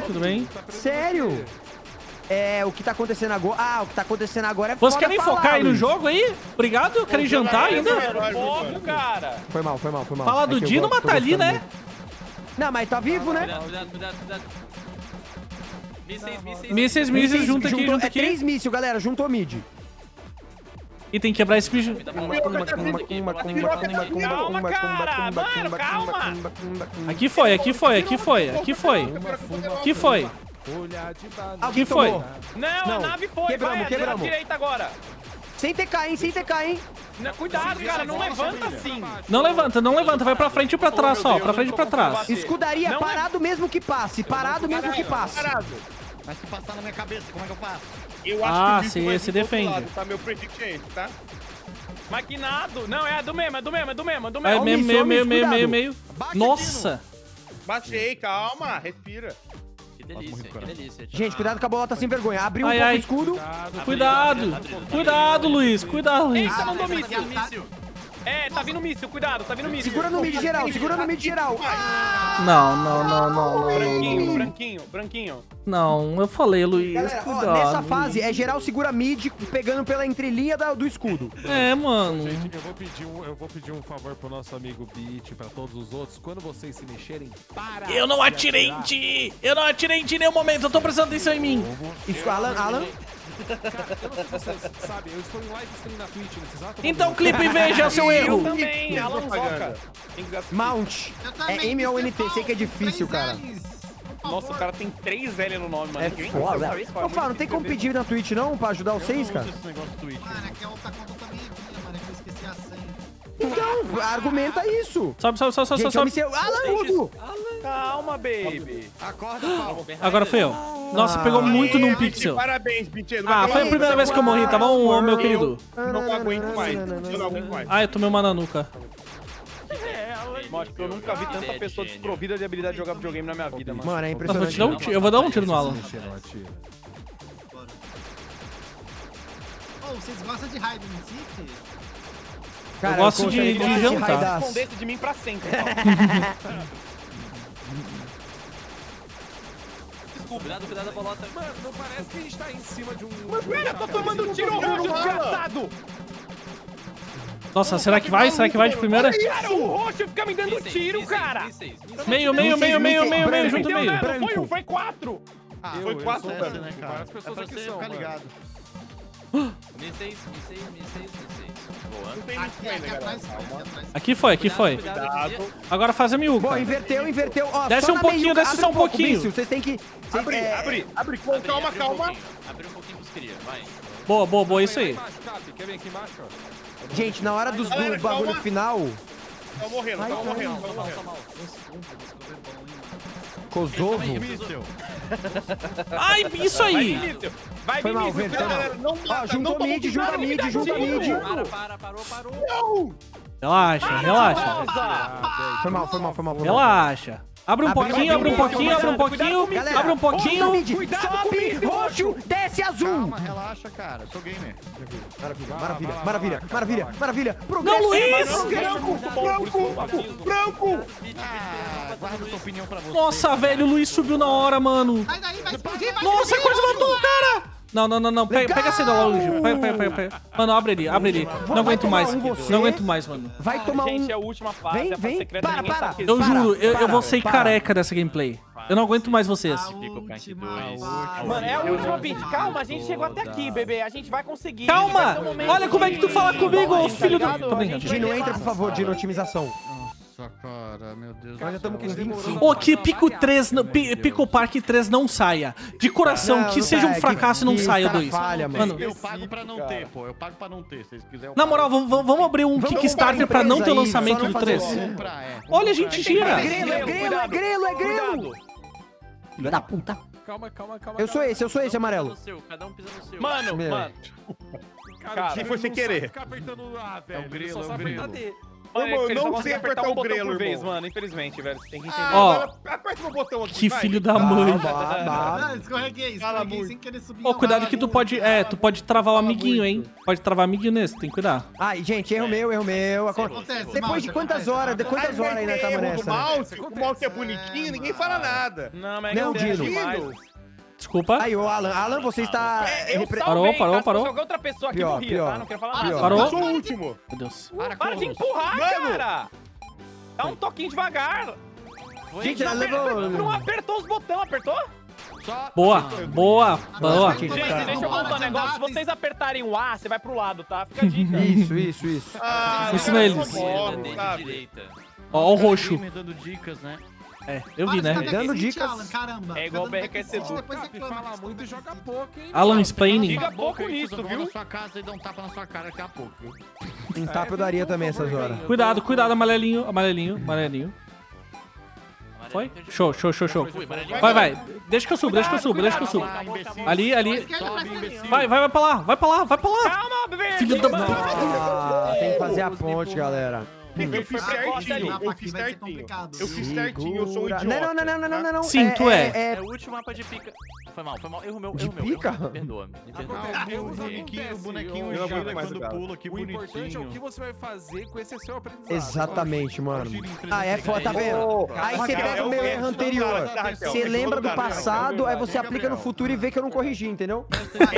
Sério? É, o que tá acontecendo agora... Ah, o que tá acontecendo agora é Vocês foda querem falar, focar aí no Luiz. jogo aí? Obrigado, querem jantar ainda? Foco, cara. Foi mal. Fala do É que eu Dino, gosto, tô mata ali, gostando né? muito. Não, mas tá vivo, né? Cuidado. Mísseis, junta aqui. É 3 mísseis, galera. Juntou mid. E tem que quebrar esse bicho. Calma, cara. Mano, calma. Aqui foi. Alguém foi? tomou. Não, a nave foi. Quebramos. Vai, à direita agora. Sem TK, hein? Não, cuidado, cara. Não levanta assim. Não levanta. Vai pra frente e pra trás só. Pra frente e pra trás. Escudaria, Não parado mesmo que passe. Parado mesmo que passe. Mas se passar na minha cabeça, como é que eu faço? Eu Ah, acho que o bicho vai se vir do outro defende. lado, tá? Meu predict é esse, tá? Maquinado. Não, é do mesmo. É meio. Bate, Nossa. Baixei, calma, respira. Que delícia. Gente, cuidado com a bolota sem vergonha. Abriu um Ai, pouco ai. o escudo. Cuidado, Luiz. Eita, mandou míssil. É, tá vindo míssil, cuidado, tá vindo míssil. Segura no mid geral. Ah! Não. Branquinho. Não, eu falei, Luiz. Galera, ó, Cuidado. nessa fase é geral segura mid pegando pela entrelinha do escudo. É, mano. Gente, eu vou pedir um favor pro nosso amigo Beat e pra todos os outros. Quando vocês se mexerem, para. Eu não atirei em ti em nenhum momento. Eu tô prestando atenção em mim. Isso, Alan. Cara, eu não sei se vocês sabem, eu estou em live stream na Twitch nesse exato Então momento. clipe e veja seu Eu erro. também, Alan Zoca. Mount. É M ou NT, sei que é difícil, cara. Nossa, o cara tem 3 L no nome, mano. É foda. Ô, Fábio, não tem como pedir na Twitch não pra ajudar vocês, cara? Esse negócio do Twitch. Mano, aqui a outra conta também é minha, mano. É que eu esqueci a senha. Então, argumenta isso. Sobe. Gente, homem seu... Alan, Calma, baby. Acorda, Paulo. Agora foi eu. Nossa, pegou muito num pixel. Parabéns, Bitch. Ah, foi a primeira vez que eu morri, tá bom, meu querido? Não aguento mais. Eu não aguento mais. Ah, eu tomei uma nanuca. Acho que eu nunca vi tanta pessoa desprovida de habilidade de jogar videogame na minha vida, mano. Mano, é Nossa, impressionante. eu vou dar um tiro no Alan. Vocês gostam de Hide and Seek? Cara, Eu gosto gostaria de você jantar. raidaço. Escondesse de mim pra sempre. Cuidado da bolota. Mano, não parece que a gente tá em cima de um... Pera, tô tomando um tiro roxo, desgraçado. Nossa, será que vai? Será que vai de primeira? Cara, o roxo fica me dando tiro, cara. Meio, junto meio. Não foi um, foi 4. Foi 4, Essa, velho. né, cara? Várias pessoas É pra aqui você são, ficar mano. ligado. Mi 6. Boa. Não tem muito Aqui ainda, galera. atrás, aqui atrás. Aqui foi. Cuidado. Agora faz a miúca. Bom, inverteu. Ó, Desce só um na pouquinho, meiuca, desce abre só um pouquinho. Bício, vocês têm que... Abre. Calma. Abre um pouquinho pros cria, vai. Boa, isso aí. Quer vir aqui embaixo, ó? Gente, na hora do Galera, bagulho calma. final... Tão morrendo. Kosovo. Ai, isso aí. Vai, Foi mal, Vinícius. Vento. Galera, não Ó, mata, juntou não mid, junta mid. Parou. Relaxa. Foi mal. Relaxa. Abre um pouquinho. Galera, Abre um pouquinho. mid, sobe, roxo, desce azul. Calma, relaxa, cara. Eu sou gamer. Maravilha. Não, Luiz! Branco! Ah, guarda sua opinião pra você. Nossa, velho, o Luiz subiu na hora, mano. Sai daí, vai explodir, vai Nossa, explodir, quase vai matou o explodir. cara. Não. Pega a seda lá, Luiz. Pega. Mano, abre ali. Não aguento mais. Não aguento mais, mano. Vai tomar um... Gente, é a última fase, a fase Vem. secreta, ninguém Para. sabe que Eu existe. juro, eu vou sair para. careca dessa gameplay. Eu não aguento mais vocês. A última fase. Mano, é a última, Beat. Calma, a gente chegou até aqui, bebê. A gente vai conseguir. Calma! Vai ser um momento Olha como é que tu fala de- comigo, Tá filho do... ligado? Tô A brincando. gente vai Dino, ter entra, por massa. favor, Dino, otimização. Nossa, cara, meu Deus. Nós já estamos com 25. Ô, que Pico 3, Pico Park 3 não saia. De coração, Não, que não seja um vai, fracasso e não que saia os cara dois. falha, mano. Mano, Eu pago pra não ter, pô. Eu pago pra não ter. Se vocês quiserem. na moral, vamos abrir um Kickstarter pra não ter o lançamento do 3. Olha, a gente gira. É grelo. Filho da puta. Calma. Eu sou esse, amarelo. Cada um pisa no seu. Mano. Cara, que foi sem querer. Ficar apertando lá, velho. É o grelo, Ele só é o sabe grelo. apertar D. Mano, Eu eles só não conseguem sei apertar apertar um o botão grelo, por vez, irmão. mano. Infelizmente, velho. Você tem que entender. Ó, Aperta meu botão aqui, que vai. filho da mãe. Ah, escorreguei sem querer subir. Ô, cuidado que tu pode travar o amiguinho, hein? Pode travar amiguinho nesse, tem que cuidar. Ai, gente, erro meu. Acontece, Depois de quantas horas aí nós estamos nessa? O mouse é bonitinho, ninguém fala nada. Não, mas Não, é Dino. demais. Desculpa. Aí, ô, Alan, você está... Eu Parou, salvei, parou, tá? Se parou. fosse qualquer outra pessoa aqui Pior, morria, pior. tá? Não quero falar nada. Pior. Parou? Eu sou o último. Meu Deus. Para de empurrar, cara! Dá um toquinho devagar. Gente, ela levou... Não apertou os botões, apertou? Boa. Gente, deixa eu contar um negócio. Se vocês apertarem o A, você vai pro lado, tá? Fica a dica. Isso. Ensina eles. Direita. Ó, o roxo. Me dando dicas, né? É, eu vi, né? Dando dicas. Caramba. É igual o BRQC Edu. Depois você Fala muito e joga pouco, hein? Alan explaining. Diga pouco Aí, nisso, eu vou viu? na sua casa e dá um tapa na sua cara daqui a pouco, viu? Um tapa eu daria também essas horas. Cuidado, amarelinho. Foi? Show. Vai. Deixa que eu subo. Ali. Vai pra lá. Calma, bebê! Filho da... Tem que fazer a ponte, galera. Eu fiz certinho, eu fiz certinho, eu sou um idiota. Não. Sim, tu é. É o último mapa de pica. Foi mal. Erro meu. De pica? Perdoa-me. O bonequinho Eu não gira aguento mais quando o cara. pula aqui O importante é o que bonitinho. você vai fazer com esse seu aprendizado. Exatamente, mano. Ah, é foda, tá Ô, vendo? Aí você Raquel, pega o é meu o erro Raquel, anterior. Raquel, Você Raquel, lembra do Raquel, passado, aí você aplica no futuro e vê que eu não corrigi, entendeu?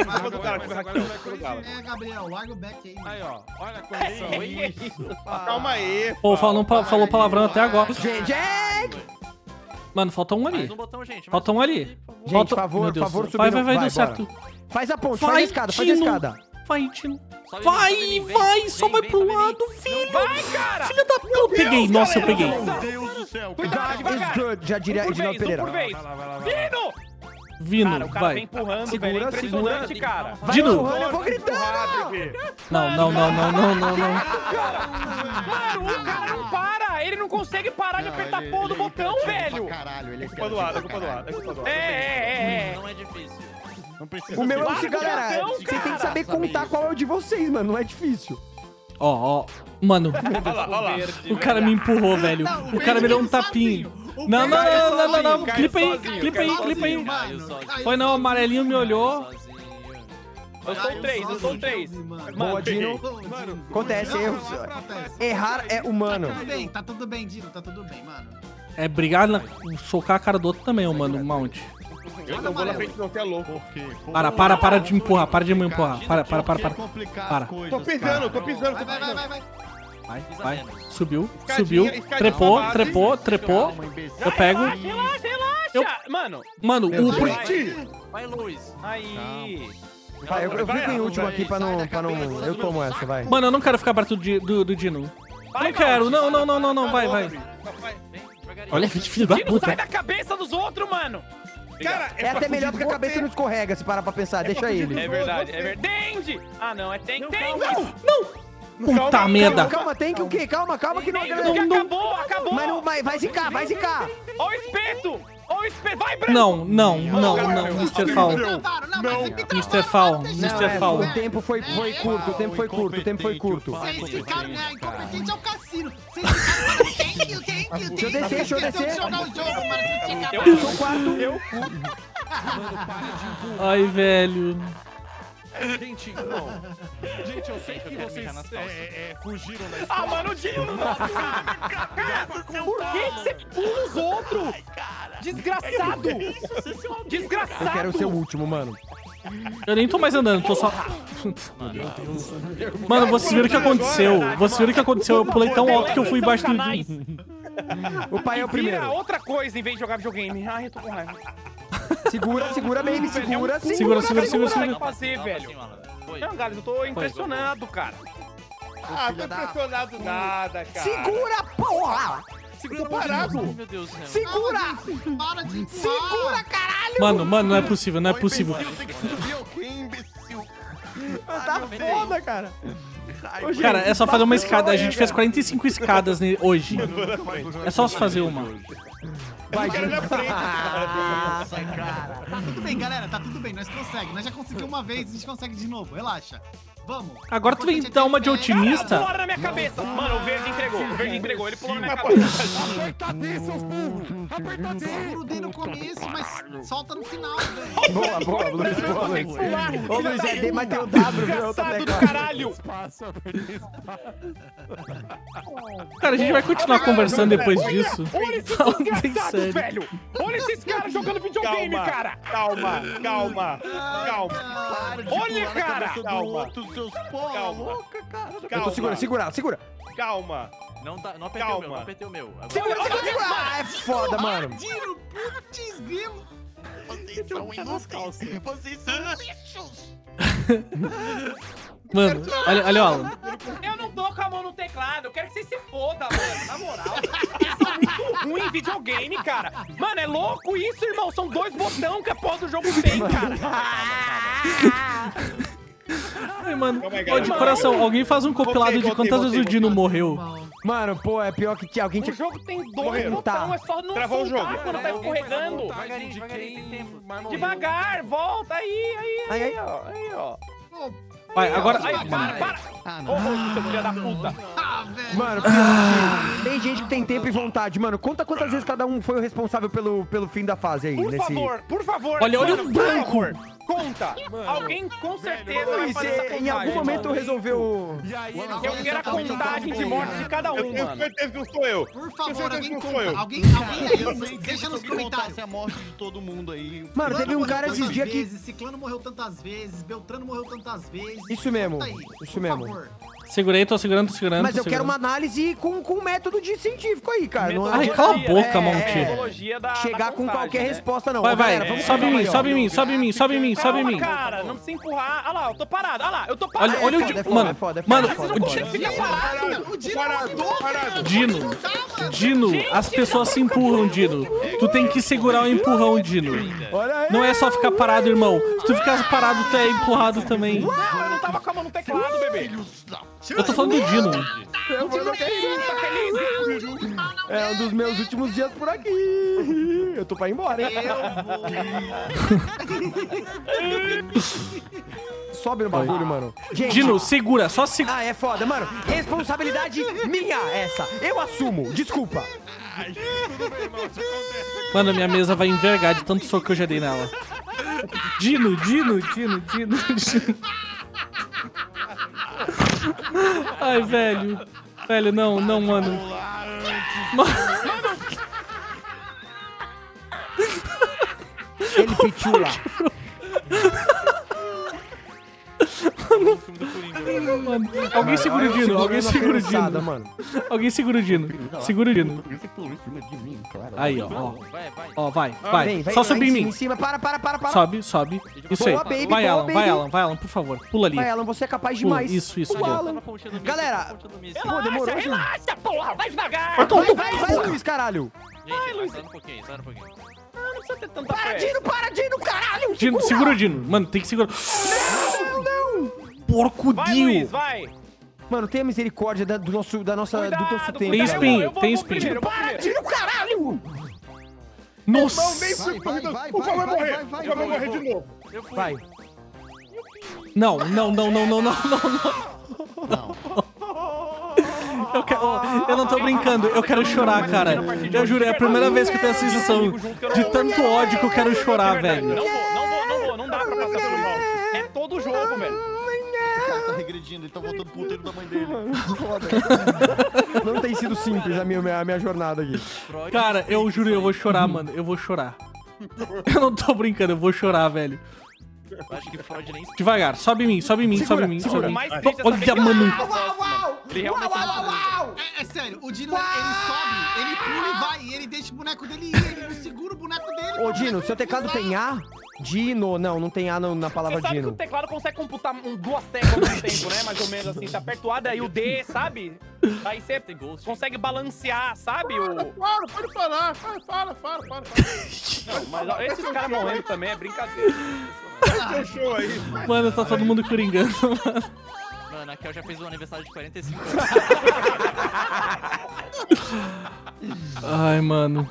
É, Gabriel, larga o back aí. Aí, ó. Olha a correção. Calma aí. Pô, falou palavrão até agora. Gente, Mano, falta um ali. Mais um botão, gente. Falta um ali. Gente, favor, subir. Vai, Vai, deu bora. certo. Faz a ponte, Vai, faz a escada, faz a Tino. escada. Vai, Tino. Sobe Vai, em mim, vem, só vai pro lado, filho. Vai, cara! Filho da puta. Eu peguei, nossa, eu peguei. Meu Deus do céu. God is good, já diria Por Edinaldo vez, Pereira. por vez. Vai lá. Dino! Vindo, Cara, o cara vai. vem empurrando, Segura, velho. É impressionante, cara. Vai Dino. empurrando, eu vou gritando. Não. Mano, o cara não para. Ele não consegue parar de apertar a porra do botão, velho. Caralho, ele é Culpa do Adam, culpa do Adam, culpa do Adam. Não é difícil. Não precisa O meu é Larga o seguinte, o galera. botão, Vocês têm que cara. saber contar qual é o de vocês, mano. Não é difícil. Ó. Mano, Olha lá. o cara me empurrou, velho. O cara me deu um tapinho. Não. Clipa aí. Foi não, o amarelinho me olhou. Eu sou três. Boa, Dino. Acontece, erros. Errar é humano. Tá tudo bem, Dino, tá tudo bem, mano. É brigar, socar a cara do outro também, mano, Mount. Eu não vou na frente não, que é louco. Para de me empurrar, para de me empurrar. Para. Tô pisando. Vai. Subiu. Escadinha, Trepou. Eu pego. Relaxa. Mano. Mano, Vai, Luiz. Aí. Vai, eu fico em último aqui pra não... Eu tomo essa, vai. Mano, eu não quero ficar perto do Dino. Não quero, não, vai. Olha que filho da Dino, puta. sai da cabeça dos outros, mano. Cara, É até melhor porque a cabeça não escorrega, se parar pra pensar. Deixa ele. É verdade. Dendi. Ah, não, é Tank. Puta merda. Calma, tem que o quê? Calma que não... Acabou. Mas não, vai zicar. Ó o espeto. Vai, Branco. Não, Mr. Fall. Mr. Fall. O tempo foi curto. Vocês ficaram, né? Incompetente é o cassino. Vocês ficaram, thank you. Deixa eu descer. Jogar o jogo, mano. Eu sou o quarto. Ai, velho. Gente, eu sei que vocês fugiram da escola. Ah, mano, o Dino não gosta. Cara, por que você pula os outros? Desgraçado. Eu quero ser o último, mano. Eu nem tô mais andando, tô só... Mano, vocês viram o que aconteceu. Eu pulei tão alto que eu fui embaixo do Dino. O pai é o primeiro. Vira outra coisa em vez de jogar videogame. Ai, eu tô com raiva. Segura, baby, segura. Não vai fazer, velho. Não, galera, eu tô impressionado, cara. Ah, tô impressionado nada, cara. Segura, porra! Segura parado. Meu Deus do céu. Segura! Para de empurrar. Segura, caralho! Mano, não é possível. Tem que subir alguém, imbecil. Tá foda, cara. Ô, gente, Cara, é só fazer uma escada. A gente fez 45 escadas hoje. É só fazer uma. Vai, Cara na frente. Nossa, cara. Tá tudo bem, galera, tá tudo bem. Nós conseguimos. Nós já conseguimos uma vez, a gente consegue de novo. Relaxa. Vamos. Agora tu vem dar uma de otimista. Pularam na minha cabeça. Mano, o verde entregou. Ele pulou na minha cabeça. Apertadinho, seus burros. Eu grudei no começo, mas solta no final, velho. Boa, Luiz. Ô, Luiz, é D, mas tem o W, viu? Desgraçado do caralho. Cara, a gente vai continuar conversando depois disso. Olha esses Falando bem desgraçados, sério. velho. Olha esses caras jogando videogame, cara. Calma. Olha, cara. Calma. Seus porra louca, cara. Eu tô segura. Calma. Não apertei o meu, não apertei o meu. Agora... Segura. Ah, é foda, mano. Tiro, putz, grilo. Vocês são inúteis. Vocês são lixos. Mano, olha o Alan. Eu não tô com a mão no teclado. Eu quero que vocês se fodam, mano. Na moral. Isso é muito ruim em videogame, cara. Mano, é louco isso, irmão. São 2 botões que a porra do jogo tem, cara. Ai, mano, ó, de coração, alguém faz um compilado de quantas vezes o Dino morreu. Mano, pô, é pior que alguém tinha... O jogo tem 2 botões, é só não Travou o soltar jogo. quando tá escorregando. Devagarinho, tem tempo. Devagar, volta aí, ó. Vai, agora... Aí, para. Ô, seu filho da puta. Mano, tem gente que tem tempo e vontade. Mano, conta quantas vezes cada um foi o responsável pelo fim da fase aí. Por favor. Olha mano, o branco. Conta. Alguém com certeza vai fazer essa contagem. Em algum momento resolveu... Eu quero a contagem de morte de cada um, Eu tenho mano. certeza que não sou eu. Por favor, alguém não conta. sou eu. Alguém aí, deixa nos comentários. a morte de todo mundo aí. Mano, teve um Fulano cara morreu esses dias tantas que... vezes, Ciclano morreu tantas vezes, Beltrano morreu tantas vezes. Isso mesmo, Conta aí, isso por mesmo. favor. Segurei, tô segurando, tô segurando. Mas tô eu quero uma segurando. análise com método de científico aí, cara. Não Ai, é- cala a boca, Monte. Metodologia da chegar com contagem, qualquer né? resposta, não. Vai, Ó, vai. galera, vamos Sobe em calma mim, aí, ó. sobe em mim, sobe em mim, sobe em mim, sobe em mim. Cara, não precisa empurrar. Olha lá, eu tô parado. Olha lá, eu tô parado. Olha, olha o foda, Dino. é foda, Mano, é foda, é mano, foda, Vocês não conseguem ficar parado. O Dino Parado. Dino, as pessoas se empurram, Dino. Tu tem que segurar o empurrão, Dino. Olha aí. Não é só ficar parado, irmão. Se tu ficar parado, tu é empurrado também. Não, eu não tava com a mão no teclado, bebê. Eu tô falando do Dino. É um dos meus últimos dias por aqui. Eu tô pra ir embora, hein? Sobe no bagulho, mano. Gente, Dino, segura, só segura. ah, é foda, mano. Responsabilidade minha essa. Eu assumo. Desculpa. Mano, minha mesa vai envergar de tanto soco que eu já dei nela. Dino. Ai, velho. Velho, não, mano. Ele pediu lá. Mano, alguém segura o Dino, alguém segura o Dino. Mano. Alguém segura o Dino. Segura o Dino. Aí, ó. Ó, vai. Vem, Só lá subir em mim. Em cima. Para. Sobe. Isso aí. Boa, baby, Vai, boa, Alan, baby. por favor. Pula ali. Vai, Alan, você é capaz Pula. demais. Isso, O boa. Alan. Galera, pô, demorou. gente. Relaxa, porra, vai devagar. Vai, Luiz, caralho. Gente, sai um pouquinho, sai um pouquinho. Não precisa ter tanta Para, pressa. Dino, caralho. Dino, segura o Dino. Mano, tem que segurar. Não. Porco Vai, Dio. Luiz, vai. Mano, tenha misericórdia do nosso Cuidado, tempo. Tem cuidado. espinho, Eu vou tem espinho. primeiro, eu vou Para, primeiro. Dino, caralho. Nossa. O Paulo vai morrer. O Paulo vai morrer de novo. Vai. Não. Eu não tô brincando, eu quero chorar, cara. Eu juro, é a primeira vez que eu tenho a sensação de tanto ódio que eu quero chorar, velho. Não vou, não dá pra passar pelo mal. É todo jogo, velho. O cara tá regredindo, ele tá voltando pro puteiro da mãe dele. Não tem sido simples a minha jornada aqui. Cara, eu juro, eu vou chorar, mano. Eu vou chorar. Eu não tô brincando, eu vou chorar, velho. Eu acho que Freud nem Devagar, sobe em mim. O mais triste é Olha, saber que mano. ele realmente não É sério, o Dino, ele sobe, ele pula e vai, e ele deixa o boneco dele ir, ele não segura o boneco dele. Ô, Dino, seu teclado tem A? Dino, não tem A na palavra Você sabe que o Dino. teclado consegue computar duas teclas ao mesmo tempo, né? Mais ou menos assim. Tá apertuado aí o D, sabe? Aí você consegue balancear, sabe? Pode falar. Fala. Não, mas ó, esses caras morrendo também é brincadeira. Seu show aí. Mano, tá todo mundo coringando, mano. Mano, a Kel já fez um aniversário de 45 anos. Ai, mano.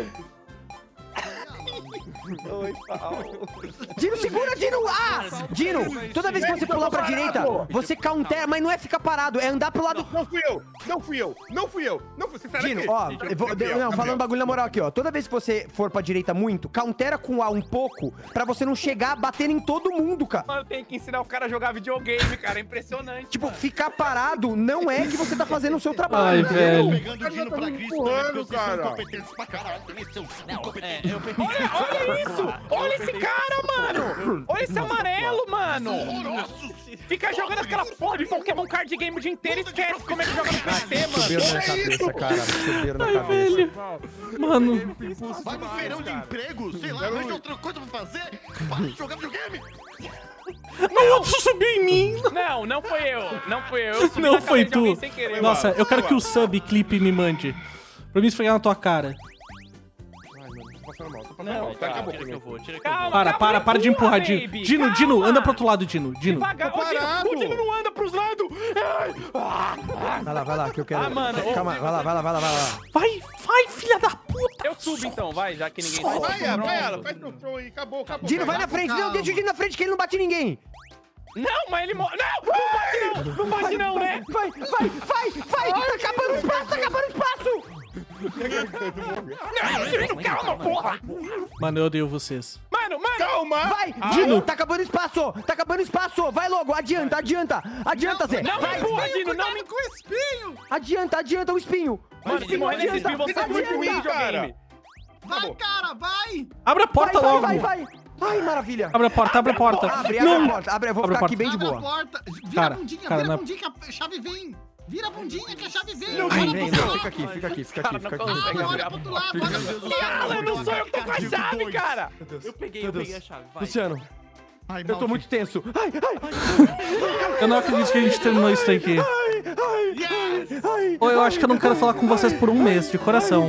Dino, segura, Dino! Ah! Dino, toda vez que você pular pra direita, você countera, mas não é ficar parado, é andar pro lado... Não fui eu. Você sai Dino, daqui. ó, não, falando bagulho na moral aqui, ó. Toda vez que você for pra direita muito, countera com A um pouco, pra você não chegar batendo em todo mundo, cara. Eu tenho que ensinar o cara a jogar videogame, cara. É impressionante. Tipo, ficar parado não é que você tá fazendo o seu Ai, trabalho. velho. Pegando o Dino pra Cristo, né? Porque vocês são cara. incompetentes pra caralho. Eles são incompetentes. Eu peguei. Olha isso! Olha esse cara, mano! Olha esse amarelo, mano! Fica jogando aquela porra de Pokémon Card Game o dia inteiro e esquece como é que joga no PC, Subiram mano! na cabeça, cara. Subiram na Ai, cabeça. velho. Mano. Vai no feirão de emprego, sei lá, arranja outra coisa pra fazer. Para de jogar videogame. Não, outro subiu em mim. Não foi eu. Eu subi Não na foi cabeça de alguém tu. sem querer, Nossa, mano. eu quero que o sub clipe me mande. Pra mim esfregar na tua cara. Tô passando mal. Não, Tá, acabou Tira que eu comigo. vou, tira que eu vou. Calma, Para de empurrar, Dino. baby, Dino, calma. anda pro outro lado, Dino. Devagar, Tô parado. o Dino não anda pros lados! Vai lá, que eu quero... Ah, mano, Calma, vai lá. Vai, filha da puta. Eu subo então, vai, já que ninguém Vai, Pronto. ela, faz teu show aí. Acabou. Dino, vai na frente. Não, deixa o Dino na frente, que ele não bate em ninguém. Não, mas ele morre. Não bate não, né? Vai. Tá acabando o espaço. Não, calma, porra! Mano, eu odeio vocês. Mano! Calma! Vai, Dino, tá acabando o espaço. Vai logo, adianta, Zé. Não, Vai, porra, Dino, não me... Com espinho! adianta o espinho. Mano, se morrer nesse espinho, você é muito ruim, cara. videogame. Vai, cara, vai! Abre a porta logo. Vai. Ai, maravilha. Abre a porta, abre a porta. Abre Não. a porta. Abre, eu vou Abre a ficar aqui porta. bem de boa. Abre a porta. Vira Cara, a bundinha, cara, vira não a é- bundinha que a chave vem. Vira a bundinha que a chave vem. Vem, fica aqui, fica aqui, fica aqui, fica aqui. Olha pro outro lado, olha pro outro lado. Alan, não sou eu que tô com a chave, cara. Eu peguei a chave, vai. Luciano, Ai, eu tô muito tenso. Ai, Eu não acredito que a gente terminou isso daqui. Ou eu acho que eu não quero falar com vocês por um mês, de coração.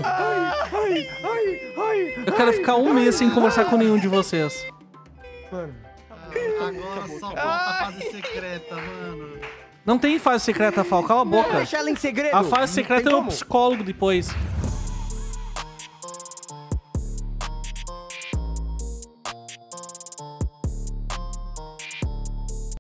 Eu quero ficar um mês sem conversar com nenhum de vocês. Mano. Agora só falta a fase secreta, mano. Não tem fase secreta, Fal, cala a boca. Deixa ela em segredo. A fase secreta Tem é o como? psicólogo depois.